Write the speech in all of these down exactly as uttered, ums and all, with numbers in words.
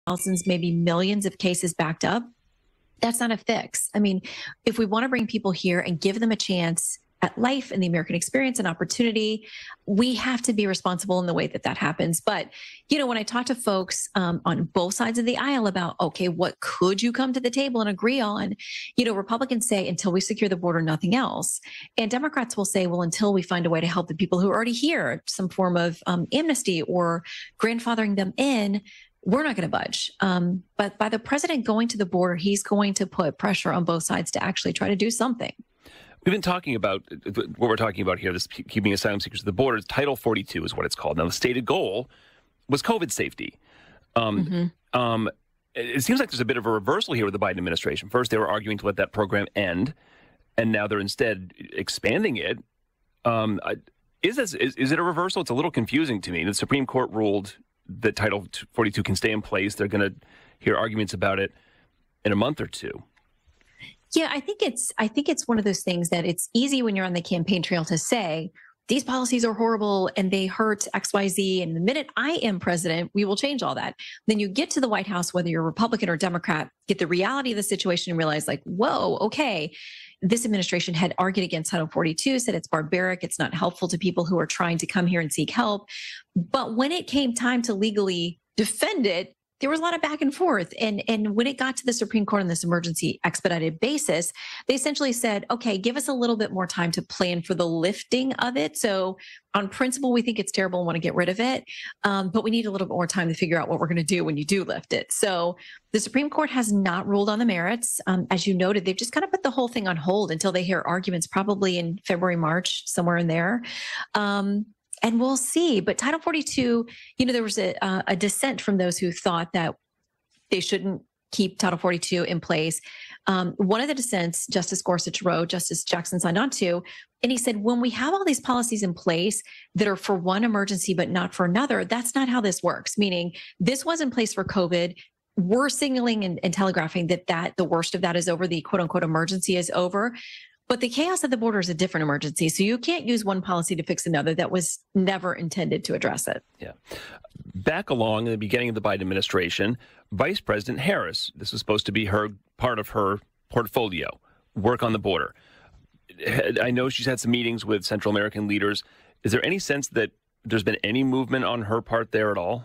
thousands, maybe millions of cases backed up, that's not a fix. I mean, if we want to bring people here and give them a chance at life and the American experience and opportunity, we have to be responsible in the way that that happens. But, you know, when I talk to folks um, on both sides of the aisle about, okay, what could you come to the table and agree on? You know, Republicans say, until we secure the border, nothing else. And Democrats will say, well, until we find a way to help the people who are already here, some form of um, amnesty or grandfathering them in, we're not going to budge. Um, but by the president going to the border, he's going to put pressure on both sides to actually try to do something. We've been talking about what we're talking about here, this keeping asylum seekers at the border. Title forty-two is what it's called. Now, the stated goal was COVID safety. Um, mm-hmm. um, it seems like there's a bit of a reversal here with the Biden administration. First, they were arguing to let that program end, and now they're instead expanding it. Um, is, this, is, is it a reversal? It's a little confusing to me. The Supreme Court ruled that Title forty-two can stay in place. They're going to hear arguments about it in a month or two. Yeah, I think it's I think it's one of those things that it's easy when you're on the campaign trail to say these policies are horrible and they hurt X Y Z. And the minute I am president, we will change all that. Then you get to the White House, whether you're Republican or Democrat, get the reality of the situation and realize like, whoa, okay, this administration had argued against Title forty-two, said it's barbaric, it's not helpful to people who are trying to come here and seek help. But when it came time to legally defend it, there was a lot of back and forth. And, and when it got to the Supreme Court on this emergency expedited basis, they essentially said, okay, give us a little bit more time to plan for the lifting of it. So on principle, we think it's terrible and want to get rid of it. Um, but we need a little bit more time to figure out what we're going to do when you do lift it. So the Supreme Court has not ruled on the merits. Um, as you noted, they've just kind of put the whole thing on hold until they hear arguments probably in February, March, somewhere in there. Um, And we'll see. But Title forty-two, you know, there was a, uh, a dissent from those who thought that they shouldn't keep Title forty-two in place. Um, one of the dissents, Justice Gorsuch wrote, Justice Jackson signed on to, and he said, when we have all these policies in place that are for one emergency but not for another, that's not how this works. Meaning this was in place for COVID. We're signaling and, and telegraphing that, that the worst of that is over, the quote unquote emergency is over. But the chaos at the border is a different emergency. So you can't use one policy to fix another that was never intended to address it. Yeah. Back along in the beginning of the Biden administration, Vice President Harris, this was supposed to be her part of her portfolio, work on the border. I know she's had some meetings with Central American leaders. Is there any sense that there's been any movement on her part there at all?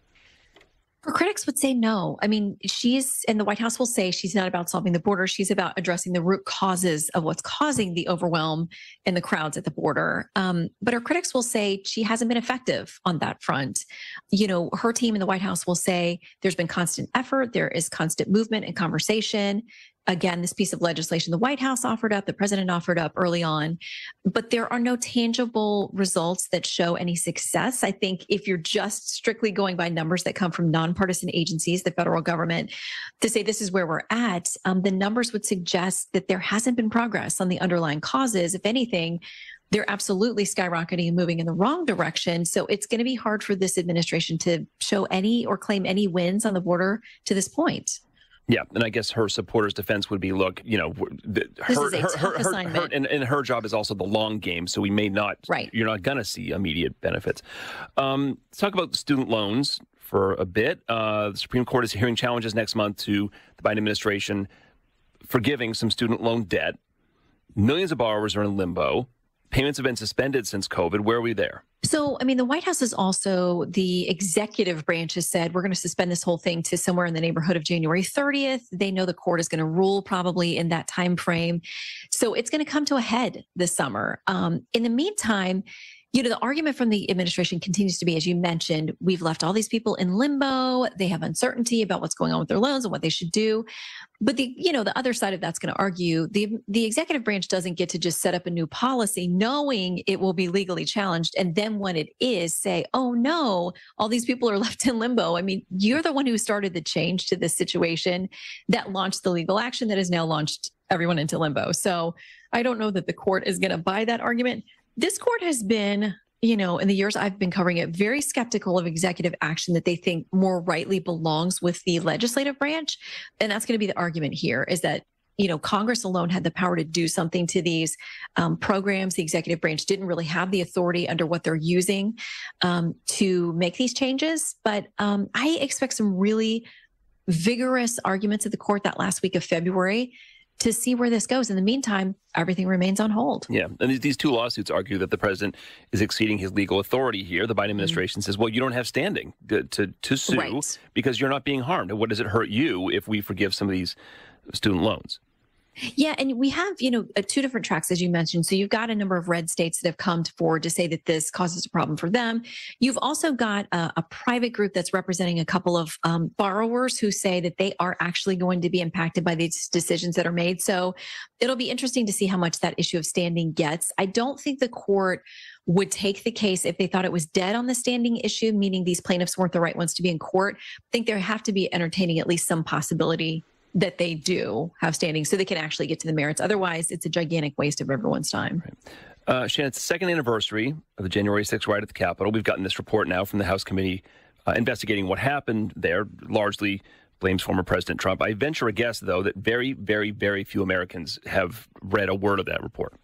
Her critics would say no. I mean, she's, and the White House will say she's not about solving the border. She's about addressing the root causes of what's causing the overwhelm and the crowds at the border. Um, but her critics will say she hasn't been effective on that front. You know, her team in the White House will say there's been constant effort. There is constant movement and conversation. Again, this piece of legislation the White House offered up, the president offered up early on, but there are no tangible results that show any success. I think if you're just strictly going by numbers that come from nonpartisan agencies, the federal government, to say this is where we're at, um, the numbers would suggest that there hasn't been progress on the underlying causes. If anything, they're absolutely skyrocketing and moving in the wrong direction. So it's going to be hard for this administration to show any or claim any wins on the border to this point. Yeah, and I guess her supporters' defense would be, look, you know, the, this her, is a her, tough her, her, assignment. her, and, and her job is also the long game, so we may not, right. You're not going to see immediate benefits. Um, let's talk about student loans for a bit. Uh, the Supreme Court is hearing challenges next month to the Biden administration forgiving some student loan debt. Millions of borrowers are in limbo. Payments have been suspended since COVID. Where are we there? So, I mean, the White House is also, the executive branch has said, we're going to suspend this whole thing to somewhere in the neighborhood of January thirtieth. They know the court is going to rule probably in that time frame. So it's going to come to a head this summer. Um, in the meantime, you know, the argument from the administration continues to be, as you mentioned, we've left all these people in limbo. They have uncertainty about what's going on with their loans and what they should do. But the, you know, the other side of that's going to argue the, the executive branch doesn't get to just set up a new policy knowing it will be legally challenged. And then when it is, say, oh no, all these people are left in limbo. I mean, you're the one who started the change to this situation that launched the legal action that has now launched everyone into limbo. So I don't know that the court is going to buy that argument. This court has been, you know, in the years I've been covering it, very skeptical of executive action that they think more rightly belongs with the legislative branch. And that's going to be the argument here, is that, you know, Congress alone had the power to do something to these um, programs. The executive branch didn't really have the authority under what they're using um, to make these changes. But um, I expect some really vigorous arguments at the court that last week of February to see where this goes. In the meantime, everything remains on hold. Yeah. And these, these two lawsuits argue that the president is exceeding his legal authority here. The Biden administration mm-hmm. says, well, you don't have standing to, to, to sue right. because you're not being harmed. And what does it hurt you if we forgive some of these student loans? Yeah, and we have, you know, uh, two different tracks, as you mentioned. So you've got a number of red states that have come forward to say that this causes a problem for them. You've also got a, a private group that's representing a couple of um, borrowers who say that they are actually going to be impacted by these decisions that are made. So it'll be interesting to see how much that issue of standing gets. I don't think the court would take the case if they thought it was dead on the standing issue, meaning these plaintiffs weren't the right ones to be in court. I think they have to be entertaining at least some possibility that they do have standing so they can actually get to the merits. Otherwise, it's a gigantic waste of everyone's time. Right. Uh, Shannon, it's the second anniversary of the January sixth riot at the Capitol. We've gotten this report now from the House committee uh, investigating what happened there, largely blames former President Trump. I venture a guess, though, that very, very, very few Americans have read a word of that report.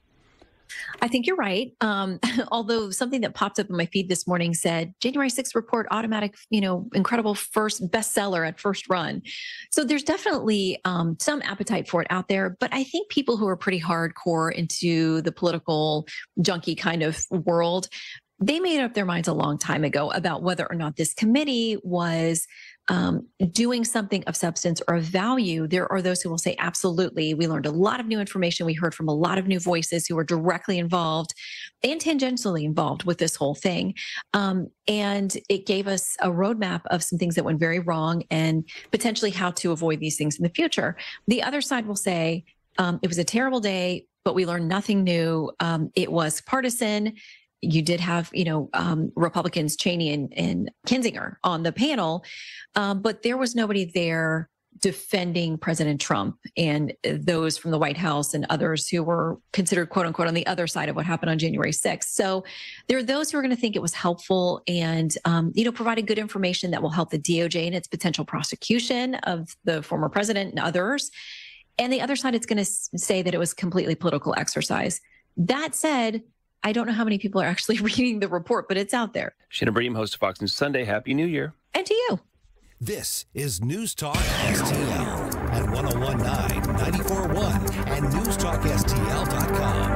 I think you're right. Um, although something that popped up in my feed this morning said January sixth report, automatic, you know, incredible first bestseller at first run. So there's definitely um, some appetite for it out there. But I think people who are pretty hardcore into the political junkie kind of world, they made up their minds a long time ago about whether or not this committee was Um, doing something of substance or of value. There are those who will say, absolutely. We learned a lot of new information. We heard from a lot of new voices who were directly involved and tangentially involved with this whole thing. Um, and it gave us a roadmap of some things that went very wrong and potentially how to avoid these things in the future. The other side will say, um, it was a terrible day, but we learned nothing new. Um, it was partisan. You did have, you know, um, Republicans Cheney and, and Kinzinger on the panel, um, but there was nobody there defending President Trump and those from the White House and others who were considered, quote unquote, on the other side of what happened on January sixth. So there are those who are going to think it was helpful and, um, you know, provided good information that will help the D O J in its potential prosecution of the former president and others. And the other side, it's going to say that it was completely political exercise. That said, I don't know how many people are actually reading the report, but it's out there. Shannon Bream, host of Fox News Sunday. Happy New Year. And to you. This is News Talk S T L at one oh one point nine, ninety-four point one and news talk S T L dot com.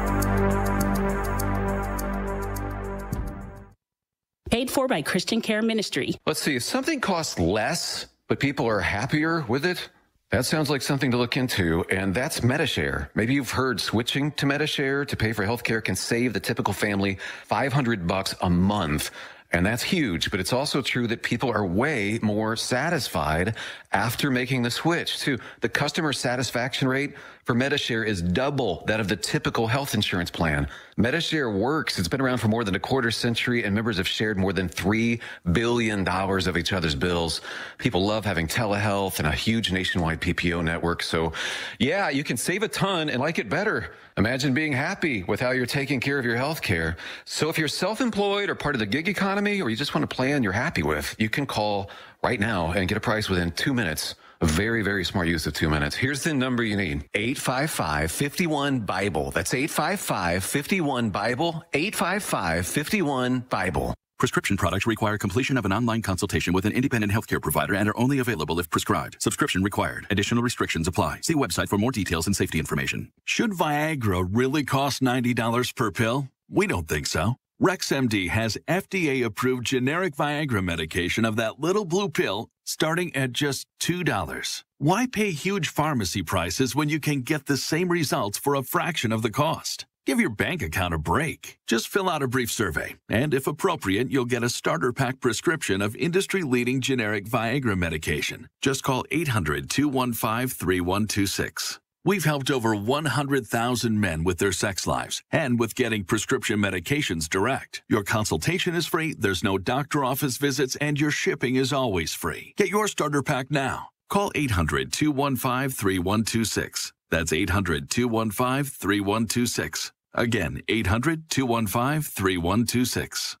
Paid for by Christian Care Ministry. Let's see, if something costs less, but people are happier with it, that sounds like something to look into, and that's MediShare. Maybe you've heard switching to MediShare to pay for healthcare can save the typical family five hundred bucks a month. And that's huge, but it's also true that people are way more satisfied after making the switch, too. The customer satisfaction rate for MediShare is double that of the typical health insurance plan. MediShare works. It's been around for more than a quarter century, and members have shared more than three billion dollars of each other's bills. People love having telehealth and a huge nationwide P P O network. So, yeah, you can save a ton and like it better. Imagine being happy with how you're taking care of your health care. So if you're self-employed or part of the gig economy, or you just want a plan you're happy with, you can call right now and get a price within two minutes. A very, very smart use of two minutes. Here's the number you need. eight five five, five one, BIBLE. That's eight five five, five one, BIBLE. eight five five, five one, BIBLE. Prescription products require completion of an online consultation with an independent healthcare provider and are only available if prescribed. Subscription required. Additional restrictions apply. See website for more details and safety information. Should Viagra really cost ninety dollars per pill? We don't think so. RexMD has F D A-approved generic Viagra medication of that little blue pill starting at just two dollars. Why pay huge pharmacy prices when you can get the same results for a fraction of the cost? Give your bank account a break. Just fill out a brief survey, and if appropriate, you'll get a starter pack prescription of industry-leading generic Viagra medication. Just call eight hundred, two one five, three one two six. We've helped over one hundred thousand men with their sex lives and with getting prescription medications direct. Your consultation is free, there's no doctor office visits, and your shipping is always free. Get your starter pack now. Call eight hundred, two one five, three one two six. That's eight hundred, two one five, three one two six. Again, eight hundred, two one five, three one two six.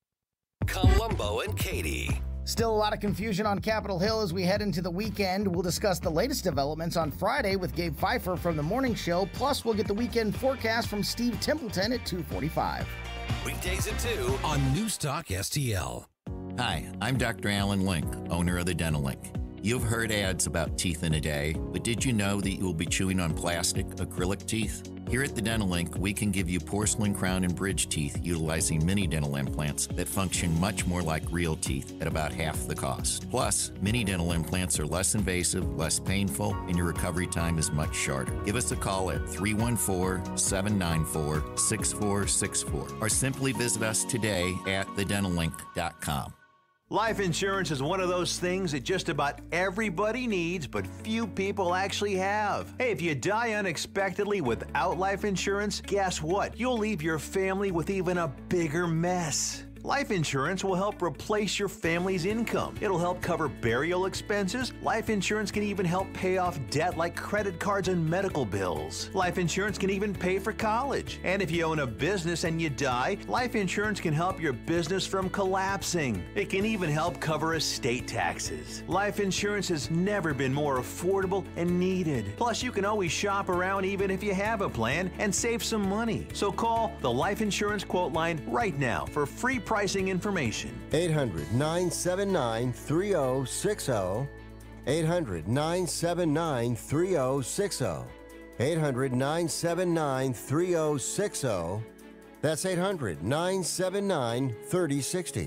Columbo and Katie. Still a lot of confusion on Capitol Hill as we head into the weekend. We'll discuss the latest developments on Friday with Gabe Pfeiffer from The Morning Show. Plus, we'll get the weekend forecast from Steve Templeton at two forty-five. Weekdays at two on News Talk S T L. Hi, I'm Doctor Alan Link, owner of the Dental Link. You've heard ads about teeth in a day, but did you know that you will be chewing on plastic, acrylic teeth? Here at the Dental Link, we can give you porcelain crown and bridge teeth utilizing mini dental implants that function much more like real teeth at about half the cost. Plus, mini dental implants are less invasive, less painful, and your recovery time is much shorter. Give us a call at three one four, seven nine four, six four six four or simply visit us today at the dental link dot com. Life insurance is one of those things that just about everybody needs, but few people actually have. Hey, if you die unexpectedly without life insurance, guess what? You'll leave your family with even a bigger mess. Life insurance will help replace your family's income. It'll help cover burial expenses. Life insurance can even help pay off debt like credit cards and medical bills. Life insurance can even pay for college. And if you own a business and you die, life insurance can help your business from collapsing. It can even help cover estate taxes. Life insurance has never been more affordable and needed. Plus, you can always shop around even if you have a plan and save some money. So call the Life Insurance Quote Line right now for free pricing information. eight hundred, nine seven nine, three zero six zero. eight hundred, nine seven nine, three zero six zero. eight hundred, nine seven nine, three zero six zero. That's eight hundred, nine seven nine, three zero six zero.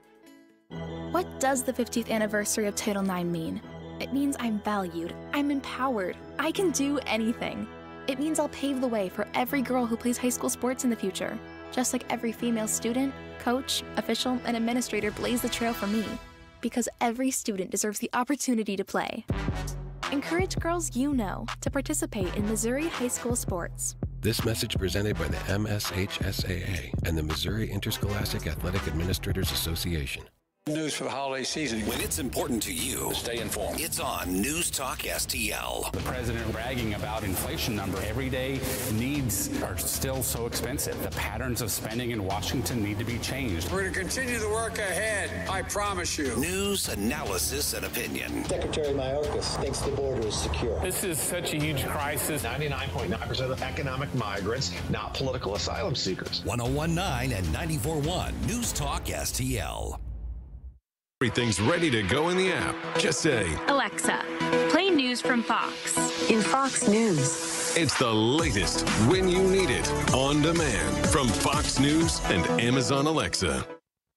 What does the fiftieth anniversary of Title nine mean? It means I'm valued, I'm empowered, I can do anything. It means I'll pave the way for every girl who plays high school sports in the future, just like every female student, coach, official, and administrator blaze the trail for me, because every student deserves the opportunity to play. Encourage girls you know to participate in Missouri high school sports. This message presented by the M S H S A A and the Missouri Interscholastic Athletic Administrators Association. News for the holiday season. When it's important to you, Stay informed. it's on News Talk S T L. The president bragging about inflation number. Everyday needs are still so expensive. The patterns of spending in Washington need to be changed. We're going to continue the work ahead, I promise you. News, analysis, and opinion. Secretary Mayorkas thinks the border is secure. This is such a huge crisis. ninety-nine point nine percent of economic migrants, not political asylum seekers. one oh one point nine and ninety-four point one News Talk S T L. Everything's ready to go in the app. Just say, Alexa, play news from Fox. In Fox News. It's the latest when you need it, on demand from Fox News and Amazon Alexa.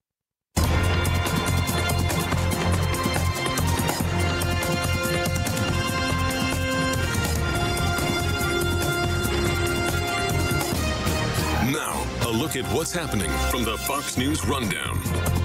Now, a look at what's happening from the Fox News Rundown.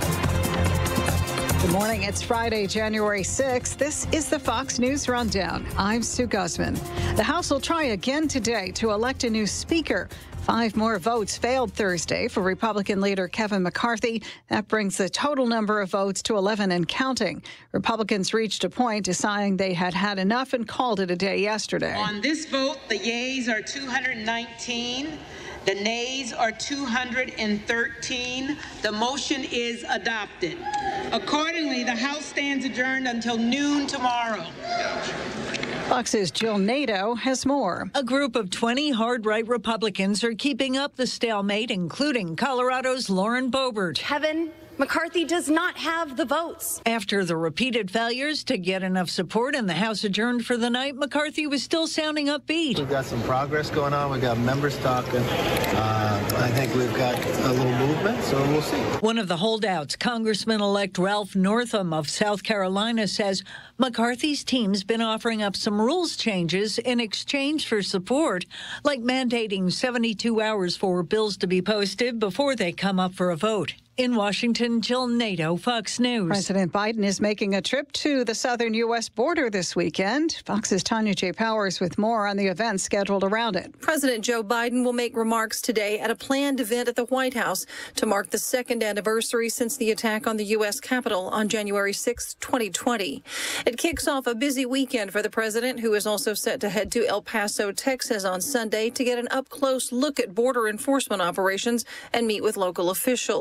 Good morning. It's Friday, January sixth. This is the Fox News Rundown. I'm Sue Guzman. The House will try again today to elect a new speaker. Five more votes failed Thursday for Republican leader Kevin McCarthy. That brings the total number of votes to eleven and counting. Republicans reached a point deciding they had had enough and called it a day yesterday. On this vote, the yeas are two hundred nineteen. The nays are two hundred thirteen. The motion is adopted. Accordingly, the House stands adjourned until noon tomorrow. Fox's Jill Nato has more. A group of twenty hard-right Republicans are keeping up the stalemate, including Colorado's Lauren Boebert. Kevin McCarthy does not have the votes. After the repeated failures to get enough support and the House adjourned for the night, McCarthy was still sounding upbeat. We've got some progress going on. We've got members talking. Uh, I think we've got a little movement, so we'll see. One of the holdouts, Congressman-elect Ralph Northam of South Carolina, says McCarthy's team's been offering up some rules changes in exchange for support, like mandating seventy-two hours for bills to be posted before they come up for a vote. In Washington, Jill Nato, Fox News. President Biden is making a trip to the southern U S border this weekend. Fox's Tanya J. Powers with more on the events scheduled around it. President Joe Biden will make remarks today at a planned event at the White House to mark the second anniversary since the attack on the U S Capitol on January sixth, twenty twenty. It kicks off a busy weekend for the president, who is also set to head to El Paso, Texas on Sunday to get an up-close look at border enforcement operations and meet with local officials.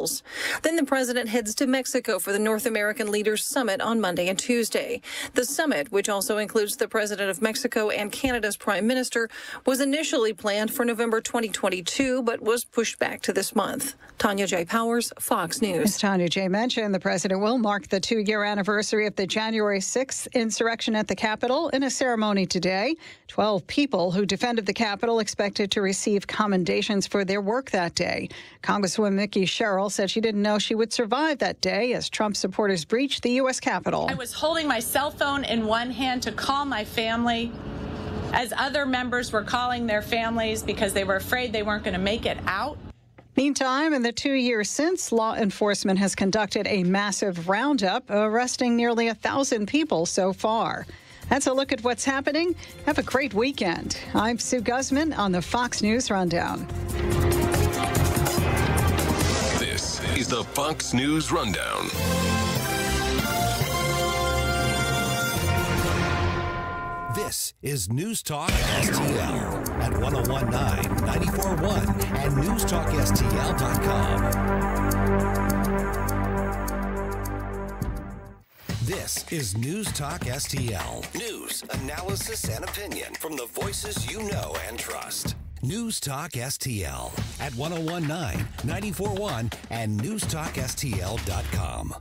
Then the president heads to Mexico for the North American Leaders Summit on Monday and Tuesday. The summit, which also includes the president of Mexico and Canada's prime minister, was initially planned for November twenty twenty-two, but was pushed back to this month. Tanya J. Powers, Fox News. As Tanya J. mentioned, the president will mark the two-year anniversary of the January sixth insurrection at the Capitol in a ceremony today. Twelve people who defended the Capitol expected to receive commendations for their work that day. Congresswoman Mickey Sherrill said she didn't know she would survive that day as Trump supporters breached the U S Capitol. I was holding my cell phone in one hand to call my family as other members were calling their families because they were afraid they weren't going to make it out. Meantime, in the two years since, law enforcement has conducted a massive roundup, arresting nearly a thousand people so far. That's a look at what's happening. Have a great weekend. I'm Sue Guzman on the Fox News Rundown. This is the Fox News Rundown. This is News Talk S T L at ten nineteen, ninety-four point one and news talk S T L dot com. This is News Talk S T L. News, analysis, and opinion from the voices you know and trust. News Talk S T L at ten nineteen, ninety-four point one and news talk S T L dot com.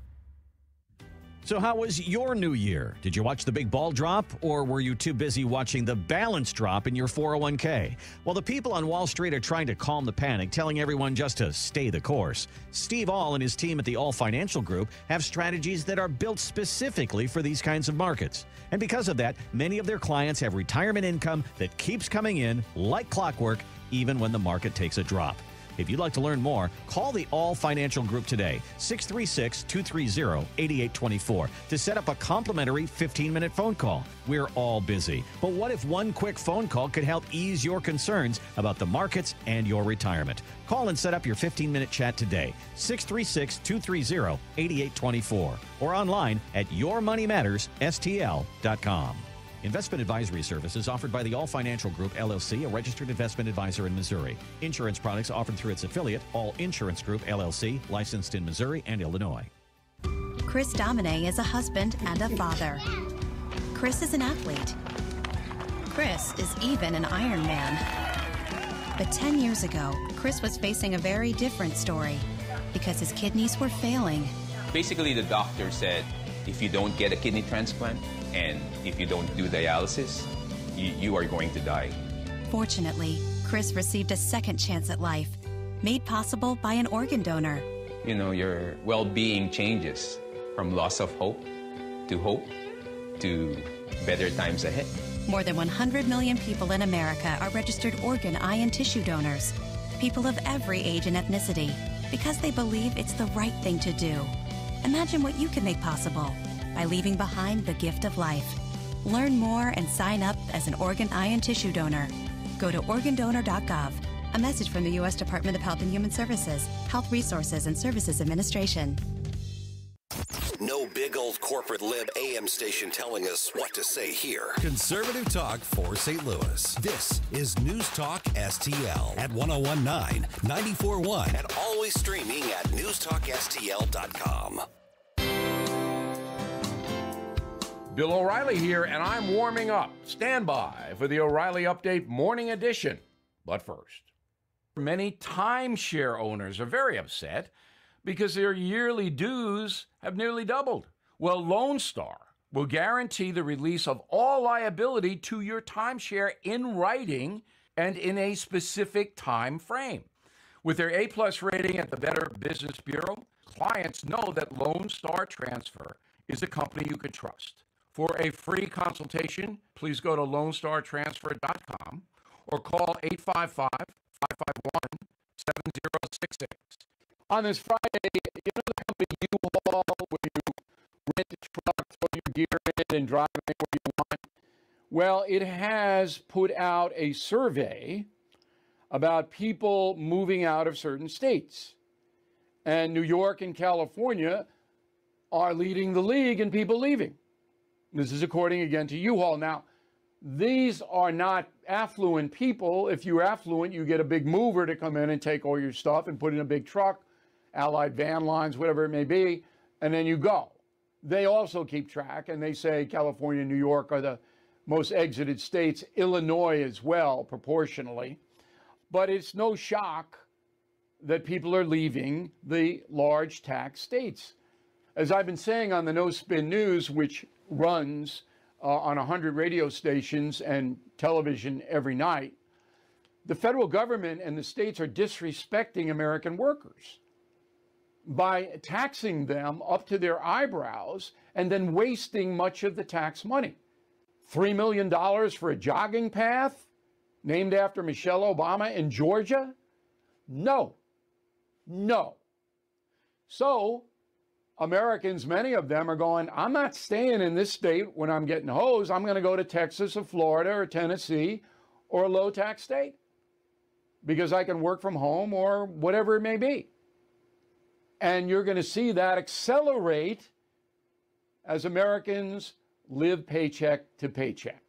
So how was your new year? Did you watch the big ball drop, or were you too busy watching the balance drop in your four oh one k? Well, the people on Wall Street are trying to calm the panic, telling everyone just to stay the course. Steve All and his team at the All Financial Group have strategies that are built specifically for these kinds of markets. And because of that, many of their clients have retirement income that keeps coming in like clockwork, even when the market takes a drop. If you'd like to learn more, call the All Financial Group today, six three six, two three zero, eight eight two four, to set up a complimentary fifteen-minute phone call. We're all busy, but what if one quick phone call could help ease your concerns about the markets and your retirement? Call and set up your fifteen-minute chat today, six three six, two three zero, eight eight two four, or online at your money matters S T L dot com. Investment advisory services offered by the All Financial Group, L L C, a registered investment advisor in Missouri. Insurance products offered through its affiliate, All Insurance Group, L L C, licensed in Missouri and Illinois. Chris Domine is a husband and a father. Chris is an athlete. Chris is even an Iron Man. But ten years ago, Chris was facing a very different story because his kidneys were failing. Basically, the doctor said, if you don't get a kidney transplant and if you don't do dialysis, you, you are going to die. Fortunately, Chris received a second chance at life, made possible by an organ donor. You know, your well-being changes from loss of hope to hope to better times ahead. More than one hundred million people in America are registered organ, eye, and tissue donors. People of every age and ethnicity, because they believe it's the right thing to do. Imagine what you can make possible by leaving behind the gift of life. Learn more and sign up as an organ, eye, and tissue donor. Go to organ donor dot gov. A message from the U S Department of Health and Human Services, Health Resources and Services Administration. No big old corporate lib A M station telling us what to say here. Conservative talk for Saint Louis. This is News Talk S T L at ten nineteen, ninety-four point one and always streaming at news talk S T L dot com. Bill O'Reilly here, and I'm warming up. Stand by for the O'Reilly Update Morning Edition. But first, many timeshare owners are very upset because their yearly dues have nearly doubled. Well, Lone Star will guarantee the release of all liability to your timeshare in writing and in a specific time frame. With their A-plus rating at the Better Business Bureau, clients know that Lone Star Transfer is a company you can trust. For a free consultation, please go to lone star transfer dot com or call eight five five, five five one, seven zero six six. On this Friday, you know the company U-Haul, where you rent a truck, throw your gear in it, and drive it where you want? Well, it has put out a survey about people moving out of certain states. And New York and California are leading the league in people leaving. This is according, again, to U-Haul. Now, these are not affluent people. If you're affluent, you get a big mover to come in and take all your stuff and put in a big truck Allied van lines, whatever it may be, and then you go. They also keep track, and they say California and New York are the most exited states, Illinois as well, proportionally. But it's no shock that people are leaving the large tax states. As I've been saying on the No Spin News, which runs uh, on one hundred radio stations and television every night, the federal government and the states are disrespecting American workers by taxing them up to their eyebrows and then wasting much of the tax money. Three million dollars for a jogging path named after Michelle Obama in Georgia? No. No. So Americans, many of them are going, I'm not staying in this state when I'm getting hosed. I'm going to go to Texas or Florida or Tennessee or a low tax state because I can work from home or whatever it may be. And you're going to see that accelerate as Americans live paycheck to paycheck.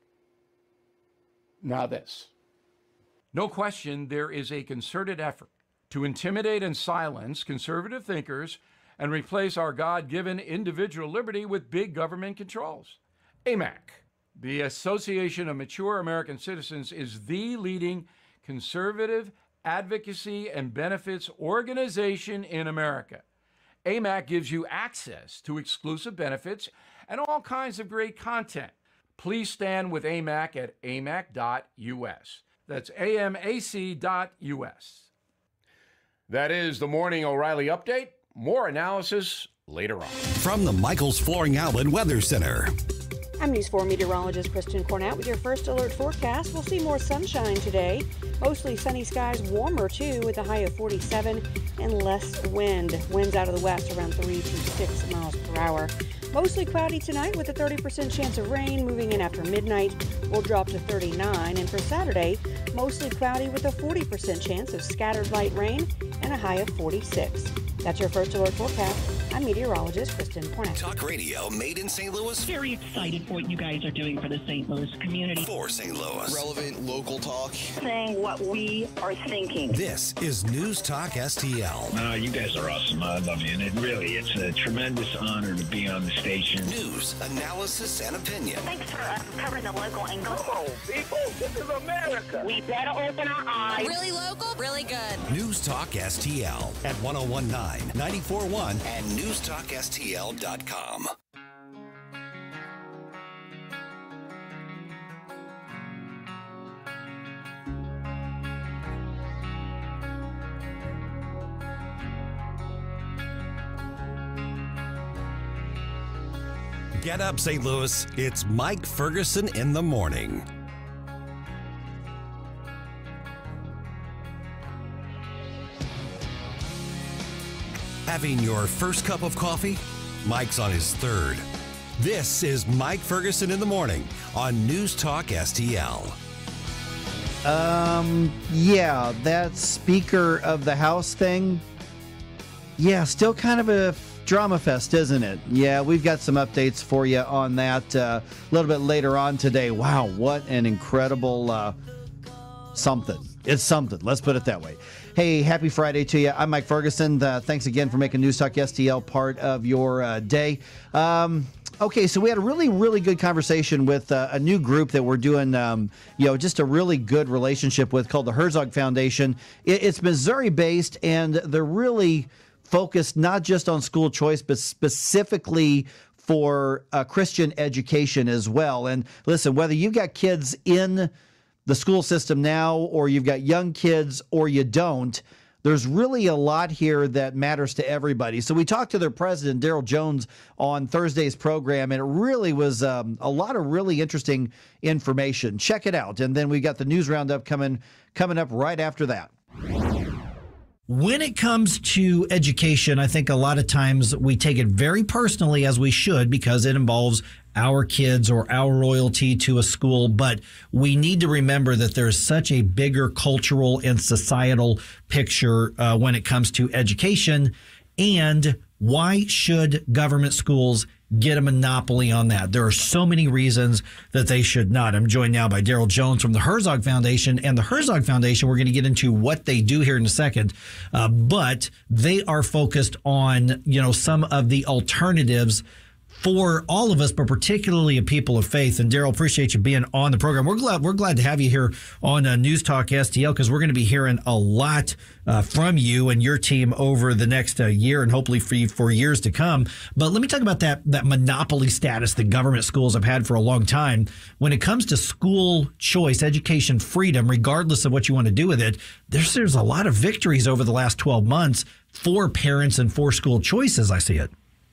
Now this. No question, there is a concerted effort to intimidate and silence conservative thinkers and replace our God-given individual liberty with big government controls. A M A C, the Association of Mature American Citizens, is the leading conservative advocacy and benefits organization in America. A M A C gives you access to exclusive benefits and all kinds of great content. Please stand with A M A C at A M A C dot U S. That's A M A C dot U S. That is the Morning O'Reilly Update. More analysis later on. From the Michaels Flooring Outlet Weather Center. I'm News four meteorologist Kristen Cornett with your first alert forecast. We'll see more sunshine today. Mostly sunny skies, warmer too, with a high of forty-seven and less wind. Winds out of the west around three to six miles per hour. Mostly cloudy tonight with a thirty percent chance of rain. Moving in after midnight, will drop to thirty-nine. And for Saturday, mostly cloudy with a forty percent chance of scattered light rain and a high of forty-six. That's your first alert forecast. I'm meteorologist Kristen Cornett. Talk radio made in Saint Louis. Very excited for what you guys are doing for the Saint Louis community. For Saint Louis. Relevant local talk. Saying what we are thinking. This is News Talk S T L. Uh, you guys are awesome. I love you. And it really, it's a tremendous honor to be on the station. News, analysis, and opinion. Thanks for uh, covering the local angle. Come on, people. This is America. We better open our eyes. Really local, really good. News Talk S T L at one oh one point nine, ninety-four point one, and news talk S T L dot com. Get up, Saint Louis. It's Mike Ferguson in the morning. Having your first cup of coffee? Mike's on his third. This is Mike Ferguson in the morning on News Talk S T L. Um, yeah, that Speaker of the House thing. Yeah, still kind of a drama fest, isn't it? Yeah, we've got some updates for you on that uh, a little bit later on today. Wow, what an incredible uh, something. It's something. Let's put it that way. Hey, happy Friday to you. I'm Mike Ferguson. Uh, thanks again for making News Talk S T L part of your uh, day. Um, okay, so we had a really, really good conversation with uh, a new group that we're doing, um, you know, just a really good relationship with called the Herzog Foundation. It, it's Missouri-based, and they're really focused not just on school choice, but specifically for uh, Christian education as well. And listen, whether you've got kids in the school system now, or you've got young kids, or you don't, there's really a lot here that matters to everybody. So we talked to their president, Daryl Jones, on Thursday's program, and it really was um, a lot of really interesting information. Check it out. And then we got the news roundup coming coming up right after that. When it comes to education, I think a lot of times we take it very personally, as we should, because it involves our kids or our loyalty to a school. But we need to remember that there's such a bigger cultural and societal picture uh, when it comes to education. And why should government schools get a monopoly on that. There are so many reasons that they should not. I'm joined now by Daryl Jones from the Herzog Foundation. And the Herzog Foundation, we're going to get into what they do here in a second. Uh, but they are focused on, you know, some of the alternatives for all of us, but particularly a people of faith. And Daryl, appreciate you being on the program. We're glad we're glad to have you here on uh, News Talk S T L, because we're going to be hearing a lot uh, from you and your team over the next uh, year and hopefully for for years to come. But let me talk about that that monopoly status that government schools have had for a long time. When it comes to school choice, education freedom, regardless of what you want to do with it, there's there's a lot of victories over the last twelve months for parents and for school choices. I see it.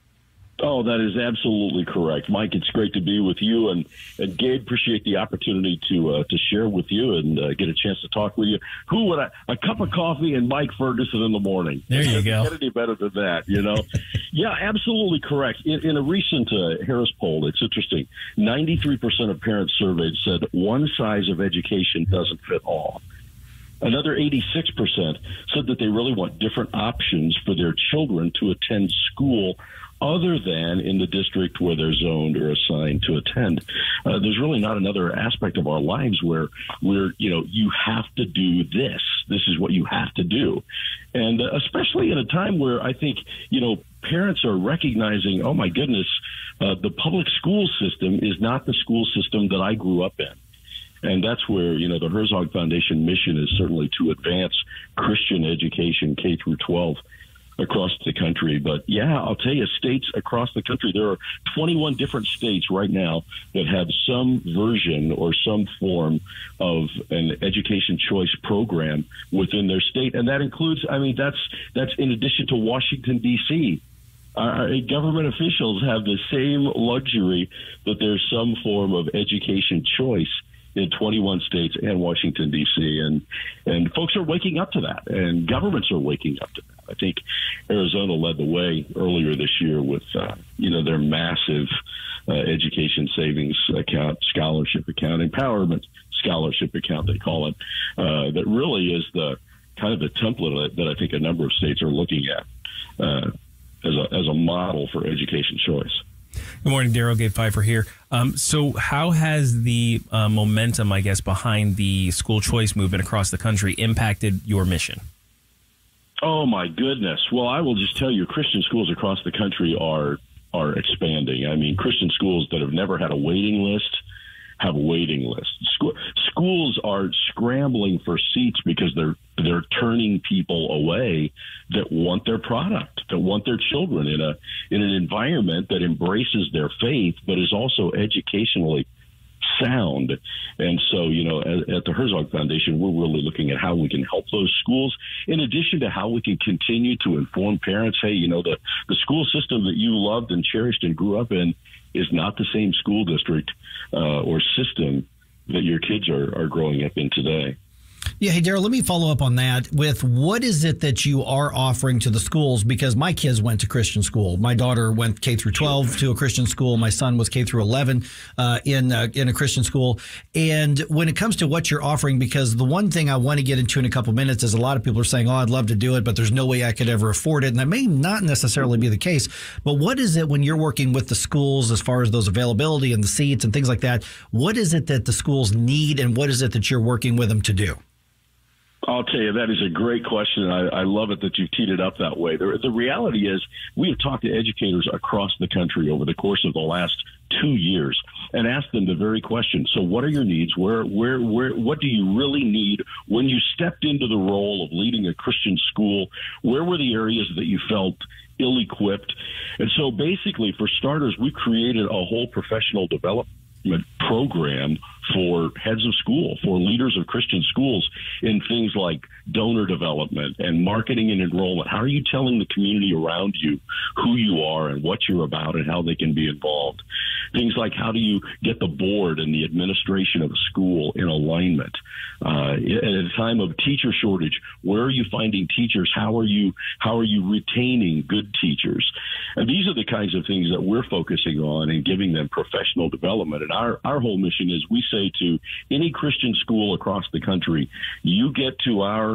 Oh, that is absolutely correct, Mike. It's great to be with you, and, and Gabe, appreciate the opportunity to uh, to share with you and uh, get a chance to talk with you. Who would I? A cup of coffee and Mike Ferguson in the morning. There you go. Get any better than that, you know? Yeah, absolutely correct. In, in a recent uh, Harris poll, it's interesting. ninety-three percent of parents surveyed said one size of education doesn't fit all. Another eighty-six percent said that they really want different options for their children to attend school other than in the district where they're zoned or assigned to attend. Uh, there's really not another aspect of our lives where we're, you know, you have to do this. This is what you have to do. And uh, especially in a time where I think, you know, parents are recognizing, oh, my goodness, uh, the public school system is not the school system that I grew up in. And that's where, you know, the Herzog Foundation mission is certainly to advance Christian education K through twelve across the country. But yeah, I'll tell you, states across the country, there are twenty-one different states right now that have some version or some form of an education choice program within their state. And that includes, I mean, that's that's in addition to Washington, D C. Our government officials have the same luxury that there's some form of education choice in twenty-one states and Washington, D C. And, and folks are waking up to that, and governments are waking up to that. I think Arizona led the way earlier this year with, uh, you know, their massive uh, education savings account, scholarship account, empowerment scholarship account, they call it, uh, that really is the kind of the template that I think a number of states are looking at uh, as a, as a model for education choice. Good morning, Daryl. Gabe Pfeiffer here. Um, so how has the uh, momentum, I guess, behind the school choice movement across the country impacted your mission? Oh, my goodness. Well, I will just tell you, Christian schools across the country are are expanding. I mean, Christian schools that have never had a waiting list have a waiting list. School, schools are scrambling for seats because they're they're turning people away that want their product, that want their children in a in an environment that embraces their faith, but is also educationally sound. And so, you know, at, at the Herzog Foundation, we're really looking at how we can help those schools, in addition to how we can continue to inform parents, hey, you know, the, the school system that you loved and cherished and grew up in is not the same school district uh, or system that your kids are, are growing up in today. Yeah. Hey, Daryl, let me follow up on that with what is it that you are offering to the schools? Because my kids went to Christian school. My daughter went K through twelve to a Christian school. My son was K through eleven uh, in uh, in a Christian school. And when it comes to what you're offering, because the one thing I want to get into in a couple minutes is a lot of people are saying, oh, I'd love to do it, but there's no way I could ever afford it. And that may not necessarily be the case. But what is it when you're working with the schools as far as those availability and the seats and things like that? What is it that the schools need, and what is it that you're working with them to do? I'll tell you, that is a great question. I, I love it that you teed it up that way. The, the reality is we have talked to educators across the country over the course of the last two years and asked them the very question. So what are your needs? Where, where, where, what do you really need when you stepped into the role of leading a Christian school? Where were the areas that you felt ill-equipped? And so basically, for starters, we created a whole professional development program for heads of school, for leaders of Christian schools, in things like donor development and marketing and enrollment. How are you telling the community around you who you are and what you're about and how they can be involved? Things like, how do you get the board and the administration of a school in alignment? Uh, at a time of teacher shortage, where are you finding teachers? How are you, how are you retaining good teachers? And these are the kinds of things that we're focusing on and giving them professional development. And our, our whole mission is, we say to any Christian school across the country, you get to our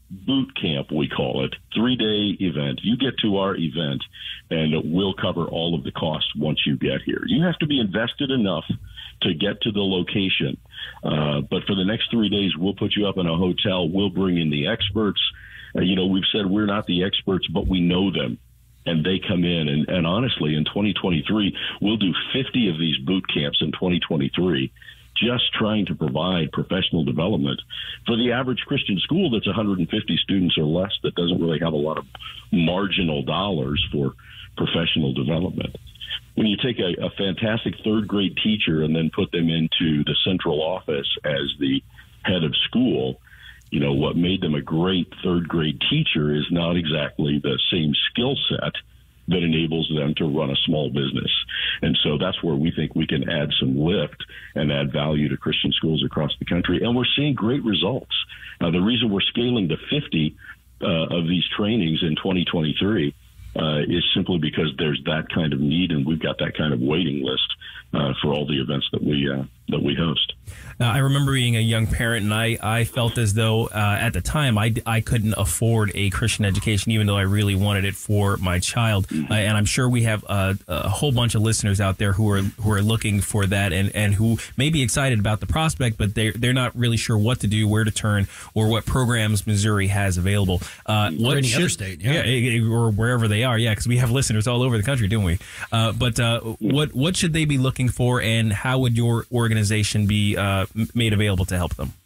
boot camp, we call it, three-day event. You get to our event, and we'll cover all of the costs once you get here. You have to be invested enough to get to the location. Uh, but for the next three days, we'll put you up in a hotel. We'll bring in the experts. Uh, you know, we've said we're not the experts, but we know them. And they come in. And, and honestly, in twenty twenty-three, we'll do fifty of these boot camps in twenty twenty-three, just trying to provide professional development for the average Christian school that's one hundred fifty students or less, that doesn't really have a lot of marginal dollars for professional development. When you take a, a fantastic third grade teacher and then put them into the central office as the head of school, you know, what made them a great third grade teacher is not exactly the same skill set that enables them to run a small business. And so that's where we think we can add some lift and add value to Christian schools across the country. And we're seeing great results. Uh, the reason we're scaling to fifty uh, of these trainings in twenty twenty-three uh, is simply because there's that kind of need, and we've got that kind of waiting list uh, for all the events that we uh, that we host. Now, I remember being a young parent, and I, I felt as though uh, at the time I, I couldn't afford a Christian education, even though I really wanted it for my child. Uh, and I'm sure we have uh, a whole bunch of listeners out there who are who are looking for that, and, and who may be excited about the prospect, but they're, they're not really sure what to do, where to turn, or what programs Missouri has available. Uh, what or any should, other state, yeah. yeah, or wherever they are, yeah, because we have listeners all over the country, don't we? Uh, but uh, what what should they be looking for, and how would your organization be uh, made available to help them?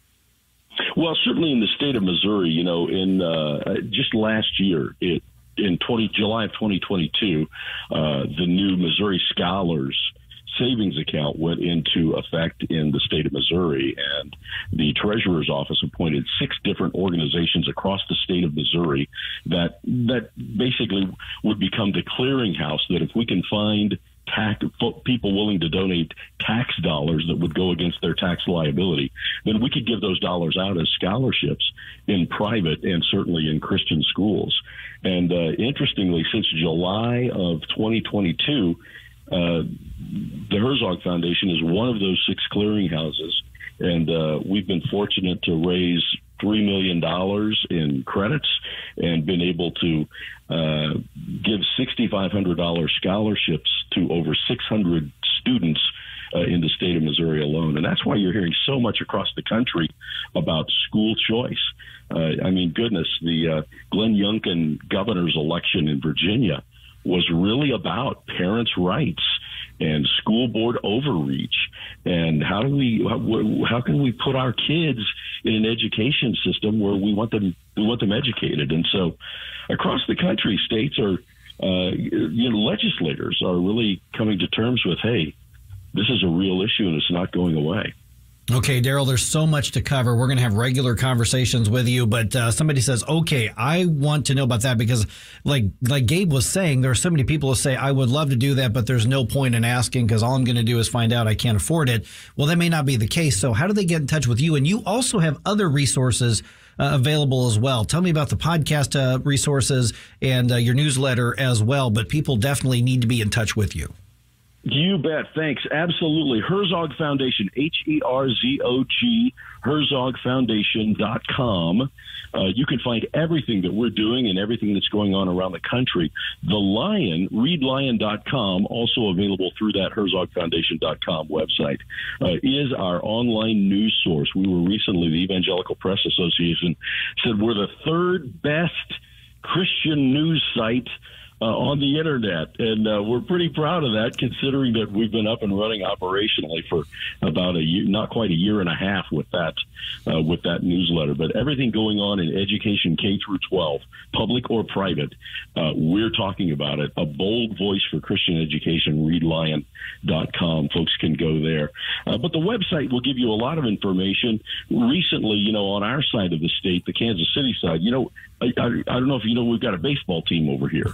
Well, certainly in the state of Missouri, you know, in uh, just last year, it, in twenty, July of twenty twenty-two, uh, the new Missouri Scholars Savings Account went into effect in the state of Missouri, and the Treasurer's Office appointed six different organizations across the state of Missouri that that basically would become the clearinghouse that if we can find tax people willing to donate tax dollars that would go against their tax liability, then we could give those dollars out as scholarships in private and certainly in Christian schools. And uh, interestingly, since July of twenty twenty-two, uh, the Herzog Foundation is one of those six clearinghouses, and uh, we've been fortunate to raise three million dollars in credits and been able to uh, give six thousand five hundred dollars scholarships to over six hundred students uh, in the state of Missouri alone. And that's why you're hearing so much across the country about school choice. Uh, I mean, goodness, the uh, Glenn Youngkin governor's election in Virginia was really about parents' rights and school board overreach, and how do we how, how can we put our kids in an education system where we want them we want them educated. And so across the country, states are uh, you know legislators are really coming to terms with, hey, this is a real issue and it's not going away. Okay, Daryl, there's so much to cover. We're going to have regular conversations with you, but uh, somebody says, okay, I want to know about that because like like Gabe was saying, there are so many people who say, I would love to do that, but there's no point in asking because all I'm going to do is find out I can't afford it. Well, that may not be the case. So how do they get in touch with you? And you also have other resources uh, available as well. Tell me about the podcast uh, resources and uh, your newsletter as well, but people definitely need to be in touch with you. You bet. Thanks. Absolutely. Herzog Foundation, H E R Z O G, herzog foundation dot com. Uh, you can find everything that we're doing and everything that's going on around the country. The Lion, read lion dot com, also available through that herzog foundation dot com website, uh, is our online news source. We were recently, the Evangelical Press Association said we're the third best Christian news site Uh, on the internet, and uh, we're pretty proud of that, considering that we've been up and running operationally for about a year, not quite a year and a half with that uh, with that newsletter. But everything going on in education K through twelve, public or private, uh, we're talking about it. A bold voice for Christian education, read lion dot com. Folks can go there. Uh, but the website will give you a lot of information. Recently, you know, on our side of the state, the Kansas City side, you know, I, I, I don't know if you know, we've got a baseball team over here.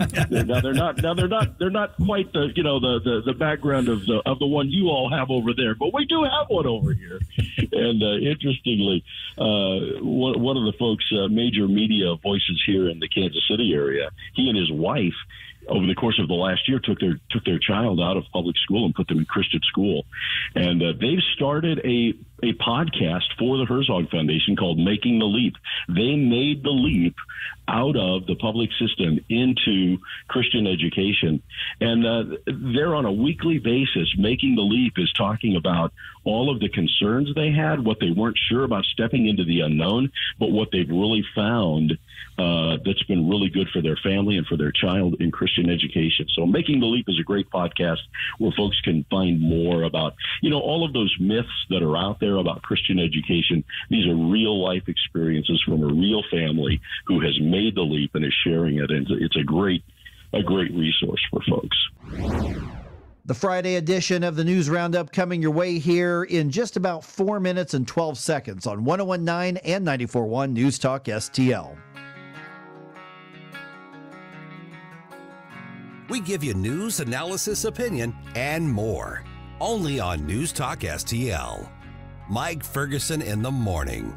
now they're not. Now they're not. They're not quite the you know the, the, the background of the of the one you all have over there, but we do have one over here. And uh, interestingly, uh, one, one of the folks, uh, major media voices here in the Kansas City area, he and his wife over the course of the last year, took their took their child out of public school and put them in Christian school. And uh, they've started a, a podcast for the Herzog Foundation called Making the Leap. They made the leap out of the public system into Christian education. And uh, they're on a weekly basis. Making the Leap is talking about all of the concerns they had, what they weren't sure about stepping into the unknown, but what they've really found uh, that's been really good for their family and for their child in Christian education. So Making the Leap is a great podcast where folks can find more about, you know, all of those myths that are out there about Christian education. These are real life experiences from a real family who has made the leap and is sharing it. And it's a great, a great resource for folks. The Friday edition of the News Roundup coming your way here in just about four minutes and twelve seconds on one oh one point nine and ninety-four point one News Talk S T L. We give you news, analysis, opinion, and more. Only on News Talk S T L. Mike Ferguson in the morning.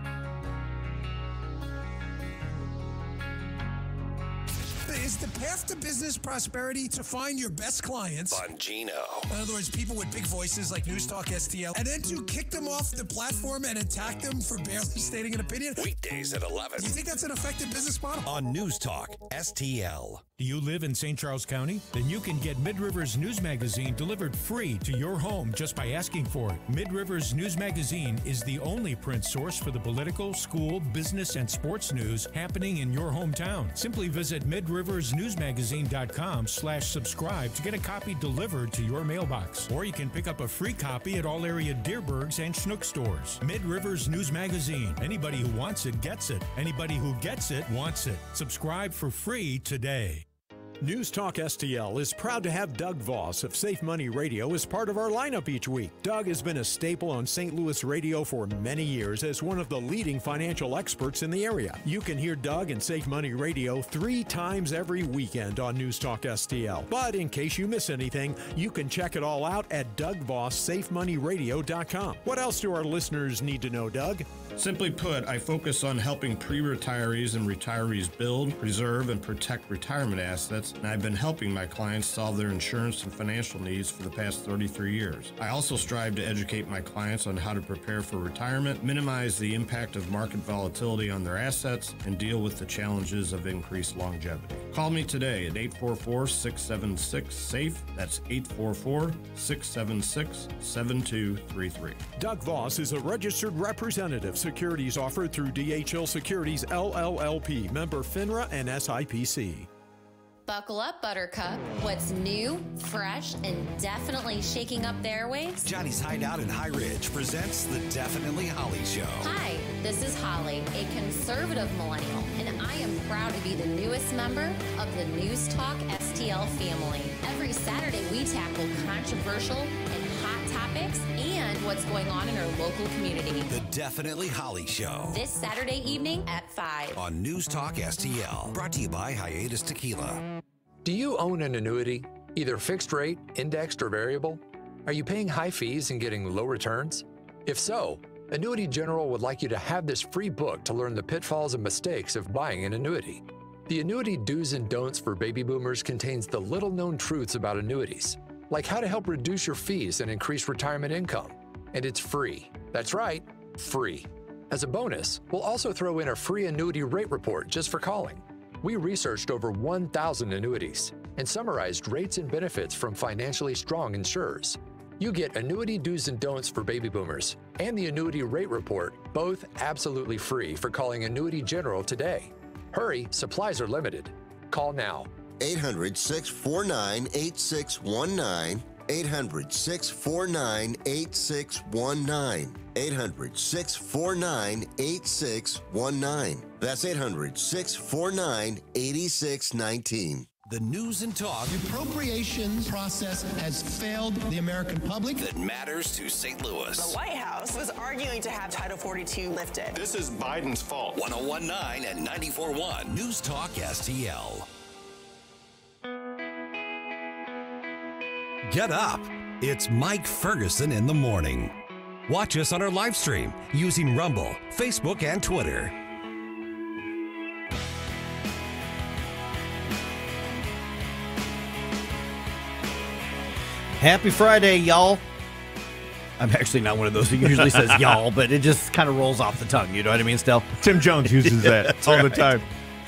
Is the path to business prosperity to find your best clients? Bongino. In other words, people with big voices like News Talk S T L, and then to kick them off the platform and attack them for barely stating an opinion? Weekdays at eleven. Do you think that's an effective business model? On News Talk S T L. Do you live in Saint Charles County? Then you can get Mid-Rivers News Magazine delivered free to your home just by asking for it. Mid-Rivers News Magazine is the only print source for the political, school, business, and sports news happening in your hometown. Simply visit mid rivers news magazine dot com slash subscribe to get a copy delivered to your mailbox. Or you can pick up a free copy at all area Deerbergs and Schnook stores. Mid-Rivers News Magazine. Anybody who wants it gets it. Anybody who gets it wants it. Subscribe for free today. News Talk S T L is proud to have Doug Voss of Safe Money Radio as part of our lineup each week. Doug has been a staple on Saint Louis radio for many years as one of the leading financial experts in the area. You can hear Doug and Safe Money Radio three times every weekend on News Talk S T L. But in case you miss anything, you can check it all out at doug voss safe money radio dot com. What else do our listeners need to know, Doug? Simply put, I focus on helping pre-retirees and retirees build, preserve, and protect retirement assets, and I've been helping my clients solve their insurance and financial needs for the past thirty-three years. I also strive to educate my clients on how to prepare for retirement, minimize the impact of market volatility on their assets, and deal with the challenges of increased longevity. Call me today at eight four four, six seven six, SAFE. That's eight four four, six seven six, seven two three three. Doug Voss is a registered representative. Securities offered through D H L Securities L L L P, member FINRA and S I P C. Buckle up, Buttercup. What's new, fresh, and definitely shaking up the airwaves? Johnny's Hideout in High Ridge presents the Definitely Holly Show. Hi, this is Holly, a conservative millennial, and I am proud to be the newest member of the News Talk S T L family. Every Saturday, we tackle controversial and hot topics and what's going on in our local community. The Definitely Holly Show. This Saturday evening at five. On News Talk S T L. Brought to you by Hiatus Tequila. Do you own an annuity, either fixed rate, indexed, or variable? Are you paying high fees and getting low returns? If so, Annuity General would like you to have this free book to learn the pitfalls and mistakes of buying an annuity. The Annuity Do's and Don'ts for Baby Boomers contains the little-known truths about annuities, like how to help reduce your fees and increase retirement income. And it's free. That's right, free. As a bonus, we'll also throw in a free annuity rate report just for calling. We researched over one thousand annuities and summarized rates and benefits from financially strong insurers. You get Annuity Do's and Don'ts for Baby Boomers and the Annuity Rate Report, both absolutely free for calling Annuity General today. Hurry, supplies are limited. Call now. eight hundred, six four nine, eight six one nine. eight hundred, six four nine, eight six one nine. eight hundred, six four nine, eight six one nine. That's eight hundred, six four nine, eight six one nine. The news and talk. The appropriations process has failed the American public. That matters to Saint Louis. The White House was arguing to have Title forty-two lifted. This is Biden's fault. one oh one point nine and ninety-four point one News Talk S T L. Get up. It's Mike Ferguson in the morning. Watch us on our live stream using Rumble, Facebook, and Twitter. Happy Friday, y'all. I'm actually not one of those who usually says y'all, but it just kind of rolls off the tongue. You know what I mean, Stel? Tim Jones uses that all right. the time.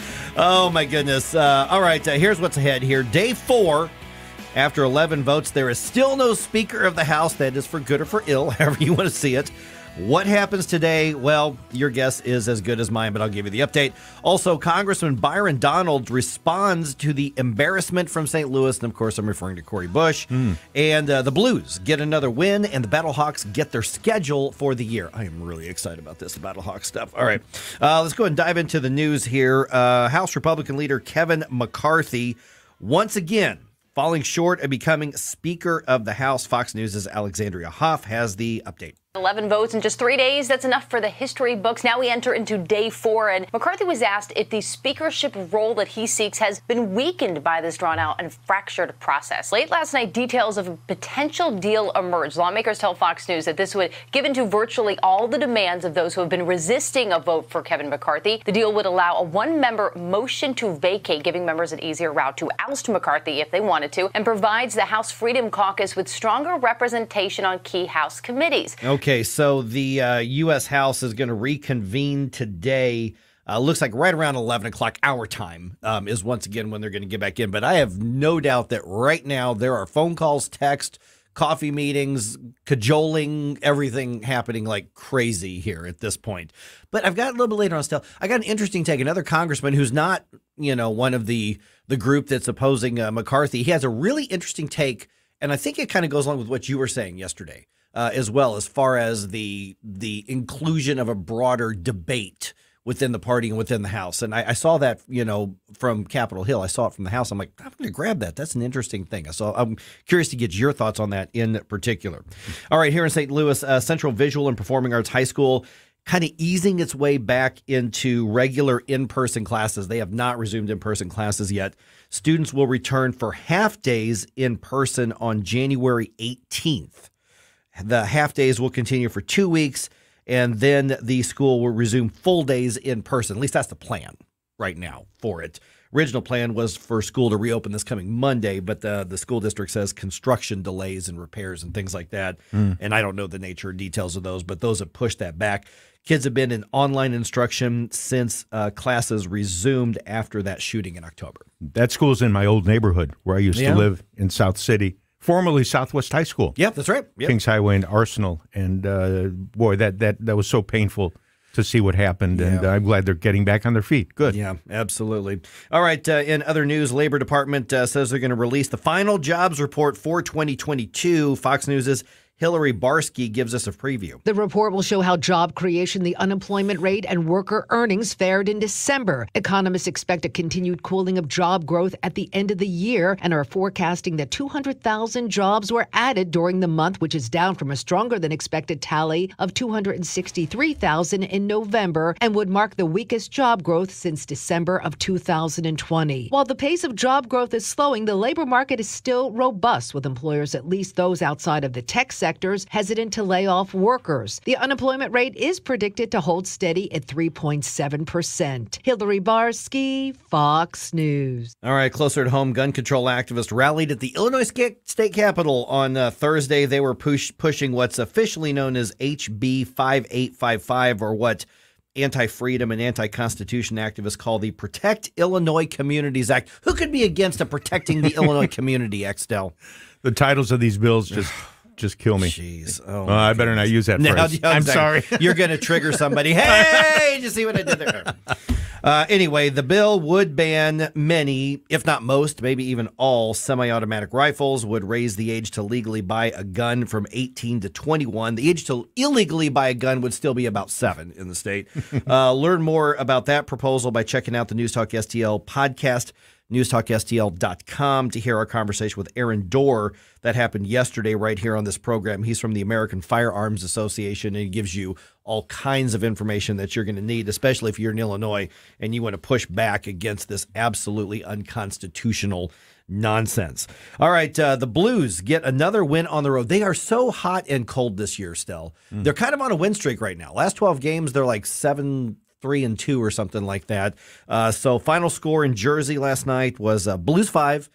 Oh, my goodness. Uh, all right, uh, here's what's ahead here. Day four. After eleven votes, there is still no Speaker of the House. That is for good or for ill, however you want to see it. What happens today? Well, your guess is as good as mine, but I'll give you the update. Also, Congressman Byron Donalds responds to the embarrassment from Saint Louis, and of course, I'm referring to Cori Bush. Mm. And uh, the Blues get another win, and the Battlehawks get their schedule for the year. I am really excited about this Battlehawks stuff. All right, uh, let's go ahead and dive into the news here. Uh, House Republican leader Kevin McCarthy, once again, falling short of becoming Speaker of the House. Fox News' Alexandria Hoff has the update. eleven votes in just three days. That's enough for the history books. Now we enter into day four, and McCarthy was asked if the speakership role that he seeks has been weakened by this drawn-out and fractured process. Late last night, details of a potential deal emerged. Lawmakers tell Fox News that this would give in to virtually all the demands of those who have been resisting a vote for Kevin McCarthy. The deal would allow a one-member motion to vacate, giving members an easier route to oust McCarthy if they wanted to, and provides the House Freedom Caucus with stronger representation on key House committees. Okay. Okay, so the uh, U S House is going to reconvene today. Uh, looks like right around eleven o'clock our time um, is once again when they're going to get back in. But I have no doubt that right now there are phone calls, text, coffee meetings, cajoling, everything happening like crazy here at this point. But I've got a little bit later on still. I got an interesting take. Another congressman who's not, you know, one of the the group that's opposing uh, McCarthy. He has a really interesting take, and I think it kind of goes along with what you were saying yesterday. Uh, as well, as far as the the inclusion of a broader debate within the party and within the House. And I, I saw that, you know, from Capitol Hill. I saw it from the House. I'm like, I'm going to grab that. That's an interesting thing. So I'm curious to get your thoughts on that in particular. All right, here in Saint Louis, uh, Central Visual and Performing Arts High School kind of easing its way back into regular in-person classes. They have not resumed in-person classes yet. Students will return for half days in person on January eighteenth. The half days will continue for two weeks, and then the school will resume full days in person. At least that's the plan right now for it. Original plan was for school to reopen this coming Monday, but the, the school district says construction delays and repairs and things like that. Mm. And I don't know the nature and details of those, but those have pushed that back. Kids have been in online instruction since uh, classes resumed after that shooting in October. That school's in my old neighborhood where I used yeah. to live in South City. Formerly Southwest High School. Yep, that's right. Yep. Kings Highway and Arsenal. And, uh, boy, that, that, that was so painful to see what happened. Yeah. And uh, I'm glad they're getting back on their feet. Good. Yeah, absolutely. All right, uh, in other news, Labor Department uh, says they're going to release the final jobs report for twenty twenty-two. Fox News is Hillary Barsky gives us a preview. The report will show how job creation, the unemployment rate, and worker earnings fared in December. Economists expect a continued cooling of job growth at the end of the year and are forecasting that two hundred thousand jobs were added during the month, which is down from a stronger than expected tally of two hundred sixty-three thousand in November and would mark the weakest job growth since December of two thousand twenty. While the pace of job growth is slowing, the labor market is still robust, with employers, at least those outside of the tech sector, sectors hesitant to lay off workers. The unemployment rate is predicted to hold steady at three point seven percent. Hillary Barsky, Fox News. All right, closer to home, gun control activists rallied at the Illinois State Capitol on uh, Thursday. They were push- pushing what's officially known as H B fifty-eight fifty-five, or what anti-freedom and anti-constitution activists call the Protect Illinois Communities Act. Who could be against a Protecting the Illinois Community, Extel? The titles of these bills just... Just kill me. Jeez. Oh, uh, I better not use that no, phrase. No, I'm sorry. You're going to trigger somebody. Hey, did you see what I did there? Uh, anyway, the bill would ban many, if not most, maybe even all, semi-automatic rifles, would raise the age to legally buy a gun from eighteen to twenty-one. The age to illegally buy a gun would still be about seven in the state. uh, learn more about that proposal by checking out the News Talk S T L podcast, news talk S T L dot com, to hear our conversation with Aaron Dorr that happened yesterday right here on this program. He's from the American Firearms Association, and he gives you all kinds of information that you're going to need, especially if you're in Illinois and you want to push back against this absolutely unconstitutional nonsense. All right, uh, the Blues get another win on the road. They are so hot and cold this year still. Mm. They're kind of on a win streak right now. Last twelve games, they're like seven three and two or something like that. Uh, so final score in Jersey last night was uh, Blues five,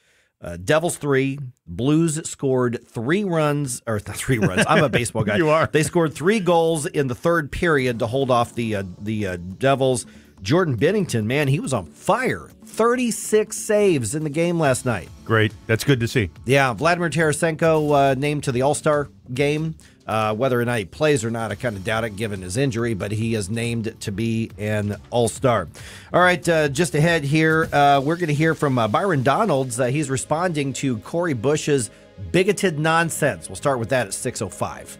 Uh, Devils three, Blues scored three runs, or three runs. I'm a baseball guy. You are. They scored three goals in the third period to hold off the uh, the uh, Devils. Jordan Bennington, man, he was on fire. thirty-six saves in the game last night. Great. That's good to see. Yeah, Vladimir Tarasenko uh, named to the All-Star game. Uh, whether or not he plays or not, I kind of doubt it given his injury, but he is named to be an All-Star. All right, uh, just ahead here, uh, we're going to hear from uh, Byron Donalds. Uh, he's responding to Cori Bush's bigoted nonsense. We'll start with that at six oh five.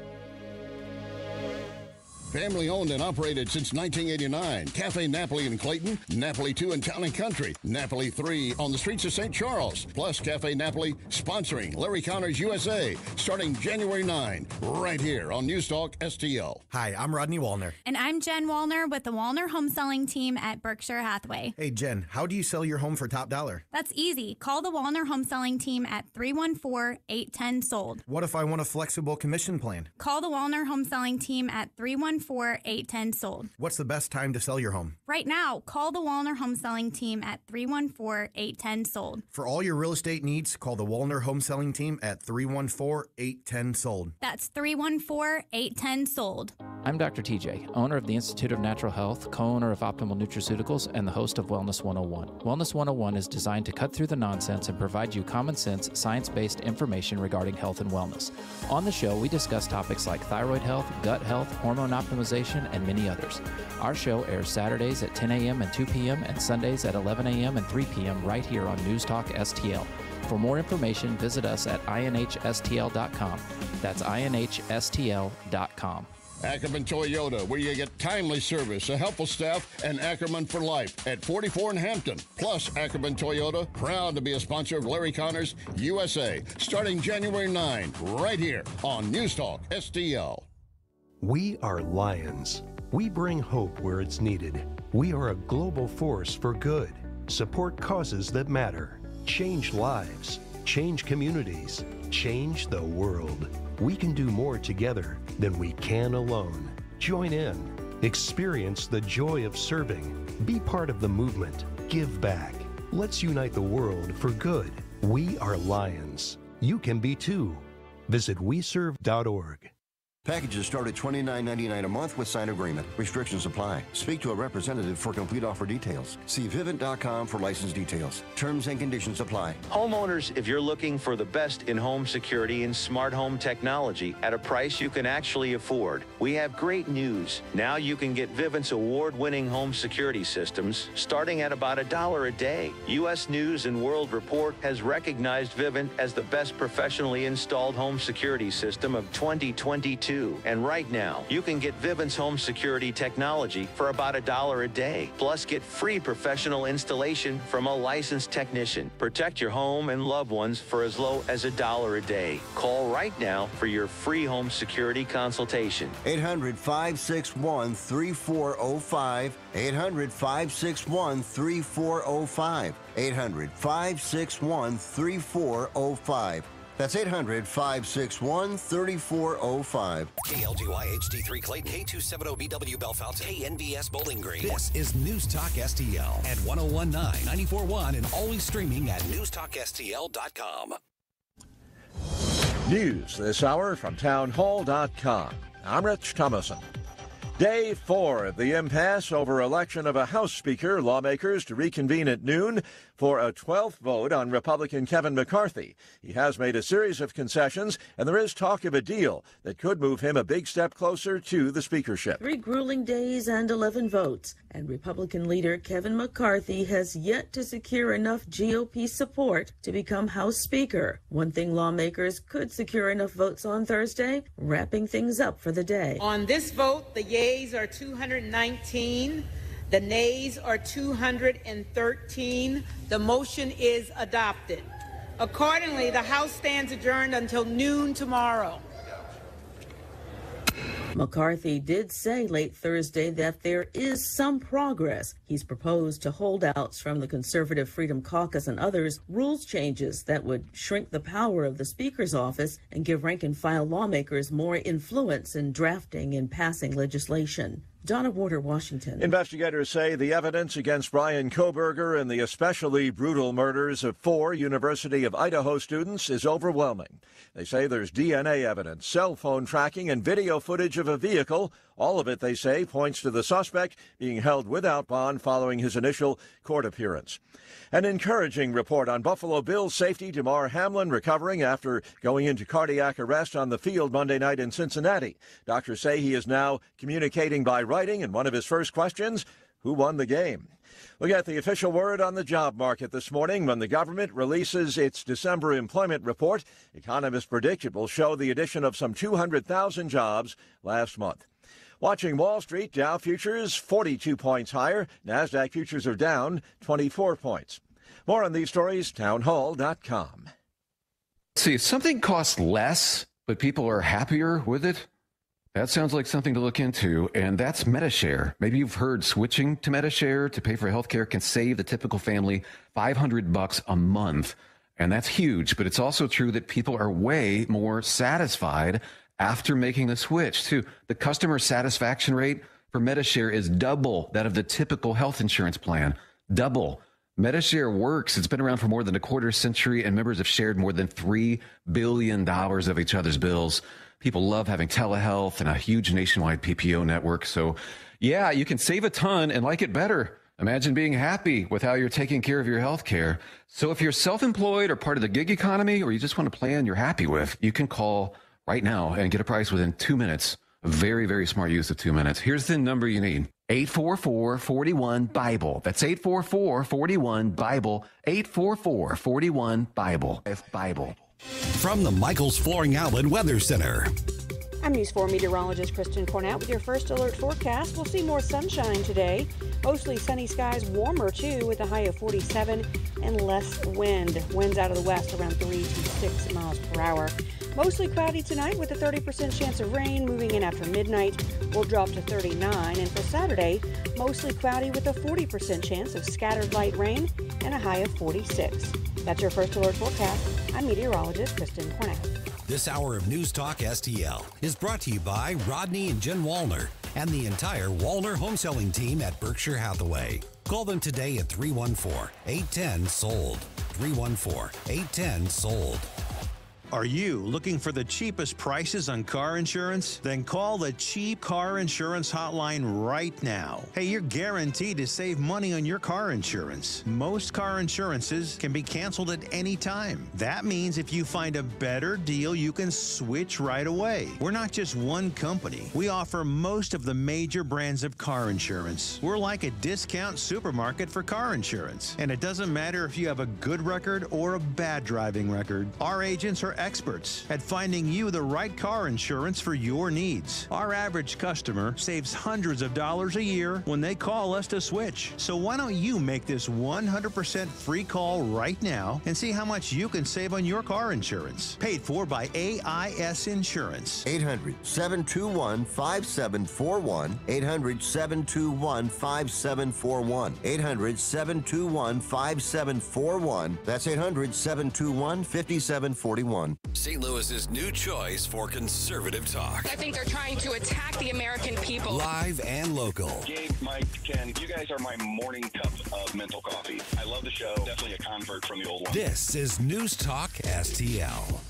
Family owned and operated since nineteen eighty-nine. Cafe Napoli in Clayton, Napoli two in Town and Country, Napoli three on the streets of Saint Charles. Plus Cafe Napoli sponsoring Larry Connors U S A starting January ninth, right here on News Talk S T L. Hi, I'm Rodney Wallner. And I'm Jen Wallner with the Wallner Home Selling Team at Berkshire Hathaway. Hey, Jen, how do you sell your home for top dollar? That's easy. Call the Wallner Home Selling Team at three one four, eight one zero, sold. What if I want a flexible commission plan? Call the Wallner Home Selling Team at three one four, eight one zero, sold. What's the best time to sell your home? Right now, call the Wallner Home Selling Team at three one four, eight one zero, sold. For all your real estate needs, call the Wallner Home Selling Team at three one four, eight one zero, sold. That's three one four, eight one zero, sold. I'm Doctor T J, owner of the Institute of Natural Health, co-owner of Optimal Nutraceuticals, and the host of Wellness one oh one. Wellness one oh one is designed to cut through the nonsense and provide you common sense, science-based information regarding health and wellness. On the show, we discuss topics like thyroid health, gut health, hormone optimization, and many others. Our show airs Saturdays at ten a.m. and two p.m. and Sundays at eleven a.m. and three p.m. right here on News Talk S T L. For more information, visit us at I N H S T L dot com. That's I N H S T L dot com. Ackerman Toyota, where you get timely service, a helpful staff, and Ackerman for life at forty-four in Hampton. Plus, Ackerman Toyota, proud to be a sponsor of Larry Connors U S A, starting January ninth, right here on News Talk S T L. We are Lions. We bring hope where it's needed. We are a global force for good. Support causes that matter. Change lives. Change communities. Change the world. We can do more together than we can alone. Join in. Experience the joy of serving. Be part of the movement. Give back. Let's unite the world for good. We are Lions. You can be too. Visit we serve dot org. Packages start at twenty-nine ninety-nine a month with sign agreement. Restrictions apply. Speak to a representative for complete offer details. See vivint dot com for license details. Terms and conditions apply. Homeowners, if you're looking for the best in home security and smart home technology at a price you can actually afford, we have great news. Now you can get Vivint's award-winning home security systems starting at about a dollar a day. U S News and World Report has recognized Vivint as the best professionally installed home security system of twenty twenty-two. And right now, you can get Vivint's home security technology for about a dollar a day. Plus, get free professional installation from a licensed technician. Protect your home and loved ones for as low as a dollar a day. Call right now for your free home security consultation. eight hundred, five six one, three four zero five. eight hundred, five six one, three four zero five. eight hundred, five six one, three four zero five. That's eight hundred, five six one, three four zero five. K L D Y H D three Clayton, K two seventy B W Bellefontaine, K N B S Bowling Green. This is News Talk S T L at one oh one point nine, ninety-four point one, and always streaming at news talk S T L dot com. News this hour from town hall dot com. I'm Rich Thomason. Day four of the impasse over election of a House Speaker, lawmakers to reconvene at noon for a twelfth vote on Republican Kevin McCarthy. He has made a series of concessions, and there is talk of a deal that could move him a big step closer to the speakership. Three grueling days and eleven votes, and Republican leader Kevin McCarthy has yet to secure enough G O P support to become House Speaker. One thing lawmakers could secure enough votes on Thursday, wrapping things up for the day. On this vote, the yeas are two hundred nineteen. The nays are two hundred thirteen. The motion is adopted. Accordingly, the House stands adjourned until noon tomorrow. McCarthy did say late Thursday that there is some progress. He's proposed to holdouts from the Conservative Freedom Caucus and others rules changes that would shrink the power of the Speaker's office and give rank-and-file lawmakers more influence in drafting and passing legislation. Donna Warder, Washington. Investigators say the evidence against Brian Koberger in the especially brutal murders of four University of Idaho students is overwhelming. They say there's D N A evidence, cell phone tracking, and video footage of a vehicle. All of it, they say, points to the suspect being held without bond following his initial court appearance. An encouraging report on Buffalo Bills safety Damar Hamlin recovering after going into cardiac arrest on the field Monday night in Cincinnati. Doctors say he is now communicating by writing, and one of his first questions, who won the game? We'll get the official word on the job market this morning when the government releases its December employment report. Economists predict it will show the addition of some two hundred thousand jobs last month. Watching Wall Street, Dow futures forty-two points higher. NASDAQ futures are down twenty-four points. More on these stories, townhall dot com. See, if something costs less, but people are happier with it, that sounds like something to look into, and that's MediShare. Maybe you've heard switching to MediShare to pay for healthcare can save the typical family five hundred bucks a month, and that's huge, but it's also true that people are way more satisfied after making the switch, too. The customer satisfaction rate for MediShare is double that of the typical health insurance plan. Double. MediShare works. It's been around for more than a quarter century, and members have shared more than three billion dollars of each other's bills. People love having telehealth and a huge nationwide P P O network. So, yeah, you can save a ton and like it better. Imagine being happy with how you're taking care of your health care. So if you're self-employed or part of the gig economy, or you just want a plan you're happy with, you can call right now and get a price within two minutes. A very, very smart use of two minutes. Here's the number you need. eight four four, four one, BIBLE. That's eight four four, four one, BIBLE. eight four four, four one, BIBLE. Bible. From the Michaels Flooring Outlet Weather Center. I'm News four meteorologist Kristen Cornett with your first alert forecast. We'll see more sunshine today. Mostly sunny skies, warmer too, with a high of forty-seven and less wind. Winds out of the west around three to six miles per hour. Mostly cloudy tonight with a thirty percent chance of rain. Moving in after midnight, will drop to thirty-nine. And for Saturday, mostly cloudy with a forty percent chance of scattered light rain and a high of forty-six. That's your first alert forecast. I'm meteorologist Kristen Cornett. This hour of News Talk S T L is brought to you by Rodney and Jen Wallner and the entire Wallner home selling team at Berkshire Hathaway. Call them today at three one four, eight one zero, sold. three one four, eight one zero, sold. Are you looking for the cheapest prices on car insurance? Then call the Cheap Car Insurance Hotline right now. Hey, you're guaranteed to save money on your car insurance. Most car insurances can be canceled at any time. That means if you find a better deal, you can switch right away. We're not just one company. We offer most of the major brands of car insurance. We're like a discount supermarket for car insurance. And it doesn't matter if you have a good record or a bad driving record. Our agents are experts at finding you the right car insurance for your needs. Our average customer saves hundreds of dollars a year when they call us to switch. So why don't you make this one hundred percent free call right now and see how much you can save on your car insurance. Paid for by A I S Insurance. eight hundred, seven two one, five seven four one. eight hundred, seven two one, five seven four one. eight hundred, seven two one, five seven four one. That's eight hundred, seven two one, five seven four one. Saint Louis's new choice for conservative talk. I think they're trying to attack the American people. Live and local. Gabe, Mike, Ken, you guys are my morning cup of mental coffee. I love the show. Definitely a convert from the old one. This is News Talk S T L.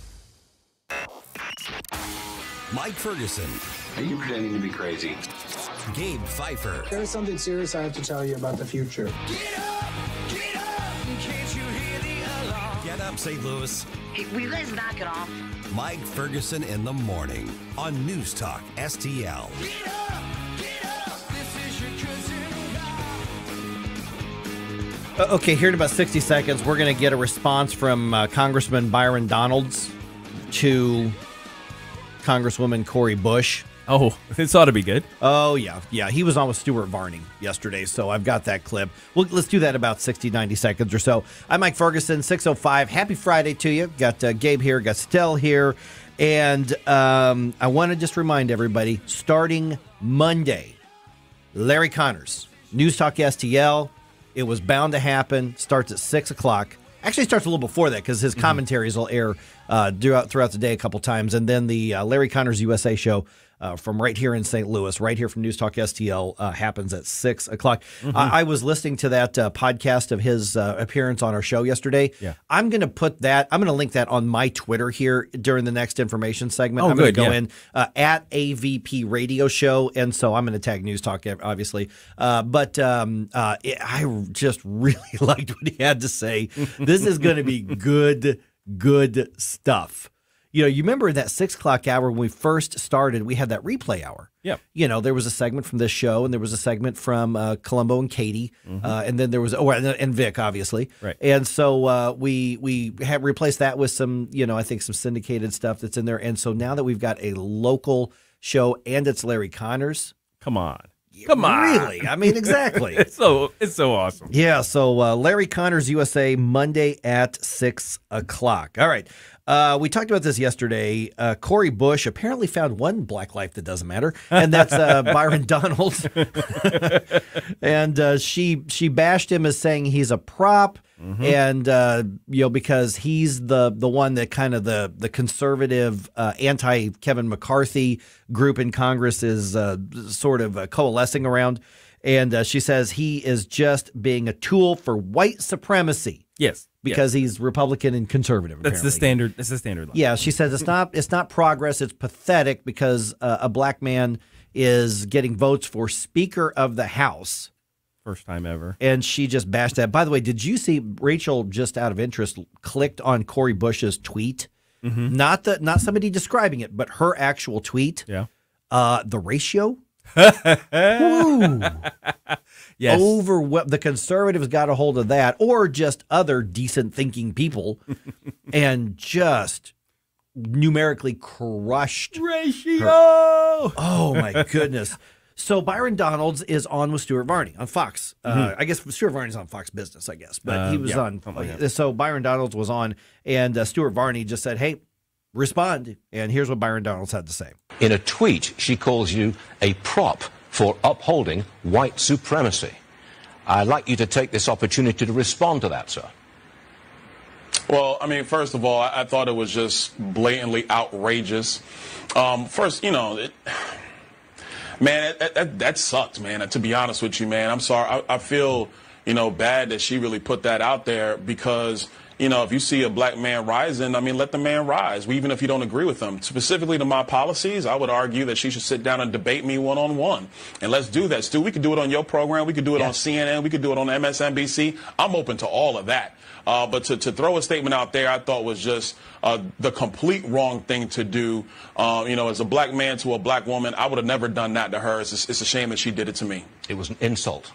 Mike Ferguson. Are you pretending to be crazy? Gabe Pfeiffer. There's something serious I have to tell you about the future. Get up! Get up! Can't you hear the alarm? Get up, Saint Louis. Hey, will you guys knock it off? Mike Ferguson in the morning on News Talk S T L. Get up! Get up! This is your cousin. Uh, Okay, here in about sixty seconds, we're going to get a response from uh, Congressman Byron Donalds to Congresswoman Cori Bush. Oh, this ought to be good. Oh, yeah. Yeah, he was on with Stuart Varney yesterday, so I've got that clip. Well, let's do that in about sixty, ninety seconds or so. I'm Mike Ferguson, six oh five. Happy Friday to you. Got uh, Gabe here, got Stell here. And um, I want to just remind everybody, starting Monday, Larry Connors, News Talk S T L. It was bound to happen. Starts at six o'clock. Actually starts a little before that because his commentaries will air uh, throughout throughout the day a couple times, and then the uh, Larry Connors U S A show. Uh, from right here in Saint Louis, right here from News Talk S T L, uh, happens at six o'clock. Mm-hmm. I, I was listening to that uh, podcast of his uh, appearance on our show yesterday. Yeah. I'm going to put that, I'm going to link that on my Twitter here during the next information segment. Oh, I'm going to good, go yeah. in uh, at A V P Radio Show. And so I'm going to tag News Talk, obviously. Uh, but um, uh, it, I just really liked what he had to say. This is going to be good, good stuff. You know, you remember that six o'clock hour when we first started, we had that replay hour. Yeah. You know, there was a segment from this show, and there was a segment from uh, Columbo and Katie, Mhm. uh, and then there was, oh, and, and Vic, obviously. Right. And so uh, we we have replaced that with some, you know, I think some syndicated stuff that's in there. And so now that we've got a local show and it's Larry Connors. Come on. Come on. Really? I mean, exactly. it's so it's so awesome. Yeah, so uh, Larry Connors U S A, Monday at six o'clock. All right. Uh, we talked about this yesterday. Uh, Corey Bush apparently found one black life that doesn't matter, and that's uh, Byron Donalds. and uh, she she bashed him as saying he's a prop, Mhm. and uh, you know, because he's the the one that kind of the the conservative uh, anti Kevin McCarthy group in Congress is uh, sort of uh, coalescing around. And uh, she says he is just being a tool for white supremacy. Yes. Because he's Republican and conservative. That's the apparently. standard. That's the standard line. Yeah, she says it's not it's not progress. It's pathetic because uh, a black man is getting votes for Speaker of the House. First time ever. And she just bashed that. By the way, did you see Rachel, just out of interest, clicked on Cory Bush's tweet? Mhm. Not the not somebody describing it, but her actual tweet. Yeah. Uh, the ratio. Woo. Yes. Over the conservatives got a hold of that, or just other decent thinking people, and just numerically crushed ratio. her. Oh my goodness! So Byron Donalds is on with Stuart Varney on Fox. Uh, Mhm. I guess Stuart Varney's on Fox Business, I guess, but Uh, he was yeah, on. something like that. So Byron Donalds was on, and uh, Stuart Varney just said, "Hey, respond." And here's what Byron Donalds had to say. In a tweet, she calls you a prop for upholding white supremacy. I'd like you to take this opportunity to respond to that, sir. Well, I mean, first of all, I, I thought it was just blatantly outrageous. Um, first, you know, it, man, that, that, that sucked, man. To be honest with you, man, I'm sorry. I, I feel, you know, bad that she really put that out there because, you know, if you see a black man rising, I mean, let the man rise, even if you don't agree with them. Specifically to my policies, I would argue that she should sit down and debate me one-on-one. And let's do that, Stu. We could do it on your program. We could do it on C N N. We could do it on M S N B C. I'm open to all of that. Uh, but to, to throw a statement out there, I thought was just uh, the complete wrong thing to do. Uh, you know, as a black man to a black woman, I would have never done that to her. It's a, it's a shame that she did it to me. It was an insult.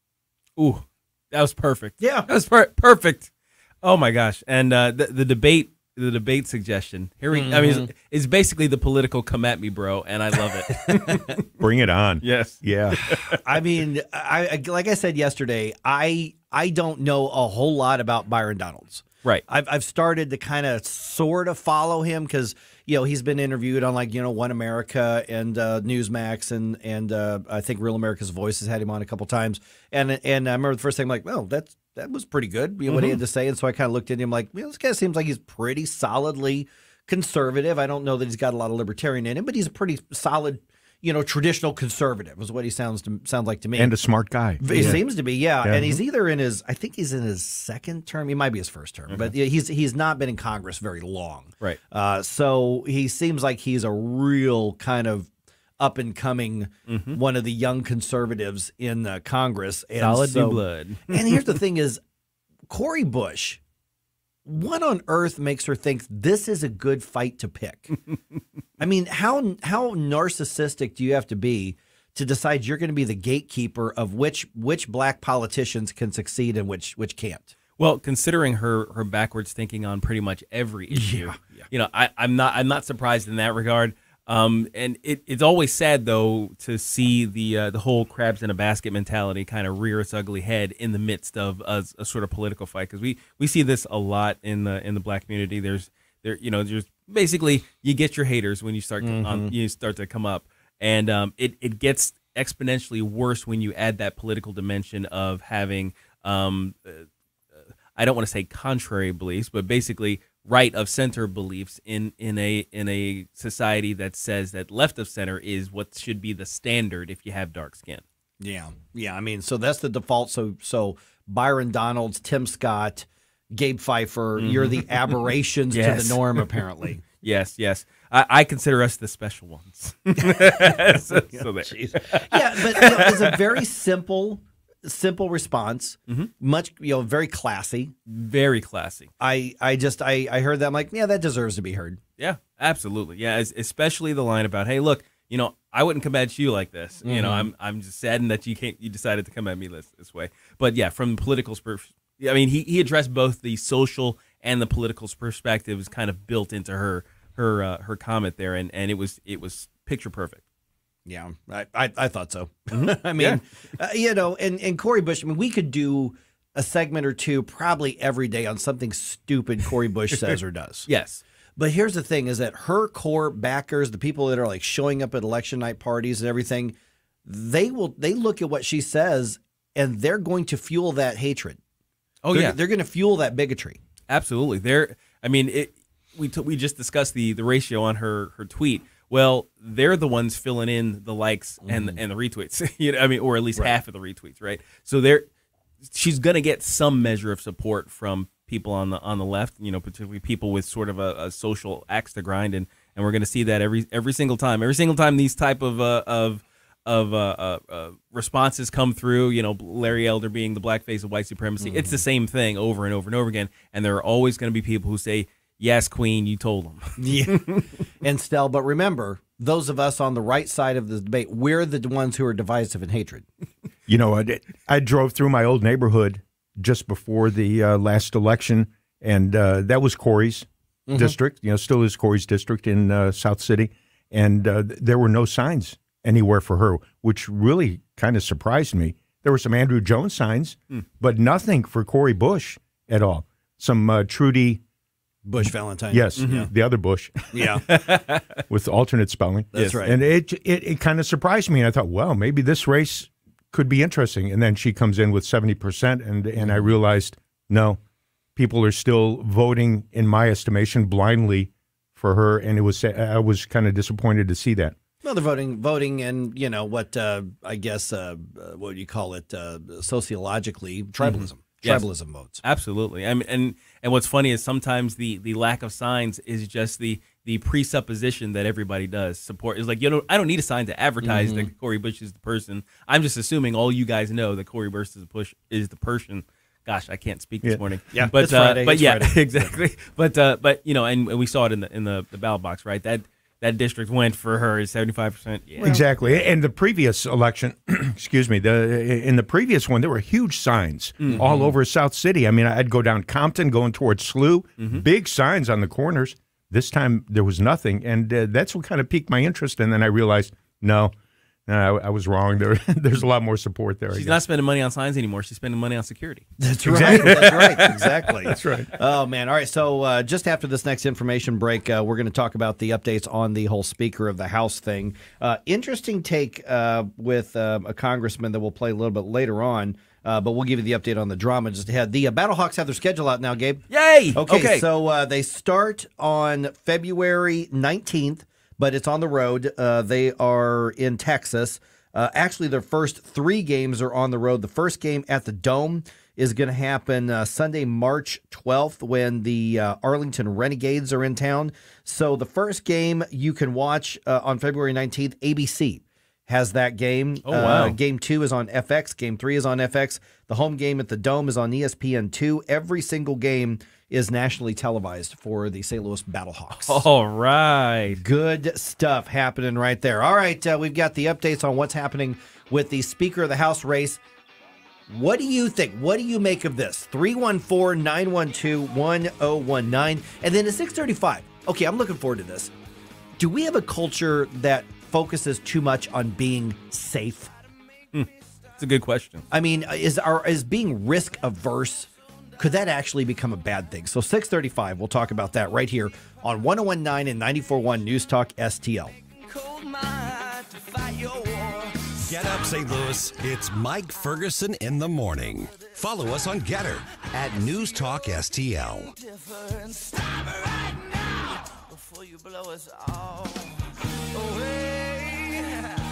Ooh, that was perfect. Yeah. That was per- perfect. Oh my gosh! And uh, the the debate, the debate suggestion. Here we. I mean, it's, it's basically the political "come at me, bro," and I love it. Bring it on. Yes. Yeah. I mean, I, I like I said yesterday, I I don't know a whole lot about Byron Donalds. Right. I've I've started to kind of sort of follow him because you know he's been interviewed on like you know One America and uh, Newsmax and and uh, I think Real America's Voice has had him on a couple times. And and I remember the first thing I'm like, oh, that's that was pretty good. You know, what he had to say. And so I kind of looked at him like, well, this guy seems like he's pretty solidly conservative. I don't know that he's got a lot of libertarian in him, but he's a pretty solid, you know, traditional conservative is what he sounds to sounds like to me. And a smart guy. He Yeah. seems to be, yeah. Yeah. And he's either in his, I think he's in his second term. He might be his first term, but yeah, he's he's not been in Congress very long. Right. Uh, so he seems like he's a real kind of up and coming, Mhm. one of the young conservatives in uh, Congress. And Solid so, new blood. And here's the thing: is Cory Bush. What on earth makes her think this is a good fight to pick? I mean, how how narcissistic do you have to be to decide you're going to be the gatekeeper of which which black politicians can succeed and which which can't? Well, considering her her backwards thinking on pretty much every issue, you know, I, I'm not I'm not surprised in that regard. Um, and it, it's always sad though to see the uh, the whole crabs in a basket mentality kind of rear its ugly head in the midst of a, a sort of political fight, because we, we see this a lot in the in the black community. There's there you know there's basically you get your haters when you start to, Mhm. um, you start to come up, and um, it it gets exponentially worse when you add that political dimension of having um, uh, I don't want to say contrary beliefs, but basically right of center beliefs in in a in a society that says that left of center is what should be the standard if you have dark skin. Yeah, yeah. I mean, so that's the default. So so Byron Donalds, Tim Scott, Gabe Pfeiffer, mm-hmm. you're the aberrations yes. to the norm, apparently. Yes, yes. I, I consider us the special ones. so, so there. Yeah, but you know, it's a very simple, simple response. Mm-hmm. Much, you know, very classy. Very classy. I, I just, I, I heard that. I'm like, yeah, that deserves to be heard. Yeah, absolutely. Yeah, especially the line about, hey, look, you know, I wouldn't come at you like this. Mm-hmm. You know, I'm, I'm just saddened that you can't, you decided to come at me this, this way. But yeah, from the political perspective, I mean, he, he addressed both the social and the political perspectives kind of built into her her uh, her comment there, and, and it was it was picture perfect. Yeah, I I, I thought so. Mm-hmm. I mean, yeah. uh, you know, and, and Cori Bush, I mean, we could do a segment or two probably every day on something stupid Cori Bush says or does. Yes. But here's the thing is that her core backers, the people that are like showing up at election night parties and everything, they will they look at what she says and they're going to fuel that hatred. Oh, they're, yeah. They're going to fuel that bigotry. Absolutely. They're, I mean, it, we t- we just discussed the, the ratio on her, her tweet. Well, they're the ones filling in the likes and Mm. and the retweets. you know, I mean, or at least Right. half of the retweets, right? So they're she's going to get some measure of support from people on the on the left. You know, particularly people with sort of a, a social axe to grind, and, and we're going to see that every every single time. Every single time these type of uh, of of uh, uh, uh, responses come through. You know, Larry Elder being the black face of white supremacy. Mm-hmm. It's the same thing over and over and over again. And there are always going to be people who say, "Yes, Queen, you told them." Yeah. And Stell, but remember, those of us on the right side of the debate, we're the ones who are divisive in hatred. You know, I, did, I drove through my old neighborhood just before the uh, last election, and uh, that was Cori's Mhm. district. You know, still is Cori's district in uh, South City, and uh, there were no signs anywhere for her, which really kind of surprised me. There were some Andrew Jones signs, Mm. but nothing for Cori Bush at all. Some uh, Trudy Bush Valentine. Yes, Mhm. the other Bush. Yeah. With alternate spelling. That's Yes. right. And it it, it kind of surprised me, and I thought, well, maybe this race could be interesting. And then she comes in with seventy percent, and and I realized, no, people are still voting, in my estimation, blindly for her, and it was I was kind of disappointed to see that. Well, they're voting, voting, and you know what? Uh, I guess uh, uh, what do you call it? Uh, sociologically, tribalism. Yes. Tribalism votes. Absolutely. I mean, and and what's funny is sometimes the the lack of signs is just the the presupposition that everybody does support. Is like, you know, I don't need a sign to advertise Mhm. that Cori Bush is the person. I'm just assuming all you guys know that Cori Bush is the push is the person. Gosh, I can't speak this Yeah. morning. Yeah, but it's uh, Friday, but it's yeah, Friday. exactly. But uh, but you know, and, and we saw it in the in the, the ballot box, right? That that district went for her is seventy-five percent. Yeah. Exactly. And the previous election, excuse me, the in the previous one, there were huge signs Mhm. all over South City. I mean, I'd go down Compton going towards Slough, Mhm. big signs on the corners. This time there was nothing, and uh, that's what kind of piqued my interest. And then I realized, no, no I, I was wrong. There, there's a lot more support there. I She's guess. not spending money on signs anymore. She's spending money on security. That's right. That's right. Exactly. That's right. Oh, man. All right. So uh, just after this next information break, uh, we're going to talk about the updates on the whole Speaker of the House thing. Uh, interesting take uh, with uh, a congressman that we'll play a little bit later on, uh, but we'll give you the update on the drama just ahead. The uh, Battlehawks have their schedule out now, Gabe. Yay! Okay. Okay. So uh, they start on February nineteenth, but it's on the road. Uh, they are in Texas. Uh, actually, their first three games are on the road. The first game at the Dome is going to happen uh, Sunday, March twelfth, when the uh, Arlington Renegades are in town. So the first game you can watch uh, on February nineteenth, A B C has that game. Oh, wow. Uh, game two is on F X. Game three is on F X. The home game at the Dome is on E S P N two. Every single game is nationally televised for the Saint Louis Battlehawks. All right. Good stuff happening right there. All right, uh, we've got the updates on what's happening with the Speaker of the House race. What do you think? What do you make of this? three one four, nine one two, one oh one nine. And then at six thirty-five, okay, I'm looking forward to this. Do we have a culture that focuses too much on being safe? Hmm. It's a good question. I mean, is our is being risk averse, could that actually become a bad thing? So six thirty-five, we'll talk about that right here on one oh one nine and ninety-four point one News Talk S T L. Cold mind to fight your war. Get up, Saint Louis. It's Mike Ferguson in the morning. Follow us on Getter at News Talk S T L. Stop right now before you blow us all away.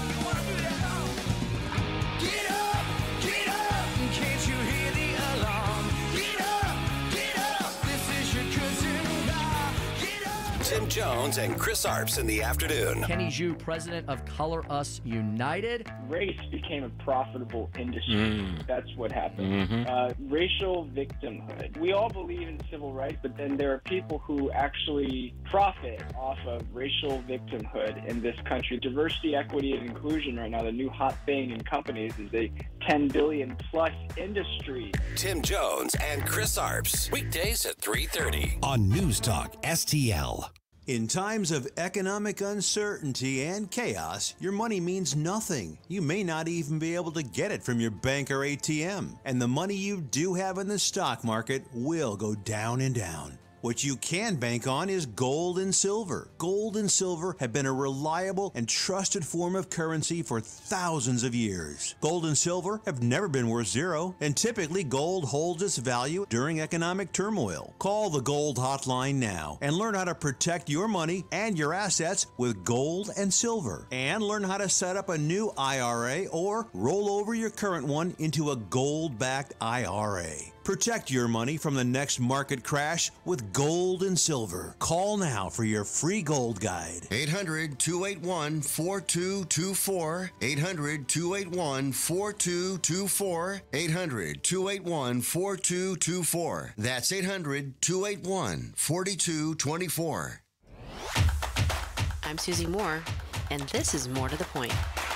Get up, get up, can't you hear the alarm? Get up, get up, this is your cousin God. Get up. Tim Jones and Chris Arps in the afternoon. Kenny Zhu, president of Color Us United. Race became a profitable industry. Mm. That's what happened. Mhm. Uh, racial victimhood. We all believe in civil rights, but then there are people who actually profit off of racial victimhood in this country. Diversity, equity, and inclusion right now, the new hot thing in companies is a ten billion plus industry. Tim Jones and Chris Arps. Weekdays at three thirty on News Talk S T L. In times of economic uncertainty and chaos, your money means nothing. You may not even be able to get it from your bank or A T M. And the money you do have in the stock market will go down and down. What you can bank on is gold and silver. Gold and silver have been a reliable and trusted form of currency for thousands of years. Gold and silver have never been worth zero, and typically gold holds its value during economic turmoil. Call the Gold Hotline now and learn how to protect your money and your assets with gold and silver. And learn how to set up a new I R A or roll over your current one into a gold-backed I R A. Protect your money from the next market crash with gold and silver. Call now for your free gold guide. eight hundred, two eight one, four two two four. eight hundred, two eight one, four two two four. eight hundred, two eight one, four two two four. That's eight hundred, two eight one, four two two four. I'm Susie Moore, and this is More to the Point.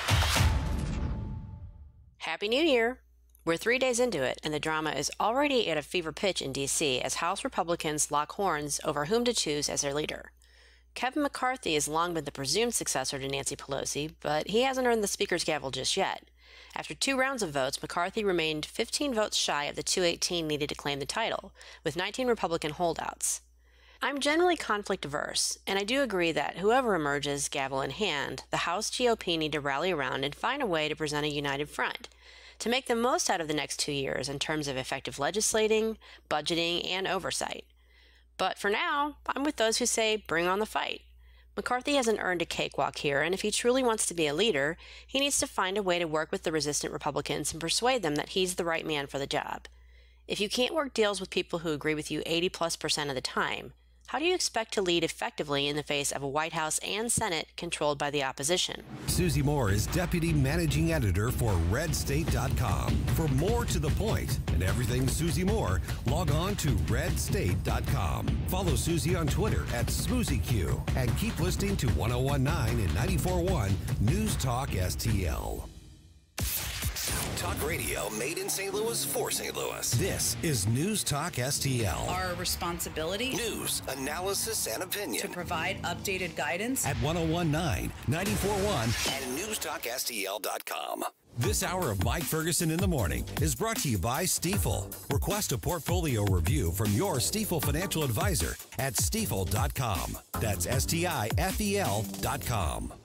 Happy New Year! We're three days into it, and the drama is already at a fever pitch in D C as House Republicans lock horns over whom to choose as their leader. Kevin McCarthy has long been the presumed successor to Nancy Pelosi, but he hasn't earned the Speaker's gavel just yet. After two rounds of votes, McCarthy remained fifteen votes shy of the two eighteen needed to claim the title, with nineteen Republican holdouts. I'm generally conflict-averse, and I do agree that whoever emerges, gavel in hand, the House G O P need to rally around and find a way to present a united front, to make the most out of the next two years in terms of effective legislating, budgeting, and oversight. But for now, I'm with those who say, bring on the fight. McCarthy hasn't earned a cakewalk here, and if he truly wants to be a leader, he needs to find a way to work with the resistant Republicans and persuade them that he's the right man for the job. If you can't work deals with people who agree with you eighty plus percent of the time, how do you expect to lead effectively in the face of a White House and Senate controlled by the opposition? Susie Moore is Deputy Managing Editor for red state dot com. For more to the point and everything Susie Moore, log on to red state dot com. Follow Susie on Twitter at SmoozyQ and keep listening to one oh one point nine and ninety-four point one News Talk S T L. Talk radio made in Saint Louis for Saint Louis. This is News Talk S T L. Our responsibility. News, analysis, and opinion. To provide updated guidance. At one oh one point nine, ninety-four point one, and news talk S T L dot com. This hour of Mike Ferguson in the Morning is brought to you by Stifel. Request a portfolio review from your Stifel financial advisor at stifel dot com. That's S T I F E L dot com.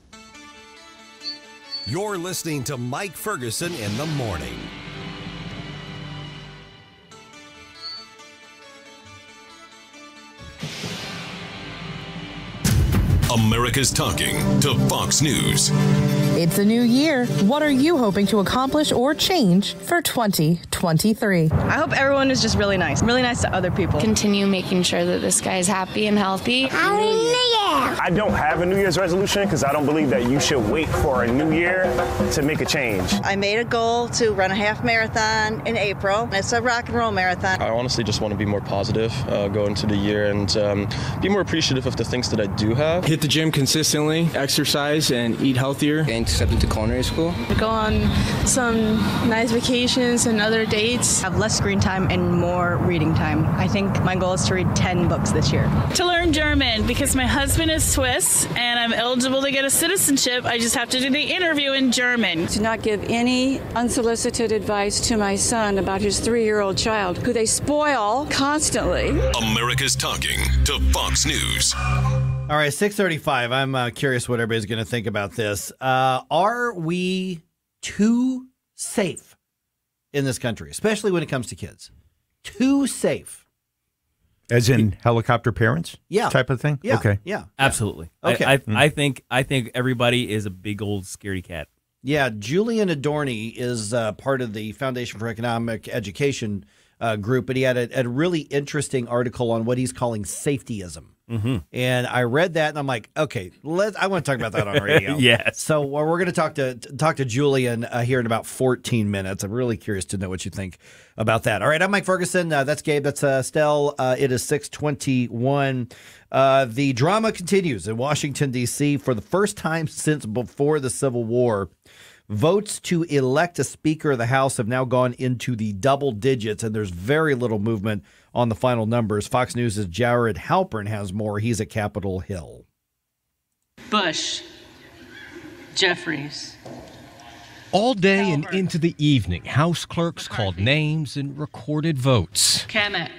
You're listening to Mike Ferguson in the Morning. America's talking to Fox News. It's a new year. What are you hoping to accomplish or change for twenty twenty-three? I hope everyone is just really nice, really nice to other people. Continue making sure that this guy is happy and healthy. I don't have a New Year's resolution because I don't believe that you should wait for a new year to make a change. I made a goal to run a half marathon in April. It's a rock and roll marathon. I honestly just want to be more positive, uh, go into the year and um, be more appreciative of the things that I do have. Hit the gym consistently, exercise, and eat healthier. Getting accepted to culinary school. Go on some nice vacations and other dates. Have less screen time and more reading time. I think my goal is to read ten books this year. To learn German, because my husband is Swiss and I'm eligible to get a citizenship. I just have to do the interview in German. To not give any unsolicited advice to my son about his three-year-old child, who they spoil constantly. America's talking to Fox News. All right, six thirty-five. I'm uh, curious what everybody's going to think about this. Uh, are we too safe in this country, especially when it comes to kids. Too safe. As in helicopter parents? Yeah. Type of thing? Yeah. Okay. Yeah. Absolutely. Okay. I, I, Mm. I think I think everybody is a big old scaredy cat. Yeah. Julian Adorni is uh, part of the Foundation for Economic Education uh, group, but he had a, a really interesting article on what he's calling safetyism. Mm-hmm. And I read that, and I'm like, okay, let I want to talk about that on radio. Yes. So well, we're going to talk to talk to Julian uh, here in about fourteen minutes. I'm really curious to know what you think about that. All right, I'm Mike Ferguson. Uh, that's Gabe. That's uh, Stell. Uh, it is six twenty-one. Uh, the drama continues in Washington, D C for the first time since before the Civil War. Votes to elect a Speaker of the House have now gone into the double digits, and there's very little movement on the final numbers. Fox News' Jared Halpern has more. He's at Capitol Hill. Bush, Jeffries. All day and into the evening, House clerks called names and recorded votes. Kamek,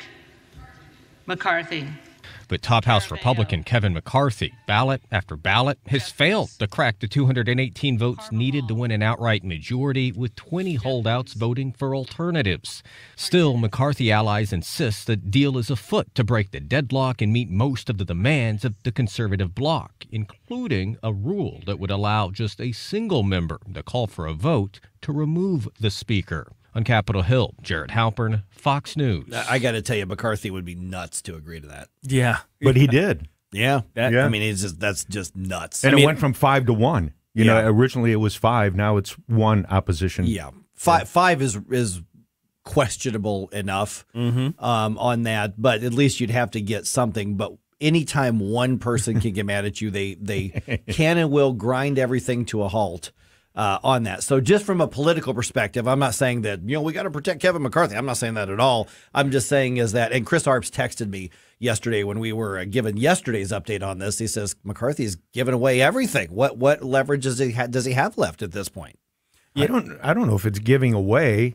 McCarthy. But top House Republican Kevin McCarthy, ballot after ballot, has failed to crack the two hundred eighteen votes needed to win an outright majority, with twenty holdouts voting for alternatives. Still, McCarthy allies insist the deal is afoot to break the deadlock and meet most of the demands of the conservative bloc, including a rule that would allow just a single member to call for a vote to remove the Speaker. On Capitol Hill, Jared Halpern, Fox News. I got to tell you, McCarthy would be nuts to agree to that. Yeah. But he did. Yeah. That- Yeah. I mean, it's just that's just nuts. And I it mean, went from five to one. You Yeah. know, originally it was five. Now it's one opposition. Yeah. Five five is is questionable enough Mm-hmm. um, on that, but at least you'd have to get something. But anytime one person can get mad at you, they they can and will grind everything to a halt. Uh, on that. So just from a political perspective, I'm not saying that, you know, we got to protect Kevin McCarthy. I'm not saying that at all. I'm just saying is that, and Chris Arps texted me yesterday when we were uh, given yesterday's update on this. He says, McCarthy's given away everything. What what leverage does he, ha- does he have left at this point? I don't I don't know if it's giving away,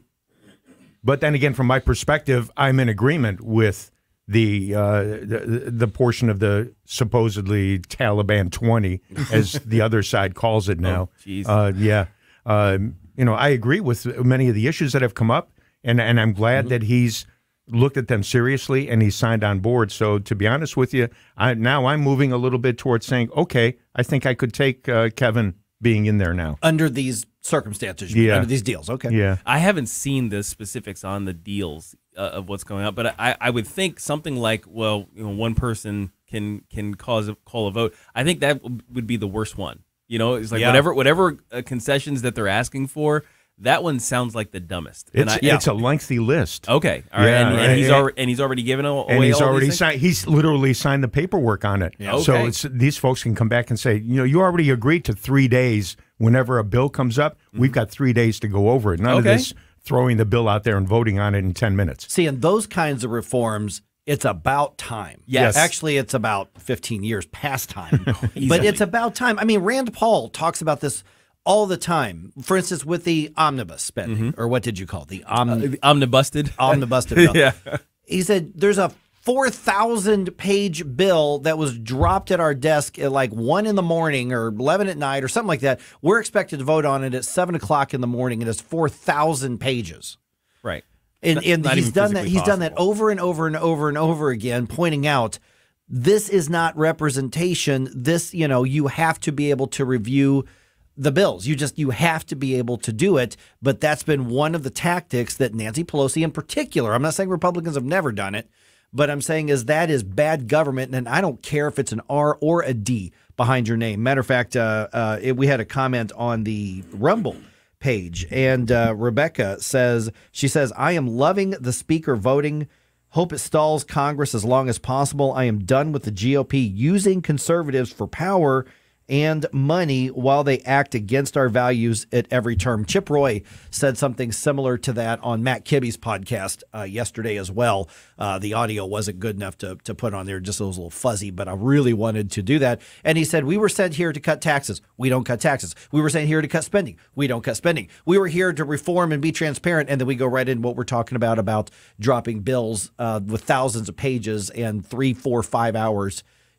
but then again, from my perspective, I'm in agreement with the uh, the, the portion of the supposedly Taliban twenty, as the other side calls it now. Oh, geez. uh, yeah, um, you know, I agree with many of the issues that have come up, and and I'm glad Mm-hmm. that he's looked at them seriously and he's signed on board. So to be honest with you, I, now I'm moving a little bit towards saying, okay, I think I could take uh, Kevin being in there now Under these circumstances, Yeah. under these deals. Okay. Yeah. I haven't seen the specifics on the deals uh, of what's going on, but I, I would think something like, well, you know, one person can can cause a, call a vote. I think that would be the worst one. You know, it's like Yeah. whatever whatever uh, concessions that they're asking for. That one sounds like the dumbest. And It's I, it's a lengthy list. Okay, all right, Yeah, and, and he's and- already and he's already given away and he's all already these things? signed. He's literally signed the paperwork on it. Yeah. So Okay. it's these folks can come back and say, you know, you already agreed to three days. Whenever a bill comes up, we've got three days to go over it. None of Okay. this throwing the bill out there and voting on it in ten minutes. See, in those kinds of reforms, it's about time. Yes. Actually, it's about fifteen years past time. but Easily. it's about time. I mean, Rand Paul talks about this all the time. For instance, with the omnibus spending, or what did you call it? The om- Uh, the omnibusted? omnibusted bill. Yeah. He said there's a four thousand page bill that was dropped at our desk at like one in the morning or eleven at night or something like that. We're expected to vote on it at seven o'clock in the morning, and it's four thousand pages. Right. And, Not- and not he's even done that. physically He's done that possible. over and over and over and over again, pointing out this is not representation. This, you know, you have to be able to review the bills. You just you have to be able to do it. But that's been one of the tactics that Nancy Pelosi, in particular, I'm not saying Republicans have never done it, but I'm saying is that is bad government, and I don't care if it's an R or a D behind your name. Matter of fact, uh, uh, it, we had a comment on the Rumble page, and uh, Rebecca says, she says, I am loving the speaker voting. Hope it stalls Congress as long as possible. I am done with the G O P using conservatives for power and money while they act against our values at every term. Chip Roy said something similar to that on Matt Kibbe's podcast uh, yesterday as well. Uh, the audio wasn't good enough to, to put on there, just it was a little fuzzy, but I really wanted to do that. And he said, we were sent here to cut taxes. We don't cut taxes. We were sent here to cut spending. We don't cut spending. We were here to reform and be transparent. And then we go right in what we're talking about, about dropping bills uh, with thousands of pages and three, four, five hours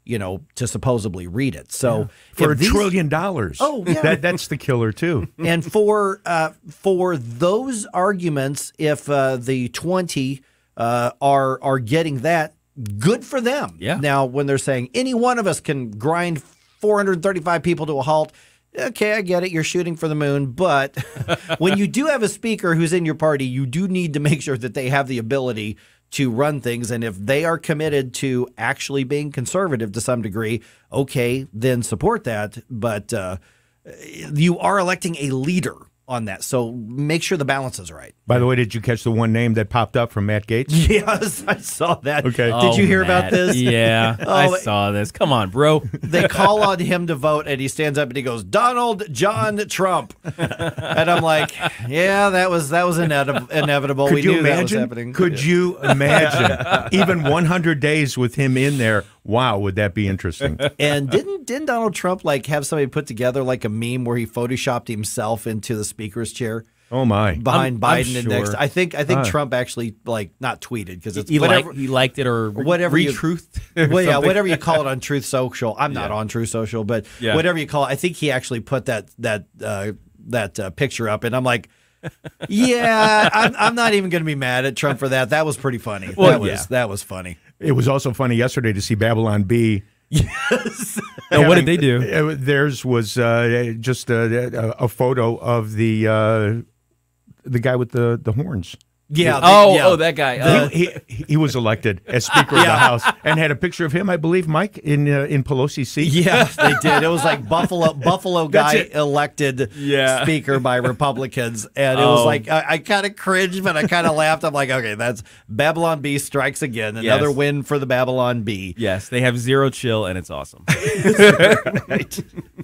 you know, to supposedly read it. So yeah. for a these, trillion dollars, oh yeah, that, that's the killer too. And for uh, for those arguments, if uh, the twenty uh, are are getting that, good for them. Yeah. Now, when they're saying any one of us can grind four hundred thirty-five people to a halt. Okay, I get it. You're shooting for the moon. But when you do have a speaker who's in your party, you do need to make sure that they have the ability to run things. And if they are committed to actually being conservative to some degree, okay, then support that. But uh, you are electing a leader on that. So make sure the balance is right. By the way, did you catch the one name that popped up from Matt Gaetz? Yes, I saw that. Okay. Did Oh, you hear Matt. about this? Yeah, Oh, I saw this. Come on, bro. They call on him to vote, and he stands up and he goes, "Donald John Trump," and I'm like, "Yeah, that was that was inedi- inevitable. Could we you knew imagine? that was happening." Could you imagine even one hundred days with him in there? Wow, would that be interesting? And didn't didn't Donald Trump like have somebody put together like a meme where he photoshopped himself into the speaker's chair? Oh my! Behind I'm- Biden I'm and next, sure. I think I think Ah. Trump actually like not tweeted because it's He whatever liked, he liked it or re- whatever you- retruthed. well, yeah, something. whatever you call it on Truth Social. I'm not Yeah. on Truth Social, but Yeah. whatever you call it, I think he actually put that that uh, that uh, picture up, and I'm like, yeah, I'm, I'm not even going to be mad at Trump for that. That was pretty funny. Well, that was yeah. that was funny. It was also funny yesterday to see Babylon B. Yes. Now, what did they do? Uh, Theirs was uh, just a, a, a photo of the uh, the guy with the, the horns. Yeah. Oh, they- yeah. oh, that guy. Uh, he, he he was elected as Speaker of the Yeah. House and had a picture of him, I believe, Mike, in uh, in Pelosi's seat. Yeah, they did. It was like Buffalo Buffalo That's guy it. elected Yeah. speaker by Republicans, and it was Oh. like I, I kind of cringed, but I kind of laughed. I'm like, okay, that's Babylon B strikes again. Another Yes. win for the Babylon B. Yes, they have zero chill, and it's awesome. Right.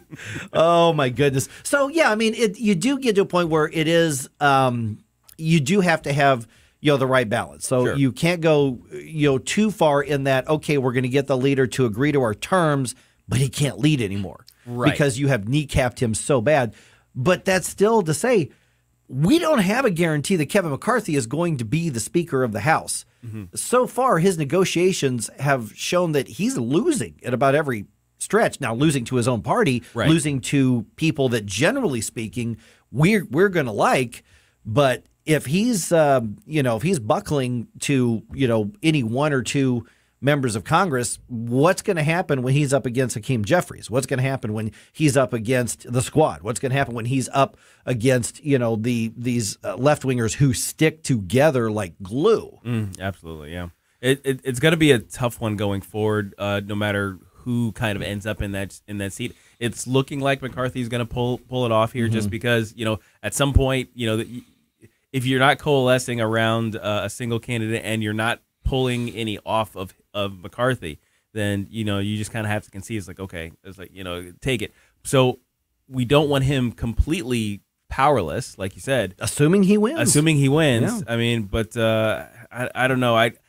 Oh my goodness. So yeah, I mean, it, you do get to a point where it is. Um, you do have to have you know the right balance. So Sure. you can't go you know too far in that. Okay, we're going to get the leader to agree to our terms, but he can't lead anymore Right. because you have kneecapped him so bad. But that's still to say we don't have a guarantee that Kevin McCarthy is going to be the Speaker of the House. Mm-hmm. So far, his negotiations have shown that he's losing at about every stretch. Now, losing to his own party, Right. losing to people that, generally speaking, we're we're going to like. But if he's, uh, you know, if he's buckling to, you know, any one or two members of Congress, what's going to happen when he's up against Hakeem Jeffries? What's going to happen when he's up against the Squad? What's going to happen when he's up against, you know, the these uh, left wingers who stick together like glue? Mm, absolutely, yeah. It, it it's going to be a tough one going forward, uh, no matter who kind of ends up in that in that seat. It's looking like McCarthy's going to pull pull it off here, Mm-hmm. just because you know at some point, you know, the, if you're not coalescing around uh, a single candidate and you're not pulling any off of of McCarthy, then you know you just kind of have to concede. It's like okay, it's like you know take it. So we don't want him completely powerless, like you said. Assuming he wins. Assuming he wins. Yeah. I mean, but uh, I I don't know. I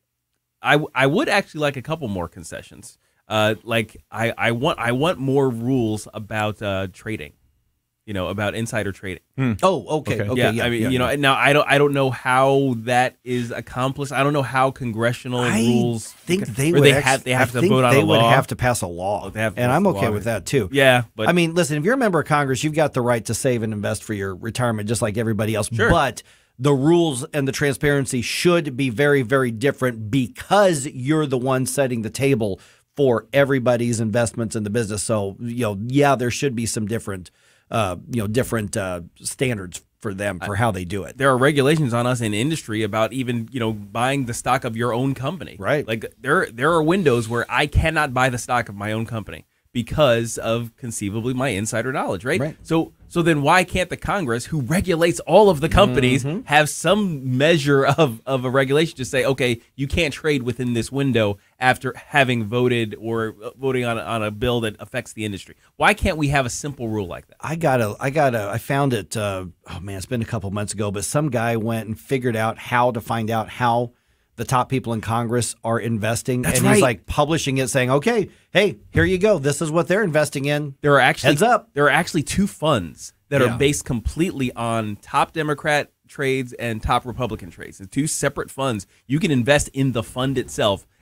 I I would actually like a couple more concessions. Uh, like I, I want I want more rules about uh, trading, you know, about insider trading. Oh, okay, okay, yeah, yeah, I mean, yeah, you know, yeah. now I don't I don't know how that is accomplished. I don't know how congressional I rules think they or would they act- have they have I to think vote on they a would law. have to pass a law, Oh, they have to and pass I'm a okay law. with that too. Yeah, but I mean, listen, if you're a member of Congress, you've got the right to save and invest for your retirement, just like everybody else. Sure. But the rules and the transparency should be very, very different because you're the one setting the table for everybody's investments in the business. So, you know, yeah, there should be some different, uh, you know, different uh, standards for them for how they do it. there are regulations on us in industry about even you know buying the stock of your own company. Right. Like there there are windows where I cannot buy the stock of my own company because of conceivably my insider knowledge. Right. Right. So so then why can't the Congress, who regulates all of the companies, Mm-hmm. have some measure of of a regulation to say, okay, you can't trade within this window after having voted or voting on a, on a bill that affects the industry? Why can't we have a simple rule like that? I got a, I got a, I found it, uh, oh man, it's been a couple months ago, but some guy went and figured out how to find out how the top people in Congress are investing. That's and right. he's like publishing it saying, okay, hey, here you go. This is what they're investing in. There are actually Heads up. There are actually two funds that Yeah. are based completely on top Democrat trades and top Republican trades. The two separate funds. You can invest in the fund itself,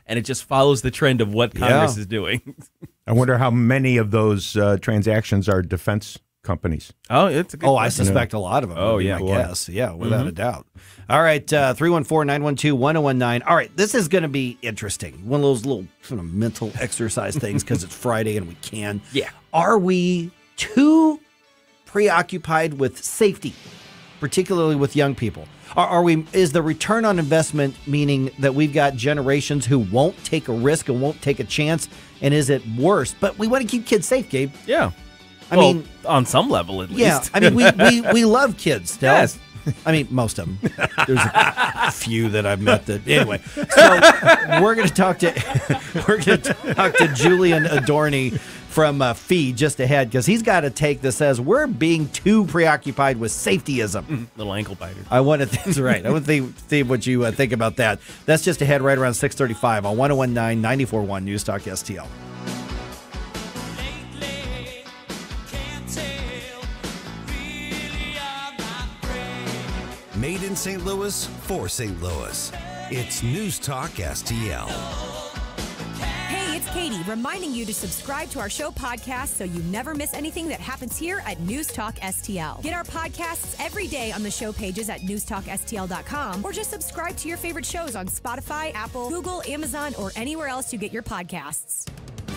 and it just follows the trend of what Congress Yeah. is doing. I wonder how many of those uh, transactions are defense companies. Oh, it's a good Oh, I question. suspect a lot of them. Oh, would be yeah. my Boy. guess. Yeah, without Mhm. a doubt. All right, uh, three one four, nine one two, one oh one nine. All right, this is going to be interesting. One of those little sort of mental exercise things because it's Friday and we can. Yeah. Are we too preoccupied with safety, particularly with young people? Are, are we? Is the return on investment meaning that we've got generations who won't take a risk and won't take a chance? And is it worse? But we want to keep kids safe, Gabe. Yeah. I Well, mean, on some level at least. yeah. I mean, we we, we love kids still. Yes. I mean, most of them. There's a few that I've met that. Anyway, so we're going to talk to we're going to talk to Julian Adorni from uh, Fee just ahead because he's got a take that says we're being too preoccupied with safetyism. Little ankle biter. I want to. That's right. I want to think, see what you uh, think about that. That's just ahead right around six thirty-five on one oh one nine, ninety-four point one News Talk S T L. Made in Saint Louis for Saint Louis. It's News Talk S T L. Hey, it's Katie reminding you to subscribe to our show podcast so you never miss anything that happens here at News Talk S T L. Get our podcasts every day on the show pages at news talk S T L dot com or just subscribe to your favorite shows on Spotify, Apple, Google, Amazon, or anywhere else you get your podcasts.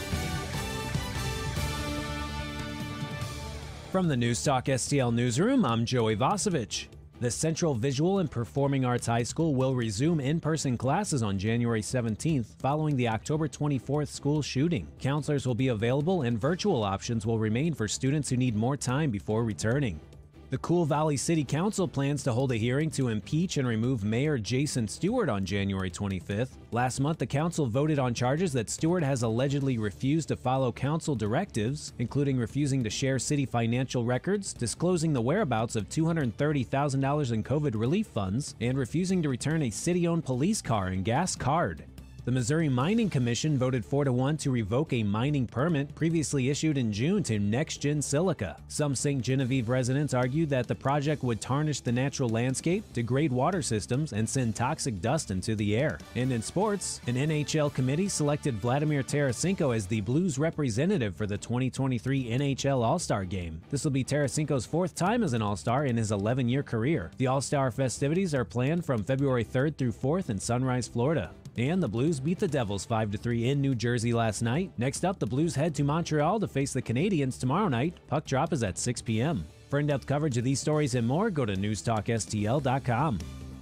From the News Talk S T L newsroom, I'm Joey Vasevich. The Central Visual and Performing Arts High School will resume in-person classes on January seventeenth following the October twenty-fourth school shooting. Counselors will be available and virtual options will remain for students who need more time before returning. The Cool Valley City Council plans to hold a hearing to impeach and remove Mayor Jason Stewart on January twenty-fifth. Last month, the council voted on charges that Stewart has allegedly refused to follow council directives, including refusing to share city financial records, disclosing the whereabouts of two hundred thirty thousand dollars in COVID relief funds, and refusing to return a city-owned police car and gas card. The Missouri Mining Commission voted four to one to revoke a mining permit previously issued in June to NextGen Silica. Some Saint Genevieve residents argued that the project would tarnish the natural landscape, degrade water systems, and send toxic dust into the air. And in sports, an N H L committee selected Vladimir Tarasenko as the Blues representative for the twenty twenty-three N H L All-Star Game. This will be Tarasenko's fourth time as an All-Star in his eleven-year career. The All-Star festivities are planned from February third through fourth in Sunrise, Florida. And the Blues beat the Devils five to three in New Jersey last night. Next up, the Blues head to Montreal to face the Canadiens tomorrow night. Puck drop is at six p.m. For in-depth coverage of these stories and more, go to news talk S T L dot com.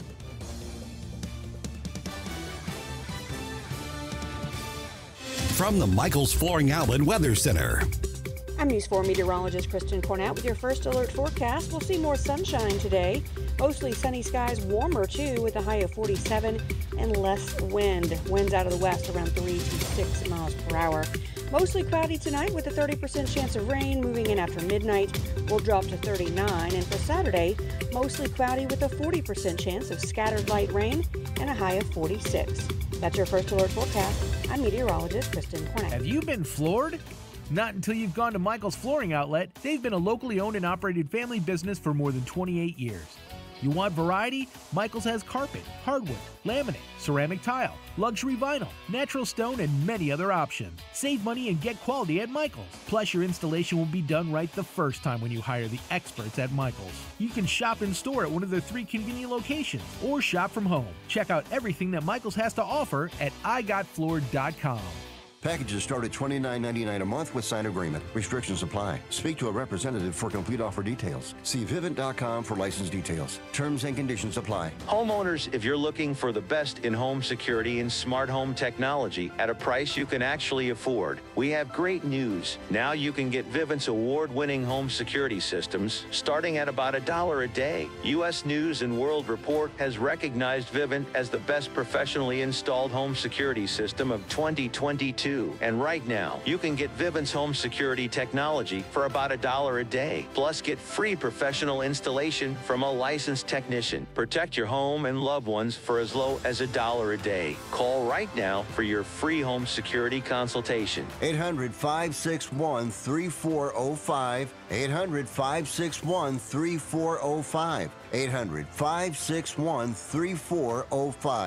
From the Michaels Flooring Outlet Weather Center. I'm News four meteorologist Kristen Cornett with your first alert forecast. We'll see more sunshine today. Mostly sunny skies, warmer too, with a high of forty-seven and less wind. Winds out of the west around three to six miles per hour. Mostly cloudy tonight with a thirty percent chance of rain. Moving in after midnight, will drop to thirty-nine. And for Saturday, mostly cloudy with a forty percent chance of scattered light rain and a high of forty-six. That's your first alert forecast. I'm meteorologist Kristen Cornett. Have you been floored? Not until you've gone to Michael's Flooring Outlet. They've been a locally owned and operated family business for more than twenty-eight years. You want variety? Michael's has carpet, hardwood, laminate, ceramic tile, luxury vinyl, natural stone, and many other options. Save money and get quality at Michael's. Plus, your installation will be done right the first time when you hire the experts at Michael's. You can shop in store at one of their three convenient locations or shop from home. Check out everything that Michael's has to offer at i got floored dot com. Packages start at twenty-nine ninety-nine a month with signed agreement. Restrictions apply. Speak to a representative for complete offer details. See vivint dot com for license details. Terms and conditions apply. Homeowners, if you're looking for the best in home security and smart home technology at a price you can actually afford, we have great news. Now you can get Vivint's award-winning home security systems starting at about a dollar a day. U S News and World Report has recognized Vivint as the best professionally installed home security system of twenty twenty-two. And right now, you can get Vivint's home security technology for about a dollar a day. Plus, get free professional installation from a licensed technician. Protect your home and loved ones for as low as a dollar a day. Call right now for your free home security consultation. eight hundred, five six one, three four zero five. eight hundred, five six one, three four zero five. eight hundred, five six one, three four zero five.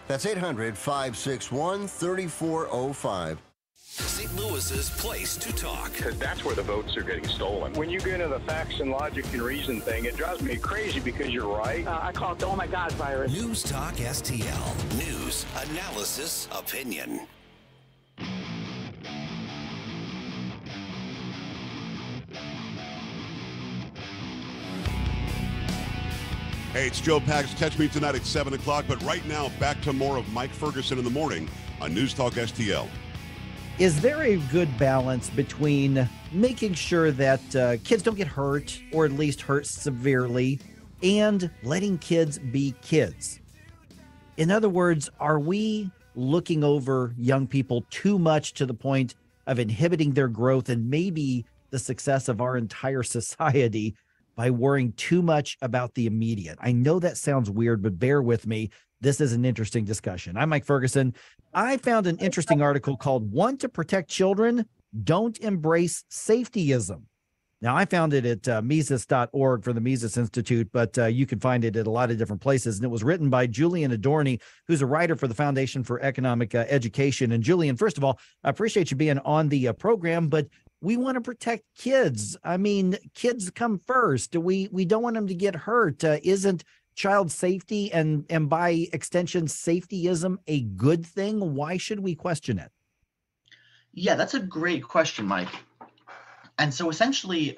That's eight hundred, five six one, three four zero five. Saint Louis's place to talk. Because that's where the votes are getting stolen. When you get into the facts and logic and reason thing, it drives me crazy because you're right. Uh, I call it the oh my God virus. News Talk S T L. News, analysis, opinion. Hey, it's Joe Pags. Catch me tonight at seven o'clock. But right now, back to more of Mike Ferguson in the morning on News Talk S T L. Is there a good balance between making sure that uh, kids don't get hurt, or at least hurt severely, and letting kids be kids? In other words, are we looking over young people too much to the point of inhibiting their growth and maybe the success of our entire society by worrying too much about the immediate? I know that sounds weird, but bear with me. This is an interesting discussion. I'm Mike Ferguson. I found an interesting article called Want to Protect Children? Don't Embrace Safetyism. Now, I found it at uh, Mises dot org for the Mises Institute, but uh, you can find it at a lot of different places. And it was written by Julian Adorni, who's a writer for the Foundation for Economic uh, Education. And Julian, first of all, I appreciate you being on the uh, program, but we want to protect kids. I mean, kids come first. We we don't want them to get hurt. Uh, isn't child safety and, and by extension, safetyism a good thing? Why should we question it? Yeah, that's a great question, Mike. And so essentially,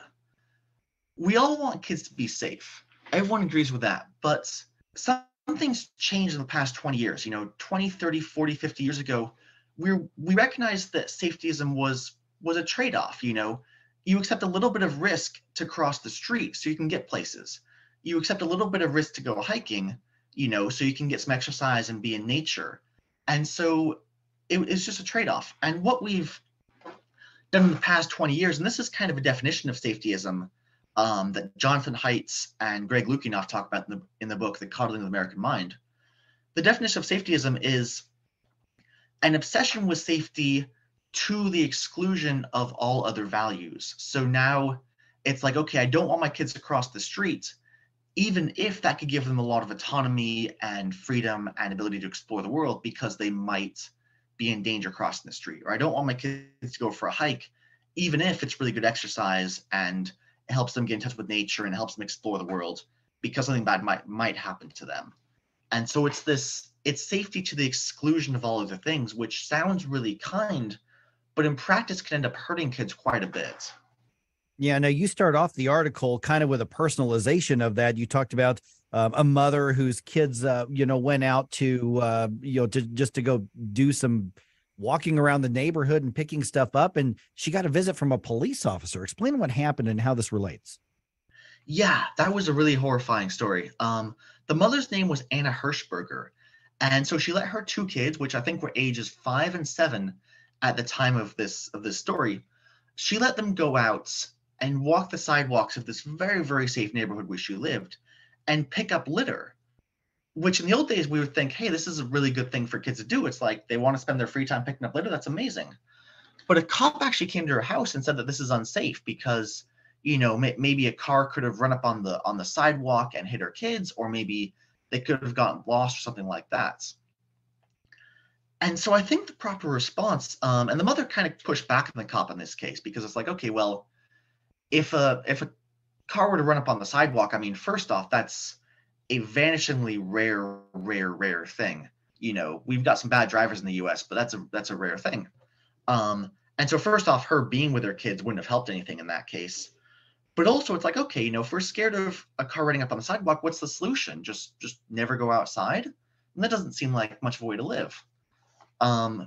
we all want kids to be safe. Everyone agrees with that. But something's changed in the past twenty years. You know, twenty, thirty, forty, fifty years ago, we we recognized that safetyism was was a trade-off. You know, you accept a little bit of risk to cross the street so you can get places. You accept a little bit of risk to go hiking, you know, so you can get some exercise and be in nature. And so it, it's just a trade-off. And what we've done in the past twenty years, and this is kind of a definition of safetyism um, that Jonathan Haidt's and Greg Lukianoff talk about in the, in the book, The Coddling of the American Mind. The definition of safetyism is an obsession with safety to the exclusion of all other values. So now it's like, okay, I don't want my kids to cross the street, even if that could give them a lot of autonomy and freedom and ability to explore the world, because they might be in danger crossing the street. Or I don't want my kids to go for a hike, even if it's really good exercise and it helps them get in touch with nature and helps them explore the world, because something bad might might happen to them. And so it's this, it's safety to the exclusion of all other things, which sounds really kind, but in practice can end up hurting kids quite a bit. Yeah, now you start off the article kind of with a personalization of that. You talked about um, a mother whose kids, uh, you know, went out to, uh, you know, to just to go do some walking around the neighborhood and picking stuff up. And she got a visit from a police officer. Explain what happened and how this relates. Yeah, that was a really horrifying story. Um, the mother's name was Anna Hirschberger. And so she let her two kids, which I think were ages five and seven at the time of this of this story, she let them go out and walk the sidewalks of this very, very safe neighborhood where she lived and pick up litter, which in the old days we would think, hey, this is a really good thing for kids to do. It's like they want to spend their free time picking up litter. That's amazing. But a cop actually came to her house and said that this is unsafe because, you know, may, maybe a car could have run up on the on the sidewalk and hit her kids, or maybe they could have gotten lost or something like that. And so I think the proper response, um, and the mother kind of pushed back on the cop in this case, because it's like, okay, well, if a if a car were to run up on the sidewalk, I mean, first off, that's a vanishingly rare, rare, rare thing. You know, we've got some bad drivers in the U S, but that's a that's a rare thing. Um, and so first off, her being with her kids wouldn't have helped anything in that case. But also, it's like, okay, you know, if we're scared of a car running up on the sidewalk, what's the solution? Just just never go outside? And that doesn't seem like much of a way to live. Um,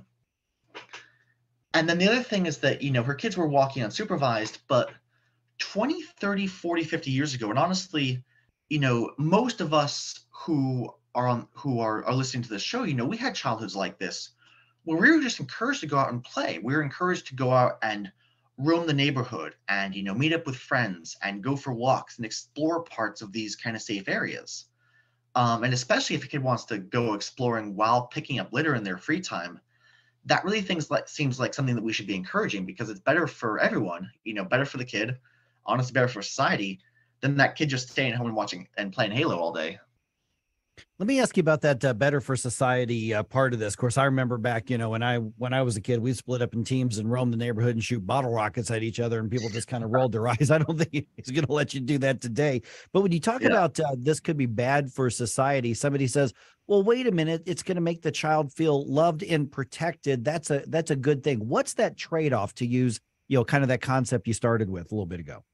and then the other thing is that, you know, her kids were walking unsupervised, but twenty, thirty, forty, fifty years ago, and honestly, you know, most of us who are on who are, are listening to this show, you know, we had childhoods like this where we were just encouraged to go out and play. We were encouraged to go out and roam the neighborhood and, you know, meet up with friends and go for walks and explore parts of these kind of safe areas. Um, and especially if a kid wants to go exploring while picking up litter in their free time, that really things like seems like something that we should be encouraging, because it's better for everyone, you know, better for the kid, honestly better for society, than that kid just staying home and watching and playing Halo all day. Let me ask you about that uh, better for society uh, part of this. Of course, I remember back, you know, when I when I was a kid, we'd split up in teams and roam the neighborhood and shoot bottle rockets at each other, and people just kind of rolled their eyes. I don't think he's going to let you do that today. But when you talk Yeah. about uh, this could be bad for society, somebody says, "Well, wait a minute, it's going to make the child feel loved and protected." That's a that's a good thing. What's that trade-off, to use, you know, kind of that concept you started with a little bit ago?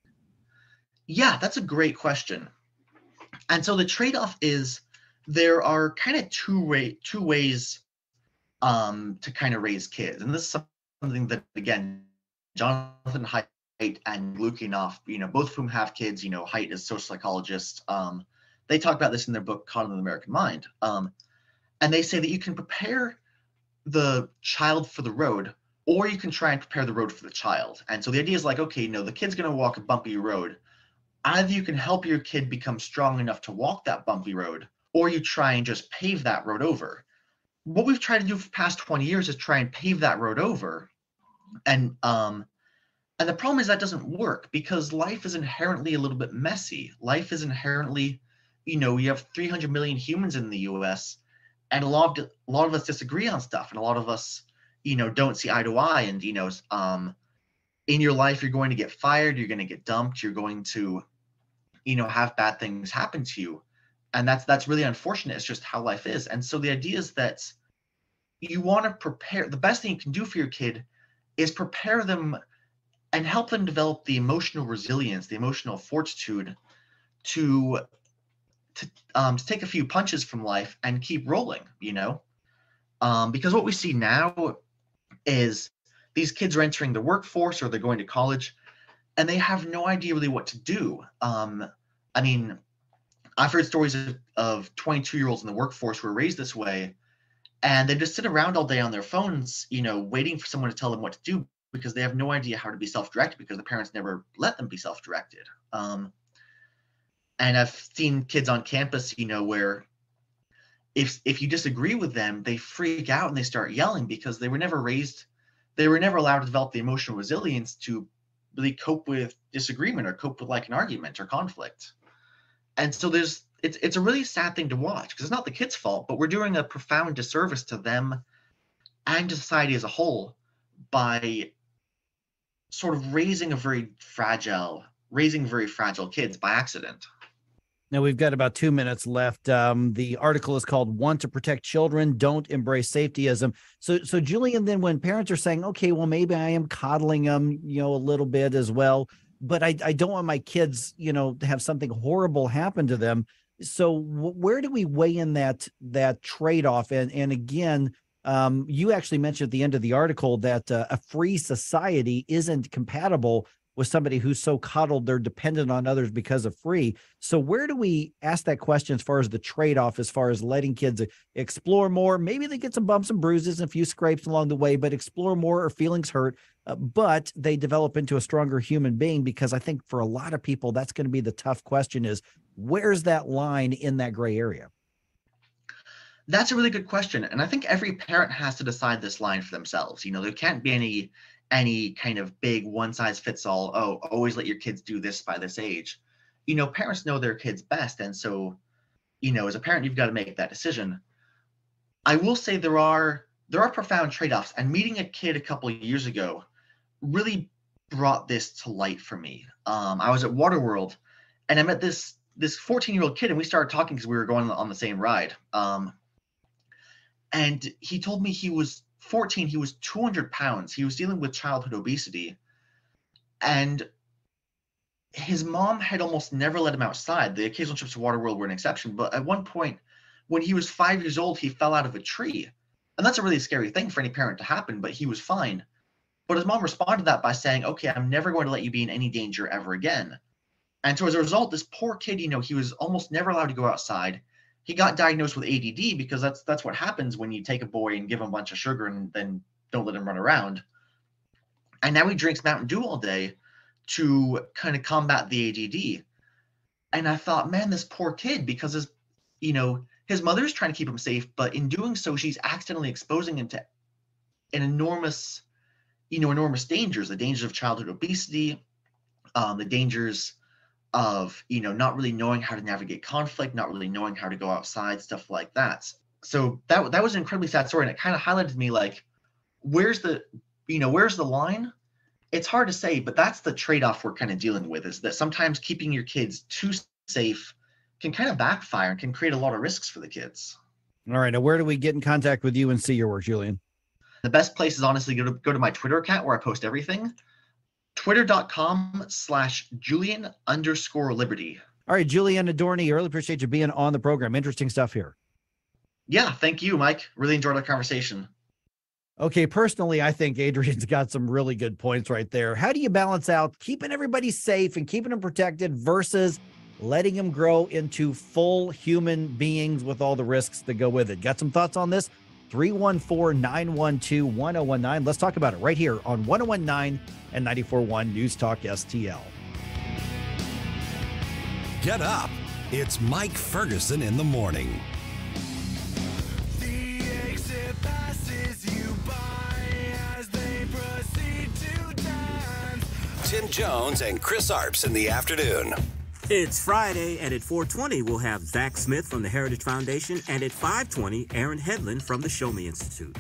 Yeah, that's a great question. And so the trade-off is there are kind of two way two ways um, to kind of raise kids, and this is something that, again, Jonathan Haidt and Lukinov, you know, both of whom have kids. You know, Haidt is a social psychologist. Um, they talk about this in their book "Caught in the American Mind," um, and they say that you can prepare the child for the road, or you can try and prepare the road for the child. And so the idea is like, okay, you know, the kid's going to walk a bumpy road. Either you can help your kid become strong enough to walk that bumpy road, or you try and just pave that road over. What we've tried to do for the past twenty years is try and pave that road over. And um and the problem is that doesn't work, because life is inherently a little bit messy. Life is inherently, you know, you have three hundred million humans in the U S, and a lot of a lot of us disagree on stuff, and a lot of us, you know, don't see eye to eye. And you know, um in your life, you're going to get fired, you're going to get dumped, you're going to, you know, have bad things happen to you. And that's that's really unfortunate. It's just how life is. And so the idea is that you want to prepare. The best thing you can do for your kid is prepare them and help them develop the emotional resilience, the emotional fortitude to to um to take a few punches from life and keep rolling, you know. Um because what we see now is these kids are entering the workforce, or they're going to college, and they have no idea really what to do. Um, I mean, I've heard stories of, of twenty-two-year-olds in the workforce who were raised this way, and they just sit around all day on their phones, you know, waiting for someone to tell them what to do, because they have no idea how to be self-directed, because the parents never let them be self-directed. Um, and I've seen kids on campus, you know, where if if you disagree with them, they freak out and they start yelling, because they were never raised, they were never allowed to develop the emotional resilience to really cope with disagreement, or cope with like an argument or conflict. And so there's it's it's a really sad thing to watch, because it's not the kids' fault, but we're doing a profound disservice to them and to society as a whole by sort of raising a very fragile, raising very fragile kids by accident. Now we've got about two minutes left. Um, the article is called "Want to Protect Children, Don't Embrace Safetyism." So, so Julian, then when parents are saying, "Okay, well, maybe I am coddling them, you know, a little bit as well, but I, I don't want my kids, you know, to have something horrible happen to them." So, w- where do we weigh in that that trade-off? And and again, um, you actually mentioned at the end of the article that uh, a free society isn't compatible with somebody who's so coddled they're dependent on others because of free. So where do we ask that question as far as the trade-off, as far as letting kids explore more? Maybe they get some bumps and bruises and a few scrapes along the way, but explore more, or feelings hurt, uh, but they develop into a stronger human being. Because I think for a lot of people, that's going to be the tough question, is where's that line in that gray area? That's a really good question. And I think every parent has to decide this line for themselves. You know, there can't be any any kind of big one size fits all, oh, always let your kids do this by this age. You know, parents know their kids best. And so, you know, as a parent, you've got to make that decision. I will say there are there are profound trade-offs, and meeting a kid a couple of years ago really brought this to light for me. Um, I was at Waterworld, and I met this this fourteen-year-old kid, and we started talking because we were going on the same ride. Um, and he told me he was fourteen, he was two hundred pounds. He was dealing with childhood obesity. And his mom had almost never let him outside. The occasional trips to Waterworld were an exception. But at one point, when he was five years old, he fell out of a tree. And that's a really scary thing for any parent to happen, but he was fine. But his mom responded to that by saying, okay, I'm never going to let you be in any danger ever again. And so as a result, this poor kid, you know, he was almost never allowed to go outside. He got diagnosed with A D D, because that's that's what happens when you take a boy and give him a bunch of sugar and then don't let him run around. And now he drinks Mountain Dew all day to kind of combat the A D D. And I thought, man, this poor kid, because his, you know, his mother's trying to keep him safe, but in doing so, she's accidentally exposing him to an enormous, you know, enormous dangers, the dangers of childhood obesity, um, the dangers of, you know, not really knowing how to navigate conflict, not really knowing how to go outside, stuff like that. So that that was an incredibly sad story, and it kind of highlighted to me, like, where's the, you know, where's the line? It's hard to say, but that's the trade-off we're kind of dealing with, is that sometimes keeping your kids too safe can kind of backfire and can create a lot of risks for the kids. All right. Now, where do we get in contact with you and see your work, Julian? The best place is honestly go to, go to my Twitter account where I post everything. Twitter.com slash Julian underscore Liberty. All right, Julian Adorni, I really appreciate you being on the program. Interesting stuff here. Yeah, thank you, Mike. Really enjoyed our conversation. Okay, personally, I think Adrian's got some really good points right there. How do you balance out keeping everybody safe and keeping them protected versus letting them grow into full human beings with all the risks that go with it? Got some thoughts on this? three one four, nine one two, one oh one nine. Let's talk about it right here on one oh one nine and ninety-four point one News Talk S T L. Get up. It's Mike Ferguson in the morning. Tim Jones and Chris Arps in the afternoon. It's Friday, and at four twenty, we'll have Zach Smith from the Heritage Foundation, and at five twenty, Aaron Hedlund from the Show Me Institute.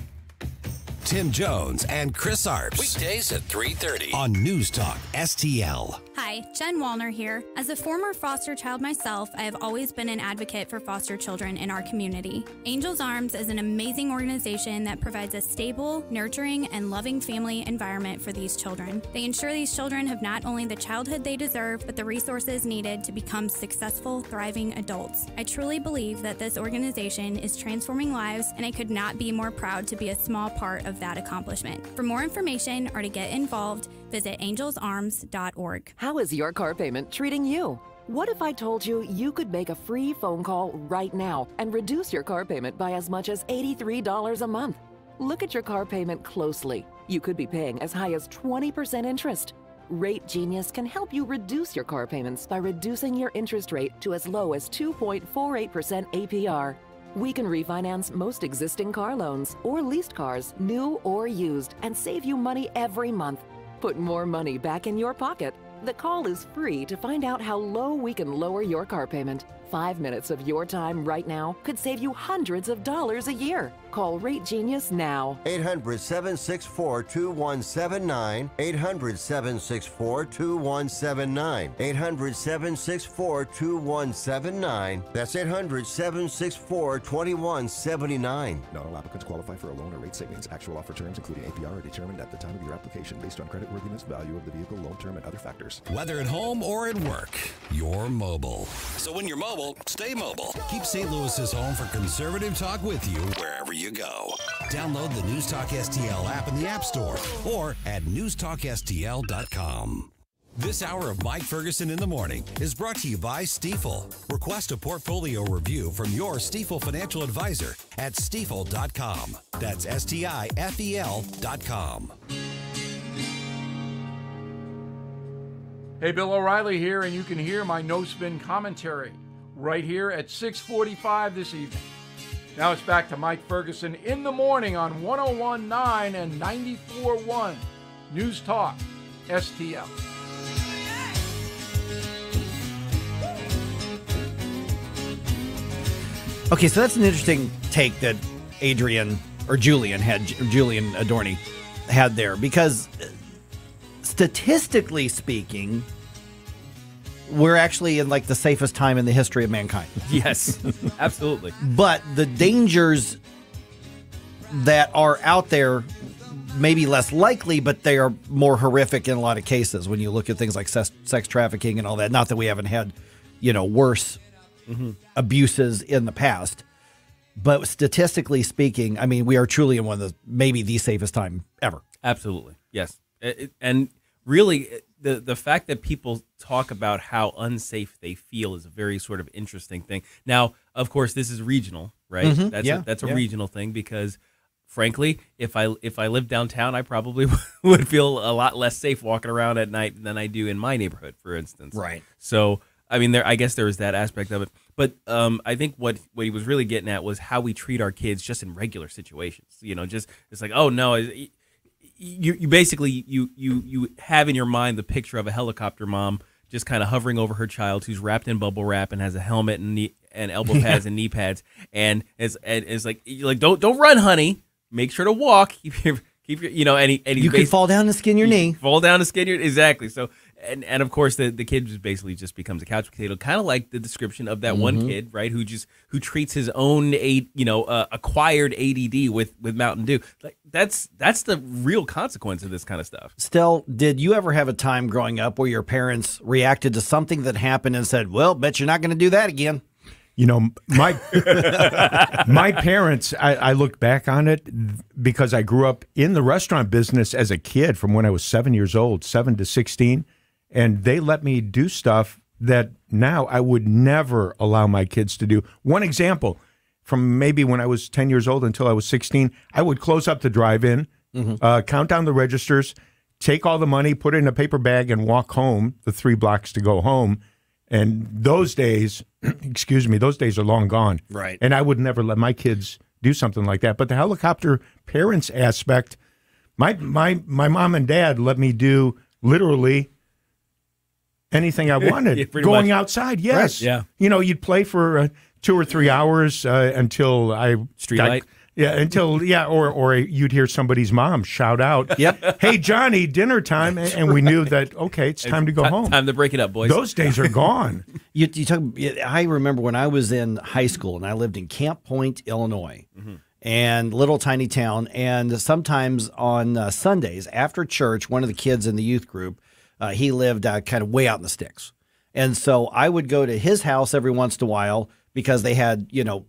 Tim Jones and Chris Arps. Weekdays at three thirty on News Talk S T L. Hi, Jen Wallner here. As a former foster child myself, I have always been an advocate for foster children in our community. Angels Arms is an amazing organization that provides a stable, nurturing, and loving family environment for these children. They ensure these children have not only the childhood they deserve, but the resources needed to become successful, thriving adults. I truly believe that this organization is transforming lives, and I could not be more proud to be a small part of that accomplishment. For more information or to get involved, visit angels arms dot org. How is your car payment treating you? What if I told you you could make a free phone call right now and reduce your car payment by as much as eighty-three dollars a month? Look at your car payment closely. You could be paying as high as twenty percent interest. Rate Genius can help you reduce your car payments by reducing your interest rate to as low as two point four eight percent A P R. We can refinance most existing car loans or leased cars, new or used, and save you money every month. Put more money back in your pocket. The call is free to find out how low we can lower your car payment. Five minutes of your time right now could save you hundreds of dollars a year. Call Rate Genius now. eight hundred, seven six four, two one seven nine. eight hundred, seven six four, two one seven nine. eight hundred, seven six four, two one seven nine. That's eight hundred, seven six four, two one seven nine. Not all applicants qualify for a loan or rate savings. Actual offer terms, including A P R, are determined at the time of your application based on creditworthiness, value of the vehicle, loan term, and other factors. Whether at home or at work, you're mobile. So when you're mobile, stay mobile. Keep Saint Louis's home for conservative talk with you wherever you go. Download the News Talk S T L app in the App Store or at news talk S T L dot com. This hour of Mike Ferguson in the morning is brought to you by Stifel. Request a portfolio review from your Stifel financial advisor at stifel dot com. That's S T I F E L dot com. Hey, Bill O'Reilly here, and you can hear my no-spin commentary right here at six forty-five this evening. Now it's back to Mike Ferguson in the morning on one oh one point nine and ninety-four point one News Talk S T L. Okay, so that's an interesting take that Adrian or Julian had, Julian Adorni had there, because statistically speaking, we're actually in like the safest time in the history of mankind. Yes, absolutely. But the dangers that are out there may be less likely, but they are more horrific in a lot of cases when you look at things like sex, sex trafficking and all that. Not that we haven't had, you know, worse mm-hmm. abuses in the past. But statistically speaking, I mean, we are truly in one of the, maybe the safest time ever. Absolutely. Yes. It, it, and really, the the fact that people talk about how unsafe they feel is a very sort of interesting thing. Now, of course, this is regional, right? Mm-hmm. That's yeah. a, that's a yeah. regional thing because, frankly, if I if I lived downtown, I probably would feel a lot less safe walking around at night than I do in my neighborhood, for instance. Right. So, I mean, there I guess there was that aspect of it. But um, I think what, what he was really getting at was how we treat our kids just in regular situations. You know, just it's like, oh no, you you basically you you you have in your mind the picture of a helicopter mom just kind of hovering over her child who's wrapped in bubble wrap and has a helmet and knee, and elbow pads and knee pads, and is and is like you're like don't don't run, honey. Make sure to walk. Keep your keep your you know and, he, and he's you could fall down and skin your you knee. Fall down and skin your exactly. So and and of course the the kid just basically just becomes a couch potato, kind of like the description of that mm-hmm. one kid, right? Who just who treats his own a you know uh, acquired A D D with with Mountain Dew. Like that's that's the real consequence of this kind of stuff. Stell, did you ever have a time growing up where your parents reacted to something that happened and said, "Well, bet you're not going to do that again"? You know, my my parents, I, I look back on it because I grew up in the restaurant business as a kid from when I was seven years old, seven to sixteen. And they let me do stuff that now I would never allow my kids to do. One example, from maybe when I was ten years old until I was sixteen, I would close up the drive-in, mm-hmm. uh, count down the registers, take all the money, put it in a paper bag, and walk home, the three blocks to go home. And those days, excuse me, those days are long gone. Right. And I would never let my kids do something like that. But the helicopter parents aspect, my my my mom and dad let me do literally anything I wanted. Yeah, Going much. outside, yes. Right, yeah. You know, you'd play for uh, two or three hours uh, until I street got, light. Yeah, until yeah, or or you'd hear somebody's mom shout out, "Yep, hey Johnny, dinner time," and we knew that okay, it's time to go home. Time to break it up, boys. Those days are gone. you, you talk, I remember when I was in high school and I lived in Camp Point, Illinois. Mm-hmm. And little tiny town, and sometimes on uh, Sundays after church, one of the kids in the youth group, uh, he lived uh, kind of way out in the sticks, and so I would go to his house every once in a while because they had, you know,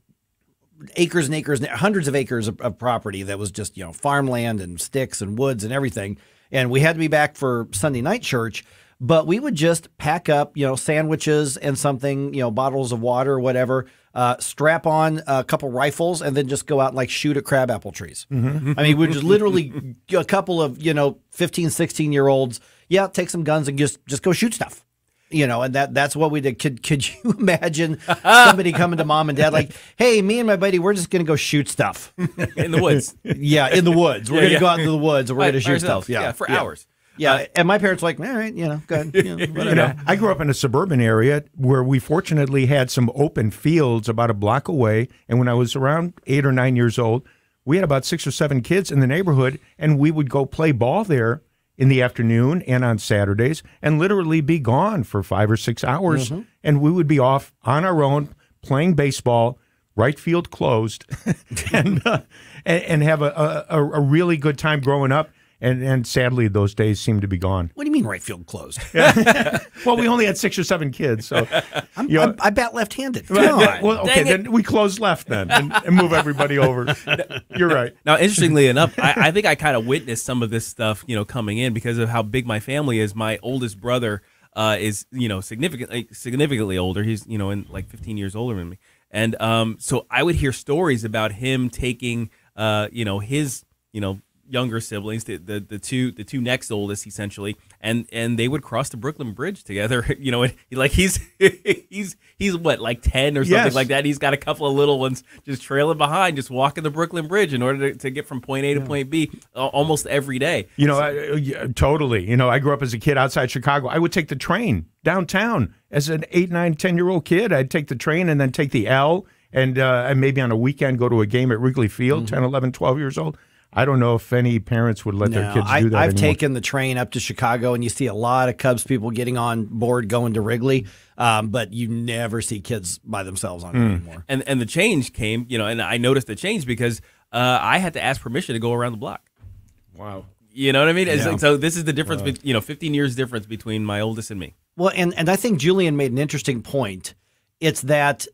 acres and acres, hundreds of acres of, of property that was just, you know, farmland and sticks and woods and everything, and we had to be back for Sunday night church. But we would just pack up, you know, sandwiches and something, you know, bottles of water or whatever, uh, strap on a couple rifles, and then just go out and like shoot at crabapple trees. Mm-hmm. I mean, we're just literally a couple of, you know, fifteen, sixteen year olds. Yeah, take some guns and just just go shoot stuff. You know, and that that's what we did. Could could you imagine somebody coming to mom and dad like, "Hey, me and my buddy, we're just going to go shoot stuff in the woods." Yeah, in the woods. We're Yeah, going to yeah. go out into the woods and we're going to shoot Ourselves. stuff. Yeah, Yeah, for yeah. hours. Yeah, Uh, and my parents were like, all right, you know, go ahead. You know, You whatever. know, I grew up in a suburban area where we fortunately had some open fields about a block away. And when I was around eight or nine years old, we had about six or seven kids in the neighborhood, and we would go play ball there in the afternoon and on Saturdays and literally be gone for five or six hours. Mm-hmm. And we would be off on our own playing baseball, right field closed, and, uh, and and have a, a, a really good time growing up. And and sadly, those days seem to be gone. What do you mean right field closed? Well, we only had six or seven kids, so I'm, you know, I'm, I bat left-handed. Come Well, on. well, okay, then we close left then and, and move everybody over. You're right. Now, interestingly enough, I, I think I kind of witnessed some of this stuff, you know, coming in because of how big my family is. My oldest brother uh, is, you know, significantly significantly older. He's, you know, in like fifteen years older than me, and um, so I would hear stories about him taking, uh, you know, his, you know. younger siblings, the, the the two the two next oldest essentially, and and they would cross the Brooklyn Bridge together. You know, and he, like he's he's he's what, like ten or something Yes. like that. He's got a couple of little ones just trailing behind, just walking the Brooklyn Bridge in order to, to get from point A to point B uh, almost every day. You know, I, uh, yeah, totally. You know, I grew up as a kid outside Chicago. I would take the train downtown as an eight, nine, ten year old kid. I'd take the train and then take the L, and uh, and maybe on a weekend go to a game at Wrigley Field. Mm-hmm. ten, eleven, twelve years old. I don't know if any parents would let their No, kids do I, that I've anymore. taken the train up to Chicago, and you see a lot of Cubs people getting on board going to Wrigley, um, but you never see kids by themselves on it Mm. anymore. And and the change came, you know, and I noticed the change because uh, I had to ask permission to go around the block. Wow. You know what I mean? It's Yeah. like, so this is the difference, Wow. be, you know, fifteen years difference between my oldest and me. Well, and, and I think Julian made an interesting point. It's that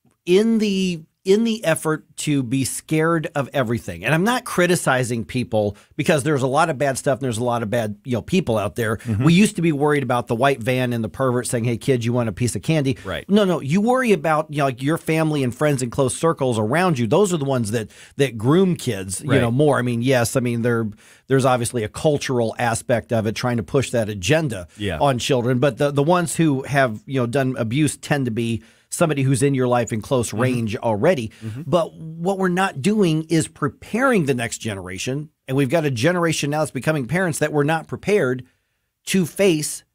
in the in the effort to be scared of everything, and I'm not criticizing people because there's a lot of bad stuff and there's a lot of bad, you know, people out there. Mm-hmm. We used to be worried about the white van and the pervert saying, "Hey, kid, you want a piece of candy?" Right. No, no, you worry about, you know, like your family and friends and close circles around you. Those are the ones that that groom kids, you Right. know, more. I mean, yes, I mean there there's obviously a cultural aspect of it, trying to push that agenda Yeah. on children, but the the ones who have, you know, done abuse tend to be somebody who's in your life in close range already. But what we're not doing is preparing the next generation. And we've got a generation now that's becoming parents that were not prepared to face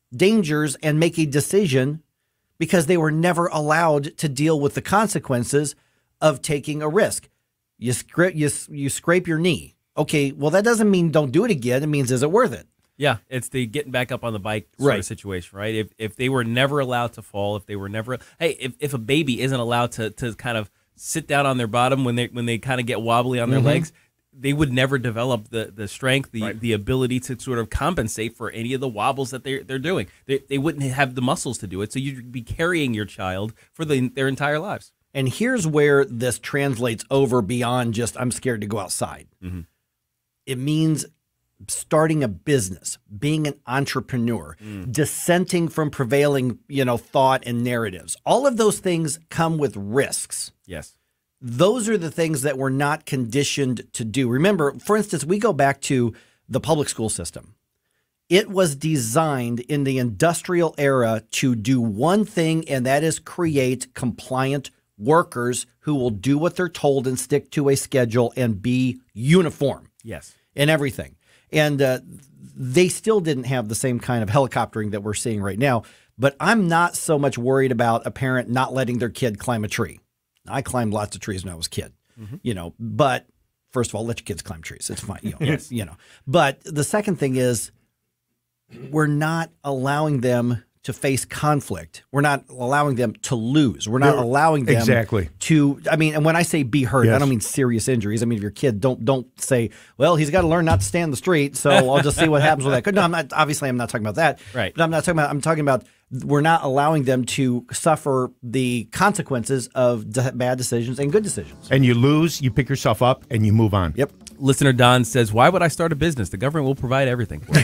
dangers and make a decision because they were never allowed to deal with the consequences of taking a risk. You scrape, you, you scrape your knee. Okay, well, that doesn't mean don't do it again. It means, is it worth it? Yeah, it's the getting back up on the bike sort Right. of situation, right? If if they were never allowed to fall, if they were never, hey, if, if a baby isn't allowed to to kind of sit down on their bottom when they when they kind of get wobbly on their Mhm. legs, they would never develop the the strength, the Right. the ability to sort of compensate for any of the wobbles that they're they're doing. They they wouldn't have the muscles to do it, so you'd be carrying your child for the, their entire lives. And here's where this translates over beyond just I'm scared to go outside. Mm-hmm. It means starting a business, being an entrepreneur, Mm. dissenting from prevailing, you know, thought and narratives. All of those things come with risks. Yes. Those are the things that we're not conditioned to do. Remember, for instance, we go back to the public school system. It was designed in the industrial era to do one thing, and that is create compliant workers who will do what they're told and stick to a schedule and be uniform. Yes. In everything. And uh, they still didn't have the same kind of helicoptering that we're seeing right now. But I'm not so much worried about a parent not letting their kid climb a tree. I climbed lots of trees when I was a kid, Mm-hmm. you know, but first of all, let your kids climb trees. It's fine. You know, Yes. you know, but the second thing is we're not allowing them to face conflict. We're not allowing them to lose. We're not They're- allowing them Exactly. to, I mean, and when I say be hurt, I Yes. don't mean serious injuries. I mean, if your kid, don't don't say, well, he's got to learn not to stand in the street, so I'll just see what happens with that. No, I'm not, obviously I'm not talking about that. Right. But I'm not talking about, I'm talking about we're not allowing them to suffer the consequences of de- bad decisions and good decisions. And you lose, you pick yourself up, and you move on. Yep. Listener Don says, "Why would I start a business? The government will provide everything for me."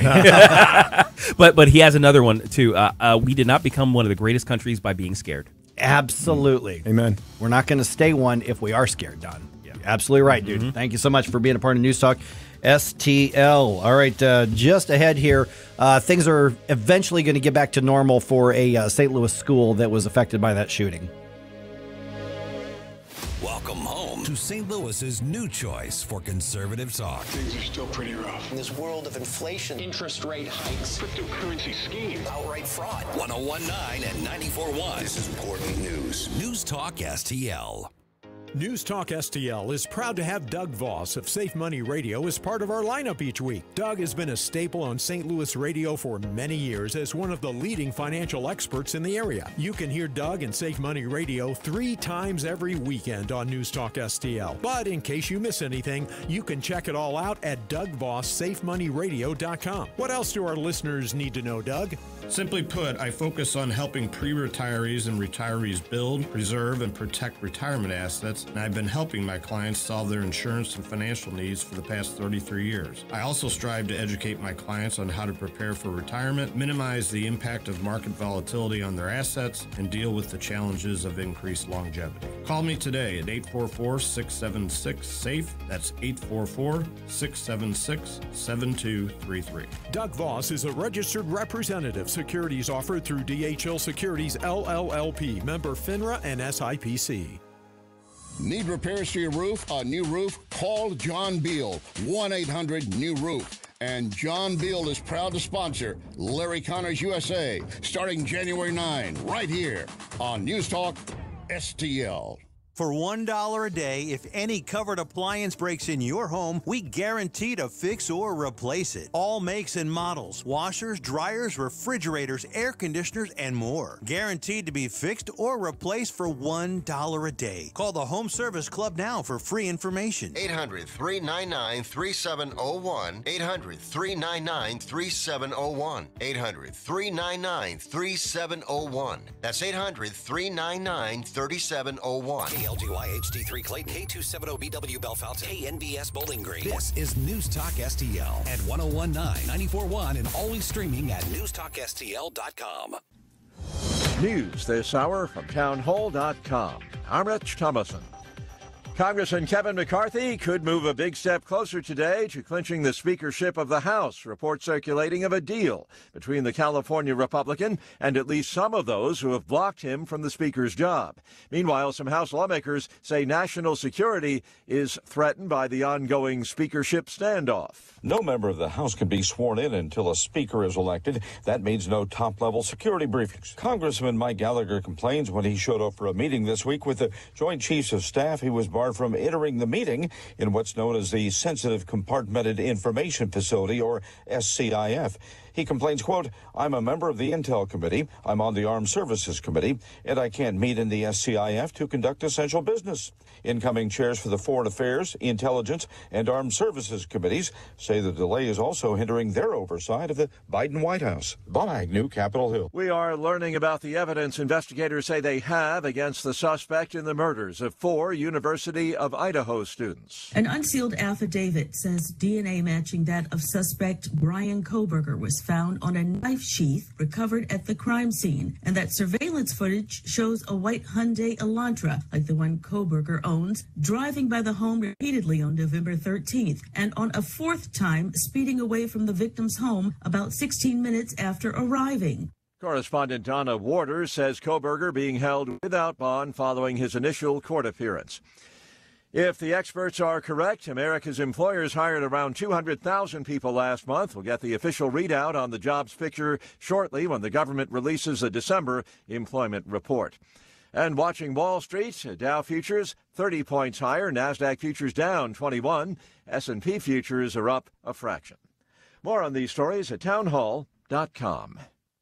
but but he has another one too. Uh, uh, we did not become one of the greatest countries by being scared. Absolutely. Amen. We're not going to stay one if we are scared, Don. Yeah. Absolutely right, dude. Mm-hmm. Thank you so much for being a part of News Talk S T L. All right, uh, just ahead here, uh, things are eventually going to get back to normal for a uh, Saint Louis school that was affected by that shooting. Welcome home to Saint Louis's new choice for conservative talk. Things are still pretty rough. In this world of inflation, interest rate hikes, Cryptocurrency scheme, outright fraud. one oh one point nine and ninety-four point one. This is important news. News Talk S T L. News Talk S T L is proud to have Doug Voss of Safe Money Radio as part of our lineup each week. Doug has been a staple on Saint Louis radio for many years as one of the leading financial experts in the area. You can hear Doug and Safe Money Radio three times every weekend on News Talk S T L. But in case you miss anything, you can check it all out at doug voss safe money radio dot com. What else do our listeners need to know, Doug? Simply put, I focus on helping pre-retirees and retirees build, preserve, and protect retirement assets, and I've been helping my clients solve their insurance and financial needs for the past thirty-three years. I also strive to educate my clients on how to prepare for retirement, minimize the impact of market volatility on their assets, and deal with the challenges of increased longevity. Call me today at eight four four, six seven six, SAFE. That's eight four four, six seven six, seven two three three. Doug Voss is a registered representative. Securities offered through D H L Securities L L L P, member FINRA and S I P C. Need repairs to your roof? A new roof? Call John Beal, one eight hundred new roof. And John Beal is proud to sponsor Larry Connors U S A, starting January ninth, right here on News Talk S T L. For one dollar a day, if any covered appliance breaks in your home, we guarantee to fix or replace it. All makes and models, washers, dryers, refrigerators, air conditioners, and more. Guaranteed to be fixed or replaced for one dollar a day. Call the Home Service Club now for free information. eight hundred, three nine nine, three seven zero one. eight hundred, three nine nine, three seven zero one. eight hundred, three nine nine, three seven zero one. That's eight hundred, three nine nine, three seven zero one. K L G Y H D three Clayton, K two seventy B W Bellefonte, K N B S Bowling Green. This is News Talk S T L at one oh one point nine, ninety-four point one, and always streaming at news talk S T L dot com. News this hour from town hall dot com. I'm Rich Thomason. Congressman Kevin McCarthy could move a big step closer today to clinching the speakership of the House. Reports circulating of a deal between the California Republican and at least some of those who have blocked him from the speaker's job. Meanwhile, some House lawmakers say national security is threatened by the ongoing speakership standoff. No member of the House can be sworn in until a speaker is elected. That means no top-level security briefings. Congressman Mike Gallagher complains when he showed up for a meeting this week with the Joint Chiefs of Staff. He was barred from entering the meeting in what's known as the Sensitive Compartmented Information Facility, or S C I F. He complains, quote, I'm a member of the Intel Committee, I'm on the Armed Services Committee, and I can't meet in the S C I F to conduct essential business. Incoming chairs for the Foreign Affairs, Intelligence, and Armed Services Committees say the delay is also hindering their oversight of the Biden White House. Bob Agnew, Capitol Hill. We are learning about the evidence investigators say they have against the suspect in the murders of four University of Idaho students. An unsealed affidavit says D N A matching that of suspect Brian Kohberger was found on a knife sheath recovered at the crime scene, and that surveillance footage shows a white Hyundai Elantra, like the one Kohberger owns, driving by the home repeatedly on November thirteenth, and on a fourth time speeding away from the victim's home about sixteen minutes after arriving. Correspondent Donna Waters says Kohberger being held without bond following his initial court appearance. If the experts are correct, America's employers hired around two hundred thousand people last month. We'll get the official readout on the jobs picture shortly when the government releases the December employment report. And watching Wall Street, Dow futures thirty points higher, NASDAQ futures down twenty-one, S and P futures are up a fraction. More on these stories at townhall dot com.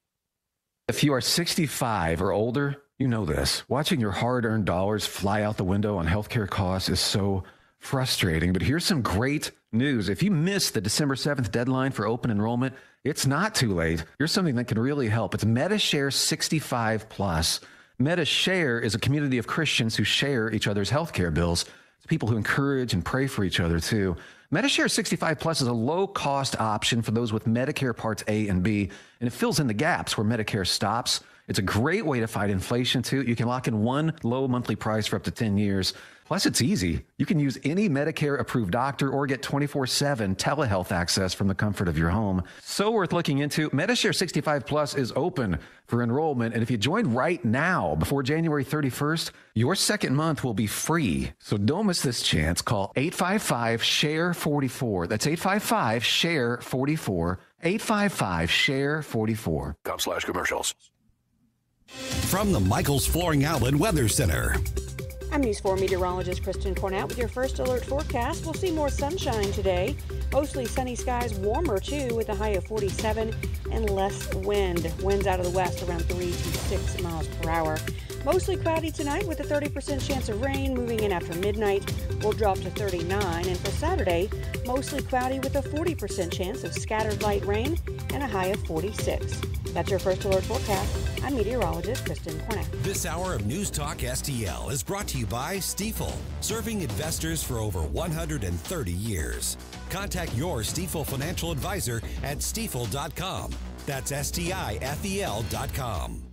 If you are sixty-five or older, you know this. Watching your hard-earned dollars fly out the window on healthcare costs is so frustrating. But here's some great news. If you missed the December seventh deadline for open enrollment, it's not too late. Here's something that can really help. It's MediShare sixty-five plus. MediShare is a community of Christians who share each other's healthcare bills. It's people who encourage and pray for each other, too. MediShare sixty-five plus is a low-cost option for those with Medicare Parts A and B, and it fills in the gaps where Medicare stops. It's a great way to fight inflation, too. You can lock in one low monthly price for up to ten years. Plus, it's easy. You can use any Medicare-approved doctor or get twenty-four seven telehealth access from the comfort of your home. So worth looking into. MediShare sixty-five plus is open for enrollment, and if you join right now, before January thirty-first, your second month will be free. So don't miss this chance. Call eight five five, S H A R E forty-four. That's eight five five, S H A R E forty-four. eight five five, S H A R E forty-four. Com slash commercials. From the Michaels Flooring Outlet Weather Center. I'm News four meteorologist Kristen Cornett with your first alert forecast. We'll see more sunshine today. Mostly sunny skies, warmer too, with a high of forty-seven and less wind. Winds out of the west around three to six miles per hour. Mostly cloudy tonight with a thirty percent chance of rain. Moving in after midnight, will drop to thirty-nine. And for Saturday, mostly cloudy with a forty percent chance of scattered light rain and a high of forty-six. That's your first alert forecast. I'm meteorologist Kristen Cornett. This hour of News Talk S T L is brought to you by Stifel, serving investors for over one hundred thirty years. Contact your Stifel financial advisor at stifel dot com. That's S T I F E L dot com.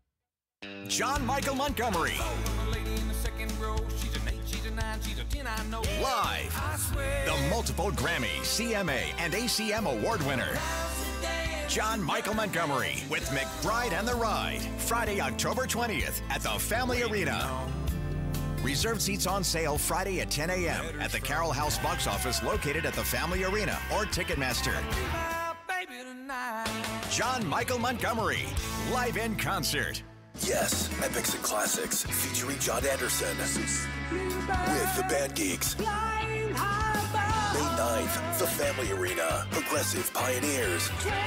John Michael Montgomery. Live. The multiple Grammy, C M A, and A C M award winner. John Michael Montgomery with McBride and the Ride. Friday, October twentieth at the Family Arena. Reserved seats on sale Friday at ten a.m. at the Carroll House box office located at the Family Arena or Ticketmaster. John Michael Montgomery, live in concert. Yes, Epics and Classics featuring John Anderson with the Band Geeks. May ninth, the Family Arena, Progressive Pioneers.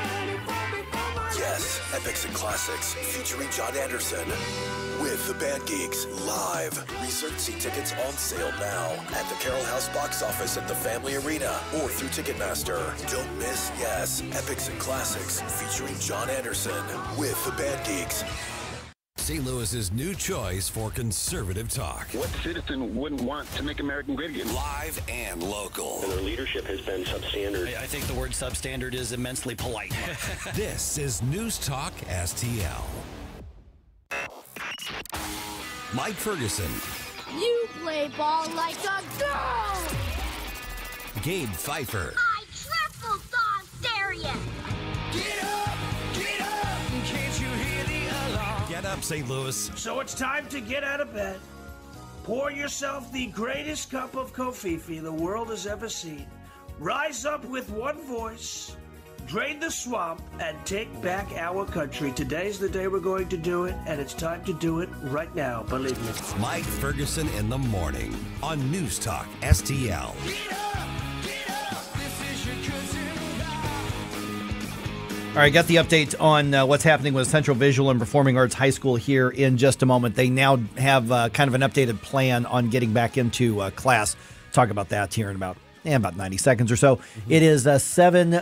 Yes, Epics and Classics featuring John Anderson with the Band Geeks live. Reserved seat tickets on sale now at the Carroll House box office at the Family Arena or through Ticketmaster. Don't miss Yes, Epics and Classics featuring John Anderson with the Band Geeks. Saint Louis's new choice for conservative talk. What citizen wouldn't want to make America great again? Live and local. And their leadership has been substandard. I think the word substandard is immensely polite. This is News Talk S T L. Mike Ferguson. You play ball like a girl. Gabe Pfeiffer. I triple dog dare ya. Get up, get up, can't you hear the alarm? Get up, Saint Louis. So it's time to get out of bed. Pour yourself the greatest cup of Kofifi the world has ever seen. Rise up with one voice, drain the swamp, and take back our country. Today's the day we're going to do it, and it's time to do it right now, believe me. Mike Ferguson in the morning on News Talk S T L. All right, got the update on uh, what's happening with Central Visual and Performing Arts High School here in just a moment. They now have uh, kind of an updated plan on getting back into uh, class. Talk about that here in about eh, about ninety seconds or so. Mm-hmm. It is uh, seven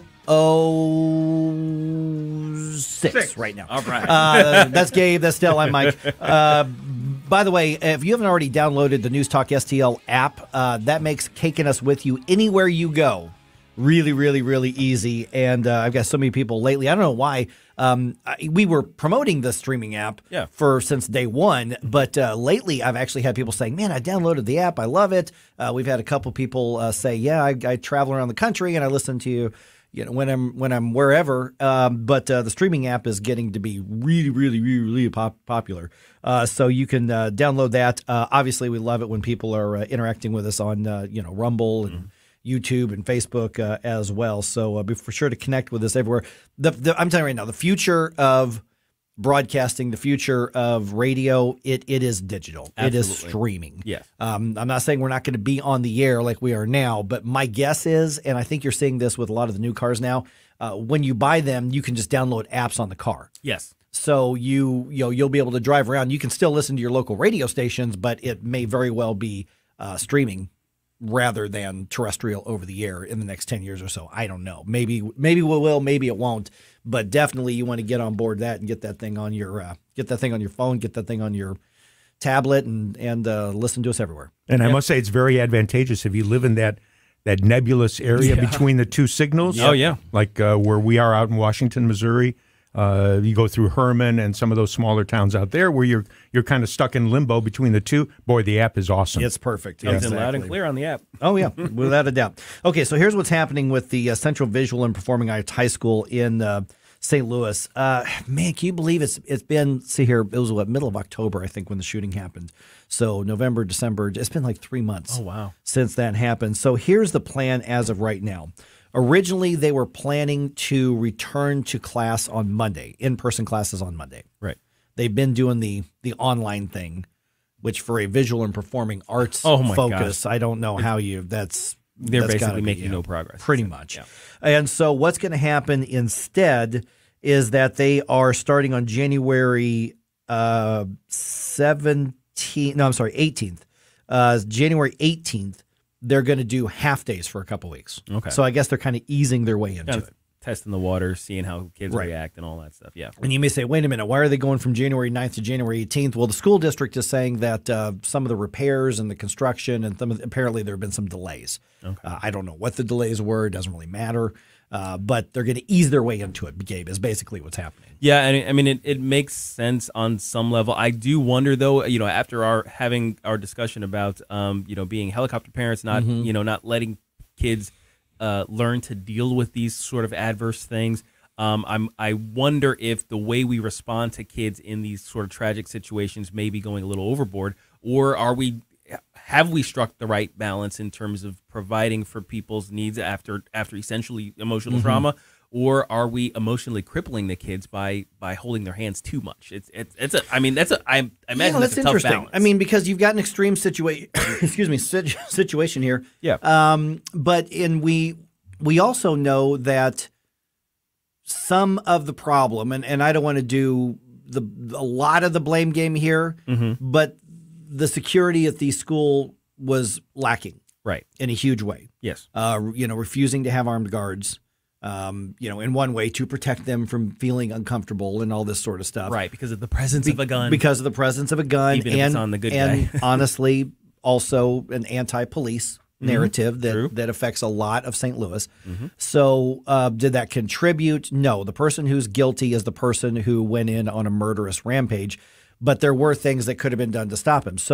oh six right now. All right. Uh, that's Gabe. That's Stella. I'm Mike. Uh, by the way, if you haven't already downloaded the News Talk S T L app, uh, that makes taking us with you anywhere you go really, really, really easy. And uh, I've got so many people lately. I don't know why. Um, I, we were promoting the streaming app yeah. for since day one, but uh, lately I've actually had people saying, "Man, I downloaded the app. I love it." Uh, we've had a couple people uh, say, "Yeah, I, I travel around the country and I listen to you, you know, when I'm when I'm wherever." Um, but uh, the streaming app is getting to be really, really, really, really pop- popular. Uh, so you can uh, download that. Uh, obviously, we love it when people are uh, interacting with us on uh, you know Rumble and. Mm-hmm. YouTube and Facebook uh, as well. So uh, be for sure to connect with us everywhere. The, the, I'm telling you right now, the future of broadcasting, the future of radio, it it is digital. Absolutely. It is streaming. Yes. Um, I'm not saying we're not going to be on the air like we are now, but my guess is, and I think you're seeing this with a lot of the new cars now, uh, when you buy them, you can just download apps on the car. Yes. So you, you know, you'll be able to drive around. You can still listen to your local radio stations, but it may very well be uh, streaming rather than terrestrial over the air in the next ten years or so. I don't know. Maybe maybe we will, maybe it won't. But definitely you want to get on board that and get that thing on your uh, get that thing on your phone, get that thing on your tablet, and and uh, listen to us everywhere. And yep. I must say it's very advantageous if you live in that that nebulous area yeah. between the two signals. Oh, yeah. Like uh, where we are out in Washington, Missouri. Uh, you go through Herman and some of those smaller towns out there where you're you're kind of stuck in limbo between the two. Boy, the app is awesome. It's perfect. Comes Exactly. in loud and clear on the app. Oh, yeah, without a doubt. Okay, so here's what's happening with the uh, Central Visual and Performing Arts High School in uh, Saint Louis. Uh, man, can you believe it's it's been, see here, it was what, middle of October, I think, when the shooting happened. So November, December, it's been like three months oh, wow. since that happened. So here's the plan as of right now. Originally, they were planning to return to class on Monday, in-person classes on Monday. Right. They've been doing the the online thing, which for a visual and performing arts oh my focus, gosh. I don't know how you, that's They're that's basically be, making you know, no progress. Pretty much. Yeah. And so what's going to happen instead is that they are starting on January uh, seventeenth, no, I'm sorry, eighteenth. Uh, January eighteenth. They're going to do half days for a couple weeks. Okay. So I guess they're kind of easing their way into kind of it. Testing the water, seeing how kids Right. react and all that stuff. Yeah. And you may say, wait a minute, why are they going from January ninth to January eighteenth? Well, the school district is saying that uh, some of the repairs and the construction and some of the, apparently there have been some delays. Okay. Uh, I don't know what the delays were. It doesn't really matter. Uh, but they're going to ease their way into it, Gabe, is basically what's happening. Yeah, and I mean, it, it makes sense on some level. I do wonder, though, you know, after our having our discussion about, um, you know, being helicopter parents, not, Mhm. you know, not letting kids uh, learn to deal with these sort of adverse things. Um, I'm, I wonder if the way we respond to kids in these sort of tragic situations may be going a little overboard, or are we, have we struck the right balance in terms of providing for people's needs after after essentially emotional Mm-hmm. trauma, or are we emotionally crippling the kids by by holding their hands too much? It's it's it's a. I mean, that's a. I, I imagine Yeah, that's, that's a tough interesting. balance. I mean, because you've got an extreme situation. excuse me, situ- situation here. Yeah. Um, but in we we also know that some of the problem, and, and I don't want to do the a lot of the blame game here, Mhm. but the security at the school was lacking, right, in a huge way. Yes. Uh, you know, refusing to have armed guards. Um, you know, in one way to protect them from feeling uncomfortable and all this sort of stuff. Right, because of the presence of a gun. Because of the presence of a gun. Even if and, it's on the good and guy. honestly, also an anti-police Mhm, narrative that, true. that affects a lot of Saint Louis. Mhm. So uh, did that contribute? No. The person who's guilty is the person who went in on a murderous rampage, but there were things that could have been done to stop him. So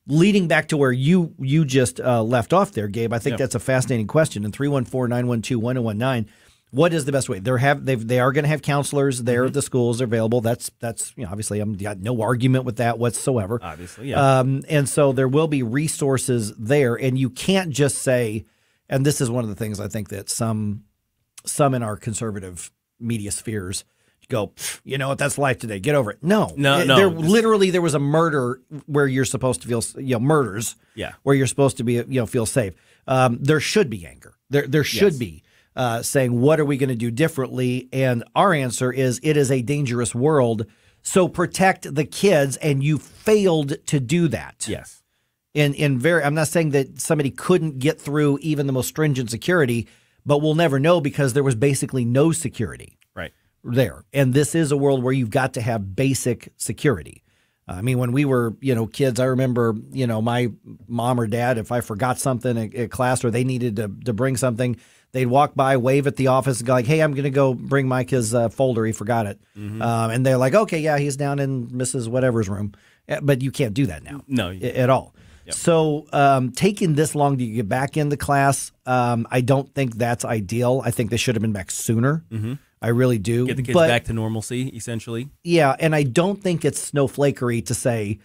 leading back to where you you just uh, left off there, Gabe, I think Yep. that's a fascinating question. In three one four, nine one two, one oh one nine, what is the best way? They're have they they are going to have counselors there at the schools available. That's that's you know obviously I'm got no argument with that whatsoever. Obviously, yeah. Um, and so there will be resources there, and you can't just say. And this is one of the things I think that some some in our conservative media spheres go, you know what, that's life today. Get over it. No, No, It- no. There, This- literally, there was a murder where you're supposed to feel, you know, murders. Yeah. Where you're supposed to be, you know, feel safe. Um, there should be anger. There, there should Yes. be uh, saying, what are we going to do differently? And our answer is, it is a dangerous world. So protect the kids, and you failed to do that. Yes. In in very, I'm not saying that somebody couldn't get through even the most stringent security, but we'll never know because there was basically no security Right. there. And this is a world where you've got to have basic security. I mean, when we were, you know, kids, I remember, you know, my mom or dad, if I forgot something at, at class or they needed to, to bring something, they'd walk by, wave at the office and go like, hey, I'm going to go bring Mike his uh, folder. He forgot it. Mhm. Um, and they're like, okay, yeah, he's down in Missus Whatever's room. Uh, But you can't do that now. No. a- At all. Yep. So um, taking this long to get back into class, um, I don't think that's ideal. I think they should have been back sooner. Mhm. I really do. Get the kids But- back to normalcy, essentially. yeah, and I don't think it's snowflakery to say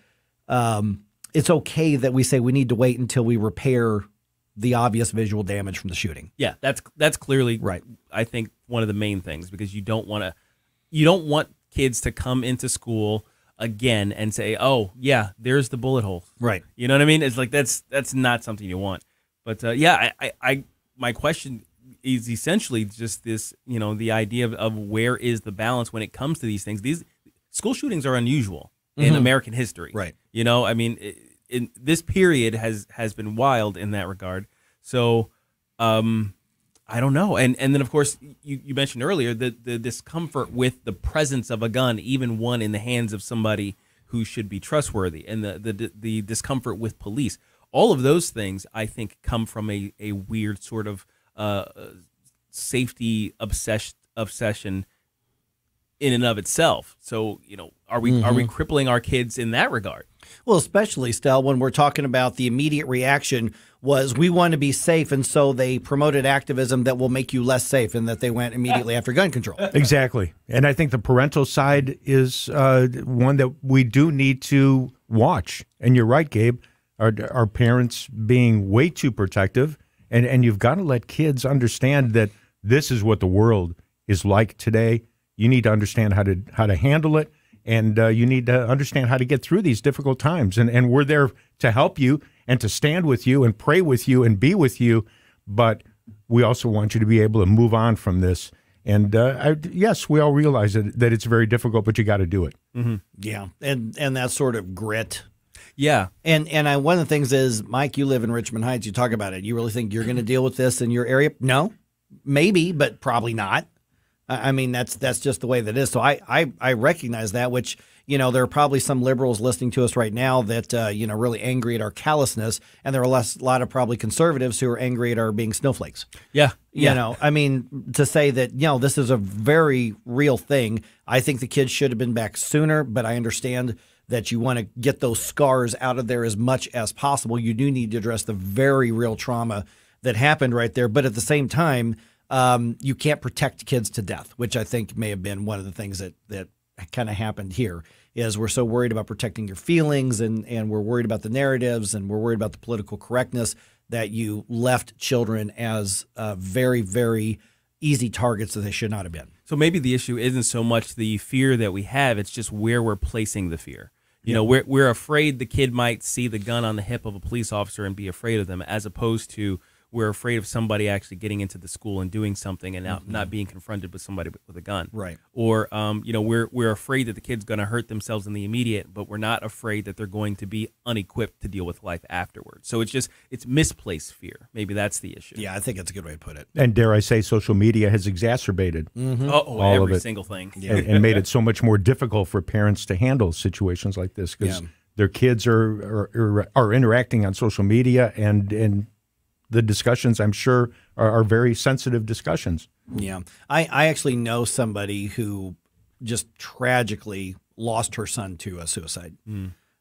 um, it's okay that we say we need to wait until we repair the obvious visual damage from the shooting. Yeah, that's that's clearly right. I think one of the main things, because you don't want to, you don't want kids to come into school again and say, "Oh, yeah, there's the bullet hole." Right. You know what I mean? It's like that's that's not something you want. But uh, yeah, I, I, I my question is essentially just this, you know, the idea of, of where is the balance when it comes to these things. These school shootings are unusual in Mhm. American history. Right. You know, I mean, i in this period has has been wild in that regard. So, um, I don't know. And and then of course you, you mentioned earlier the the discomfort with the presence of a gun, even one in the hands of somebody who should be trustworthy, and the the the discomfort with police. All of those things, I think, come from a a weird sort of uh, safety obsession obsession in and of itself. So, you know, are we are we Mhm. crippling our kids in that regard? Well, especially, Stel, when we're talking about the immediate reaction was we want to be safe, and so they promoted activism that will make you less safe, and that they went immediately after gun control. Exactly. And I think the parental side is uh, one that we do need to watch. And you're right, Gabe. Our, our parents being way too protective. And, and you've got to let kids understand that this is what the world is like today. You need to understand how to how to handle it. And uh, you need to understand how to get through these difficult times. And, and we're there to help you and to stand with you and pray with you and be with you. But we also want you to be able to move on from this. And uh, I, yes, we all realize that, that it's very difficult, but you got to do it. Mm-hmm. Yeah, and and that sort of grit. Yeah, and and I, one of the things is, Mike, you live in Richmond Heights. You talk about it. You really think you're going to deal with this in your area? No, maybe, but probably not. I I mean, that's that's just the way that it is. So I, I I recognize that, which, you know, there are probably some liberals listening to us right now that, uh, you know, really angry at our callousness. And there are less, a lot of probably conservatives who are angry at our being snowflakes. Yeah. You Yeah. know, I mean, to say that, you know, this is a very real thing. I think the kids should have been back sooner, but I understand that you want to get those scars out of there as much as possible. You do need to address the very real trauma that happened right there. But at the same time, um, you can't protect kids to death, which I think may have been one of the things that that kind of happened here. Is we're so worried about protecting your feelings, and and we're worried about the narratives, and we're worried about the political correctness, that you left children as uh, very, very easy targets that they should not have been. So maybe the issue isn't so much the fear that we have, it's just where we're placing the fear. You Yeah. know, we're we're afraid the kid might see the gun on the hip of a police officer and be afraid of them, as opposed to we're afraid of somebody actually getting into the school and doing something and not, Mhm. not being confronted with somebody with a gun. Right. Or, um, you know, we're we're afraid that the kid's going to hurt themselves in the immediate, but we're not afraid that they're going to be unequipped to deal with life afterwards. So it's just, it's misplaced fear. Maybe that's the issue. Yeah, I think that's a good way to put it. And dare I say, social media has exacerbated Mhm. Oh, oh, all every of it, single thing. and, Yeah. and made it so much more difficult for parents to handle situations like this, because Yeah. their kids are, are are are interacting on social media, and and the discussions, I'm sure, are, are very sensitive discussions. Yeah. I, I actually know somebody who just tragically lost her son to a suicide. Mm.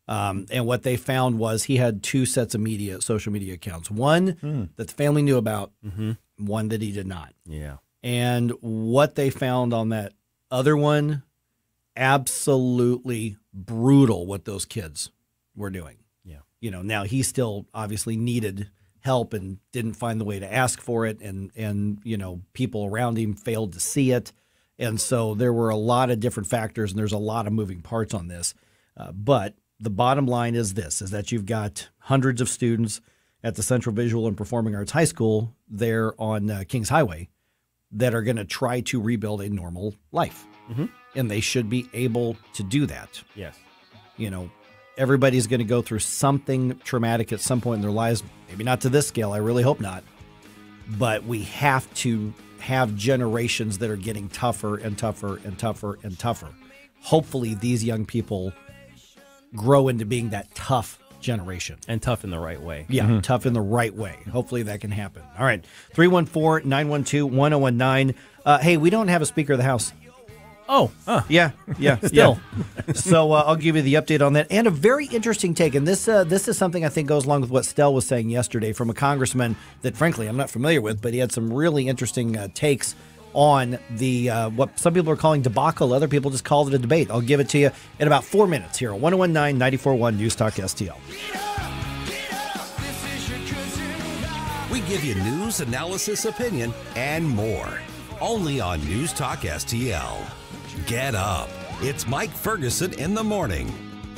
Um, and what they found was he had two sets of media, social media accounts. One Mm. that the family knew about, Mm-hmm. one that he did not. Yeah. And what they found on that other one, absolutely brutal what those kids were doing. Yeah. You know, now he still obviously needed help and didn't find the way to ask for it. And, and, you know, people around him failed to see it. And so there were a lot of different factors and there's a lot of moving parts on this. Uh, but the bottom line is this, is that you've got hundreds of students at the Central Visual and Performing Arts High School there on uh, Kings Highway that are going to try to rebuild a normal life. Mm-hmm. And they should be able to do that. Yes. You know, everybody's going to go through something traumatic at some point in their lives. Maybe not to this scale. I really hope not. But we have to have generations that are getting tougher and tougher and tougher and tougher. Hopefully these young people grow into being that tough generation. And tough in the right way. Yeah, mm-hmm. tough in the right way. Hopefully that can happen. All right, three one four, nine one two, one oh one nine. Uh, hey, we don't have a Speaker of the House. Oh, huh. yeah, yeah, Still. yeah. So uh, I'll give you the update on that. And a very interesting take. And this uh, this is something I think goes along with what Stell was saying yesterday from a congressman that, frankly, I'm not familiar with, but he had some really interesting uh, takes on the uh, what some people are calling debacle. Other people just called it a debate. I'll give it to you in about four minutes here on one oh one nine, ninety-four point one News Talk S T L. We give you news, analysis, opinion, and more. Only on News Talk S T L. Get up. It's Mike Ferguson in the morning.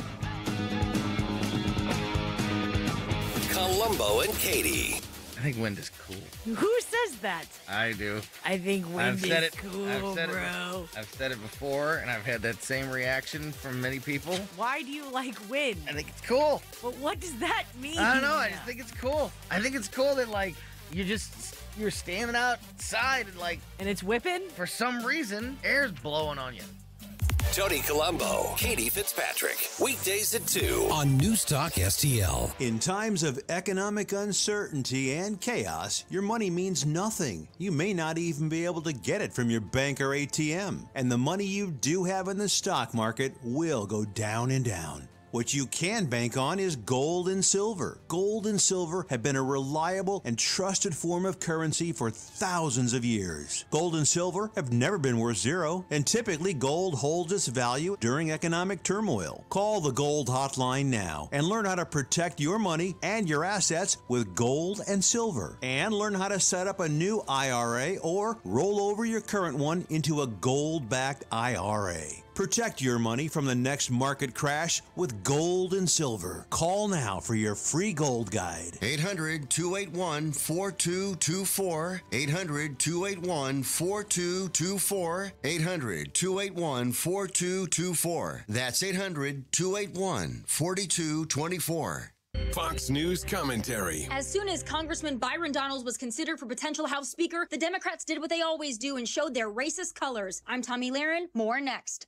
Columbo and Katie. I think wind is cool. Who says that? I do. I think wind I've said is it. cool, I've said bro. It, I've said it before, and I've had that same reaction from many people. Why do you like wind? I think it's cool. But what does that mean? I don't know. I just think it's cool. I think it's cool that, like, you just, you're standing outside and, like... And it's whipping? For some reason, air's blowing on you. Tony Columbo, Katie Fitzpatrick. Weekdays at two on News Talk S T L. In times of economic uncertainty and chaos, your money means nothing. You may not even be able to get it from your bank or A T M. And the money you do have in the stock market will go down and down. What you can bank on is gold and silver. Gold and silver have been a reliable and trusted form of currency for thousands of years. Gold and silver have never been worth zero, and typically gold holds its value during economic turmoil. Call the Gold Hotline now and learn how to protect your money and your assets with gold and silver. And learn how to set up a new I R A or roll over your current one into a gold-backed I R A. Protect your money from the next market crash with gold and silver. Call now for your free gold guide. eight hundred, two eight one, four two two four. eight hundred, two eight one, four two two four. eight hundred, two eight one, four two two four. That's eight hundred, two eight one, four two two four. Fox News commentary. As soon as Congressman Byron Donalds was considered for potential House Speaker, the Democrats did what they always do and showed their racist colors. I'm Tommy Lahren. More next.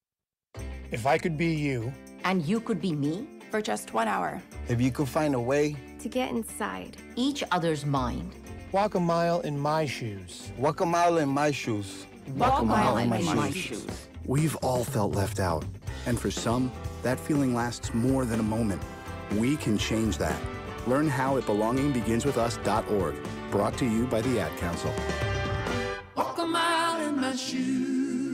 If I could be you. And you could be me? For just one hour. If you could find a way. To get inside. Each other's mind. Walk a mile in my shoes. Walk a mile in my shoes. Walk, Walk a mile, mile in, in my, my shoes. shoes. We've all felt left out. And for some, that feeling lasts more than a moment. We can change that. Learn how at belonging begins with us dot org. Brought to you by the Ad Council. Walk a mile in my shoes.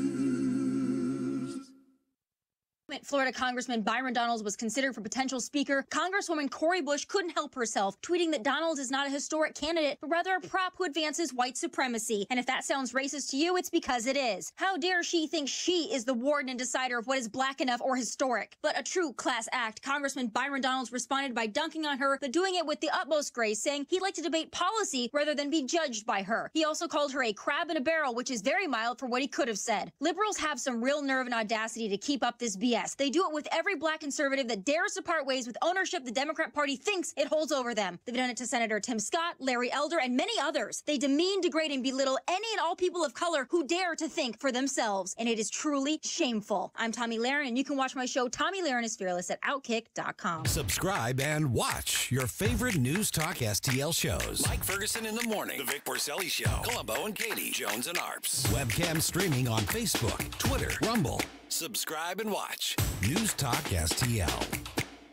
Florida Congressman Byron Donalds was considered for potential speaker. Congresswoman Cori Bush couldn't help herself, tweeting that Donalds is not a historic candidate, but rather a prop who advances white supremacy. And if that sounds racist to you, it's because it is. How dare she think she is the warden and decider of what is black enough or historic? But a true class act, Congressman Byron Donalds responded by dunking on her, but doing it with the utmost grace, saying he'd like to debate policy rather than be judged by her. He also called her a crab in a barrel, which is very mild for what he could have said. Liberals have some real nerve and audacity to keep up this B S. They do it with every black conservative that dares to part ways with ownership the Democrat Party thinks it holds over them. They've done it to Senator Tim Scott, Larry Elder, and many others. They demean, degrade, and belittle any and all people of color who dare to think for themselves, and it is truly shameful. I'm Tommy Lahren, and you can watch my show Tommy Lahren is Fearless at outkick dot com. Subscribe and watch your favorite News Talk S T L shows. Mike Ferguson in the morning, The Vic Porcelli Show, Columbo and Katie, Jones and Arps. Webcam streaming on Facebook, Twitter, Rumble. Subscribe and watch News Talk S T L.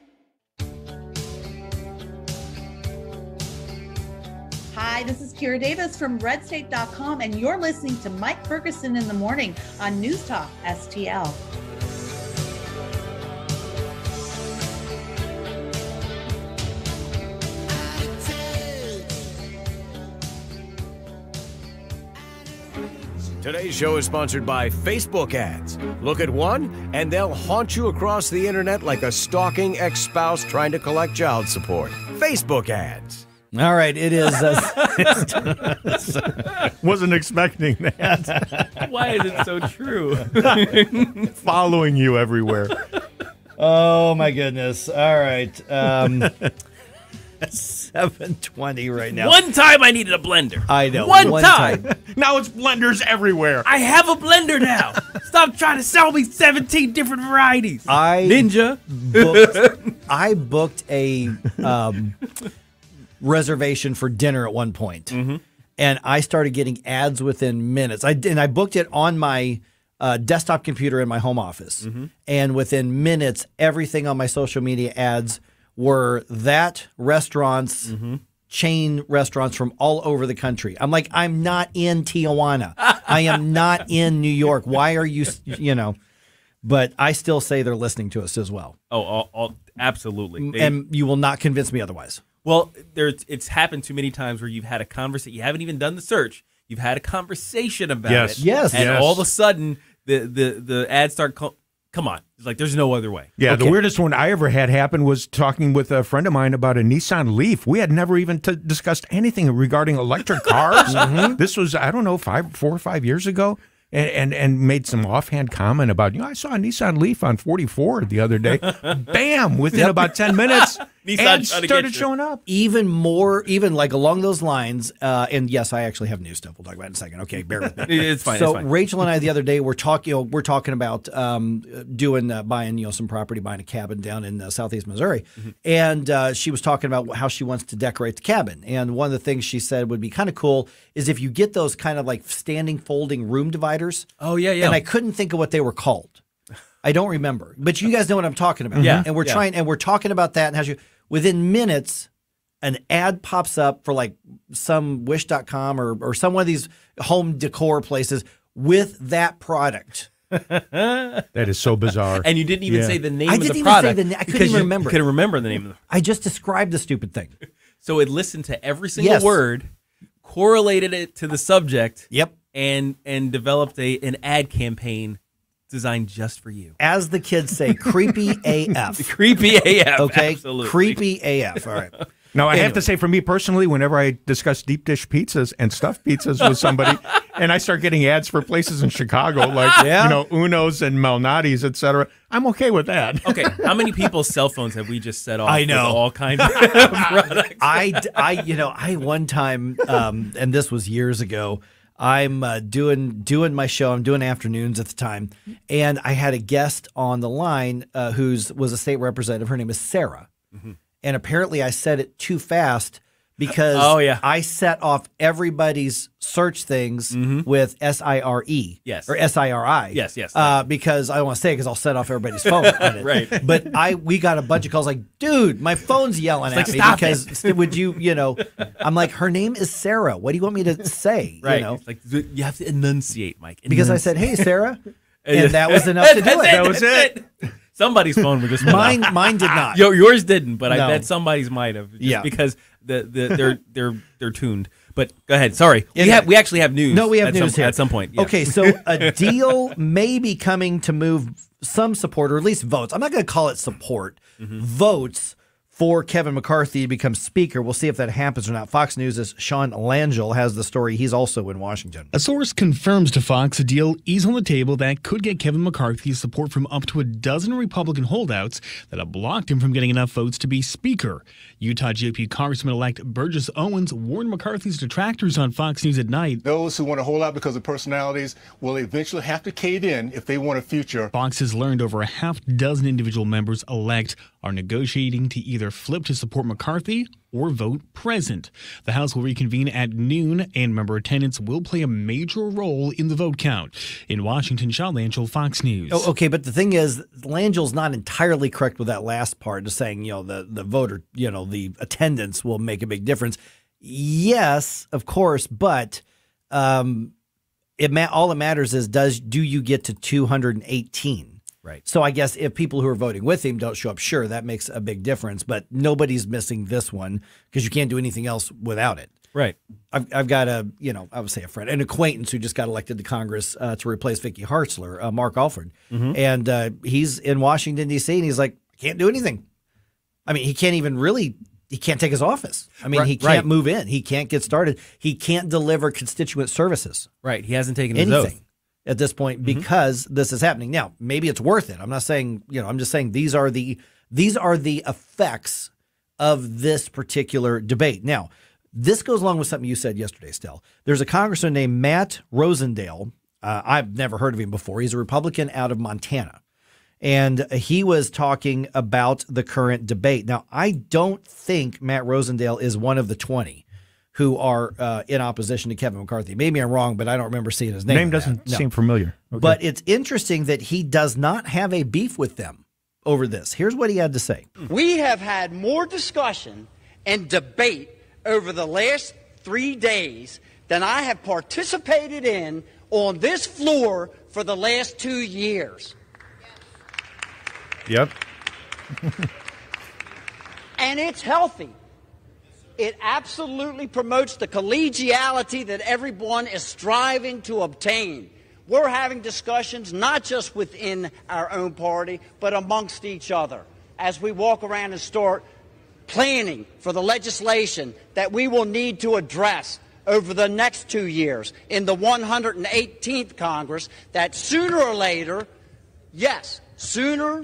Hi, this is Kira Davis from red state dot com, and you're listening to Mike Ferguson in the Morning on News Talk S T L. Today's show is sponsored by Facebook ads. Look at one, and they'll haunt you across the internet like a stalking ex-spouse trying to collect child support. Facebook ads. All right, it is. Uh, Wasn't expecting that. Why is it so true? Following you everywhere. Oh, my goodness. All right. Um, seven twenty right now. One time I needed a blender. I know. One, one time. time. Now it's blenders everywhere. I have a blender now. Stop trying to sell me seventeen different varieties. I Ninja. booked, I booked a um, reservation for dinner at one point, Mm-hmm. and I started getting ads within minutes. I and I booked it on my uh, desktop computer in my home office, Mm-hmm. and within minutes, everything on my social media ads were that restaurants, Mm-hmm. chain restaurants from all over the country. I'm like, I'm not in Tijuana. I am not in New York. Why are you, you know? But I still say they're listening to us as well. Oh, all, all, absolutely. They- And you will not convince me otherwise. Well, there's it's happened too many times where you've had a conversation. You haven't even done the search. You've had a conversation about Yes. it. Yes. And Yes. all of a sudden, the the the ads start. Co- Come on, it's like there's no other way. Yeah, Okay. the weirdest one I ever had happen was talking with a friend of mine about a Nissan Leaf. We had never even t- discussed anything regarding electric cars. This was, I don't know, five, four or five years ago. And, and and made some offhand comment about, you know, I saw a Nissan Leaf on forty-four the other day. Bam! Within about ten minutes, Nissan ads trying to get started you. showing up. Even more, even like along those lines, uh, and yes, I actually have new stuff. We'll talk about it in a second. Okay, bear with me. It's fine. So it's fine. Rachel and I the other day were talking. You know, we're talking about um, doing uh, buying you know some property, buying a cabin down in uh, southeast Missouri, Mm-hmm. and uh, she was talking about how she wants to decorate the cabin. And one of the things she said would be kind of cool is if you get those kind of like standing folding room dividers. Oh yeah, yeah. And I couldn't think of what they were called. I don't remember, but you guys know what I'm talking about. Yeah, And we're yeah. trying, and we're talking about that. And how you within minutes, an ad pops up for like some wish dot com or or some one of these home decor places with that product. That is so bizarre. And you didn't even Yeah. say the name I of didn't the even say product. the na- I couldn't because even you remember it. Couldn't remember the name of the. I just described the stupid thing. So it listened to every single Yes. word, correlated it to the subject. Yep. And and developed a an ad campaign designed just for you. As the kids say, creepy A F. Creepy A F. Okay, Absolutely. creepy A F. All right. Now, I have Anyway. to say, for me personally, whenever I discuss deep dish pizzas and stuffed pizzas with somebody, and I start getting ads for places in Chicago, like, Yeah. you know, Uno's and Malnati's, et cetera, I'm okay with that. Okay, how many people's cell phones have we just set off I know. with all kinds of products? I, d- I, you know, I one time, um, and this was years ago. I'm uh, doing doing my show. I'm doing afternoons at the time, and I had a guest on the line uh, who's was a state representative. Her name is Sarah, Mm-hmm. and apparently I said it too fast because Oh, yeah. I set off everybody's search things with S I R E, Yes. or S I R I, Yes, yes. uh, because I don't want to say it because I'll set off everybody's phone. on it. Right. But I we got a bunch of calls like, dude, my phone's yelling It's at like, me "Stop because would you, you know, I'm like, her name is Sarah. What do you want me to say? Right. You know, It's like you have to enunciate, Mike. because I said, Enunciate. hey, Sarah, and that was enough to do That's it. That was it. Somebody's phone would just went Mine, off. mine did not. Yo, yours didn't, but I No. bet somebody's might have. Just Yeah. because the, the they're they're they're tuned. But go ahead. Sorry, we Yeah. have we actually have news. No, we have at news some, here at some point. Yeah. Okay, so a deal may be coming to move some support, or at least votes. I'm not going to call it support. Mm-hmm. Votes for Kevin McCarthy to become Speaker. We'll see if that happens or not. Fox News' Sean Langell has the story. He's also in Washington. A source confirms to Fox a deal is on the table that could get Kevin McCarthy support from up to a dozen Republican holdouts that have blocked him from getting enough votes to be Speaker. Utah G O P Congressman-elect Burgess Owens warned McCarthy's detractors on Fox News at night. Those who want to hold out because of personalities will eventually have to cave in if they want a future. Fox has learned over a half dozen individual members elect are negotiating to either flip to support McCarthy or vote present. The House will reconvene at noon, and member attendance will play a major role in the vote count. In Washington, Sean Langell, Fox News. Oh, okay, but the thing is, Langell's not entirely correct with that last part, just saying, you know, the, the voter, you know, the attendance will make a big difference. Yes, of course, but um, it ma- all that matters is does do you get to two hundred eighteen? Right. So I guess if people who are voting with him don't show up, sure, that makes a big difference. But nobody's missing this one because you can't do anything else without it. Right. I've, I've got a, you know, I would say a friend, an acquaintance who just got elected to Congress uh, to replace Vicky Hartzler, uh, Mark Alford. Mhm. And uh, he's in Washington, D C, and he's like, I can't do anything. I mean, he can't even really, he can't take his office. I mean, Right, he can't right. move in. He can't get started. He can't deliver constituent services. Right. He hasn't taken his Anything oath. at this point because this is happening. Now, maybe it's worth it. I'm not saying, you know, I'm just saying these are the these are the effects of this particular debate. Now, this goes along with something you said yesterday, Stell. There's a congressman named Matt Rosendale. Uh, I've never heard of him before. He's a Republican out of Montana. And he was talking about the current debate. Now, I don't think Matt Rosendale is one of the twenty who are uh, in opposition to Kevin McCarthy. Maybe I'm wrong, but I don't remember seeing his name. Name in doesn't that. No. seem familiar. Okay. But it's interesting that he does not have a beef with them over this. Here's what he had to say. We have had more discussion and debate over the last three days than I have participated in on this floor for the last two years. Yep. And it's healthy. It absolutely promotes the collegiality that everyone is striving to obtain. We're having discussions not just within our own party, but amongst each other as we walk around and start planning for the legislation that we will need to address over the next two years in the one hundred eighteenth Congress, that sooner or later, yes, sooner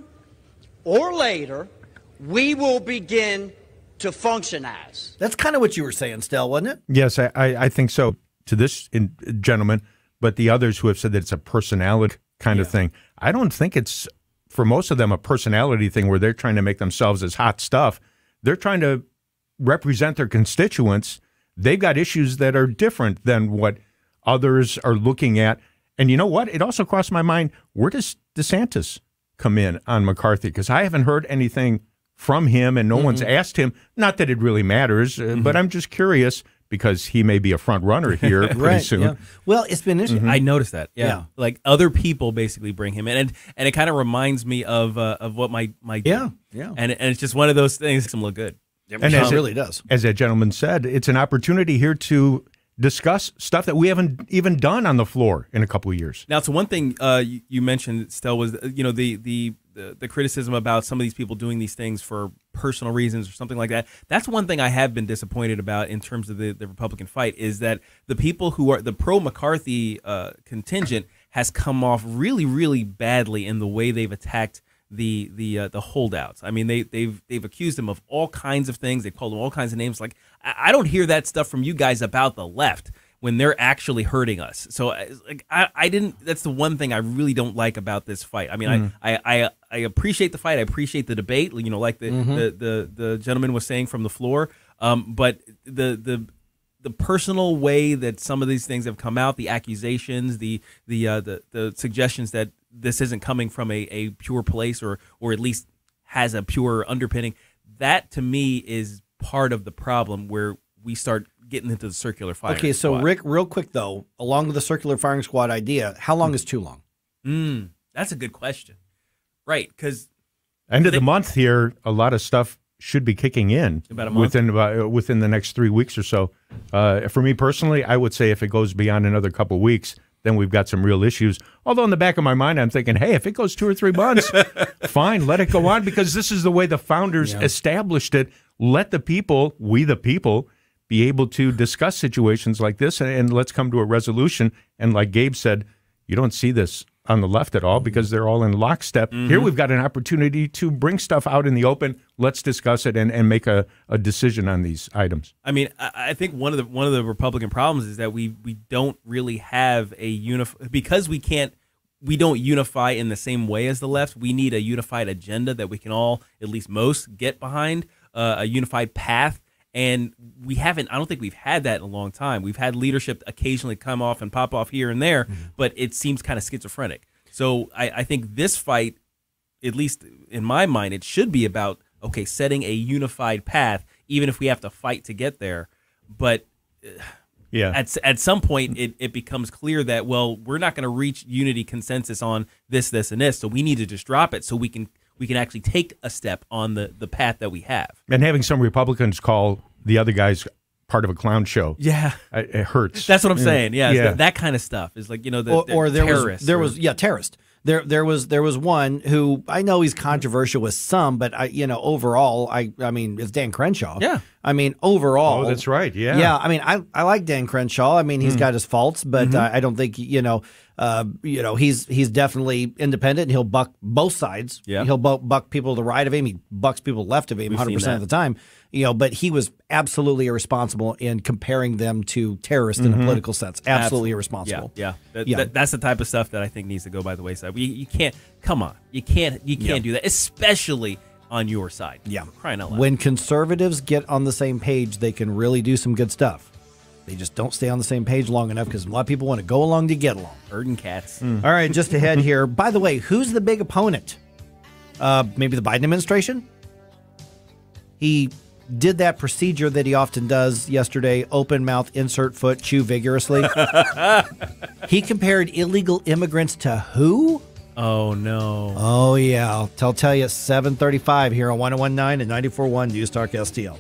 or later, we will begin to function as. That's kind of what you were saying, Stell, wasn't it? Yes, I, I, I think so to this in, gentleman, but the others who have said that it's a personality kind of thing, I don't think it's, for most of them, a personality thing where they're trying to make themselves as hot stuff. They're trying to represent their constituents. They've got issues that are different than what others are looking at. And you know what? It also crossed my mind, where does DeSantis come in on McCarthy? Because I haven't heard anything from him, and no mm-hmm. one's asked him. Not that it really matters, uh, mm-hmm. but I'm just curious because he may be a front runner here pretty right, soon. Yeah. Well, it's been interesting. Mm-hmm. I noticed that. Yeah. Yeah. Like other people basically bring him in, and and it kind of reminds me of uh, of what my my yeah yeah, and and it's just one of those things that makes him look good. And as it it really does. As that gentleman said, it's an opportunity here to discuss stuff that we haven't even done on the floor in a couple of years. Now, so one thing uh, you, you mentioned, Stel, was you know the, the the the criticism about some of these people doing these things for personal reasons or something like that. That's one thing I have been disappointed about in terms of the, the Republican fight, is that the people who are the pro McCarthy uh, contingent has come off really, really badly in the way they've attacked the the uh, the holdouts. I mean, they they've they've accused them of all kinds of things. They've called them all kinds of names. Like I, I don't hear that stuff from you guys about the left when they're actually hurting us. So like I, I didn't. That's the one thing I really don't like about this fight. I mean, Mm. I, I I I appreciate the fight. I appreciate the debate. You know, like the Mhm. the, the the gentleman was saying from the floor. Um, but the the the personal way that some of these things have come out, the accusations, the the uh, the the suggestions that this isn't coming from a, a pure place, or or at least has a pure underpinning, that to me is part of the problem where we start getting into the circular firing Okay, so squad. Rick, real quick though, along with the circular firing squad idea, how long is too long? Mm, that's a good question. Right, because End of the month here, a lot of stuff should be kicking in About a month? within about uh, within the next three weeks or so. Uh, for me personally, I would say if it goes beyond another couple of weeks, then we've got some real issues. Although in the back of my mind, I'm thinking, hey, if it goes two or three months, fine, let it go on, because this is the way the founders Yeah. established it. Let the people, we the people, be able to discuss situations like this, and, and let's come to a resolution. And like Gabe said, you don't see this on the left at all because they're all in lockstep. Mm-hmm. Here we've got an opportunity to bring stuff out in the open. Let's discuss it and, and make a, a decision on these items. I mean, I, I think one of the one of the Republican problems is that we we don't really have a unif because we can't we don't unify in the same way as the left. We need a unified agenda that we can all, at least most, get behind, uh, a unified path. And we haven't, I don't think we've had that in a long time. We've had leadership occasionally come off and pop off here and there, Mm-hmm. but it seems kind of schizophrenic. So I, I think this fight, at least in my mind, it should be about, okay, setting a unified path, even if we have to fight to get there. but uh, yeah, at at some point it, it becomes clear that, well, we're not going to reach unity consensus on this, this, and this, so we need to just drop it so we can we can actually take a step on the, the path that we have. And having some Republicans call the other guys part of a clown show, yeah, it, it hurts. That's what I'm saying. Yeah, yeah. That, that kind of stuff is like, you know, the, or, or there terrorists was there or, was yeah terrorist. There there was there was one who I know he's controversial with some, but I you know overall I I mean it's Dan Crenshaw. Yeah. I mean overall. Oh, that's right. Yeah. Yeah. I mean I, I like Dan Crenshaw. I mean he's Mm. got his faults, but Mhm. uh, I don't think you know uh, you know he's he's definitely independent. And he'll buck both sides. Yeah. He'll buck, buck people to the right of him. He bucks people left of him We've one hundred percent of seen the time. You know, but he was absolutely irresponsible in comparing them to terrorists in Mhm. a political sense. Absolutely Absolutely. irresponsible. Yeah, yeah. That, Yeah. That, that's the type of stuff that I think needs to go by the wayside. We, you can't. Come on, you can't. You can't Yeah. do that, especially on your side. Yeah. For crying out loud. When conservatives get on the same page, they can really do some good stuff. They just don't stay on the same page long enough because a lot of people want to go along to get along. Herding cats. All right, just ahead here. By the way, who's the big opponent? Uh, maybe the Biden administration? He did that procedure that he often does yesterday, open mouth, insert foot, chew vigorously. He compared illegal immigrants to who? Oh, no. Oh, yeah. I'll, I'll tell you at seven thirty-five here on one oh one nine and ninety-four point one News Talk S T L.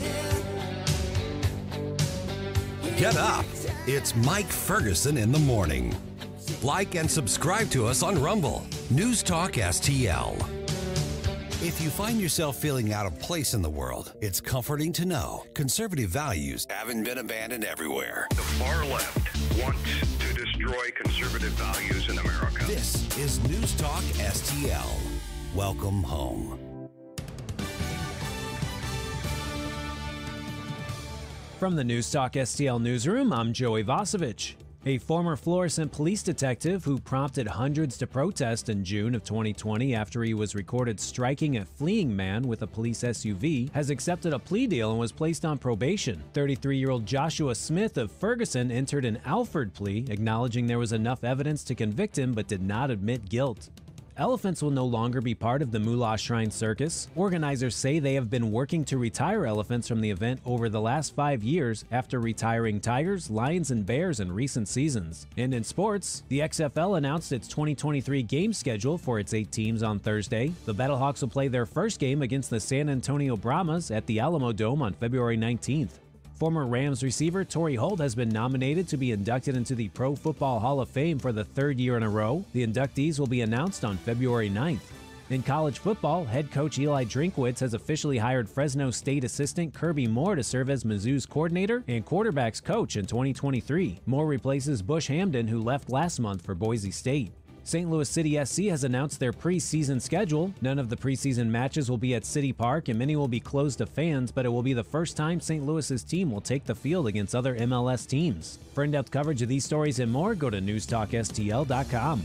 Get up. It's Mike Ferguson in the morning. Like and subscribe to us on Rumble. News Talk S T L. If you find yourself feeling out of place in the world, it's comforting to know conservative values haven't been abandoned everywhere. The far left wants to destroy conservative values in America. This is News Talk S T L. Welcome home. From the News Talk S T L newsroom, I'm Joey Vasevich. A former Florissant police detective who prompted hundreds to protest in June of twenty twenty after he was recorded striking a fleeing man with a police S U V has accepted a plea deal and was placed on probation. thirty-three-year-old Joshua Smith of Ferguson entered an Alford plea, acknowledging there was enough evidence to convict him but did not admit guilt. Elephants will no longer be part of the Moolah Shrine Circus. Organizers say they have been working to retire elephants from the event over the last five years after retiring tigers, lions, and bears in recent seasons. And in sports, the X F L announced its twenty twenty-three game schedule for its eight teams on Thursday. The Battlehawks will play their first game against the San Antonio Brahmas at the Alamo Dome on February nineteenth. Former Rams receiver Torrey Holt has been nominated to be inducted into the Pro Football Hall of Fame for the third year in a row. The inductees will be announced on February ninth. In college football, head coach Eli Drinkwitz has officially hired Fresno State assistant Kirby Moore to serve as Mizzou's coordinator and quarterbacks coach in twenty twenty-three. Moore replaces Bush Hamden, who left last month for Boise State. Saint Louis City S C has announced their preseason schedule. None of the preseason matches will be at City Park and many will be closed to fans, but it will be the first time Saint Louis's team will take the field against other M L S teams. For in-depth coverage of these stories and more, go to news talk S T L dot com.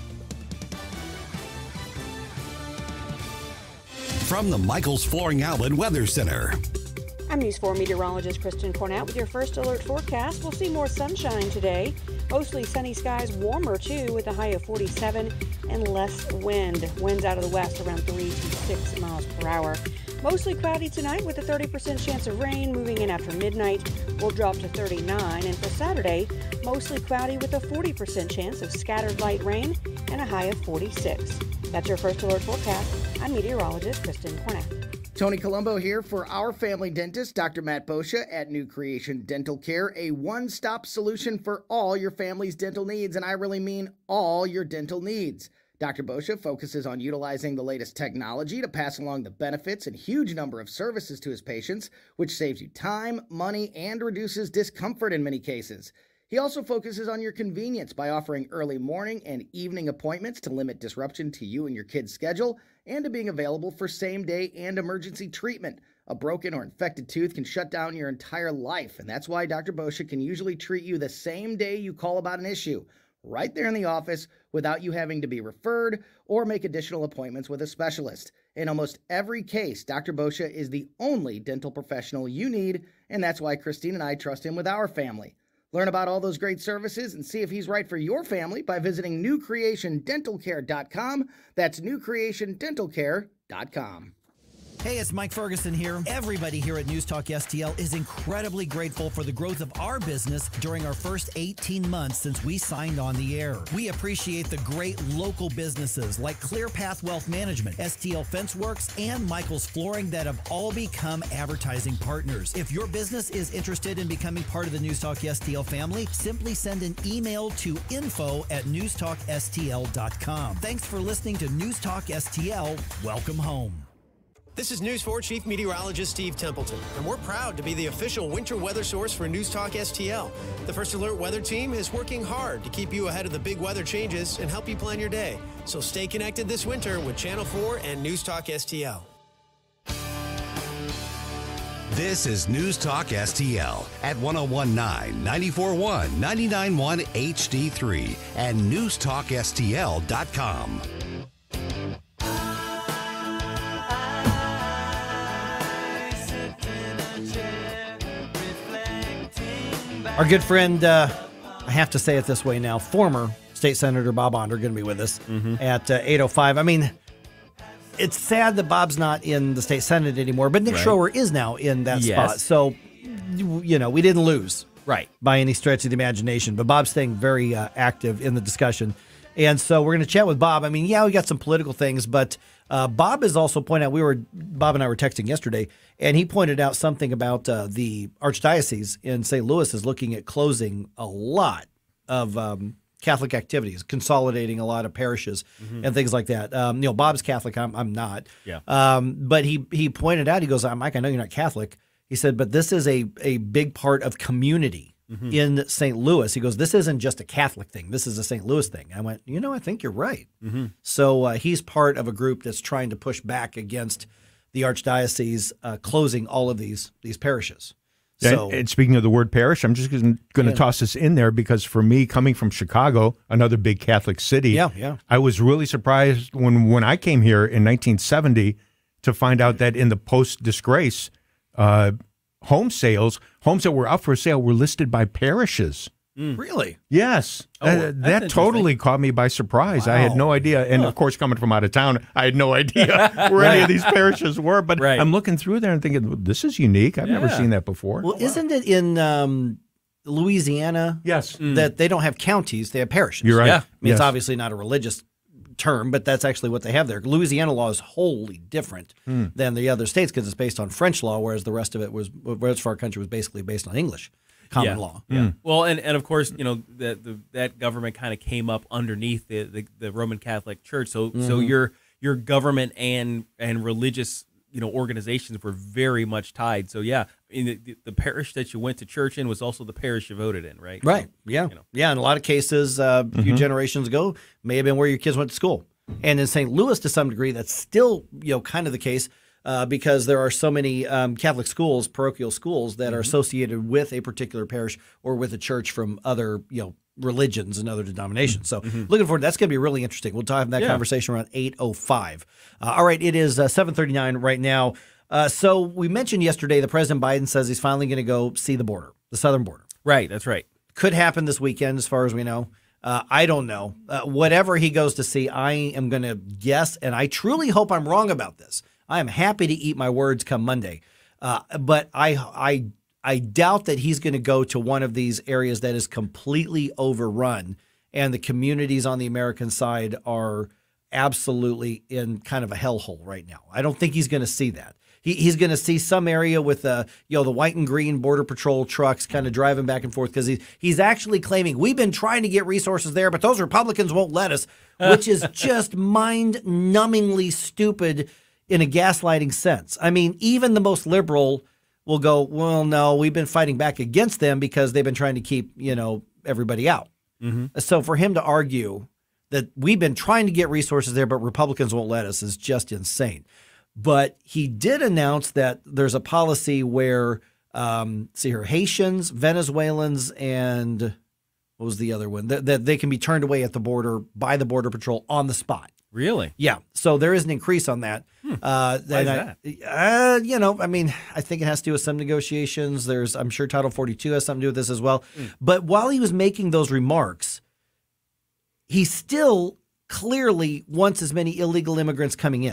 From the Michaels Flooring Outlet Weather Center. I'm News four meteorologist Kristen Cornett with your first alert forecast. We'll see more sunshine today. Mostly sunny skies, warmer too, with a high of forty-seven and less wind. Winds out of the west around three to six miles per hour. Mostly cloudy tonight with a thirty percent chance of rain. Moving in after midnight, will drop to thirty-nine. And for Saturday, mostly cloudy with a forty percent chance of scattered light rain and a high of forty-six. That's your first alert forecast. I'm meteorologist Kristen Cornett. Tony Colombo here for our family dentist, Doctor Matt Boscia at New Creation Dental Care, a one-stop solution for all your family's dental needs, and I really mean all your dental needs. Doctor Boscia focuses on utilizing the latest technology to pass along the benefits and huge number of services to his patients, which saves you time, money, and reduces discomfort in many cases. He also focuses on your convenience by offering early morning and evening appointments to limit disruption to you and your kid's schedule, and to being available for same-day and emergency treatment. A broken or infected tooth can shut down your entire life, and that's why Doctor Boscia can usually treat you the same day you call about an issue, right there in the office, without you having to be referred or make additional appointments with a specialist. In almost every case, Doctor Boscia is the only dental professional you need, and that's why Christine and I trust him with our family. Learn about all those great services and see if he's right for your family by visiting new creation dental care dot com. That's new creation dental care dot com. Hey, it's Mike Ferguson here. Everybody here at News Talk S T L is incredibly grateful for the growth of our business during our first eighteen months since we signed on the air. We appreciate the great local businesses like Clear Path Wealth Management, S T L Fence Works, and Michael's Flooring that have all become advertising partners. If your business is interested in becoming part of the News Talk S T L family, simply send an email to info at news talk s t l dot com. Thanks for listening to News Talk S T L. Welcome home. This is News four Chief Meteorologist Steve Templeton, and we're proud to be the official winter weather source for News Talk S T L. The First Alert Weather Team is working hard to keep you ahead of the big weather changes and help you plan your day. So stay connected this winter with Channel four and News Talk S T L. This is News Talk S T L at one oh one point nine, ninety-four point one, ninety-nine point one H D three and news talk s t l dot com. Our good friend, uh, I have to say it this way now, former State Senator Bob Onder going to be with us Mm-hmm. at uh, eight oh five. I mean, it's sad that Bob's not in the State Senate anymore, but Nick Right. Schroer is now in that Yes. spot. So, you know, we didn't lose Right. by any stretch of the imagination, but Bob's staying very uh, active in the discussion. And so we're going to chat with Bob. I mean, yeah, we got some political things, but uh, Bob is also pointing out, we were, Bob and I were texting yesterday, and he pointed out something about uh, the Archdiocese in Saint Louis is looking at closing a lot of um, Catholic activities, consolidating a lot of parishes Mhm. and things like that. Um, you know, Bob's Catholic, I'm, I'm not. Yeah. Um, but he he pointed out, he goes, Mike, I know you're not Catholic. He said, but this is a, a big part of community Mhm. in Saint Louis. He goes, this isn't just a Catholic thing. This is a Saint Louis thing. I went, you know, I think you're right. Mhm. So uh, he's part of a group that's trying to push back against the Archdiocese uh, closing all of these these parishes. So and, and speaking of the word parish, I'm just going to Yeah. toss this in there because for me, coming from Chicago, another big Catholic city, Yeah, yeah. I was really surprised when, when I came here in nineteen seventy to find out that in the post-disgrace, uh, home sales, homes that were up for sale were listed by parishes. Really? Yes. Oh, Uh, that's that totally caught me by surprise. I had Wow. no idea. And of course, coming from out of town, I had no idea where any of these parishes were. But Right. I'm looking through there and thinking, well, this is unique. I've never Yeah. seen that before. Well, isn't it in um, Louisiana? Yes. That they don't have counties, they have parishes. You're right. Yeah. I mean, it's Yes. obviously not a religious term, but that's actually what they have there. Louisiana law is wholly different Hmm. than the other states because it's based on French law, whereas the rest of it was, the rest of our country was basically based on English common yeah. law. Yeah. Well, and, and of course, you know, the, the, that government kind of came up underneath the, the, the Roman Catholic Church. So so Mhm. your your government and and religious, you know, organizations were very much tied. So yeah, I mean, the, the parish that you went to church in was also the parish you voted in, right? Right. So, Yeah. you know. Yeah. In a lot of cases, uh, a few Mhm. generations ago, may have been where your kids went to school. And in Saint Louis, to some degree, that's still, you know, kind of the case uh, because there are so many um, Catholic schools, parochial schools, that are associated with a particular parish or with a church from other, you know, religions and other denominations. So looking forward, that's going to be really interesting. We'll have that Yeah. conversation around eight oh five. Uh, all right, it is uh, seven thirty-nine right now. Uh, so we mentioned yesterday that President Biden says he's finally going to go see the border, the southern border. Right. That's right. Could happen this weekend, as far as we know. Uh, I don't know. Uh, whatever he goes to see, I am going to guess, and I truly hope I'm wrong about this. I am happy to eat my words come Monday, uh, but I, I, I doubt that he's going to go to one of these areas that is completely overrun, and the communities on the American side are absolutely in kind of a hellhole right now. I don't think he's going to see that. He, he's going to see some area with uh, you know, the white and green Border Patrol trucks kind of driving back and forth because he, he's actually claiming we've been trying to get resources there, but those Republicans won't let us, which is just mind-numbingly stupid in a gaslighting sense. I mean, even the most liberal will go, well, no, we've been fighting back against them because they've been trying to keep, you know, everybody out. Mm-hmm. So for him to argue that we've been trying to get resources there, but Republicans won't let us is just insane. But he did announce that there's a policy where, um, see here, Haitians, Venezuelans, and what was the other one? That, that they can be turned away at the border by the Border Patrol on the spot. Really? Yeah. So there is an increase on that. Hmm. Uh, Why is and I- Uh, you know, I mean, I think it has to do with some negotiations. There's, I'm sure Title forty-two has something to do with this as well. Hmm. But while he was making those remarks, he still clearly wants as many illegal immigrants coming in.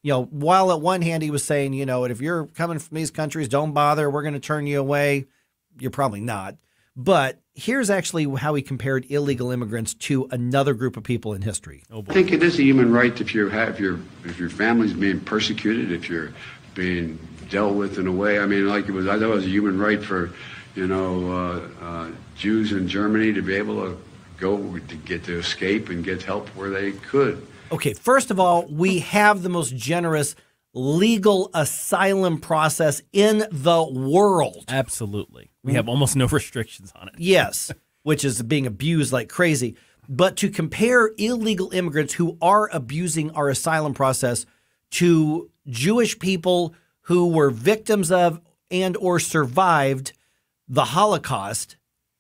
You know, while at one hand he was saying, you know, if you're coming from these countries, don't bother, we're going to turn you away. You're probably not. But here's actually how he compared illegal immigrants to another group of people in history. I think it is a human right if you have your if your family's being persecuted, if you're being dealt with in a way. I mean, like it was, I thought it was a human right for, you know, uh, uh, Jews in Germany to be able to go to get to escape and get help where they could. Okay, first of all, we have the most generous legal asylum process in the world. Absolutely. We have almost no restrictions on it. Yes, which is being abused like crazy. But to compare illegal immigrants who are abusing our asylum process to Jewish people who were victims of and or survived the Holocaust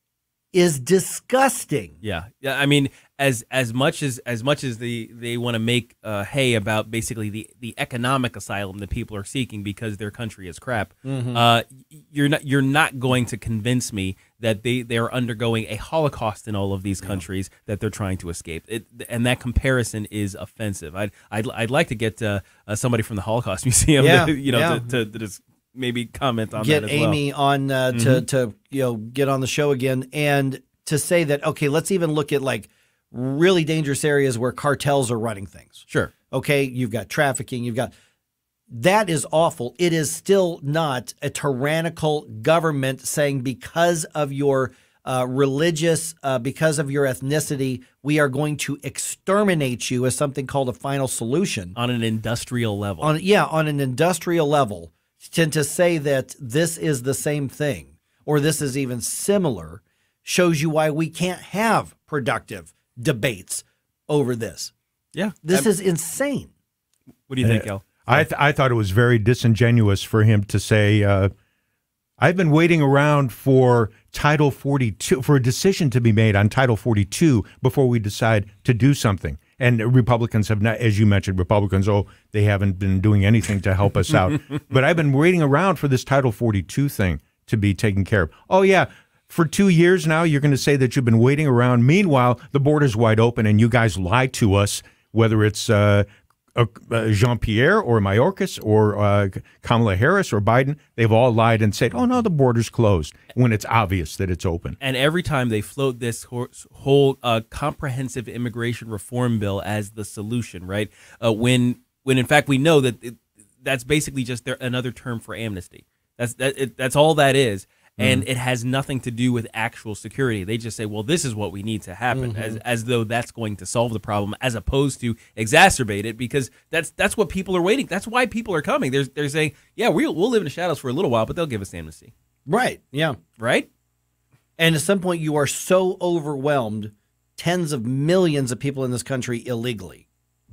is disgusting. Yeah. Yeah. I mean, as as much as as much as the they want to make uh, hay about basically the, the economic asylum that people are seeking because their country is crap, Mhm. uh, you're not you're not going to convince me that they they're undergoing a Holocaust in all of these countries that they're trying to escape. It, and that comparison is offensive. I'd I'd, I'd like to get uh, uh, somebody from the Holocaust Museum, Yeah, to, you know, yeah. to, to, to just maybe comment on Get that as Amy well. on uh, to Mhm. to you know get on the show again and to say that, okay, let's even look at like really dangerous areas where cartels are running things. Sure. Okay, you've got trafficking, you've got that is awful. It is still not a tyrannical government saying because of your uh, religious, uh, because of your ethnicity, we are going to exterminate you as something called a final solution. On an industrial level. On yeah, on an industrial level, to, to say that this is the same thing or this is even similar shows you why we can't have productive debates over this. Yeah. This I'm- is insane. What do you think, Uh, El? I th- I thought it was very disingenuous for him to say, uh, "I've been waiting around for Title forty-two for a decision to be made on Title forty-two before we decide to do something." And Republicans have not, as you mentioned, Republicans, oh, they haven't been doing anything to help us out. But I've been waiting around for this Title forty-two thing to be taken care of. Oh yeah. For two years now, you're going to say that you've been waiting around. Meanwhile, the border's wide open, and you guys lie to us, whether it's uh, uh, Jean-Pierre or Mayorkas or uh, Kamala Harris or Biden. They've all lied and said, oh, no, the border's closed, when it's obvious that it's open. And every time they float this whole, whole uh, comprehensive immigration reform bill as the solution, right? Uh, when, when in fact, we know that it, that's basically just their, another term for amnesty. That's, that, it, that's all that is. And Mm. it has nothing to do with actual security. They just say, well, this is what we need to happen, Mhm. as as though that's going to solve the problem, as opposed to exacerbate it, because that's that's what people are waiting. That's why people are coming. They're, they're saying, yeah, we'll, we'll live in the shadows for a little while, but they'll give us amnesty. Right. Yeah. Right? And at some point, you are so overwhelmed, tens of millions of people in this country illegally.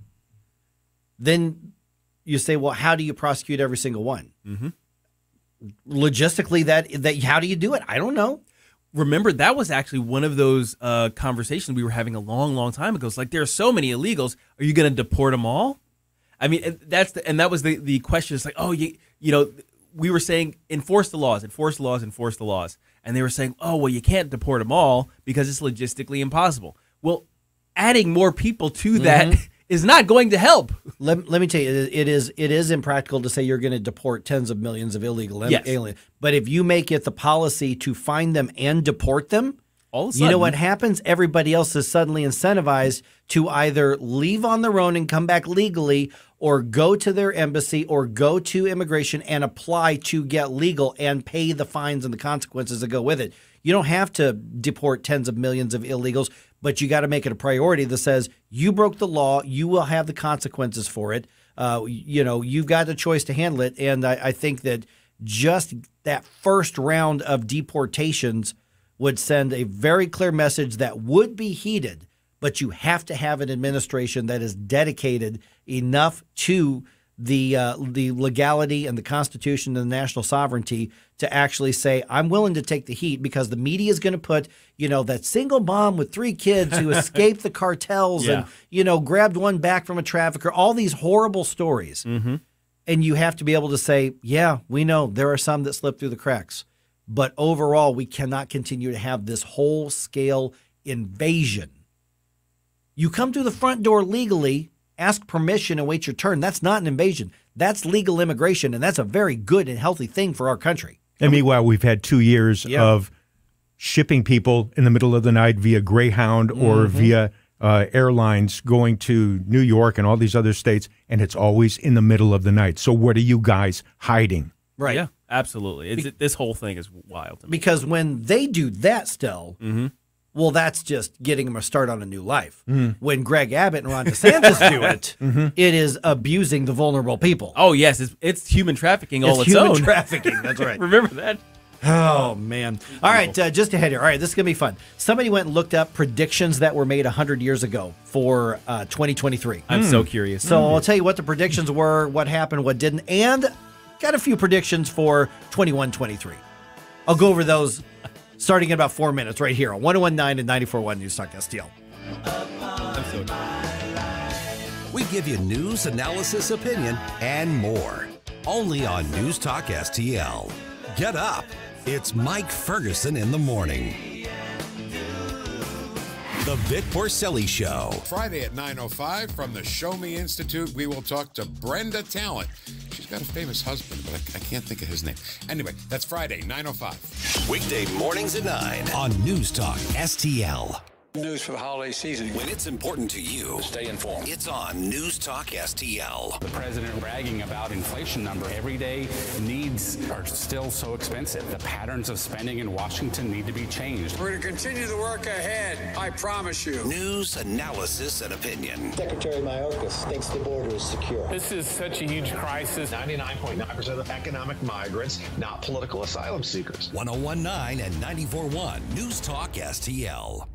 Then you say, well, how do you prosecute every single one? Mm-hmm. Logistically, that that how do you do it? I don't know. Remember, that was actually one of those uh, conversations we were having a long, long time ago. It's like, there are so many illegals. Are you going to deport them all? I mean, and that's the, and that was the, the question. It's like, oh, you, you know, we were saying enforce the laws, enforce the laws, enforce the laws. And they were saying, oh, well, you can't deport them all because it's logistically impossible. Well, adding more people to that Mhm. is not going to help. Let, let me tell you, it it is it is impractical to say you're going to deport tens of millions of illegal im- Yes. aliens. But if you make it the policy to find them and deport them, all of a you know sudden- what happens? Everybody else is suddenly incentivized to either leave on their own and come back legally, or go to their embassy, or go to immigration and apply to get legal and pay the fines and the consequences that go with it. You don't have to deport tens of millions of illegals, but you got to make it a priority that says you broke the law, you will have the consequences for it. Uh, you know, you've got a choice to handle it. And I, I think that just that first round of deportations would send a very clear message that would be heeded, but you have to have an administration that is dedicated enough to the uh, the legality and the Constitution and the national sovereignty to actually say, I'm willing to take the heat, because the media is going to put, you know, that single mom with three kids who escaped the cartels Yeah. and, you know, grabbed one back from a trafficker, all these horrible stories. Mm-hmm. And you have to be able to say, yeah, we know there are some that slip through the cracks. But overall, we cannot continue to have this whole scale invasion. You come through the front door legally, ask permission and wait your turn. That's not an invasion. That's legal immigration, and that's a very good and healthy thing for our country. And meanwhile, we've had two years Yeah. of shipping people in the middle of the night via Greyhound or Mm-hmm. via uh, airlines going to New York and all these other states, and it's always in the middle of the night. So what are you guys hiding? Right. Yeah, absolutely. It's, this whole thing is wild to me. Because when they do that still, well, that's just getting them a start on a new life. Mhm. When Greg Abbott and Ron DeSantis do it, Mhm. it is abusing the vulnerable people. Oh, yes. It's, it's human trafficking all It's its, human own. trafficking. That's right. Remember that? Oh, man. All right, uh, just ahead here. All right, this is going to be fun. Somebody went and looked up predictions that were made one hundred years ago for uh, twenty twenty-three. I'm so curious. So I'll tell you what the predictions were, what happened, what didn't, and got a few predictions for twenty-one twenty-three. I'll go over those starting in about four minutes right here on one oh one point nine and ninety-four point one News Talk S T L. I'm so We give you news, analysis, opinion, and more. Only on News Talk S T L. Get up. It's Mike Ferguson in the morning. The Vic Porcelli Show. Friday at nine oh five from the Show Me Institute, we will talk to Brenda Talent. She's got a famous husband, but I, I can't think of his name. Anyway, that's Friday, nine oh five. Weekday mornings at nine on News Talk S T L. News for the holiday season. When it's important to you, Stay informed. it's on News Talk S T L. The president bragging about inflation number. Everyday needs are still so expensive. The patterns of spending in Washington need to be changed. We're going to continue the work ahead. I promise you. News, analysis, and opinion. Secretary Mayorkas thinks the border is secure. This is such a huge crisis. ninety-nine point nine percent of economic migrants, not political asylum seekers. one oh one point nine and ninety-four point one News Talk S T L.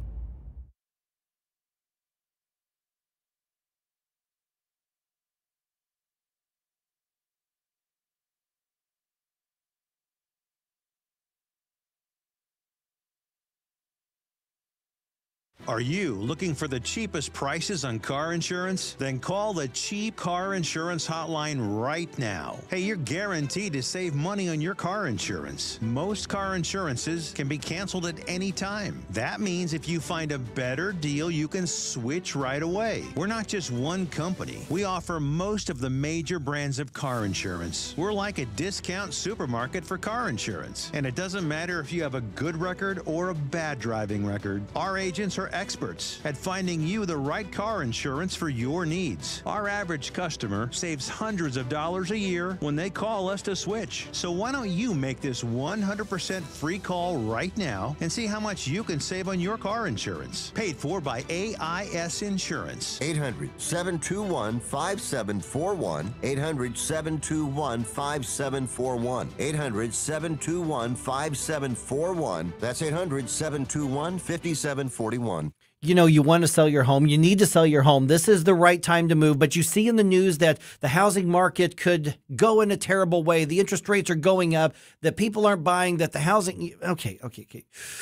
Are you looking for the cheapest prices on car insurance? Then call the Cheap Car Insurance Hotline right now. Hey, you're guaranteed to save money on your car insurance. Most car insurances can be canceled at any time. That means if you find a better deal, you can switch right away. We're not just one company. We offer most of the major brands of car insurance. We're like a discount supermarket for car insurance. And it doesn't matter if you have a good record or a bad driving record. Our agents are experts at finding you the right car insurance for your needs. Our average customer saves hundreds of dollars a year when they call us to switch. So why don't you make this one hundred percent free call right now and see how much you can save on your car insurance. Paid for by A I S Insurance. eight hundred, seven two one, five seven four one. eight hundred, seven two one, five seven four one. eight hundred, seven two one, five seven four one. That's eight hundred, seven two one, five seven four one. You know, you want to sell your home. You need to sell your home. This is the right time to move. But you see in the news that the housing market could go in a terrible way. The interest rates are going up, that people aren't buying, that the housing. Okay, okay, okay.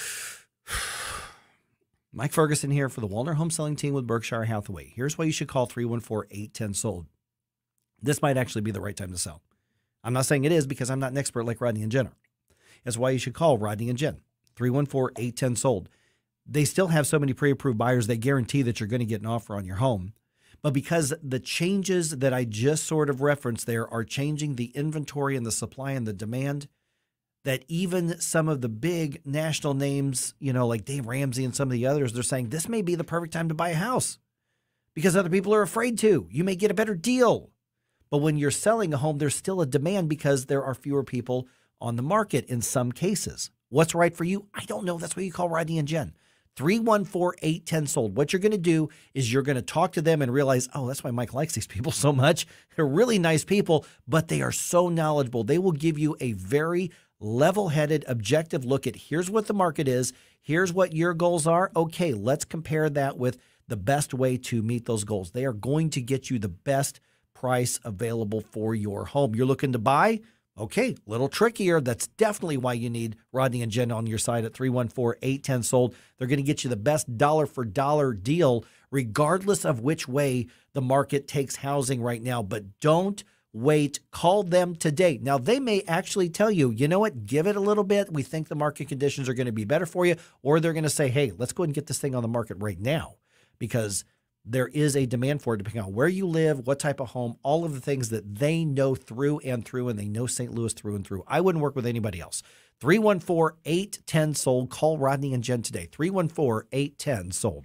Mike Ferguson here for the Walner Home Selling Team with Berkshire Hathaway. Here's why you should call three one four, eight one zero, sold. This might actually be the right time to sell. I'm not saying it is because I'm not an expert like Rodney and Jen are. That's why you should call Rodney and Jen. three one four, eight one zero, sold. They still have so many pre-approved buyers, they guarantee that you're going to get an offer on your home. But because the changes that I just sort of referenced there are changing the inventory and the supply and the demand, that even some of the big national names, you know, like Dave Ramsey and some of the others, they're saying this may be the perfect time to buy a house because other people are afraid to. You may get a better deal. But when you're selling a home, there's still a demand because there are fewer people on the market in some cases. What's right for you? I don't know. That's why you call Rodney and Jen. three one four, eight one zero, sold. What you're going to do is you're going to talk to them and realize, oh, that's why Mike likes these people so much. They're really nice people, but they are so knowledgeable. They will give you a very level-headed, objective look at here's what the market is, here's what your goals are. Okay, let's compare that with the best way to meet those goals. They are going to get you the best price available for your home. You're looking to buy? Okay, little trickier. That's definitely why you need Rodney and Jen on your side at three one four, eight one zero, sold. They're going to get you the best dollar-for-dollar deal regardless of which way the market takes housing right now. But don't wait. Call them today. Now, they may actually tell you, you know what, give it a little bit. We think the market conditions are going to be better for you. Or they're going to say, hey, let's go ahead and get this thing on the market right now because there is a demand for it depending on where you live, what type of home, all of the things that they know through and through, and they know Saint Louis through and through. I wouldn't work with anybody else. three one four, eight one zero, SOLD. Call Rodney and Jen today. three one four, eight one zero, SOLD.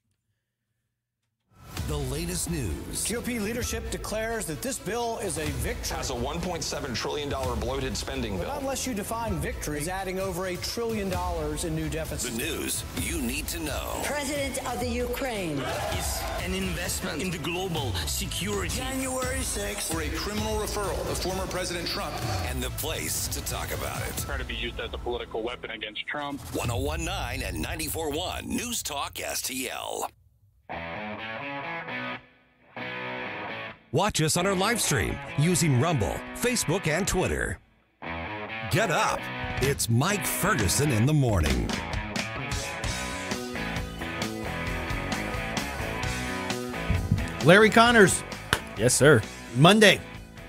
The latest news. G O P leadership declares that this bill is a victory. Has a one point seven trillion dollars bloated spending But bill. not unless you define victory as adding over a trillion dollars in new deficits. The news you need to know. President of the Ukraine. It's an investment in the global security. January sixth. For a criminal referral of former President Trump. And the place to talk about it. Try to be used as a political weapon against Trump. one oh one point nine and ninety-four point one News Talk S T L. Watch us on our live stream using Rumble, Facebook, and Twitter. Get up. It's Mike Ferguson in the morning. Larry Connors. Yes, sir. Monday.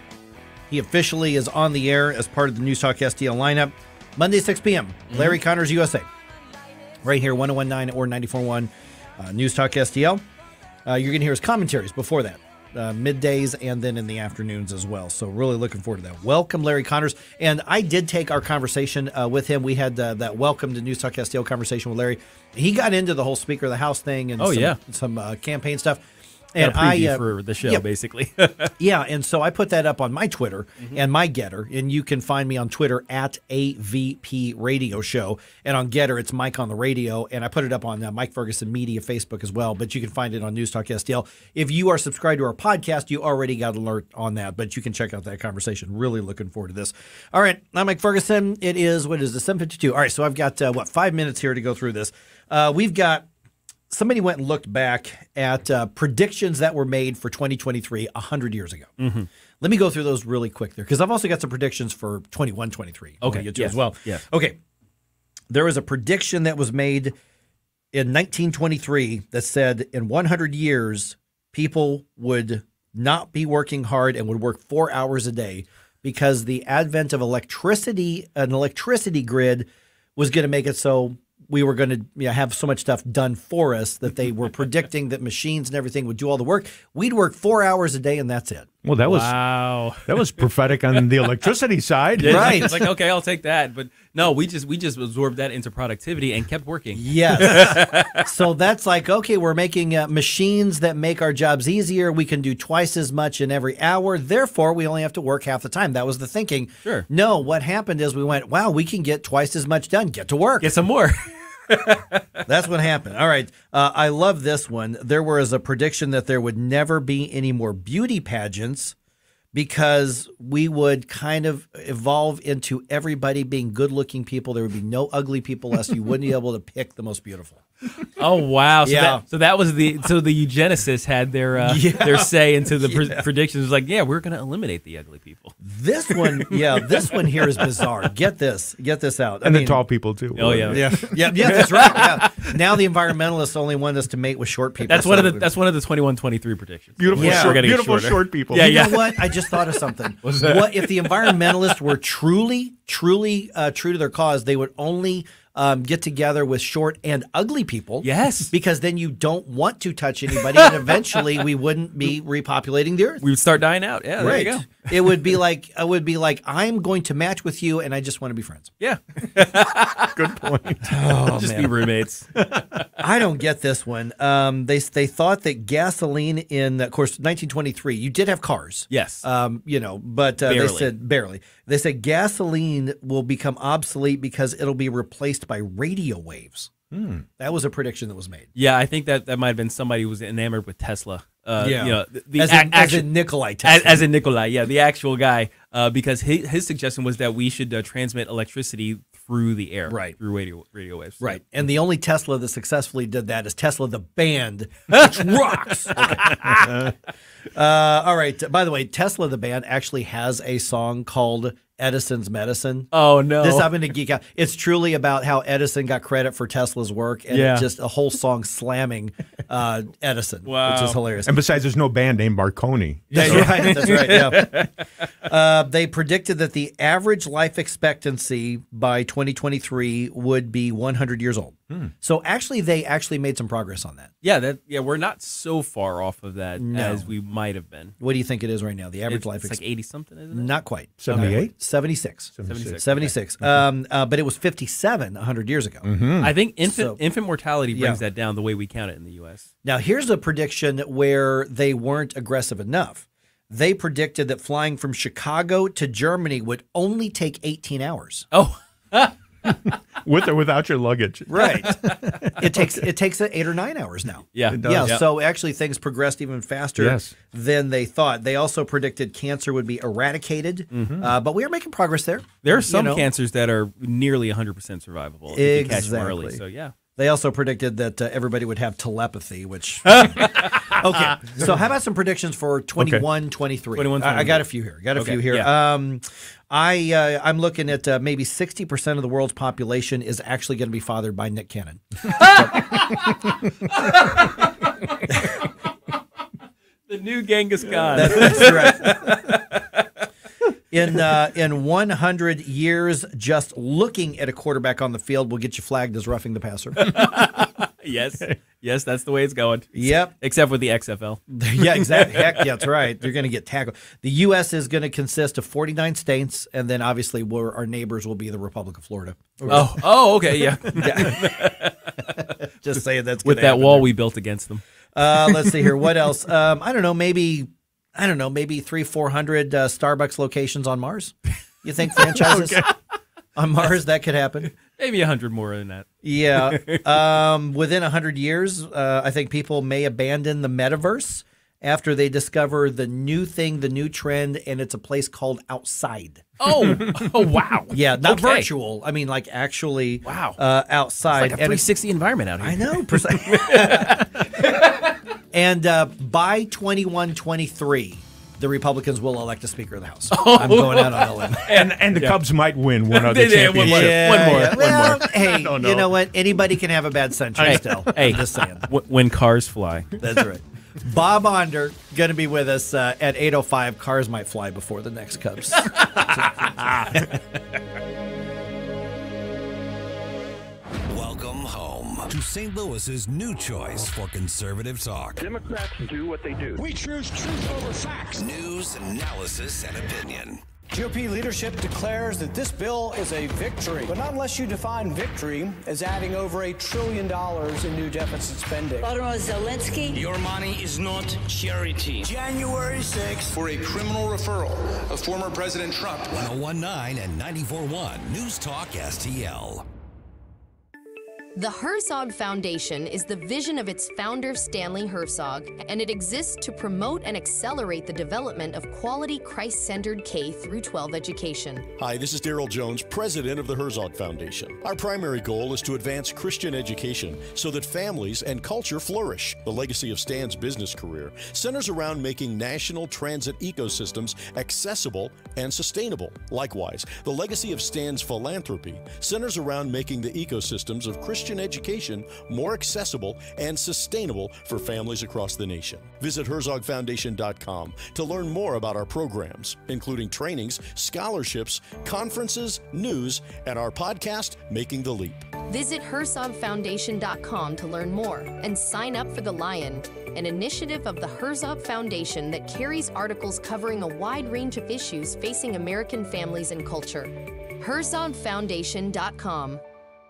He officially is on the air as part of the News Talk S T L lineup. Monday, six p.m. Mm-hmm. Larry Connors, U S A. Right here, one oh one point nine or ninety-four point one uh, News Talk S T L. Uh, you're going to hear his commentaries before that. Uh, middays and then in the afternoons as well. So really looking forward to that. Welcome, Larry Connors. And I did take our conversation uh, with him. We had uh, that welcome to News Talk S T L conversation with Larry. He got into the whole Speaker of the House thing and oh, some, yeah. some uh, campaign stuff. And And I uh, for the show, yeah, basically. yeah, and so I put that up on my Twitter Mm-hmm. and my Getter, and you can find me on Twitter at A V P Radio Show, and on Getter it's Mike on the Radio, and I put it up on uh, Mike Ferguson Media Facebook as well. But you can find it on News Talk S T L. If you are subscribed to our podcast, you already got alert on that, but you can check out that conversation. Really looking forward to this. All right, I'm Mike Ferguson. It is what is it, seven fifty-two. All right, so I've got uh, what five minutes here to go through this. Uh, we've got. Somebody went and looked back at uh, predictions that were made for twenty twenty-three one hundred years ago. Mm-hmm. Let me go through those really quick there because I've also got some predictions for twenty-one twenty-three. I wanna Okay, get to yes. as well. Yeah. Okay. There was a prediction that was made in nineteen twenty-three that said in one hundred years, people would not be working hard and would work four hours a day because the advent of electricity, an electricity grid, was going to make it so we were going to you know, have so much stuff done for us that they were predicting that machines and everything would do all the work. We'd work four hours a day and that's it. Well, that was wow. that was prophetic on the electricity side, Yeah, right? It's like, okay, I'll take that, but no, we just we just absorbed that into productivity and kept working. Yes. So that's like, okay, we're making uh, machines that make our jobs easier. We can do twice as much in every hour. Therefore, we only have to work half the time. That was the thinking. Sure. No, what happened is we went, wow, we can get twice as much done. Get to work. Get some more. That's what happened. All right. Uh, I love this one. There was a prediction that there would never be any more beauty pageants because we would kind of evolve into everybody being good-looking people. There would be no ugly people left. You wouldn't be able to pick the most beautiful. Oh wow! So, Yeah. that, so that was the so the eugenicists had their uh, Yeah. their say into the pre- Yeah. predictions. It was like, yeah, we're going to eliminate the ugly people. This one, yeah, this one here is bizarre. Get this, get this out. I and mean, the tall people too. Oh yeah, yeah, yeah, yeah. That's right. Yeah. Now the environmentalists only want us to mate with short people. That's one of so- the that's one of the twenty-one twenty-three predictions. Beautiful, Yeah. short, We're getting beautiful shorter. short people. Yeah, you yeah. know what? I just thought of something. What's that? What if the environmentalists were truly, truly uh, true to their cause? They would only um, get together with short and ugly people. Yes. Because then you don't want to touch anybody, and eventually we wouldn't be repopulating the earth. We would start dying out. Yeah, there right. you go. It would be like it would be like I'm going to match with you, and I just want to be friends. Yeah. Good point. Oh, Just man. be roommates. I don't get this one. Um, they they thought that gasoline in, of course, nineteen twenty-three. You did have cars. Yes. Um, you know, but uh, they Barely. said barely. They said gasoline will become obsolete because it'll be replaced by radio waves. Hmm. That was a prediction that was made. Yeah, I think that that might have been somebody who was enamored with Tesla. Uh, Yeah. you know, the, the As ac- in- as actu- in Nikolai as, Tesla. as in Nikolai, yeah, the actual guy, uh, because his, his suggestion was that we should uh, transmit electricity through the air, Right. through radio radio waves, Right. And the only Tesla that successfully did that is Tesla the band, which rocks. Okay. uh, all right. By the way, Tesla the band actually has a song called Edison's Medicine. Oh, no. This I'm going to geek out. It's truly about how Edison got credit for Tesla's work, and Yeah. it's just a whole song slamming uh, Edison, Wow. which is hilarious. And besides, there's no band named Marconi. That's right. That's right. Yeah. Uh, they predicted that the average life expectancy by twenty twenty-three would be one hundred years old. Hmm. So actually, they actually made some progress on that. Yeah, that yeah, we're not so far off of that No. as we might have been. What do you think it is right now? The average It's, life it's ex- like eighty something, isn't it? Not quite. seventy-eight? seventy-six. seventy-six. seventy-six. Okay. Um, uh, but it was fifty-seven one hundred years ago. Mm-hmm. I think infant So- infant mortality brings Yeah. that down the way we count it in the U S. Now, here's a prediction where they weren't aggressive enough. They predicted that flying from Chicago to Germany would only take eighteen hours. Oh, With or without your luggage. Right. It takes it takes eight or nine hours now. Yeah. It does. Yeah, Yeah. so actually things progressed even faster Yes. than they thought. They also predicted cancer would be eradicated, uh, but we are making progress there. there are some You know? cancers that are nearly one hundred percent survivable if you catch them early. Exactly. So yeah. They also predicted that uh, everybody would have telepathy, which okay. So how about some predictions for twenty-one, twenty-three? twenty-one, I, I got a few here. Got a Okay, few here. yeah. Um, I uh, I'm looking at uh, maybe sixty percent of the world's population is actually going to be fathered by Nick Cannon. The new Genghis Khan. That- that's right. In uh, in one hundred years, just looking at a quarterback on the field will get you flagged as roughing the passer. Yes. Yes, that's the way it's going. Yep. Except with the X F L. Yeah, exactly. Heck, yeah, that's right. They're going to get tackled. The U S is going to consist of forty-nine states, and then obviously we're, our neighbors will be the Republic of Florida. Oh, oh, okay, yeah. Yeah. Just saying that's With gonna that happen wall there. we built against them. Uh, let's see here. What else? Um, I don't know. Maybe I don't know. Maybe three, four hundred uh, Starbucks locations on Mars. You think franchises on Mars that could happen? Maybe a hundred more than that. Yeah. Um, within a hundred years, uh, I think people may abandon the metaverse after they discover the new thing, the new trend, and it's a place called outside. Oh, oh wow. Yeah, not Okay. virtual. I mean, like actually, Wow. uh, outside. It's like a And three it's- sixty environment out here. I know. Precisely. And uh, by twenty-one, twenty-three, the Republicans will elect a Speaker of the House. I'm going out on a limb. And and the Yeah. Cubs might win one other Yeah, one more. championship. One more. Yeah, One well, more. hey, don't you know. know what? Anybody can have a bad century Hey, still. hey. I'm just saying. W- When cars fly. That's right. Bob Onder going to be with us uh, at eight oh five. Cars might fly before the next Cubs. Welcome home to Saint Louis's new choice for conservative talk. Democrats do what they do. We choose truth over facts. News, analysis, and opinion. G O P leadership declares that this bill is a victory, but not unless you define victory as adding over a trillion dollars in new deficit spending. Vladimir Zelensky. Your money is not charity. January sixth. For a criminal referral of former President Trump. one oh one point nine and ninety-four point one News Talk S T L. The Herzog Foundation is the vision of its founder, Stanley Herzog, and it exists to promote and accelerate the development of quality Christ-centered K through twelve education. Hi, this is Daryl Jones, president of the Herzog Foundation. Our primary goal is to advance Christian education so that families and culture flourish. The legacy of Stan's business career centers around making national transit ecosystems accessible and sustainable. Likewise, the legacy of Stan's philanthropy centers around making the ecosystems of Christian education more accessible and sustainable for families across the nation. Visit herzog foundation dot com to learn more about our programs, including trainings, scholarships, conferences, news, and our podcast, Making the Leap. Visit herzog foundation dot com to learn more and sign up for The Lion, an initiative of the Herzog Foundation that carries articles covering a wide range of issues facing American families and culture. herzog foundation dot com.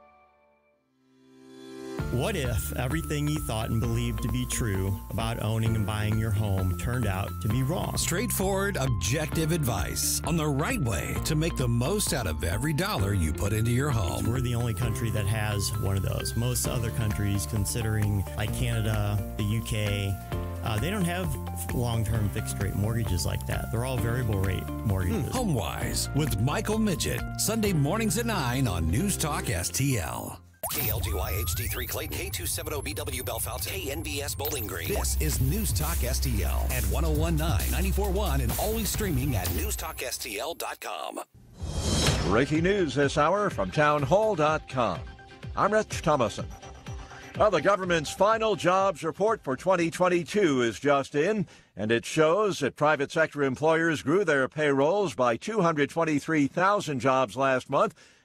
What if everything you thought and believed to be true about owning and buying your home turned out to be wrong? Straightforward, objective advice on the right way to make the most out of every dollar you put into your home. We're the only country that has one of those. Most other countries, considering like Canada, the U K, uh, they don't have long-term fixed-rate mortgages like that. They're all variable rate mortgages. Hmm. HomeWise with Michael Midget, Sunday mornings at nine on News Talk S T L. K L G Y H D three Clayton, K two seventy B W Bellefonte, K N B S Bowling Green. This is News Talk S T L at one oh one point nine, ninety-four point one, and always streaming at news talk S T L dot com. Breaking news this hour from town hall dot com. I'm Rich Thomason. Well, the government's final jobs report for twenty twenty-two is just in, and it shows that private sector employers grew their payrolls by two hundred twenty-three thousand jobs last month,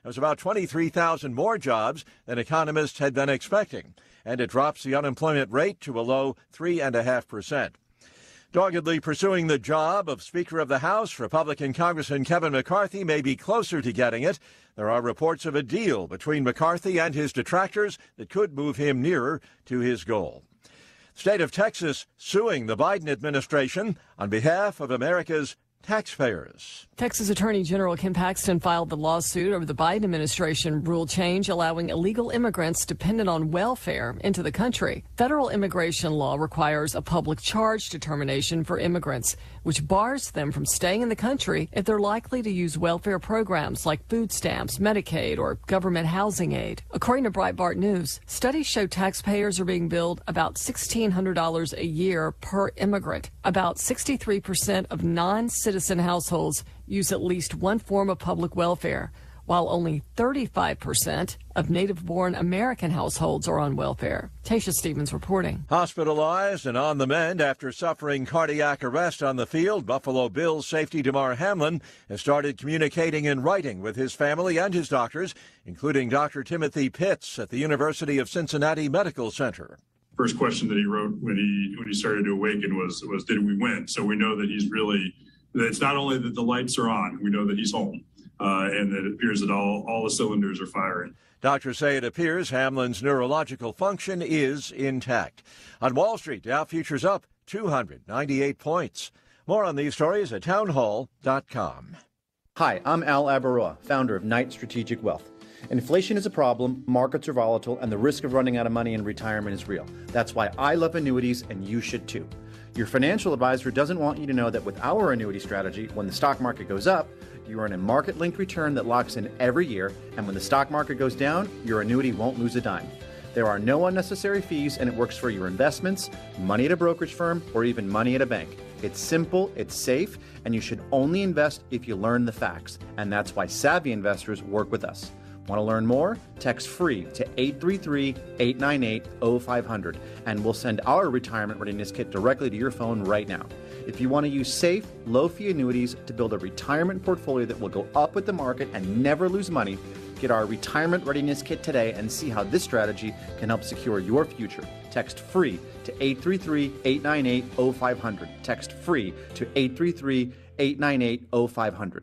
It was about twenty-three thousand more jobs than economists had been expecting, and it drops the unemployment rate to a low three point five percent. Doggedly pursuing the job of Speaker of the House, Republican Congressman Kevin McCarthy may be closer to getting it. There are reports of a deal between McCarthy and his detractors that could move him nearer to his goal. State of Texas suing the Biden administration on behalf of America's taxpayers. Texas Attorney General Ken Paxton filed the lawsuit over the Biden administration rule change allowing illegal immigrants dependent on welfare into the country. Federal immigration law requires a public charge determination for immigrants, which bars them from staying in the country if they're likely to use welfare programs like food stamps, Medicaid, or government housing aid. According to Breitbart News, studies show taxpayers are being billed about sixteen hundred dollars a year per immigrant. About sixty-three percent of non-citizen households use at least one form of public welfare, while only thirty-five percent of native-born American households are on welfare. Tasha Stevens reporting. Hospitalized and on the mend after suffering cardiac arrest on the field, Buffalo Bills safety Damar Hamlin has started communicating in writing with his family and his doctors, including Doctor Timothy Pitts at the University of Cincinnati Medical Center. First question that he wrote when he when he started to awaken was, was did we win? So we know that he's really, that it's not only that the lights are on, we know that he's home. Uh, and that it appears that all, all the cylinders are firing. Doctors say it appears Hamlin's neurological function is intact. On Wall Street, Dow futures up two hundred ninety-eight points. More on these stories at townhall dot com. Hi, I'm Al Abaroa, founder of Knight Strategic Wealth. Inflation is a problem, markets are volatile, and the risk of running out of money in retirement is real. That's why I love annuities, and you should too. Your financial advisor doesn't want you to know that with our annuity strategy, when the stock market goes up, you earn a market-linked return that locks in every year, and when the stock market goes down, your annuity won't lose a dime. There are no unnecessary fees, and it works for your investments, money at a brokerage firm, or even money at a bank. It's simple, it's safe, and you should only invest if you learn the facts, and that's why savvy investors work with us. Want to learn more? Text FREE to eight three three, eight nine eight, zero five zero zero, and we'll send our retirement readiness kit directly to your phone right now. If you want to use safe, low-fee annuities to build a retirement portfolio that will go up with the market and never lose money, get our retirement readiness kit today and see how this strategy can help secure your future. Text FREE to eight three three, eight nine eight, zero five zero zero. Text FREE to eight three three, eight nine eight, zero five zero zero.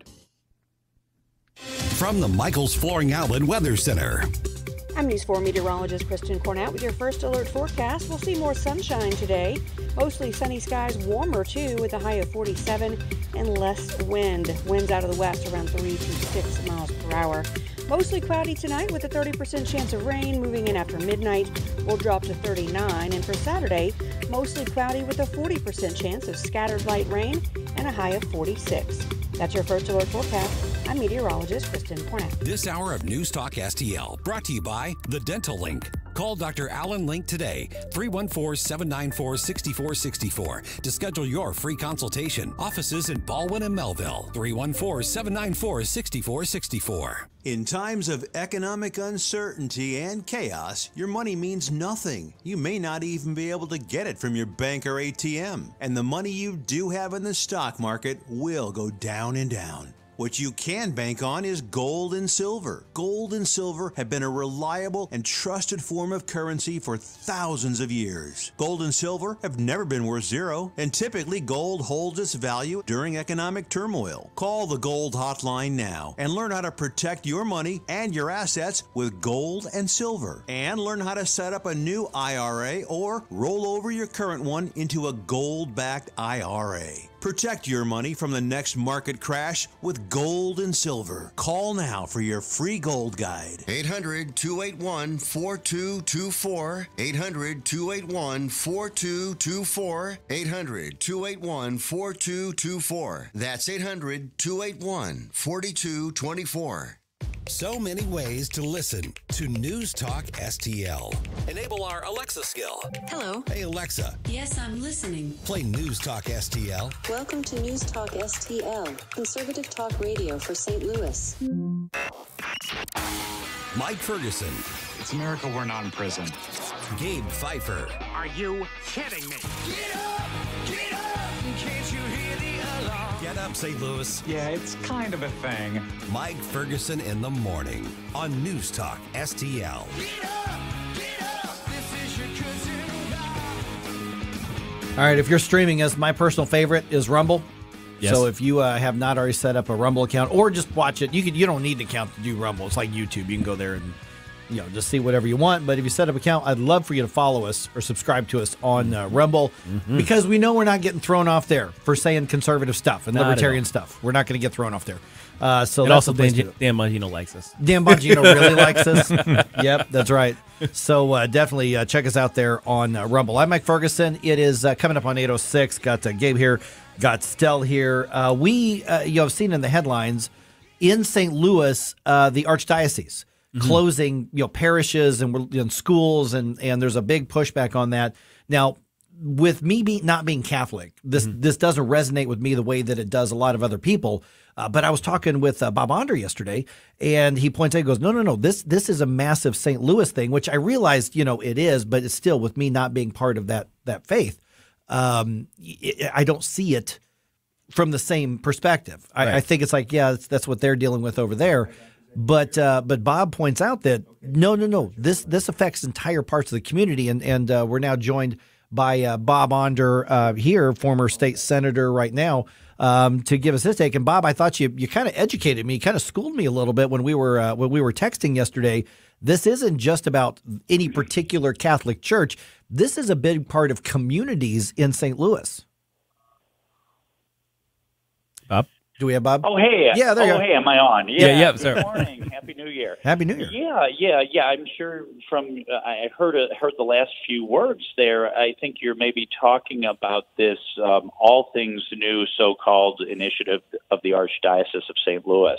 From the Michaels Flooring Outlet Weather Center. I'm News four meteorologist Kristen Cornett with your first alert forecast. We'll see more sunshine today. Mostly sunny skies, warmer too, with a high of forty-seven and less wind. Winds out of the west around three to six miles per hour. Mostly cloudy tonight with a thirty percent chance of rain. Moving in after midnight, will drop to thirty-nine. And for Saturday, mostly cloudy with a forty percent chance of scattered light rain and a high of forty-six. That's your first alert forecast. I'm meteorologist Kristen Cornett. This hour of News Talk S T L brought to you by The Dental Link. Call Doctor Alan Link today, three one four, seven nine four, six four six four, to schedule your free consultation. Offices in Baldwin and Melville, three one four, seven nine four, six four six four. In times of economic uncertainty and chaos, your money means nothing. You may not even be able to get it from your bank or A T M. And the money you do have in the stock market will go down and down. What you can bank on is gold and silver. Gold and silver have been a reliable and trusted form of currency for thousands of years. Gold and silver have never been worth zero, and typically gold holds its value during economic turmoil. Call the Gold Hotline now and learn how to protect your money and your assets with gold and silver. And learn how to set up a new I R A or roll over your current one into a gold-backed I R A. Protect your money from the next market crash with gold and silver. Call now for your free gold guide. eight hundred, two eight one, four two two four. eight hundred, two eight one, four two two four. eight hundred, two eight one, four two two four. That's eight hundred, two eight one, four two two four. So many ways to listen to News Talk S T L. Enable our Alexa skill. Hello. Hey, Alexa. Yes, I'm listening. Play News Talk S T L. Welcome to News Talk S T L, conservative talk radio for Saint Louis. Mike Ferguson. It's a miracle we're not in prison. Gabe Pfeiffer. Are you kidding me? Get up! Get up! Can't you hear the alarm? Get up, Saint Louis. Yeah, it's kind of a thing. Mike Ferguson in the morning on News Talk S T L. All right, if you're streaming us, my personal favorite is Rumble. Yes. So if you uh, have not already set up a Rumble account, or just watch it, you could. You don't need an account to do Rumble. It's like YouTube. You can go there and you know just see whatever you want. But if you set up an account, I'd love for you to follow us or subscribe to us on uh, Rumble Mm-hmm. because we know we're not getting thrown off there for saying conservative stuff and Not at libertarian all. stuff. We're not going to get thrown off there. Uh, so And that's also, the place to Dan, do it. Dan Bongino likes us. Dan Bongino really likes us. Yep, that's right. So uh, definitely uh, check us out there on uh, Rumble. I'm Mike Ferguson. It is uh, coming up on eight oh six. Got uh, Gabe here. Got Stell here. Uh, we, uh, you have seen in the headlines, in Saint Louis, uh, the Archdiocese Mm-hmm. closing, you know, parishes and, we're- and schools, and and there's a big pushback on that. Now, with me be, not being Catholic, this Mm-hmm. this doesn't resonate with me the way that it does a lot of other people. Uh, but I was talking with uh, Bob Onder yesterday, and he points out, he goes, no, no, no, this this is a massive Saint Louis thing, which I realized, you know, it is, but it's still, with me not being part of that that faith, um, I I don't see it from the same perspective. I, Right. I think it's like, yeah, that's, that's what they're dealing with over there. But uh, but Bob points out that no, no, no, this this affects entire parts of the community, and and uh, we're now joined by uh, Bob Onder uh, here, former state senator right now, um, to give us his take. And Bob, I thought you you kind of educated me, kind of schooled me a little bit when we were uh, when we were texting yesterday. This isn't just about any particular Catholic church. This is a big part of communities in Saint Louis. Bob? Do we have Bob? Oh, hey. Yeah, there you oh, go. hey, am I on? Yeah, Yeah, yeah, Good sir. morning. Happy New Year. Happy New Year. Yeah, yeah, yeah. I'm sure from uh, I heard uh, heard the last few words there. I think you're maybe talking about this um, all things new so-called initiative of the Archdiocese of Saint Louis.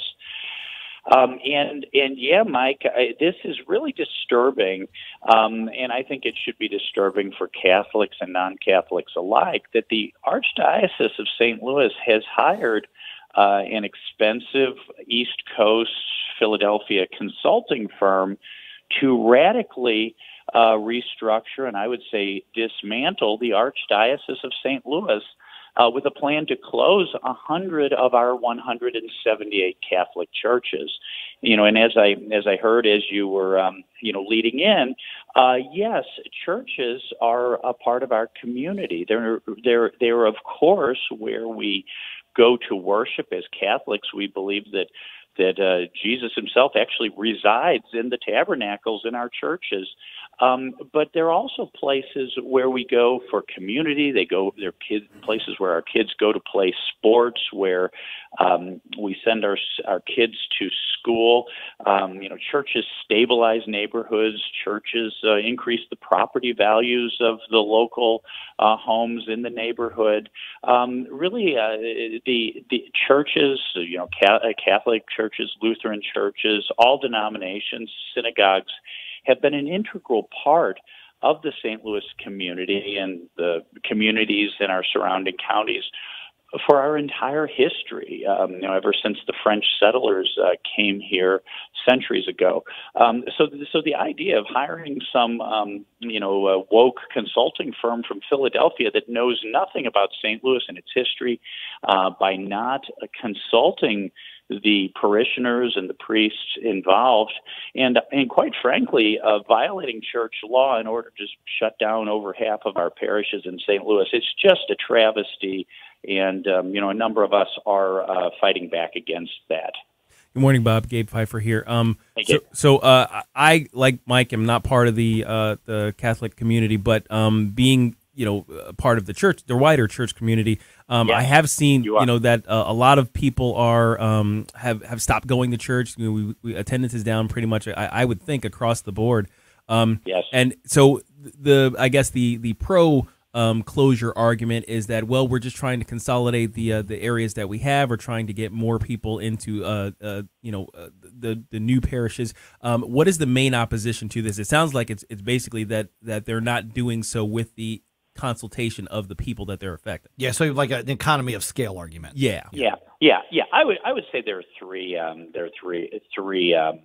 Um, and and yeah, Mike, I, this is really disturbing, um, and I think it should be disturbing for Catholics and non-Catholics alike that the Archdiocese of Saint Louis has hired uh, an expensive East Coast Philadelphia consulting firm to radically uh, restructure and I would say dismantle the Archdiocese of Saint Louis. Uh, with a plan to close one hundred of our one hundred seventy-eight Catholic churches. You know, and as I as I heard as you were, um, you know, leading in, uh, yes, churches are a part of our community. They're they're they're of course where we go to worship as Catholics. We believe that that uh, Jesus himself actually resides in the tabernacles in our churches. Um, but there are also places where we go for community. They go, there are kids, places where our kids go to play sports, where um, we send our our kids to school. Um, you know, churches stabilize neighborhoods. Churches uh, increase the property values of the local uh, homes in the neighborhood. Um, really, uh, the the churches, you know, Catholic churches, Lutheran churches, all denominations, synagogues, have been an integral part of the Saint Louis community and the communities in our surrounding counties for our entire history, um, you know, ever since the French settlers uh, came here centuries ago. Um, so, so the idea of hiring some, um, you know, uh, woke consulting firm from Philadelphia that knows nothing about Saint Louis and its history, uh, by not uh, consulting the parishioners and the priests involved, and and quite frankly, uh, violating church law in order to shut down over half of our parishes in Saint Louis. It's just a travesty, and um, you know, a number of us are uh, fighting back against that. Good morning, Bob. Gabe Pfeiffer here. Um, Thank so, you. so uh, I, like Mike, am not part of the uh, the Catholic community, but um, being you know a part of the church, the wider church community, um, Yeah, I have seen you you, are. know that uh, a lot of people are um, have have stopped going to church. You know, we, we, attendance is down pretty much. I, I would think across the board. Um, Yes. And so the I guess the the pro um, closure argument is that, well, we're just trying to consolidate the uh, the areas that we have. We're trying to get more people into uh, uh, you know uh, the the new parishes. Um, what is the main opposition to this? It sounds like it's it's basically that that they're not doing so with the consultation of the people that they're affecting. Yeah, so you have like an economy of scale argument. Yeah. Yeah, yeah, yeah. I would I would say there are three um, there are three three um,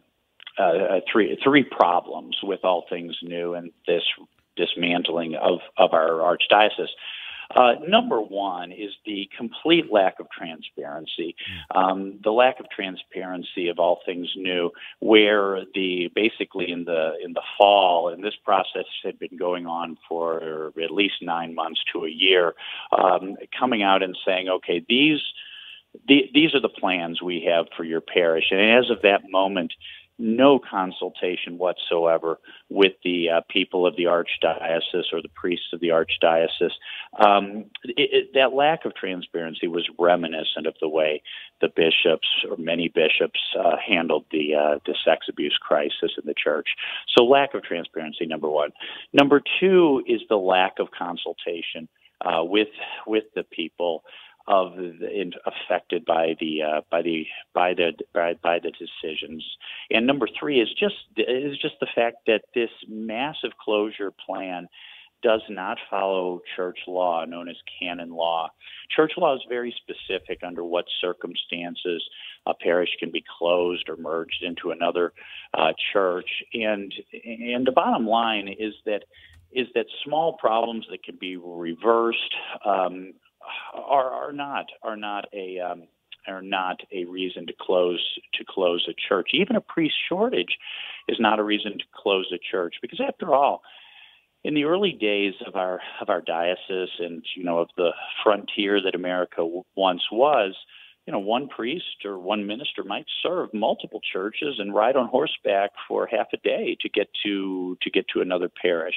uh, three three problems with all things new and this dismantling of of our archdiocese. Uh, number one is the complete lack of transparency, um, the lack of transparency of all things new, where the basically in the in the fall, and this process had been going on for at least nine months to a year, um, coming out and saying, okay, these the, these are the plans we have for your parish, and as of that moment, no consultation whatsoever with the uh, people of the archdiocese or the priests of the archdiocese. Um, it, it, that lack of transparency was reminiscent of the way the bishops, or many bishops, uh, handled the uh, the sex abuse crisis in the church. So lack of transparency, number one. Number two is the lack of consultation uh, with with the people of the, in, affected by the uh, by the by the by, by the decisions. And number three is just is just the fact that this massive closure plan does not follow church law, known as canon law. Church law is very specific under what circumstances a parish can be closed or merged into another uh, church. And and the bottom line is that is that small problems that can be reversed um, are are not are not a um, are not a reason to close to close a church. Even a priest shortage is not a reason to close a church, because after all, in the early days of our of our diocese and you know of the frontier that America w- once was, you know, one priest or one minister might serve multiple churches and ride on horseback for half a day to get to to get to another parish.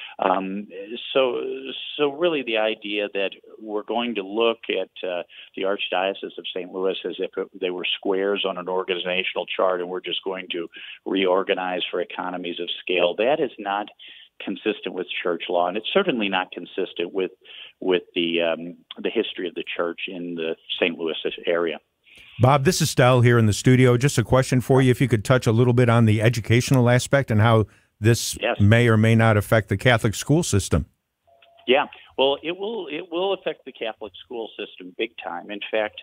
Um, so, so really, the idea that we're going to look at uh, the Archdiocese of Saint Louis as if it, they were squares on an organizational chart, and we're just going to reorganize for economies of scale, that is not consistent with church law, and it's certainly not consistent with with the um, the history of the church in the Saint Louis area. Bob, this is Stel here in the studio. Just a question for you, if you could touch a little bit on the educational aspect and how this yes. may or may not affect the Catholic school system. Yeah, well, it will it will affect the Catholic school system big time. In fact,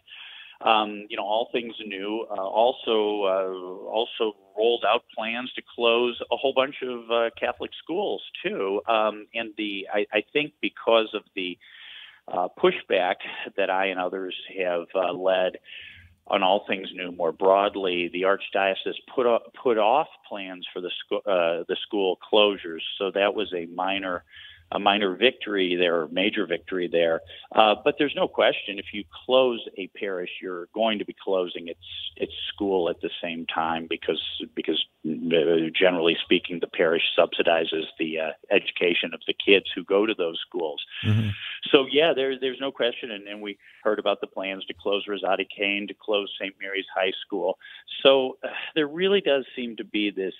Um, you know, All Things New uh, also uh, also rolled out plans to close a whole bunch of uh, Catholic schools too. Um, and the I, I think because of the uh, pushback that I and others have uh, led on All Things New more broadly, the Archdiocese put o- put off plans for the sco- uh, the school closures. So that was a minor. a minor victory there, major victory there. Uh, but there's no question, if you close a parish, you're going to be closing its its school at the same time, because because uh, generally speaking, the parish subsidizes the uh, education of the kids who go to those schools. Mm-hmm. So yeah, there, there's no question, and, and we heard about the plans to close Rosati Kane, to close Saint Mary's High School. So uh, there really does seem to be this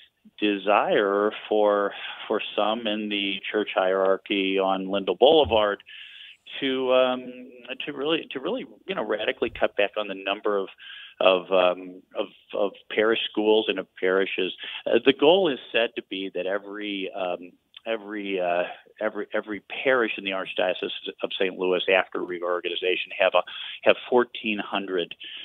desire for for some in the church hierarchy on Lindell Boulevard to um, to really to really you know radically cut back on the number of of um, of, of parish schools and of parishes. Uh, the goal is said to be that every um, every uh, every every parish in the Archdiocese of Saint Louis after reorganization have a have fourteen hundred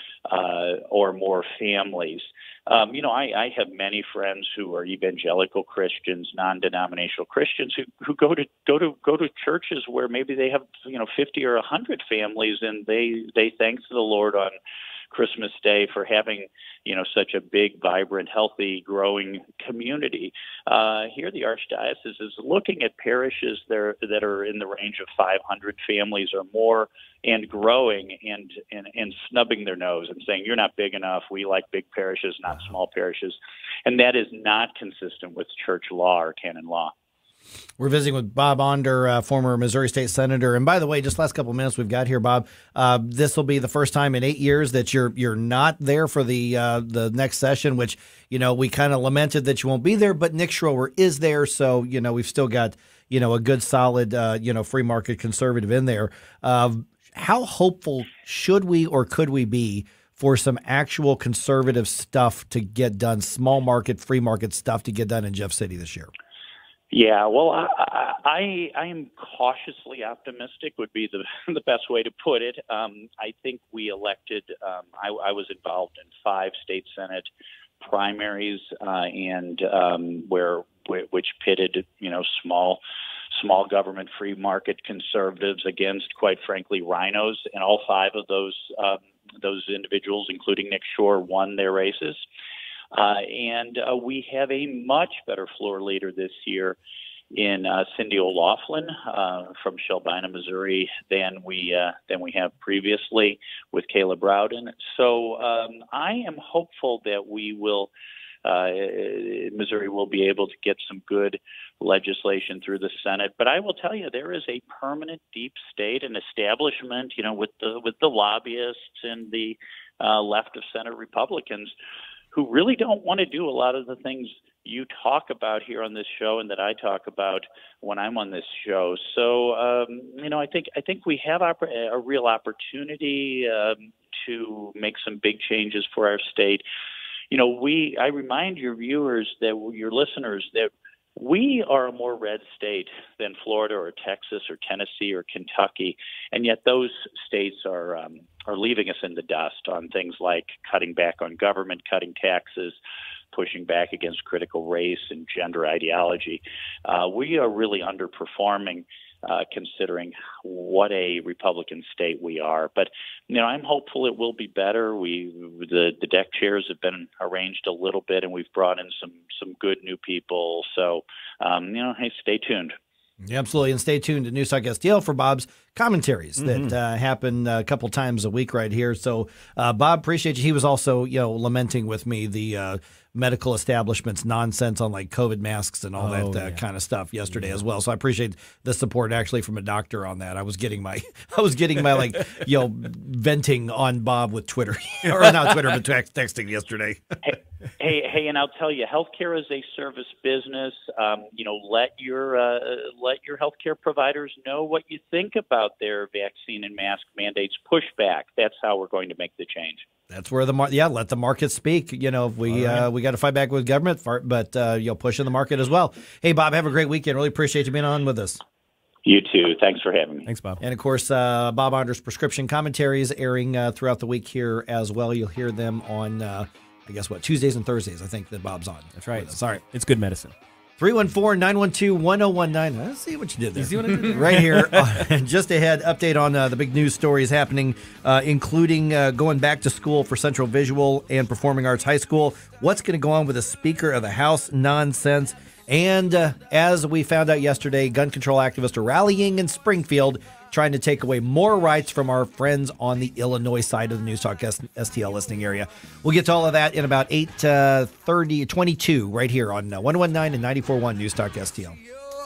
uh, or more families. Um, you know, I, I have many friends who are evangelical Christians, non-denominational Christians, who, who go to go to go to churches where maybe they have you know fifty or a hundred families, and they they thank the Lord on Christmas Day for having you know such a big, vibrant, healthy, growing community. Uh, here, the Archdiocese is looking at parishes there that are in the range of five hundred families or more, and growing, and, and and snubbing their nose and saying, "You're not big enough. We like big parishes, not small parishes," and that is not consistent with church law or canon law. We're visiting with Bob Onder, uh, former Missouri State Senator. And by the way, just last couple of minutes we've got here, Bob, uh, this will be the first time in eight years that you're you're not there for the uh, the next session, which, you know, we kind of lamented that you won't be there, but Nick Schroer is there. So, you know, we've still got, you know, a good, solid, uh, you know, free market conservative in there. Uh, how hopeful should we or could we be for some actual conservative stuff to get done, small market, free market stuff to get done in Jeff City this year? Yeah, well, I, I I am cautiously optimistic would be the the best way to put it. Um, I think we elected. Um, I, I was involved in five state senate primaries, uh, and um, where which pitted you know small small government, free market conservatives against, quite frankly, rhinos. And all five of those um, those individuals, including Nick Shore, won their races. Uh, and uh, we have a much better floor leader this year in uh, Cindy O'Loughlin uh, from Shelbina, Missouri, than we uh, than we have previously with Caleb Rowden. So um, I am hopeful that we will, uh, Missouri will be able to get some good legislation through the Senate. But I will tell you, there is a permanent deep state and establishment, you know, with the with the lobbyists and the uh, left of Senate Republicans who really don't want to do a lot of the things you talk about here on this show and that I talk about when I'm on this show. So, um, you know, I think I think we have opp- a real opportunity um, to make some big changes for our state. You know, we I remind your viewers, that your listeners, that we are a more red state than Florida or Texas or Tennessee or Kentucky, and yet those states are um, are leaving us in the dust on things like cutting back on government, cutting taxes, pushing back against critical race and gender ideology. Uh, we are really underperforming uh, considering what a Republican state we are. But, you know, I'm hopeful it will be better. We the, the deck chairs have been arranged a little bit, and we've brought in some, some good new people. So, um, you know, hey, stay tuned. Yeah, absolutely. And stay tuned to News Talk S T L for Bob's commentaries Mm-hmm. that uh, happen a couple times a week right here. So, uh, Bob, appreciate you. He was also, you know, lamenting with me the uh, medical establishment's nonsense on like COVID masks and all Oh, that uh, yeah. kind of stuff yesterday as well. So I appreciate the support actually from a doctor on that. I was getting my, I was getting my like, you know, venting on Bob with Twitter or not Twitter, but text, texting yesterday. hey, hey, hey, and I'll tell you, healthcare is a service business. Um, you know, let your uh, let your healthcare providers know what you think about their vaccine and mask mandates. Push back. That's how we're going to make the change. That's where the mar- yeah, let the market speak. You know, we All right. uh, we got to fight back with government, for, but uh, you'll push in the market as well. Hey, Bob, have a great weekend. Really appreciate you being on with us. You too. Thanks for having me. Thanks, Bob. And of course, uh, Bob Onder's prescription commentaries airing uh, throughout the week here as well. You'll hear them on, uh, I guess what, Tuesdays and Thursdays. I think that Bob's on. That's right. Sorry, it's good medicine. three one four, nine one two, one oh one nine. Let's see what you did there. You see what I did there? Right here. Uh, just ahead, update on uh, the big news stories happening, uh, including uh, going back to school for Central Visual and Performing Arts High School. What's going to go on with the Speaker of the House nonsense? And uh, as we found out yesterday, gun control activists are rallying in Springfield, trying to take away more rights from our friends on the Illinois side of the News Talk S- STL listening area. We'll get to all of that in about eight thirty, twenty-two right here on uh, one oh one nine and ninety-four point one News Talk S T L.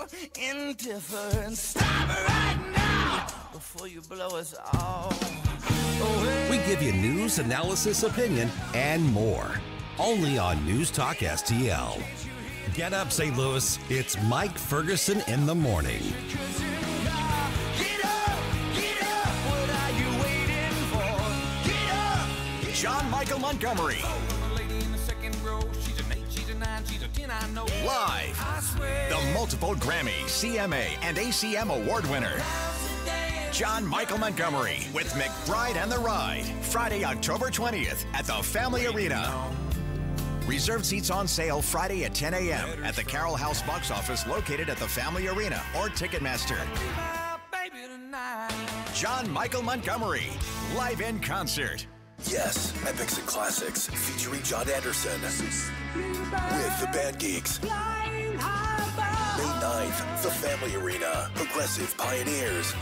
Indifference. Stop it right now before you blow us all away. We give you news, analysis, opinion, and more. Only on News Talk S T L. Get up, Saint Louis. It's Mike Ferguson in the morning. John Michael Montgomery. Live. The multiple Grammy, C M A, and A C M award winner. John Michael Montgomery with McBride and the Ride. Friday, October twentieth at the Family Arena. Reserved seats on sale Friday at ten a.m. at the Carroll House box office located at the Family Arena or Ticketmaster. John Michael Montgomery, live in concert. Yes, Epics and Classics featuring John Anderson with the Band Geeks. May ninth, the Family Arena, Progressive Pioneers.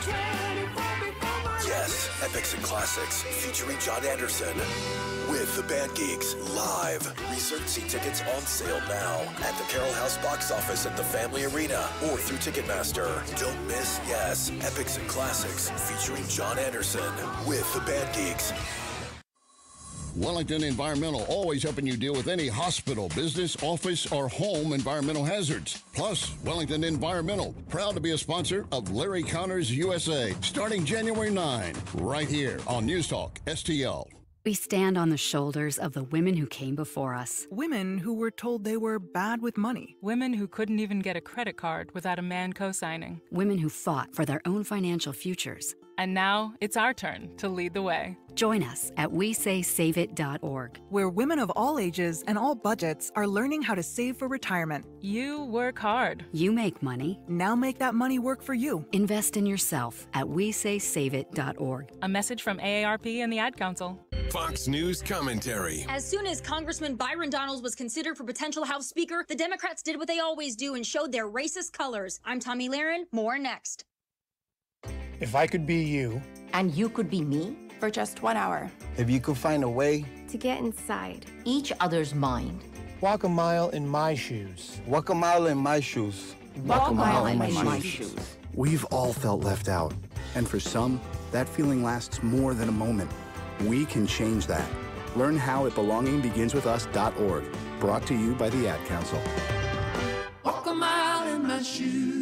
Yes, Epics and Classics featuring John Anderson with the Band Geeks live. Reserved seat tickets on sale now at the Carroll House box office at the Family Arena or through Ticketmaster. Don't miss Yes, Epics and Classics featuring John Anderson with the Band Geeks. Wellington Environmental, always helping you deal with any hospital, business, office, or home environmental hazards. Plus, Wellington Environmental, proud to be a sponsor of Larry Connors U S A, starting January ninth, right here on News Talk S T L. We stand on the shoulders of the women who came before us. Women who were told they were bad with money. Women who couldn't even get a credit card without a man co-signing. Women who fought for their own financial futures. And now it's our turn to lead the way. Join us at we say save it dot org, where women of all ages and all budgets are learning how to save for retirement. You work hard. You make money. Now make that money work for you. Invest in yourself at we say save it dot org. A message from A A R P and the Ad Council. Fox News commentary. As soon as Congressman Byron Donalds was considered for potential House Speaker, the Democrats did what they always do and showed their racist colors. I'm Tommy Lahren. More next. If I could be you. And you could be me? For just one hour. If you could find a way. To get inside each other's mind. Walk a mile in my shoes. Walk a mile in my shoes. Walk, Walk a mile, mile in, in my, my shoes. shoes. We've all felt left out. And for some, that feeling lasts more than a moment. We can change that. Learn how at belonging begins with us dot org. Brought to you by the Ad Council. Walk a mile in my shoes.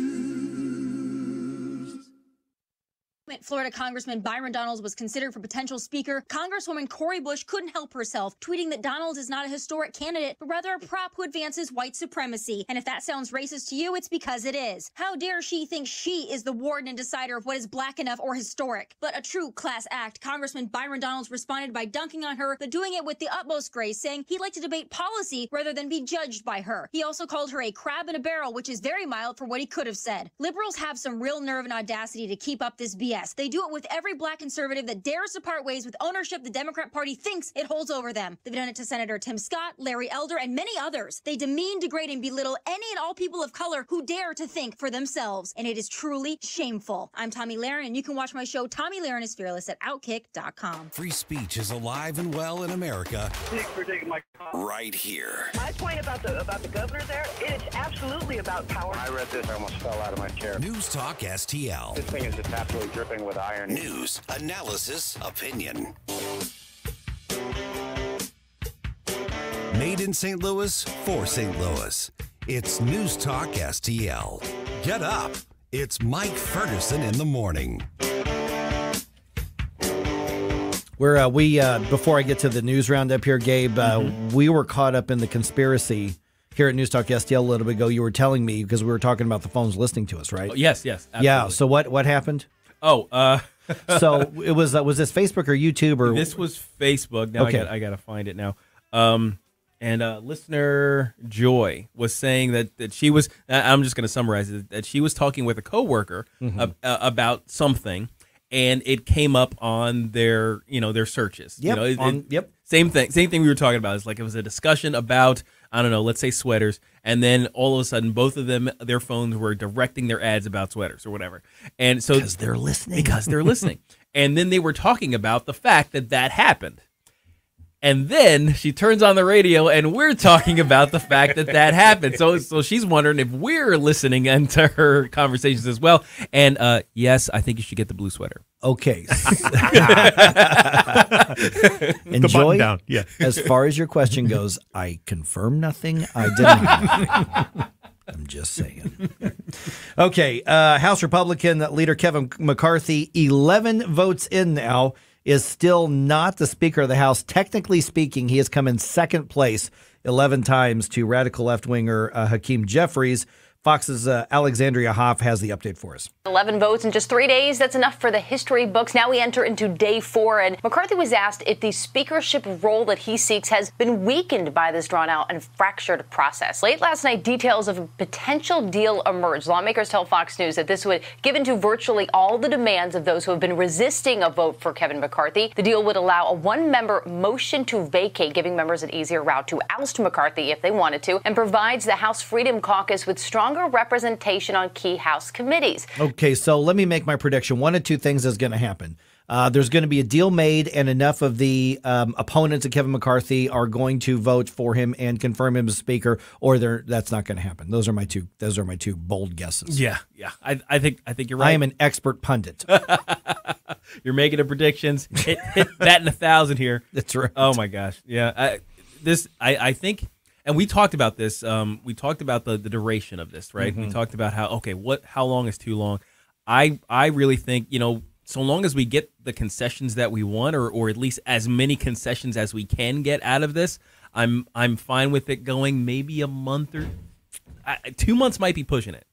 Florida Congressman Byron Donalds was considered for potential speaker. Congresswoman Cori Bush couldn't help herself, tweeting that Donalds is not a historic candidate, but rather a prop who advances white supremacy. And if that sounds racist to you, it's because it is. How dare she think she is the warden and decider of what is black enough or historic? But a true class act. Congressman Byron Donalds responded by dunking on her, but doing it with the utmost grace, saying he'd like to debate policy rather than be judged by her. He also called her a crab in a barrel, which is very mild for what he could have said. Liberals have some real nerve and audacity to keep up this B S. They do it with every black conservative that dares to part ways with ownership the Democrat Party thinks it holds over them. They've done it to Senator Tim Scott, Larry Elder, and many others. They demean, degrade, and belittle any and all people of color who dare to think for themselves, and it is truly shameful. I'm Tommy Lahren, and you can watch my show Tommy Lahren is Fearless at outkick dot com. Free speech is alive and well in America. Thanks for taking my call. Right here. My point about the about the governor there, it is absolutely about power. I read this, I almost fell out of my chair. News Talk S T L. This thing is just absolutely dripping with irony. News, analysis, opinion. Made in Saint Louis for Saint Louis. It's News Talk S T L. Get up. It's Mike Ferguson in the morning. Where uh, we, uh, before I get to the news roundup here, Gabe, uh, mm-hmm. we were caught up in the conspiracy here at News Talk S T L a little bit ago. You were telling me because we were talking about the phones listening to us, right? Oh, yes, yes. Absolutely. Yeah. So what, what happened? Oh, uh, so it was uh, was this Facebook or YouTube or this was Facebook. Now okay. I got I got to find it now. Um, and uh, listener Joy was saying that, that she was. I'm just going to summarize it. That she was talking with a coworker mm-hmm. uh, uh, about something, and it came up on their you know their searches. Yep. You know, it, on, it, yep. Same thing. Same thing we were talking about. It's like it was a discussion about I don't know. Let's say sweaters. And then all of a sudden, both of them, their phones were directing their ads about sweaters or whatever. And so because they're listening, because they're listening. And then they were talking about the fact that that happened. And then she turns on the radio, and we're talking about the fact that that happened. So, so she's wondering if we're listening into her conversations as well. And uh, yes, I think you should get the blue sweater. Okay. And the Joy, down. Yeah. As far as your question goes, I confirm nothing. I deny. I'm just saying. Okay. Uh, House Republican leader Kevin McCarthy, eleven votes in now, is still not the Speaker of the House. Technically speaking, he has come in second place eleven times to radical left-winger uh, Hakeem Jeffries. Fox's uh, Alexandria Hoff has the update for us. eleven votes in just three days. That's enough for the history books. Now we enter into day four, and McCarthy was asked if the speakership role that he seeks has been weakened by this drawn-out and fractured process. Late last night, details of a potential deal emerged. Lawmakers tell Fox News that this would give in to virtually all the demands of those who have been resisting a vote for Kevin McCarthy. The deal would allow a one-member motion to vacate, giving members an easier route to oust McCarthy if they wanted to, and provides the House Freedom Caucus with stronger representation on key House committees. Okay, so let me make my prediction. One of two things is going to happen. Uh, there's going to be a deal made, and enough of the um, opponents of Kevin McCarthy are going to vote for him and confirm him as Speaker, or they're, that's not going to happen. Those are my two. Those are my two bold guesses. Yeah, yeah. I, I think I think you're right. I am an expert pundit. You're making the predictions. Hit, hit that in a thousand here. That's right. Oh my gosh. Yeah. I, this. I, I think. And we talked about this. Um, we talked about the, the duration of this, right? Mm-hmm. We talked about how okay, what how long is too long? I I really think you know, so long as we get the concessions that we want, or or at least as many concessions as we can get out of this, I'm I'm fine with it going maybe a month or uh, two months might be pushing it.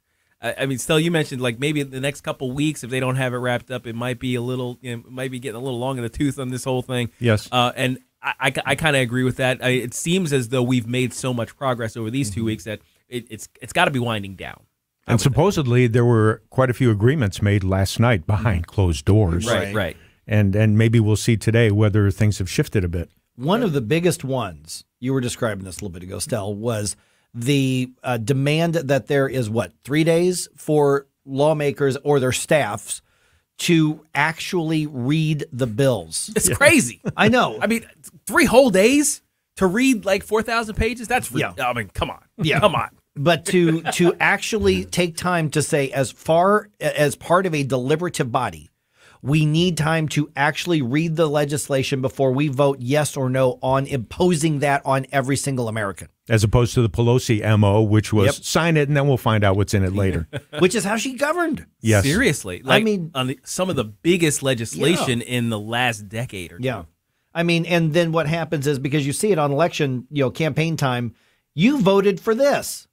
I, I mean, Stell, you mentioned like maybe the next couple weeks, if they don't have it wrapped up, it might be a little, you know, it might be getting a little long in the tooth on this whole thing. Yes. Uh, and I, I, I kind of agree with that. I, it seems as though we've made so much progress over these mm-hmm. two weeks that it, it's it's got to be winding down. And supposedly think. there were quite a few agreements made last night behind closed doors. Right, right. And and maybe we'll see today whether things have shifted a bit. One of the biggest ones, you were describing this a little bit ago, Stell, was the uh, demand that there is, what, three days for lawmakers or their staffs to actually read the bills. It's yeah. crazy. I know. I mean, three whole days to read like four thousand pages? That's re- yeah. I mean, come on. Yeah. Come on. But to to actually take time to say, as far as part of a deliberative body, we need time to actually read the legislation before we vote yes or no on imposing that on every single American. As opposed to the Pelosi M O, which was yep. sign it and then we'll find out what's in it later. Which is how she governed. Yes. Seriously. Like, I mean, on the, some of the biggest legislation yeah. in the last decade or two. Yeah. I mean, and then what happens is, because you see it on election, you know, campaign time, you voted for this.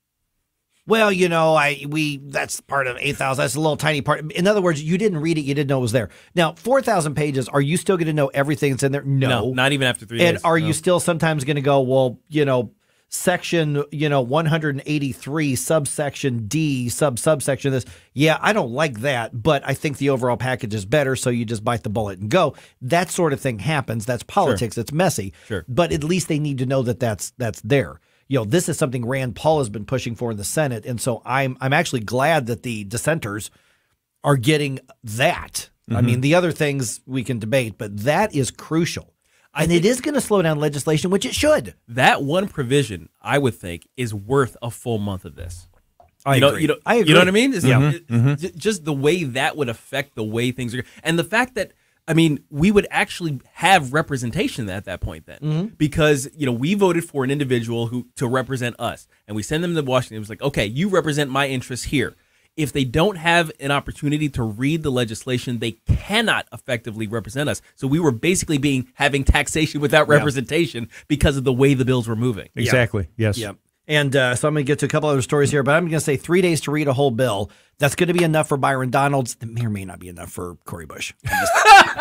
Well, you know, I we that's part of eight thousand. That's a little tiny part. In other words, you didn't read it. You didn't know it was there. Now, four thousand pages, are you still going to know everything that's in there? No. No, not even after three and days. And are no. you still sometimes going to go, well, you know, section, you know, one hundred eighty-three, subsection D, sub subsection this. Yeah, I don't like that, but I think the overall package is better, so you just bite the bullet and go. That sort of thing happens. That's politics. Sure. It's messy. Sure. But at least they need to know that that's that's there. You know, this is something Rand Paul has been pushing for in the Senate, and so I'm I'm actually glad that the dissenters are getting that. Mm-hmm. I mean, the other things we can debate, but that is crucial. And it is going to slow down legislation, which it should. That one provision, I would think, is worth a full month of this. I you know, agree. You know, I agree. You know what I mean? It's, yeah. it, mm-hmm. Just the way that would affect the way things are. And the fact that, I mean, we would actually have representation at that point then. Mm-hmm. Because, you know, we voted for an individual who to represent us. And we send them to Washington. It was like, okay, you represent my interests here. If they don't have an opportunity to read the legislation, they cannot effectively represent us. So we were basically being having taxation without yeah. representation because of the way the bills were moving. Exactly. Yeah. Yes. Yeah. And uh, so I'm going to get to a couple other stories here, but I'm going to say three days to read a whole bill. That's going to be enough for Byron Donalds. It may or may not be enough for Cori Bush. Just,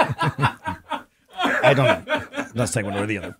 I don't know. I'm not saying one or the other.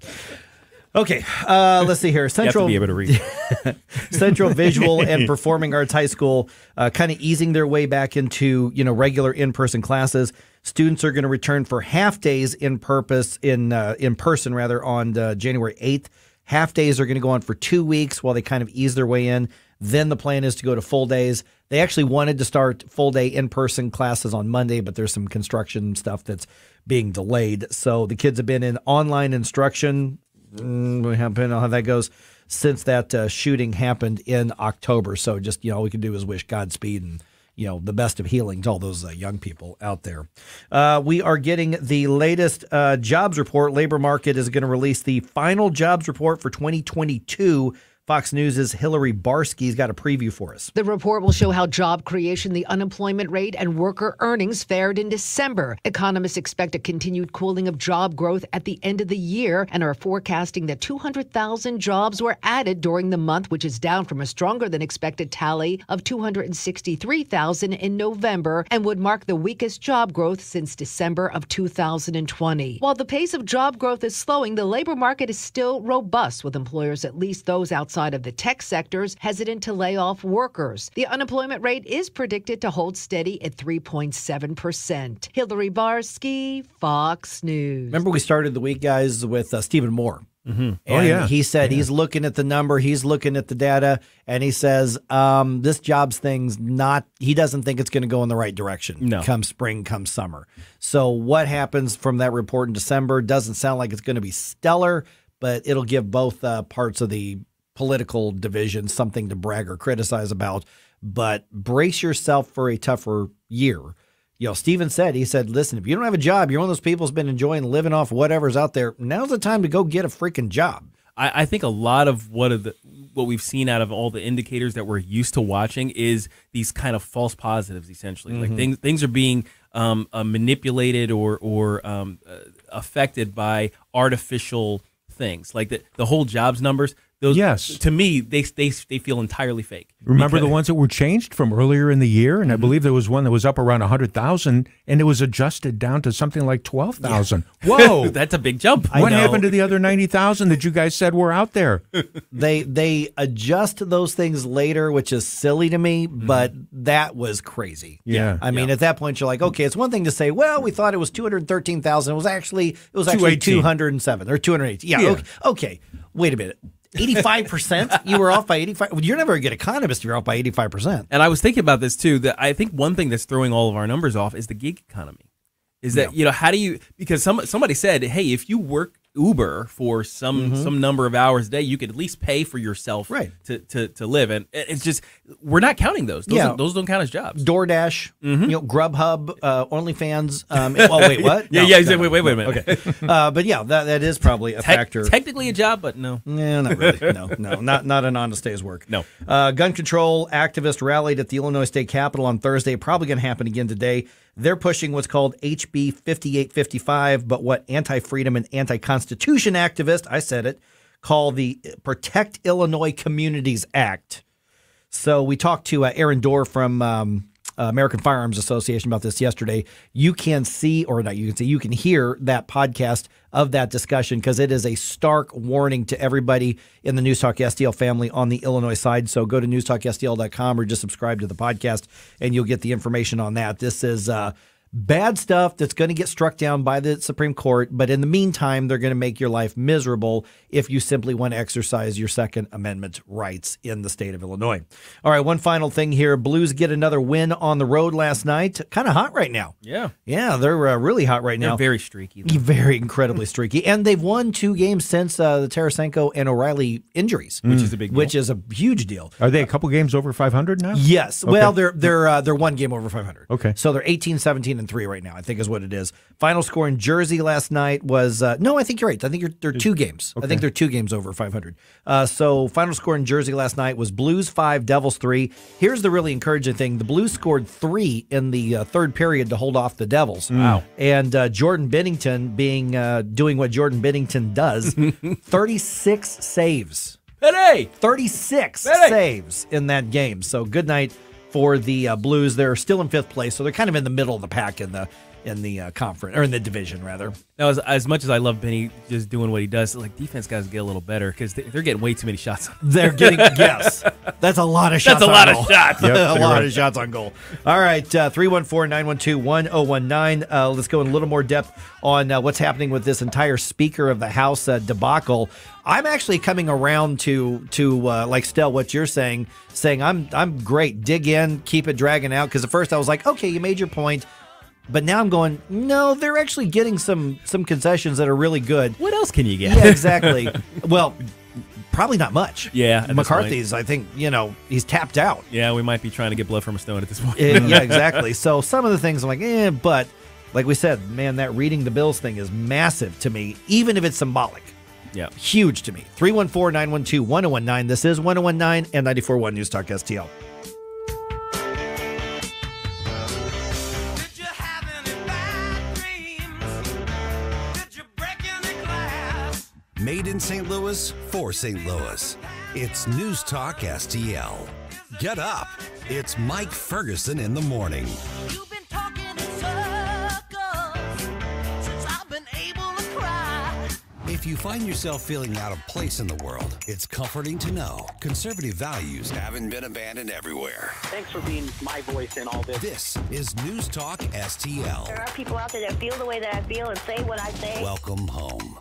Okay, uh, let's see here. Central, you have to be able to read. Central Visual and Performing Arts High School uh, kind of easing their way back into, you know, regular in-person classes. Students are going to return for half days in purpose in uh, in person rather on uh, January eighth. Half days are going to go on for two weeks while they kind of ease their way in. Then the plan is to go to full days. They actually wanted to start full day in-person classes on Monday, but there's some construction stuff that's being delayed. So the kids have been in online instruction. Mm, we haven't know how that goes since that uh, shooting happened in October. So just, you know, all we can do is wish Godspeed and, you know, the best of healing to all those uh, young people out there. Uh, we are getting the latest uh, jobs report. Labor market is going to release the final jobs report for twenty twenty-two. Fox News' Hillary Barsky's got a preview for us. The report will show how job creation, the unemployment rate, and worker earnings fared in December. Economists expect a continued cooling of job growth at the end of the year and are forecasting that two hundred thousand jobs were added during the month, which is down from a stronger than expected tally of two hundred sixty-three thousand in November and would mark the weakest job growth since December of two thousand twenty. While the pace of job growth is slowing, the labor market is still robust, with employers, at least those outside of the tech sectors, hesitant to lay off workers. The unemployment rate is predicted to hold steady at three point seven percent. Hillary Barsky, Fox News. Remember we started the week, guys, with uh, Stephen Moore. Mm-hmm. And oh, yeah. he said yeah. he's looking at the number, he's looking at the data, and he says um, this jobs thing's not, he doesn't think it's going to go in the right direction no. come spring, come summer. So what happens from that report in December doesn't sound like it's going to be stellar, but it'll give both uh, parts of the political division something to brag or criticize about. But brace yourself for a tougher year. You know, Steven said, he said, listen, if you don't have a job, you're one of those people who's been enjoying living off whatever's out there. Now's the time to go get a freaking job. I, I think a lot of what of the what we've seen out of all the indicators that we're used to watching is these kind of false positives, essentially. Mm-hmm. Like things things are being um, uh, manipulated or or um, uh, affected by artificial things. Like the the whole jobs numbers. Those, yes. To me, they they they feel entirely fake. Remember because, the ones that were changed from earlier in the year? And I believe there was one that was up around one hundred thousand, and it was adjusted down to something like twelve thousand. Yeah. Whoa. That's a big jump. What happened to the other ninety thousand that you guys said were out there? They they adjust those things later, which is silly to me, Mm-hmm. but that was crazy. Yeah. I mean, Yeah. at that point, you're like, okay, it's one thing to say, well, we thought it was two hundred thirteen thousand. It was actually, it was actually two hundred seven or two hundred eighteen. Yeah, Yeah. Okay, okay. Wait a minute. eighty-five percent? You were off by eighty-five? You're never a good economist if you're off by eighty-five percent. And I was thinking about this too, that I think one thing that's throwing all of our numbers off is the gig economy. Is that, Yeah. you know, how do you, because some somebody said, hey, if you work Uber for some Mhm. some number of hours a day, you could at least pay for yourself Right. to, to, to live. And it's just, we're not counting those. Those, Yeah. don't, those don't count as jobs. DoorDash, Mhm. you know, Grubhub, uh, OnlyFans. Um, well, wait, what? Yeah, No, yeah, no, wait, no, wait, wait a no. minute. Okay. Uh, but yeah, that, that is probably a Tec- factor. Technically a job, but no. Yeah, not really. No, no, not not an honest day's work. No. Uh, gun control activists rallied at the Illinois State Capitol on Thursday. Probably going to happen again today. They're pushing what's called H B fifty-eight fifty-five, but what anti-freedom and anti-constitution activists, I said it, call the Protect Illinois Communities Act. So we talked to uh, Aaron Dorr from um, uh, American Firearms Association about this yesterday. You can see, or not you can see, you can hear that podcast of that discussion because it is a stark warning to everybody in the News Talk S T L family on the Illinois side. So go to news talk S T L dot com or just subscribe to the podcast and you'll get the information on that. This is uh, bad stuff that's going to get struck down by the Supreme Court, but in the meantime, they're going to make your life miserable if you simply want to exercise your Second Amendment rights in the state of Illinois. All right, one final thing here. Blues get another win on the road last night. Kind of hot right now. Yeah. Yeah, they're uh, really hot right They're now. very streaky. though. Very incredibly streaky. And they've won two games since uh, the Tarasenko and O'Reilly injuries. Which is a big deal. Which is a huge deal. Are they a couple games over five hundred now? Yes. Okay. Well, they're they're uh, they're one game over five hundred. Okay. So they're eighteen, seventeen, and three right now, I think is what it is. Final score in Jersey last night was uh, no, I think you're right. I think you're, they're two games. I Okay. think they're two games over five hundred. Uh, so final score in Jersey last night was Blues five, Devils three. Here's the really encouraging thing: the Blues scored three in the uh, third period to hold off the Devils. Wow. And uh, Jordan Bennington being uh, doing what Jordan Bennington does, thirty-six saves. Hey! thirty-six Hey! saves in that game. So good night for the uh, Blues. They're still in fifth place, so they're kind of in the middle of the pack in the in the uh, conference or in the division rather. Now, as, as much as I love Benny just doing what he does, like defense guys get a little better because they, they're getting way too many shots. They're getting yes, that's a lot of shots. That's a on lot goal. of shots. Yep, a you're lot right. of shots on goal. All right, uh, three one four, nine one two, one oh one nine. Uh, let's go in a little more depth on uh, what's happening with this entire Speaker of the House uh, debacle. I'm actually coming around to to uh, like Stell, what you're saying, saying I'm I'm great. Dig in, keep it dragging out. Because at first I was like, okay, you made your point, but now I'm going, no, they're actually getting some some concessions that are really good. What else can you get? Yeah, exactly. Well, probably not much. Yeah, at this McCarthy's. I think you know he's tapped out. Yeah, we might be trying to get blood from a stone at this point. Uh, yeah, exactly. So some of the things I'm like, eh, but like we said, man, that reading the bills thing is massive to me, even if it's symbolic. Yeah. Huge to me. three one four, nine one two, one oh one nine. This is one oh one nine and ninety-four point one News Talk S T L. Made in Saint Louis for Saint Louis. It's News Talk S T L. Get up. It's Mike Ferguson in the morning. You've been talking in circles since I've been able to cry. If you find yourself feeling out of place in the world, it's comforting to know conservative values haven't been abandoned everywhere. Thanks for being my voice in all this. This is News Talk S T L. There are people out there that feel the way that I feel and say what I say. Welcome home.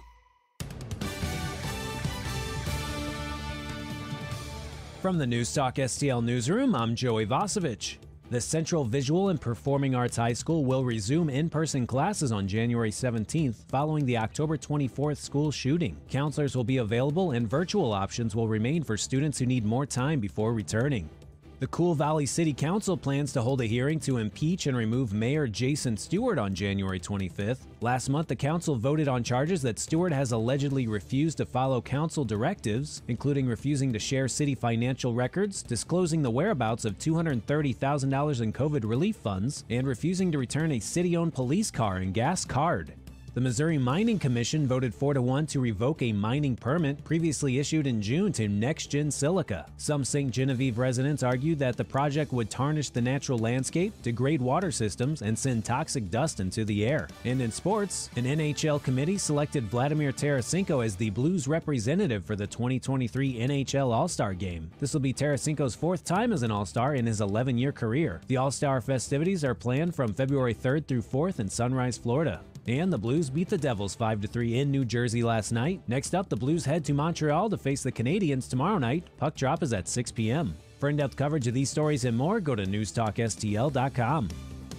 From the News Talk S T L newsroom, I'm Joey Vasovich. The Central Visual and Performing Arts High School will resume in-person classes on January seventeenth following the October twenty-fourth school shooting. Counselors will be available and virtual options will remain for students who need more time before returning. The Cool Valley City Council plans to hold a hearing to impeach and remove Mayor Jason Stewart on January twenty-fifth. Last month, the council voted on charges that Stewart has allegedly refused to follow council directives, including refusing to share city financial records, disclosing the whereabouts of two hundred thirty thousand dollars in COVID relief funds, and refusing to return a city-owned police car and gas card. The Missouri Mining Commission voted four to one to revoke a mining permit previously issued in June to NextGen Silica. Some Saint Genevieve residents argued that the project would tarnish the natural landscape, degrade water systems, and send toxic dust into the air. And in sports, an N H L committee selected Vladimir Tarasenko as the Blues representative for the twenty twenty-three N H L All-Star Game. This will be Tarasenko's fourth time as an All-Star in his eleven-year career. The All-Star festivities are planned from February third through fourth in Sunrise, Florida. And the Blues beat the Devils five to three in New Jersey last night. Next up, the Blues head to Montreal to face the Canadiens tomorrow night. Puck drop is at six p.m. For in-depth coverage of these stories and more, go to news talk S T L dot com.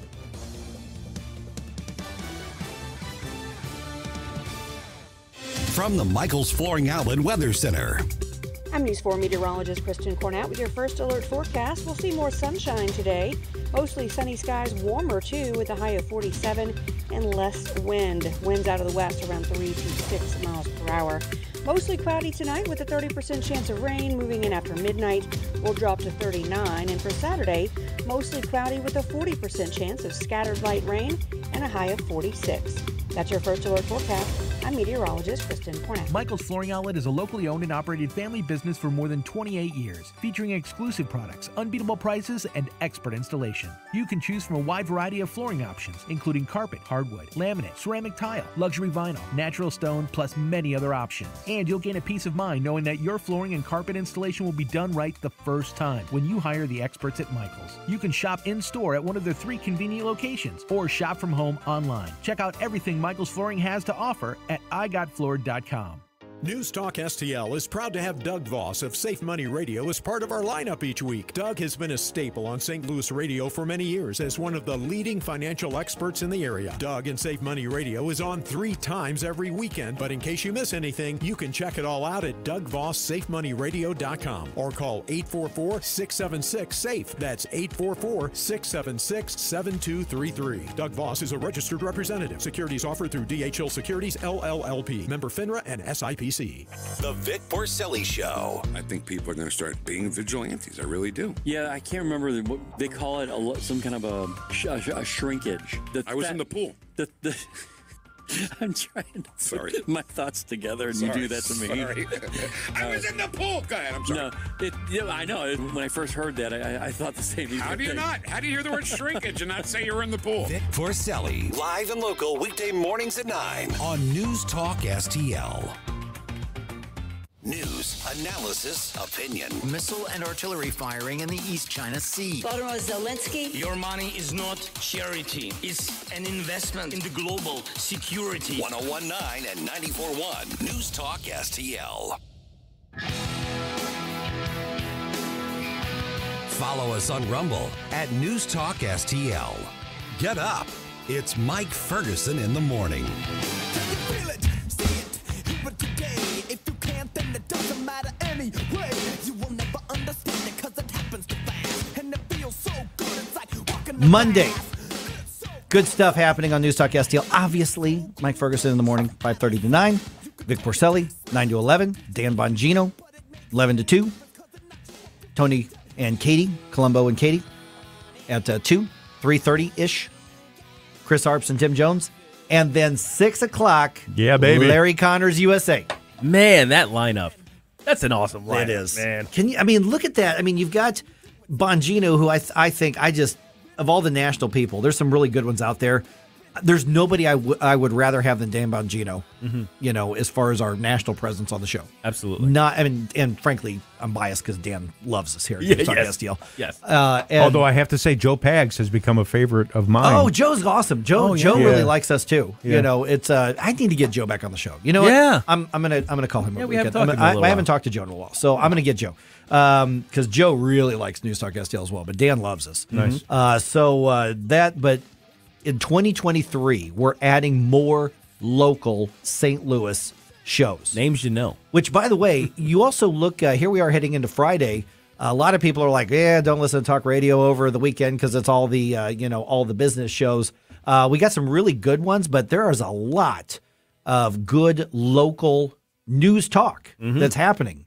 From the Michaels Flooring Outlet Weather Center. I'm News four meteorologist Kristen Cornett with your first alert forecast. We'll see more sunshine today. Mostly sunny skies, warmer too, with a high of forty-seven and less wind. Winds out of the west around three to six miles per hour. Mostly cloudy tonight with a thirty percent chance of rain. Moving in after midnight, will drop to thirty-nine. And for Saturday, mostly cloudy with a forty percent chance of scattered light rain and a high of forty-six. That's your first alert forecast. I'm meteorologist Kristen Cornett. Michaels Flooring Outlet is a locally owned and operated family business for more than twenty-eight years, featuring exclusive products, unbeatable prices, and expert installation. You can choose from a wide variety of flooring options, including carpet, hardwood, laminate, ceramic tile, luxury vinyl, natural stone, plus many other options. And you'll gain a peace of mind knowing that your flooring and carpet installation will be done right the first time when you hire the experts at Michaels. You can shop in-store at one of their three convenient locations or shop from home online. Check out everything Michaels Flooring has to offer at i got floored dot com. News Talk S T L is proud to have Doug Voss of Safe Money Radio as part of our lineup each week. Doug has been a staple on Saint Louis radio for many years as one of the leading financial experts in the area. Doug and Safe Money Radio is on three times every weekend, but in case you miss anything, you can check it all out at doug voss safe money radio dot com or call eight four four, six seven six, SAFE. That's eight four four, six seven six, seven two three three. Doug Voss is a registered representative. Securities offered through D H L Securities, L L L P. Member FINRA and S I P. The Vic Porcelli Show. I think people are going to start being vigilantes. I really do. Yeah, I can't remember what they call it. A, some kind of a, sh- a shrinkage. The, I was that, in the pool. The, the, I'm trying to sorry. put my thoughts together, and sorry. you do that to me. Sorry. I was in the pool. Go ahead. I'm sorry. No, it, yeah, I know. When I first heard that, I, I thought the same. How do you thing. not? How do you hear the word shrinkage and not say you're in the pool? Vic Porcelli, live and local, weekday mornings at nine on News Talk S T L. News, analysis, opinion. Missile and artillery firing in the East China Sea. Volodymyr Zelensky. Your money is not charity. It's an investment in the global security. one oh one point nine and ninety-four point one News Talk S T L. Follow us on Rumble at News Talk S T L. Get up. It's Mike Ferguson in the morning. Monday. Good stuff happening on News Talk S T L. Obviously, Mike Ferguson in the morning, five thirty to nine. Vic Porcelli, nine to eleven. Dan Bongino, eleven to two. Tony and Katie, Columbo and Katie, at uh, two, three thirty-ish. Chris Harps and Tim Jones. And then six o'clock, yeah, baby. Larry Connors, U S A. Man, that lineup. That's an awesome lineup, It is. man. Can you? I mean, look at that. I mean, you've got Bongino, who I th- I think I just, of all the national people, there's some really good ones out there. There's nobody I, w- I would rather have than Dan Bongino, mm-hmm. you know, as far as our national presence on the show. Absolutely. Not, I mean, and frankly, I'm biased because Dan loves us here at Yeah, News Talk yes. S T L. Yes. Uh, and, Although I have to say, Joe Pags has become a favorite of mine. Oh, Joe's awesome. Joe Oh, yeah. Joe Yeah. really likes us too. Yeah. You know, it's uh, I need to get Joe back on the show. You know what? Yeah. I'm I'm gonna I'm gonna call him. Yeah, over we the haven't weekend. talked I'm- to him in a I, little I haven't while. talked to Joe in a while, so I'm gonna get Joe because Joe really likes News Talk S T L as well. But Dan loves us. Nice. Uh, so uh, that, but in twenty twenty-three, we're adding more local Saint Louis shows. Names you know. Which, by the way, you also look, uh, here we are heading into Friday. A lot of people are like, yeah, don't listen to talk radio over the weekend because it's all the, uh, you know, all the business shows. Uh, we got some really good ones, but there is a lot of good local news talk Mm-hmm. that's happening.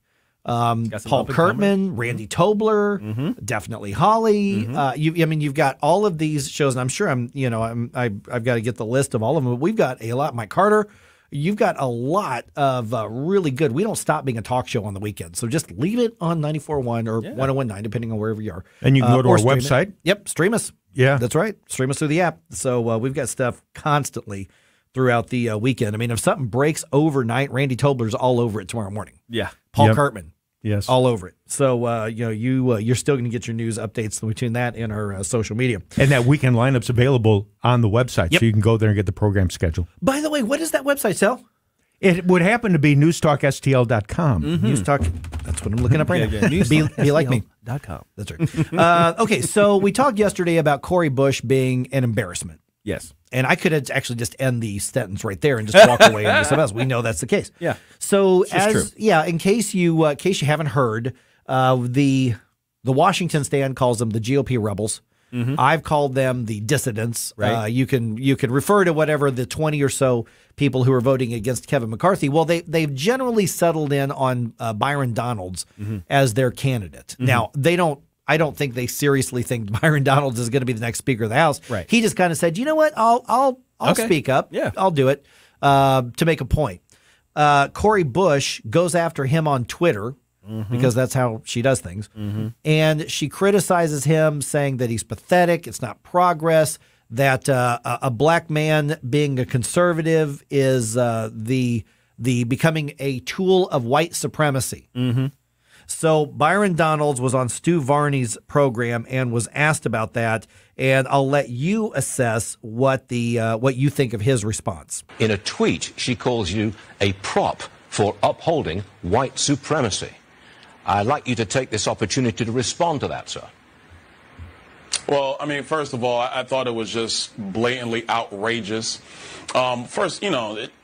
Um, Got some Paul up-and-comers. Kurtman, Randy Tobler, Mm-hmm. definitely Holly. Uh, you, I mean, you've got all of these shows, and I'm sure I'm, you know, I'm, I, I've got to get the list of all of them. But we've got a lot. Mike Carter, you've got a lot of uh, really good. We don't stop being a talk show on the weekend, so just leave it on ninety-four point one or Yeah. one oh one point nine, depending on wherever you are. And you can Uh, go to or our stream it. website. Yep, stream us. Yeah. That's right. Stream us through the app. So uh, we've got stuff constantly throughout the uh, weekend. I mean, if something breaks overnight, Randy Tobler's all over it tomorrow morning. Yeah. Paul Yep. Kurtman. Yes. All over it. So uh, you know, you uh, you're still going to get your news updates between that and our uh, social media. And that weekend lineup's available on the website, Yep. so you can go there and get the program schedule. By the way, what is that website, Sal? It would happen to be news talk S T L dot com. Mm-hmm. News Talk. That's what I'm looking up right Yeah, now. yeah. Be, be like me. Dot com. That's right. uh, okay, so we talked yesterday about Cori Bush being an embarrassment. Yes. And I could have actually just end the sentence right there and just walk away and do something else. We know that's the case. Yeah. So It's just as true. yeah, in case you uh, in case you haven't heard, uh, the the Washington stand calls them the G O P rebels. Mhm. I've called them the dissidents. Right. Uh, you can you can refer to whatever the twenty or so people who are voting against Kevin McCarthy. Well, they they've generally settled in on uh, Byron Donalds Mhm. as their candidate. Mhm. Now they don't. I don't think they seriously think Byron Donalds is going to be the next Speaker of the House. Right. He just kind of said, you know what, I'll I'll I'll Okay. speak up. Yeah. I'll do it uh, to make a point. Uh, Cori Bush goes after him on Twitter Mm-hmm. because that's how she does things. And she criticizes him, saying that he's pathetic, it's not progress, that uh, a, a black man being a conservative is uh, the the becoming a tool of white supremacy. Mm-hmm. So Byron Donalds was on Stu Varney's program and was asked about that, and I'll let you assess what the uh, what you think of his response. In a tweet, she calls you a prop for upholding white supremacy. I'd like you to take this opportunity to respond to that, sir. Well, I mean, first of all, I, I thought it was just blatantly outrageous. Um, first, you know, it,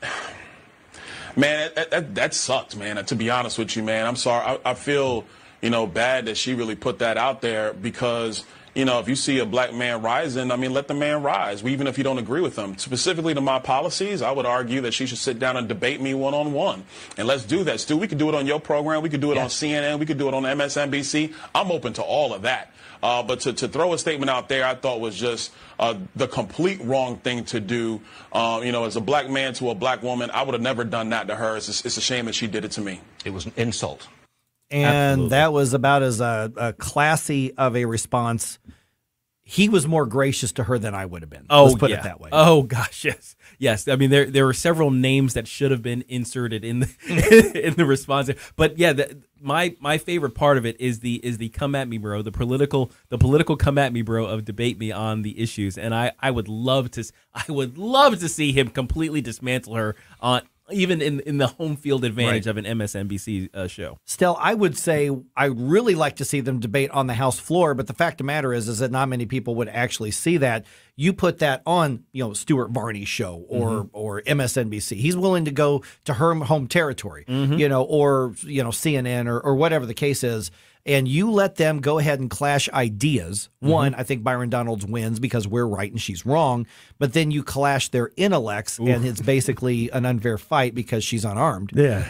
man, that, that, that sucked, man. To be honest with you, man, I'm sorry. I, I feel, you know, bad that she really put that out there because, you know, if you see a black man rising, I mean, let the man rise, even if you don't agree with him. Specifically to my policies, I would argue that she should sit down and debate me one-on-one. And let's do that, Stu. We could do it on your program. We could do it Yeah. on C N N. We could do it on M S N B C. I'm open to all of that. Uh, but to, to throw a statement out there, I thought was just uh, the complete wrong thing to do. Uh, you know, as a black man to a black woman, I would have never done that to her. It's, it's a shame that she did it to me. It was an insult. And Absolutely. that was about as uh, a classy of a response. He was more gracious to her than I would have been. Oh, Let's put yeah. it that way. Oh gosh, yes, yes. I mean, there there were several names that should have been inserted in the in the response. But yeah, the, my my favorite part of it is the is the come at me, bro. The political the political come at me, bro, of debate me on the issues. And I I would love to I would love to see him completely dismantle her on. Even in, in the home field advantage Right. of an M S N B C uh, show. Still, I would say I really like to see them debate on the House floor, but the fact of the matter is, is that not many people would actually see that. You put that on, you know, Stuart Varney's show or Mhm. or M S N B C. He's willing to go to her home territory, Mhm. you know, or you know C N N or or whatever the case is. And you let them go ahead and clash ideas. One, I think Byron Donalds wins because we're right and she's wrong. But then you clash their intellects, and it's basically an unfair fight because she's unarmed. Yeah,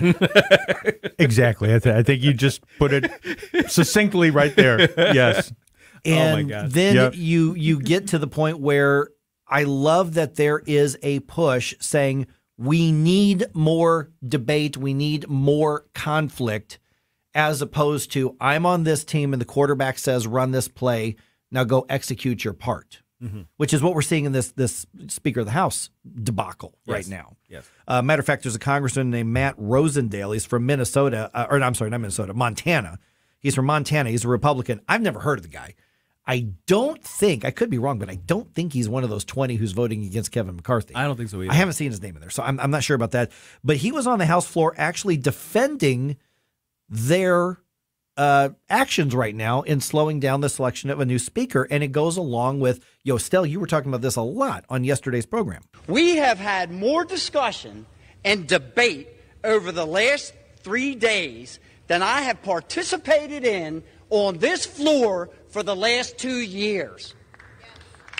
exactly. I, th- I think you just put it succinctly right there. Yes. And Oh my gosh. then Yep. you you get to the point where I love that there is a push saying we need more debate, we need more conflict, as opposed to I'm on this team and the quarterback says run this play, now go execute your part. Mhm. Which is what we're seeing in this this Speaker of the House debacle Yes. right now. Yes. Uh, matter of fact, there's a congressman named Matt Rosendale. He's from Minnesota, uh, or I'm sorry, not Minnesota, Montana. He's from Montana. He's a Republican. I've never heard of the guy. I don't think, I could be wrong, but I don't think he's one of those twenty who's voting against Kevin McCarthy. I don't think so either. I haven't seen his name in there, so I'm, I'm not sure about that. But he was on the House floor actually defending their uh, actions right now in slowing down the selection of a new speaker. And it goes along with, yo, Stell, you were talking about this a lot on yesterday's program. We have had more discussion and debate over the last three days than I have participated in on this floor for the last two years.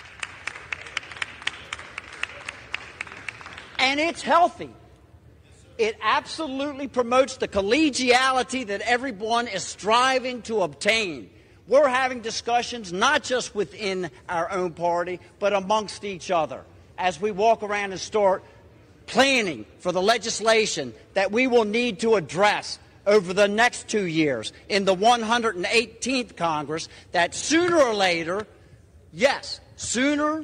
And it's healthy. It absolutely promotes the collegiality that everyone is striving to obtain. We're having discussions not just within our own party, but amongst each other as we walk around and start planning for the legislation that we will need to address over the next two years in the one hundred eighteenth Congress, that sooner or later, yes, sooner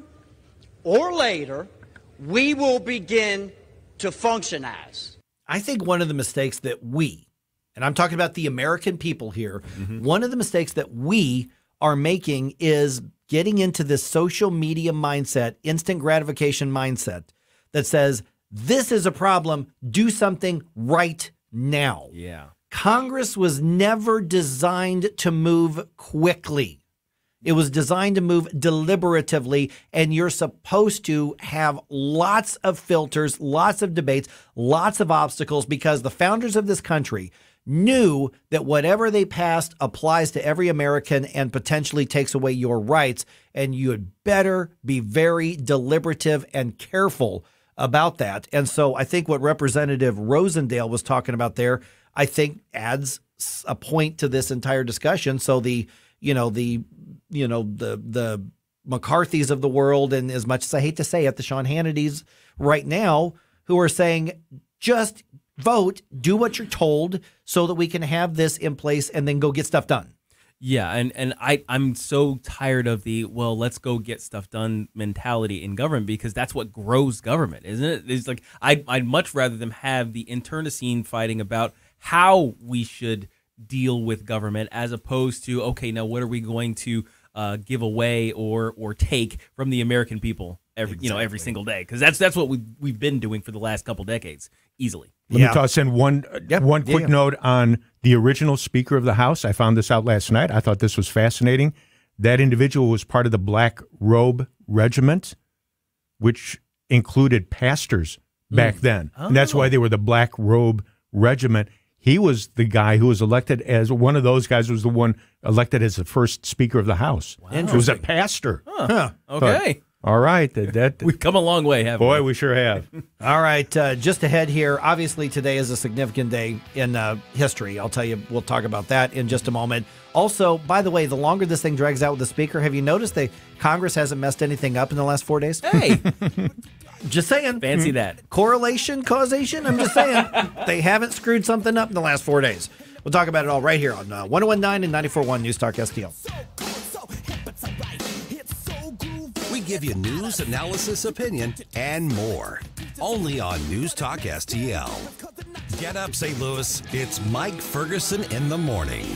or later, we will begin to function as. I think one of the mistakes that we, and I'm talking about the American people here, mm-hmm. one of the mistakes that we are making is getting into this social media mindset, instant gratification mindset that says, this is a problem, do something right now. Yeah. Congress was never designed to move quickly. It was designed to move deliberatively, and you're supposed to have lots of filters, lots of debates, lots of obstacles, because the founders of this country knew that whatever they passed applies to every American and potentially takes away your rights, and you had better be very deliberative and careful about that. And so I think what Representative Rosendale was talking about there, I think adds a point to this entire discussion. So the, you know, the, you know, the the McCarthys of the world, and as much as I hate to say it, the Sean Hannitys right now, who are saying, just vote, do what you're told so that we can have this in place and then go get stuff done. Yeah, and, and I, I'm so tired of the, well, let's go get stuff done mentality in government, because that's what grows government, isn't it? It's like, I'd, I'd much rather them have the internecine fighting about how we should deal with government, as opposed to, okay, now what are we going to uh, give away or or take from the American people every exactly. you know every single day? Because that's that's what we we've been doing for the last couple decades, easily. Let yeah. me toss in one yep. one quick yeah. note on the original Speaker of the House. I found this out last night. I thought this was fascinating. That individual was part of the Black Robe Regiment, which included pastors back mm. then, oh. and that's why they were the Black Robe Regiment. He was the guy who was elected as one of those guys was the one elected as the first Speaker of the House. Wow. He was a pastor. Huh. Huh. Okay. But, all right. That, that We've come a long way, haven't boy, we? Boy, we sure have. All right. Uh, just ahead here, obviously today is a significant day in uh, history. I'll tell you, we'll talk about that in just a moment. Also, by the way, the longer this thing drags out with the Speaker, have you noticed that Congress hasn't messed anything up in the last four days? Hey. Just saying. Fancy that. Correlation, causation? I'm just saying. They haven't screwed something up in the last four days. We'll talk about it all right here on uh, one oh one point nine and ninety-four point one News Talk S T L. We give you news, analysis, opinion, and more. Only on News Talk S T L. Get up, Saint Louis. It's Mike Ferguson in the morning.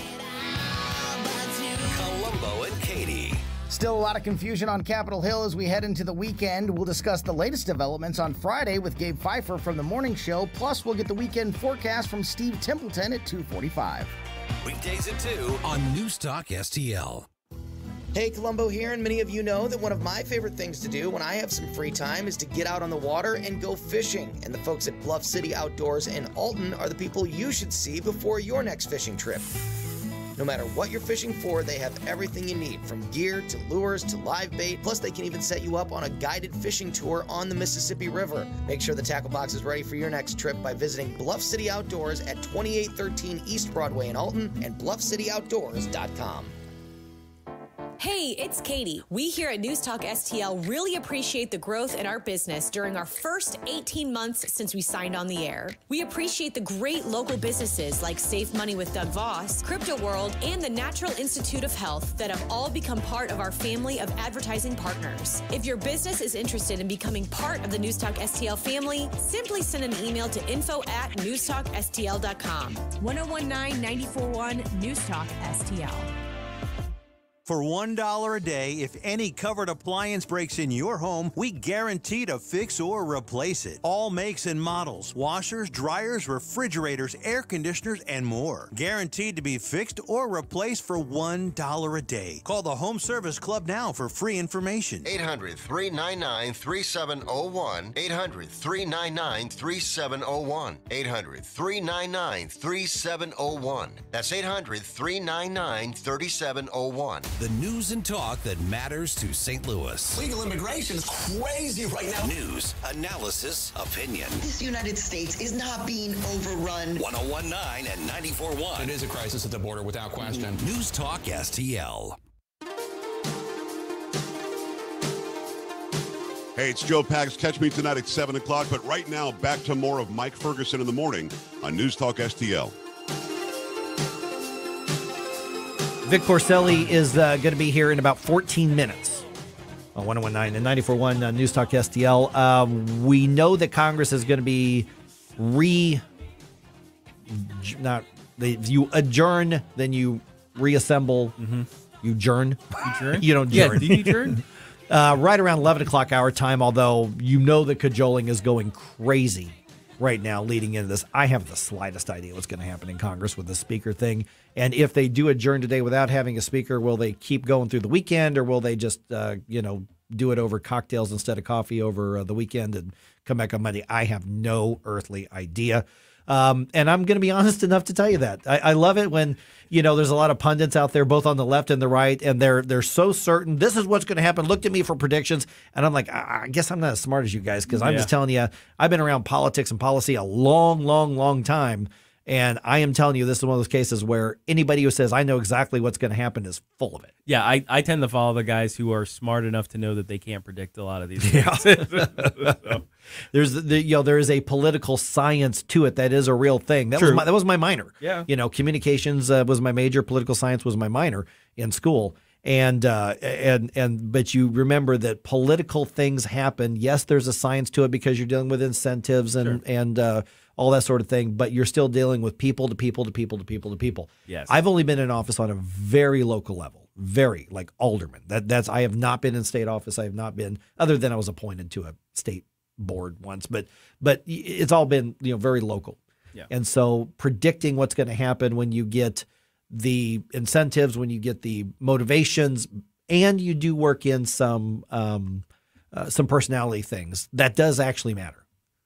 Columbo and Katie. Still a lot of confusion on Capitol Hill as we head into the weekend. We'll discuss the latest developments on Friday with Gabe Pfeiffer from The Morning Show. Plus, we'll get the weekend forecast from Steve Templeton at two forty-five. Weekdays at two on News Talk S T L. Hey, Columbo here, and many of you know that one of my favorite things to do when I have some free time is to get out on the water and go fishing. And the folks at Bluff City Outdoors in Alton are the people you should see before your next fishing trip. No matter what you're fishing for, they have everything you need, from gear to lures to live bait. Plus, they can even set you up on a guided fishing tour on the Mississippi River. Make sure the tackle box is ready for your next trip by visiting Bluff City Outdoors at twenty-eight thirteen East Broadway in Alton and bluff city outdoors dot com. Hey, it's Katie. We here at News Talk S T L really appreciate the growth in our business during our first eighteen months since we signed on the air. We appreciate the great local businesses like Save Money with Doug Voss, Crypto World, and the Natural Institute of Health that have all become part of our family of advertising partners. If your business is interested in becoming part of the News Talk S T L family, simply send an email to info at news talk s t l dot com. one oh one nine, ninety-four point one News Talk S T L. For one dollar a day, if any covered appliance breaks in your home, we guarantee to fix or replace it. All makes and models, washers, dryers, refrigerators, air conditioners, and more. Guaranteed to be fixed or replaced for one dollar a day. Call the Home Service Club now for free information. eight hundred, three nine nine, three seven zero one. eight hundred, three nine nine, three seven zero one. eight hundred, three nine nine, three seven zero one. That's eight hundred, three nine nine, three seven zero one. The news and talk that matters to Saint Louis. Legal immigration is crazy right now. News, analysis, opinion. This United States is not being overrun. one oh one point nine and ninety-four point one. It is a crisis at the border without question. News Talk S T L. Hey, it's Joe Pags. Catch me tonight at seven o'clock. But right now, back to more of Mike Ferguson in the morning on News Talk S T L. Vic Porcelli is uh, going to be here in about fourteen minutes on one oh one point nine and ninety-four point one uh, News Talk S T L. Um, we know that Congress is going to be re... Not they, you adjourn, then you reassemble. Mm-hmm. You adjourn. You adjourn? You don't Yeah, adjourn. do you adjourn? uh, right around eleven o'clock hour time, although you know the cajoling is going crazy right now leading into this. I have the slightest idea what's going to happen in Congress with the speaker thing. And if they do adjourn today without having a speaker, will they keep going through the weekend, or will they just, uh, you know, do it over cocktails instead of coffee over uh, the weekend and come back on Monday? I have no earthly idea. Um, and I'm going to be honest enough to tell you that. I, I love it when, you know, there's a lot of pundits out there, both on the left and the right, and they're they're so certain this is what's going to happen. Looked at me for predictions. And I'm like, I, I guess I'm not as smart as you guys, because I'm Yeah. just telling you, I've been around politics and policy a long, long, long time. And I am telling you, this is one of those cases where anybody who says, I know exactly what's going to happen is full of it. Yeah, I, I tend to follow the guys who are smart enough to know that they can't predict a lot of these things. So. There's the, you know, there is a political science to it that is a real thing. That was True. my, that was my minor. Yeah. You know, communications uh, was my major, political science was my minor in school. And uh, and and but you remember that political things happen. Yes, there's a science to it because you're dealing with incentives and Sure. and uh, all that sort of thing. But you're still dealing with people to people to people to people to people. Yes. I've only been in office on a very local level, very like alderman. That that's I have not been in state office. I have not been, other than I was appointed to a state board once. But but it's all been, you know, very local. Yeah. And so predicting what's going to happen when you get the incentives, when you get the motivations, and you do work in some um, uh, some personality things, that does actually matter.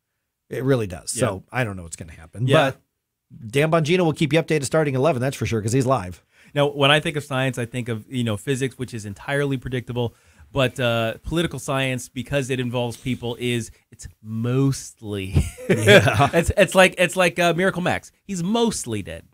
It really does. Yeah. So I don't know what's going to happen. Yeah. But Dan Bongino will keep you updated starting at eleven, that's for sure, because he's live. Now, when I think of science, I think of, you know, physics, which is entirely predictable. But uh, political science, because it involves people, is it's mostly. Yeah. it's it's like it's like uh, Miracle Max. He's mostly dead.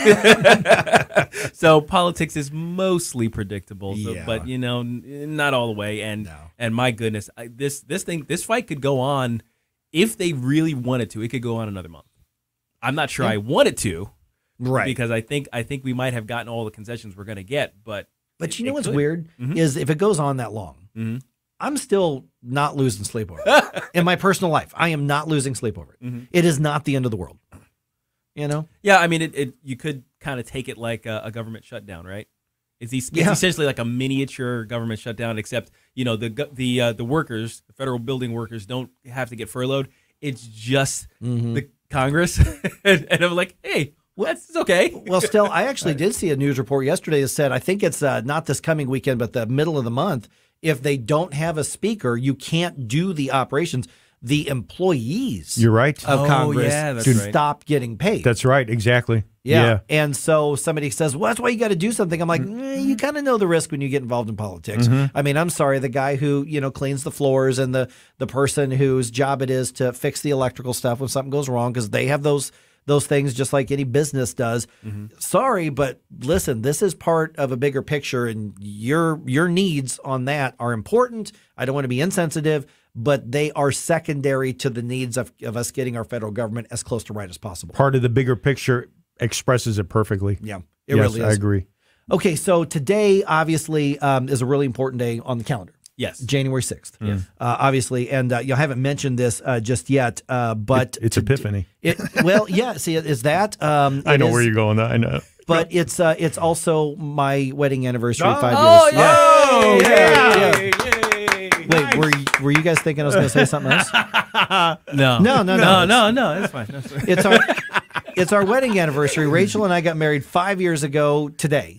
So politics is mostly predictable, so, Yeah. but you know, n- not all the way. And and my goodness, I, this this thing, this fight could go on if they really wanted to. It could go on another month. I'm not sure Yeah. I want it to, Right. Because I think I think we might have gotten all the concessions we're going to get, but But it- you know it what's could. weird Mhm. is if it goes on that long, Mhm. I'm still not losing sleep over it. In my personal life, I am not losing sleep over it. Mhm. It is not the end of the world. You know? Yeah, I mean, it, it you could kind of take it like a, a government shutdown, right? It's, es- it's Yeah. essentially like a miniature government shutdown, except you know the go- the uh, the workers, the federal building workers, don't have to get furloughed. It's just Mhm. the Congress, and, and I'm like, hey, that's it's okay. Well, still, I actually did see a news report yesterday that said, I think it's uh, not this coming weekend, but the middle of the month, if they don't have a speaker, you can't do the operations. The employees You're right. of Oh, Congress yeah, that's should right. stop getting paid. That's right. Exactly. Yeah. And so somebody says, well, that's why you got to do something. I'm like, eh, you kind of know the risk when you get involved in politics. Mhm. I mean, I'm sorry, the guy who, you know, cleans the floors and the the person whose job it is to fix the electrical stuff when something goes wrong, because they have those those things just like any business does. Sorry, but listen, this is part of a bigger picture, and your your needs on that are important. I don't want to be insensitive, but they are secondary to the needs of, of us getting our federal government as close to right as possible. Part of the bigger picture expresses it perfectly. Yeah, it yes, really is. I agree. Okay, so today obviously um, is a really important day on the calendar. Yes, January sixth. Yes. Uh, obviously, and uh, you haven't mentioned this uh, just yet, uh, but It's Epiphany. it, well, yeah. See, is that? Um, I it know is- where you're going. I know. But it's uh, it's also my wedding anniversary. Oh, five oh, years. oh, yeah. Yay, Wait, were you, were you guys thinking I was going to say something else? No, No, no, no, no, no, no. That's fine. That's fine. It's our it's our wedding anniversary. Rachel and I got married five years ago today.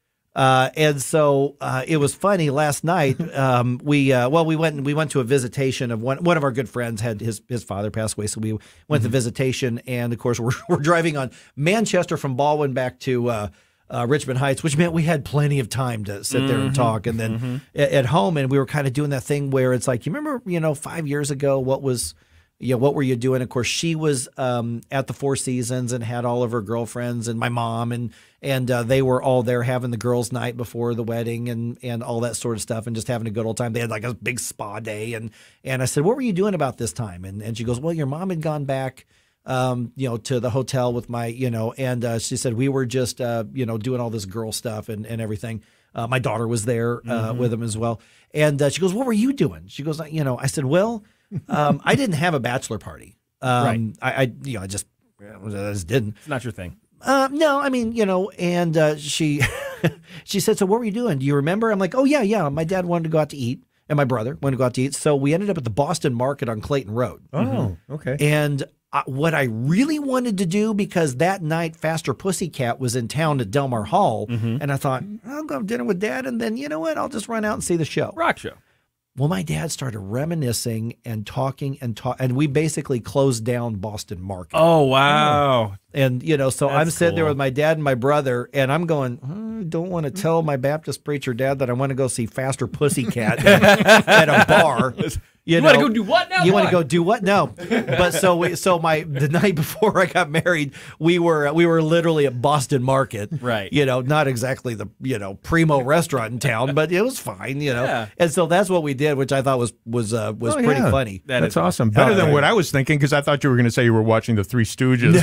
Uh, and so uh, it was funny last night. Um, we uh, well, we went we went to a visitation of one one of our good friends had his his father passed away, so we went to visitation, and of course we're we're driving on Manchester from Baldwin back to uh, uh, Richmond Heights, which meant we had plenty of time to sit there and talk. And then mm-hmm. at, at home, and we were kind of doing that thing where it's like, you remember, you know, five years ago, what was, you know, what were you doing? Of course, she was um, at the Four Seasons and had all of her girlfriends and my mom, and and uh, they were all there having the girls' night before the wedding and and all that sort of stuff, and just having a good old time. They had like a big spa day, and and I said, what were you doing about this time? And and she goes, well, your mom had gone back, um, you know, to the hotel with my, you know, and uh, she said we were just, uh, you know, doing all this girl stuff and and everything. Uh, my daughter was there uh, Mhm. with them as well, and uh, she goes, what were you doing? She goes, you know, I said, well. um, I didn't have a bachelor party. Um, Right. I, I, you know, I just, I just didn't. It's not your thing. Uh, no, I mean, you know, and uh, she, she said, so what were you doing? Do you remember? I'm like, oh yeah, yeah. My dad wanted to go out to eat, and my brother wanted to go out to eat. So we ended up at the Boston Market on Clayton Road. Oh, okay. And uh, what I really wanted to do, because that night Faster Pussycat was in town at Delmar Hall, and I thought, I'll go have dinner with Dad, and then you know what? I'll just run out and see the show. Rock show. Well, my dad started reminiscing and talking and talk, and we basically closed down Boston Market. Oh, wow. And, you know, so That's I'm sitting there cool. with my dad and my brother, and I'm going, "Hmm, don't want to tell my Baptist preacher dad that I want to go see Faster Pussycat at a bar. You, You know, wanna go do what now? You want to What? go do what? No. But so we, so my the night before I got married, we were we were literally at Boston Market. Right. You know, not exactly the, you know, primo restaurant in town, but it was fine, you know. Yeah. And so that's what we did, which I thought was was uh, was Oh, pretty yeah. funny. That That's is awesome. Better Oh, than yeah. what I was thinking, because I thought you were going to say you were watching the Three Stooges.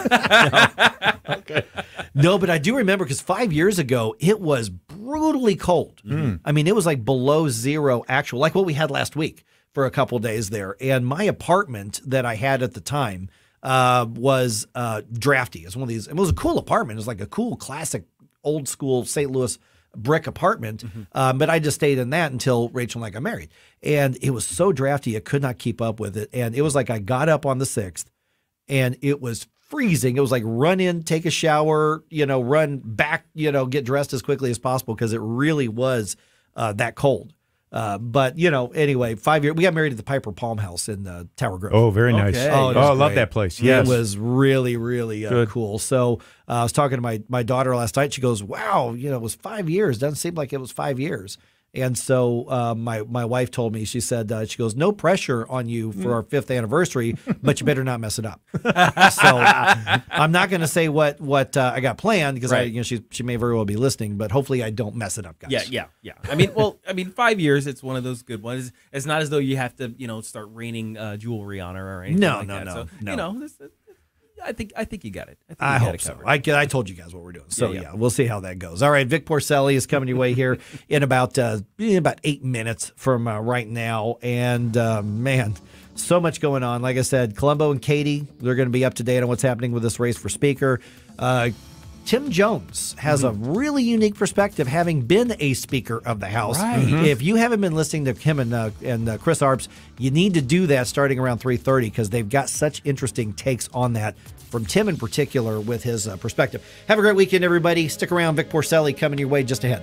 No, but I do remember because five years ago it was brutally cold. I mean, it was like below zero actual, like what we had last week for a couple days there. And my apartment that I had at the time uh, was uh, drafty. It's one of these. It was a cool apartment. It was like a cool, classic, old school Saint Louis brick apartment. Um, but I just stayed in that until Rachel and I got married. And it was so drafty, I could not keep up with it. And it was like I got up on the sixth, and it was freezing. It was like run in, take a shower, you know, run back, you know, get dressed as quickly as possible because it really was uh, that cold. Uh, but, you know, anyway, five years, we got married at the Piper Palm House in uh, Tower Grove. Oh, very nice. Okay. Oh, it I was love great. that place. Yes. It was really, really uh, Good. cool. So uh, I was talking to my, my daughter last night. She goes, wow, you know, it was five years. Doesn't seem like it was five years. And so uh, my my wife told me, she said, uh, she goes, no pressure on you for our fifth anniversary, but you better not mess it up. So I'm not going to say what what uh, I got planned because I, Right. you know, she she may very well be listening, but hopefully I don't mess it up, guys. Yeah, yeah, yeah. I mean, well, I mean, five years, it's one of those good ones. It's not as though you have to, you know, start raining uh, jewelry on her or anything No, like no, that. no, so, no. You know, this, I think I think you got it. I, think I you got hope it so. covered. I, I told you guys what we're doing. So, yeah, Yeah, yeah. we'll see how that goes. All right, Vic Porcelli is coming your way here in about uh, in about eight minutes from uh, right now. And, uh, man, so much going on. Like I said, Colombo and Katie, they're going to be up to date on what's happening with this race for Speaker. Uh, Tim Jones has a really unique perspective, having been a Speaker of the House. Right. Mhm. If you haven't been listening to him and uh, and uh, Chris Arps, you need to do that starting around three thirty because they've got such interesting takes on that from Tim in particular with his uh, perspective. Have a great weekend, everybody. Stick around. Vic Porcelli coming your way just ahead.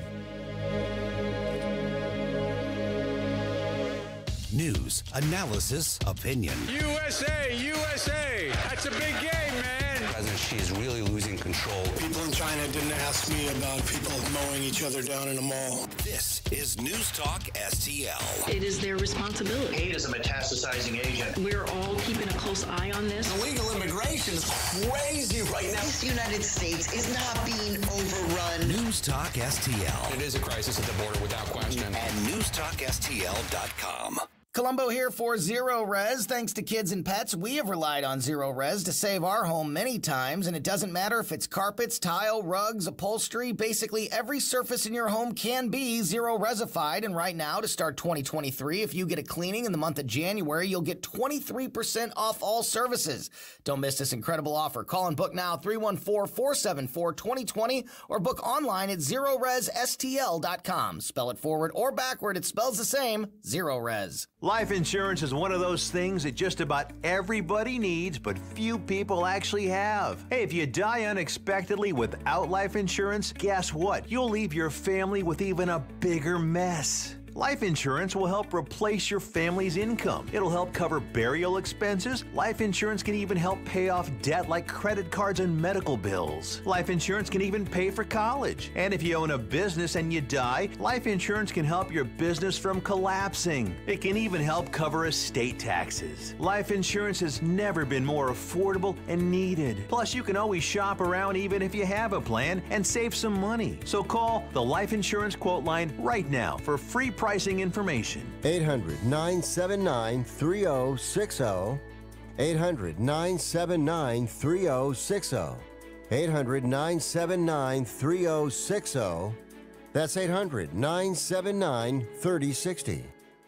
News, analysis, opinion. U S A, U S A. That's a big game, man. President Xi is really losing control. People in China didn't ask me about people mowing each other down in a mall. This is News Talk S T L. It is their responsibility. Hate is a metastasizing agent. We're all keeping a close eye on this. Illegal immigration is crazy right now. This United States is not being overrun. News Talk S T L. It is a crisis at the border without question. And news talk S T L dot com. Colombo here for Zero Res. Thanks to Kids and Pets, we have relied on Zero Res to save our home many times, and it doesn't matter if it's carpets, tile, rugs, upholstery, basically every surface in your home can be Zero Resified. And right now, to start twenty twenty-three, if you get a cleaning in the month of January, you'll get twenty-three percent off all services. Don't miss this incredible offer. Call and book now, three one four, four seven four, two zero two zero, or book online at zero res S T L dot com. Spell it forward or backward, it spells the same, Zero Res. Life insurance is one of those things that just about everybody needs, but few people actually have. Hey, if you die unexpectedly without life insurance, guess what? You'll leave your family with even a bigger mess. Life insurance will help replace your family's income. It'll help cover burial expenses. Life insurance can even help pay off debt like credit cards and medical bills. Life insurance can even pay for college. And if you own a business and you die, life insurance can help your business from collapsing. It can even help cover estate taxes. Life insurance has never been more affordable and needed. Plus, you can always shop around even if you have a plan and save some money. So call the Life Insurance Quote Line right now for free pricing information. eight hundred, nine seven nine, three zero six zero. eight hundred, nine seven nine, three zero six zero. eight hundred, nine seven nine, three zero six zero. That's eight hundred, nine seven nine, three zero six zero.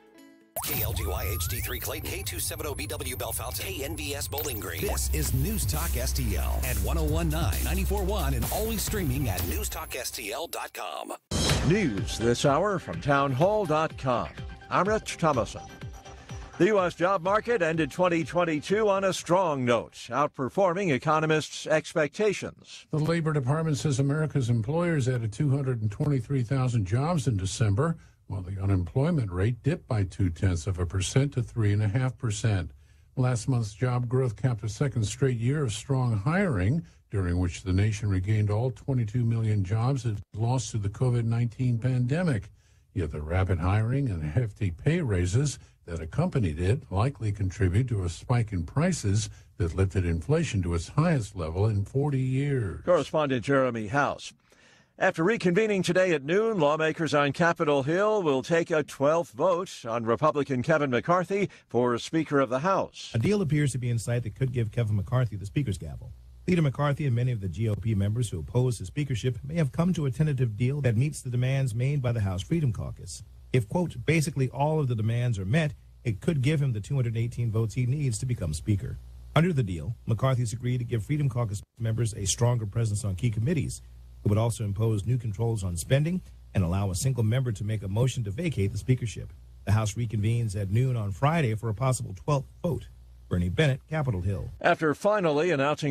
K L G Y H D three Clayton, K two seventy B W Bellefonte, K N V S Bowling Green. This is News Talk S T L at one oh one point nine, ninety-four point one, and always streaming at news talk S T L dot com. News this hour from town hall dot com. I'm Rich Thomason. The U S job market ended twenty twenty-two on a strong note, outperforming economists' expectations. The Labor Department says America's employers added two hundred twenty-three thousand jobs in December, while the unemployment rate dipped by two-tenths of a percent to three point five percent. Last month's job growth capped a second straight year of strong hiring, during which the nation regained all twenty-two million jobs it lost to the COVID nineteen pandemic. Yet the rapid hiring and hefty pay raises that accompanied it likely contribute to a spike in prices that lifted inflation to its highest level in forty years. Correspondent Jeremy House. After reconvening today at noon, lawmakers on Capitol Hill will take a twelfth vote on Republican Kevin McCarthy for Speaker of the House. A deal appears to be in sight that could give Kevin McCarthy the Speaker's gavel. Leader McCarthy and many of the G O P members who oppose his speakership may have come to a tentative deal that meets the demands made by the House Freedom Caucus. If, quote, basically all of the demands are met, it could give him the two hundred eighteen votes he needs to become Speaker. Under the deal, McCarthy's agreed to give Freedom Caucus members a stronger presence on key committees. It would also impose new controls on spending and allow a single member to make a motion to vacate the speakership. The House reconvenes at noon on Friday for a possible twelfth vote. Bernie Bennett, Capitol Hill. After finally announcing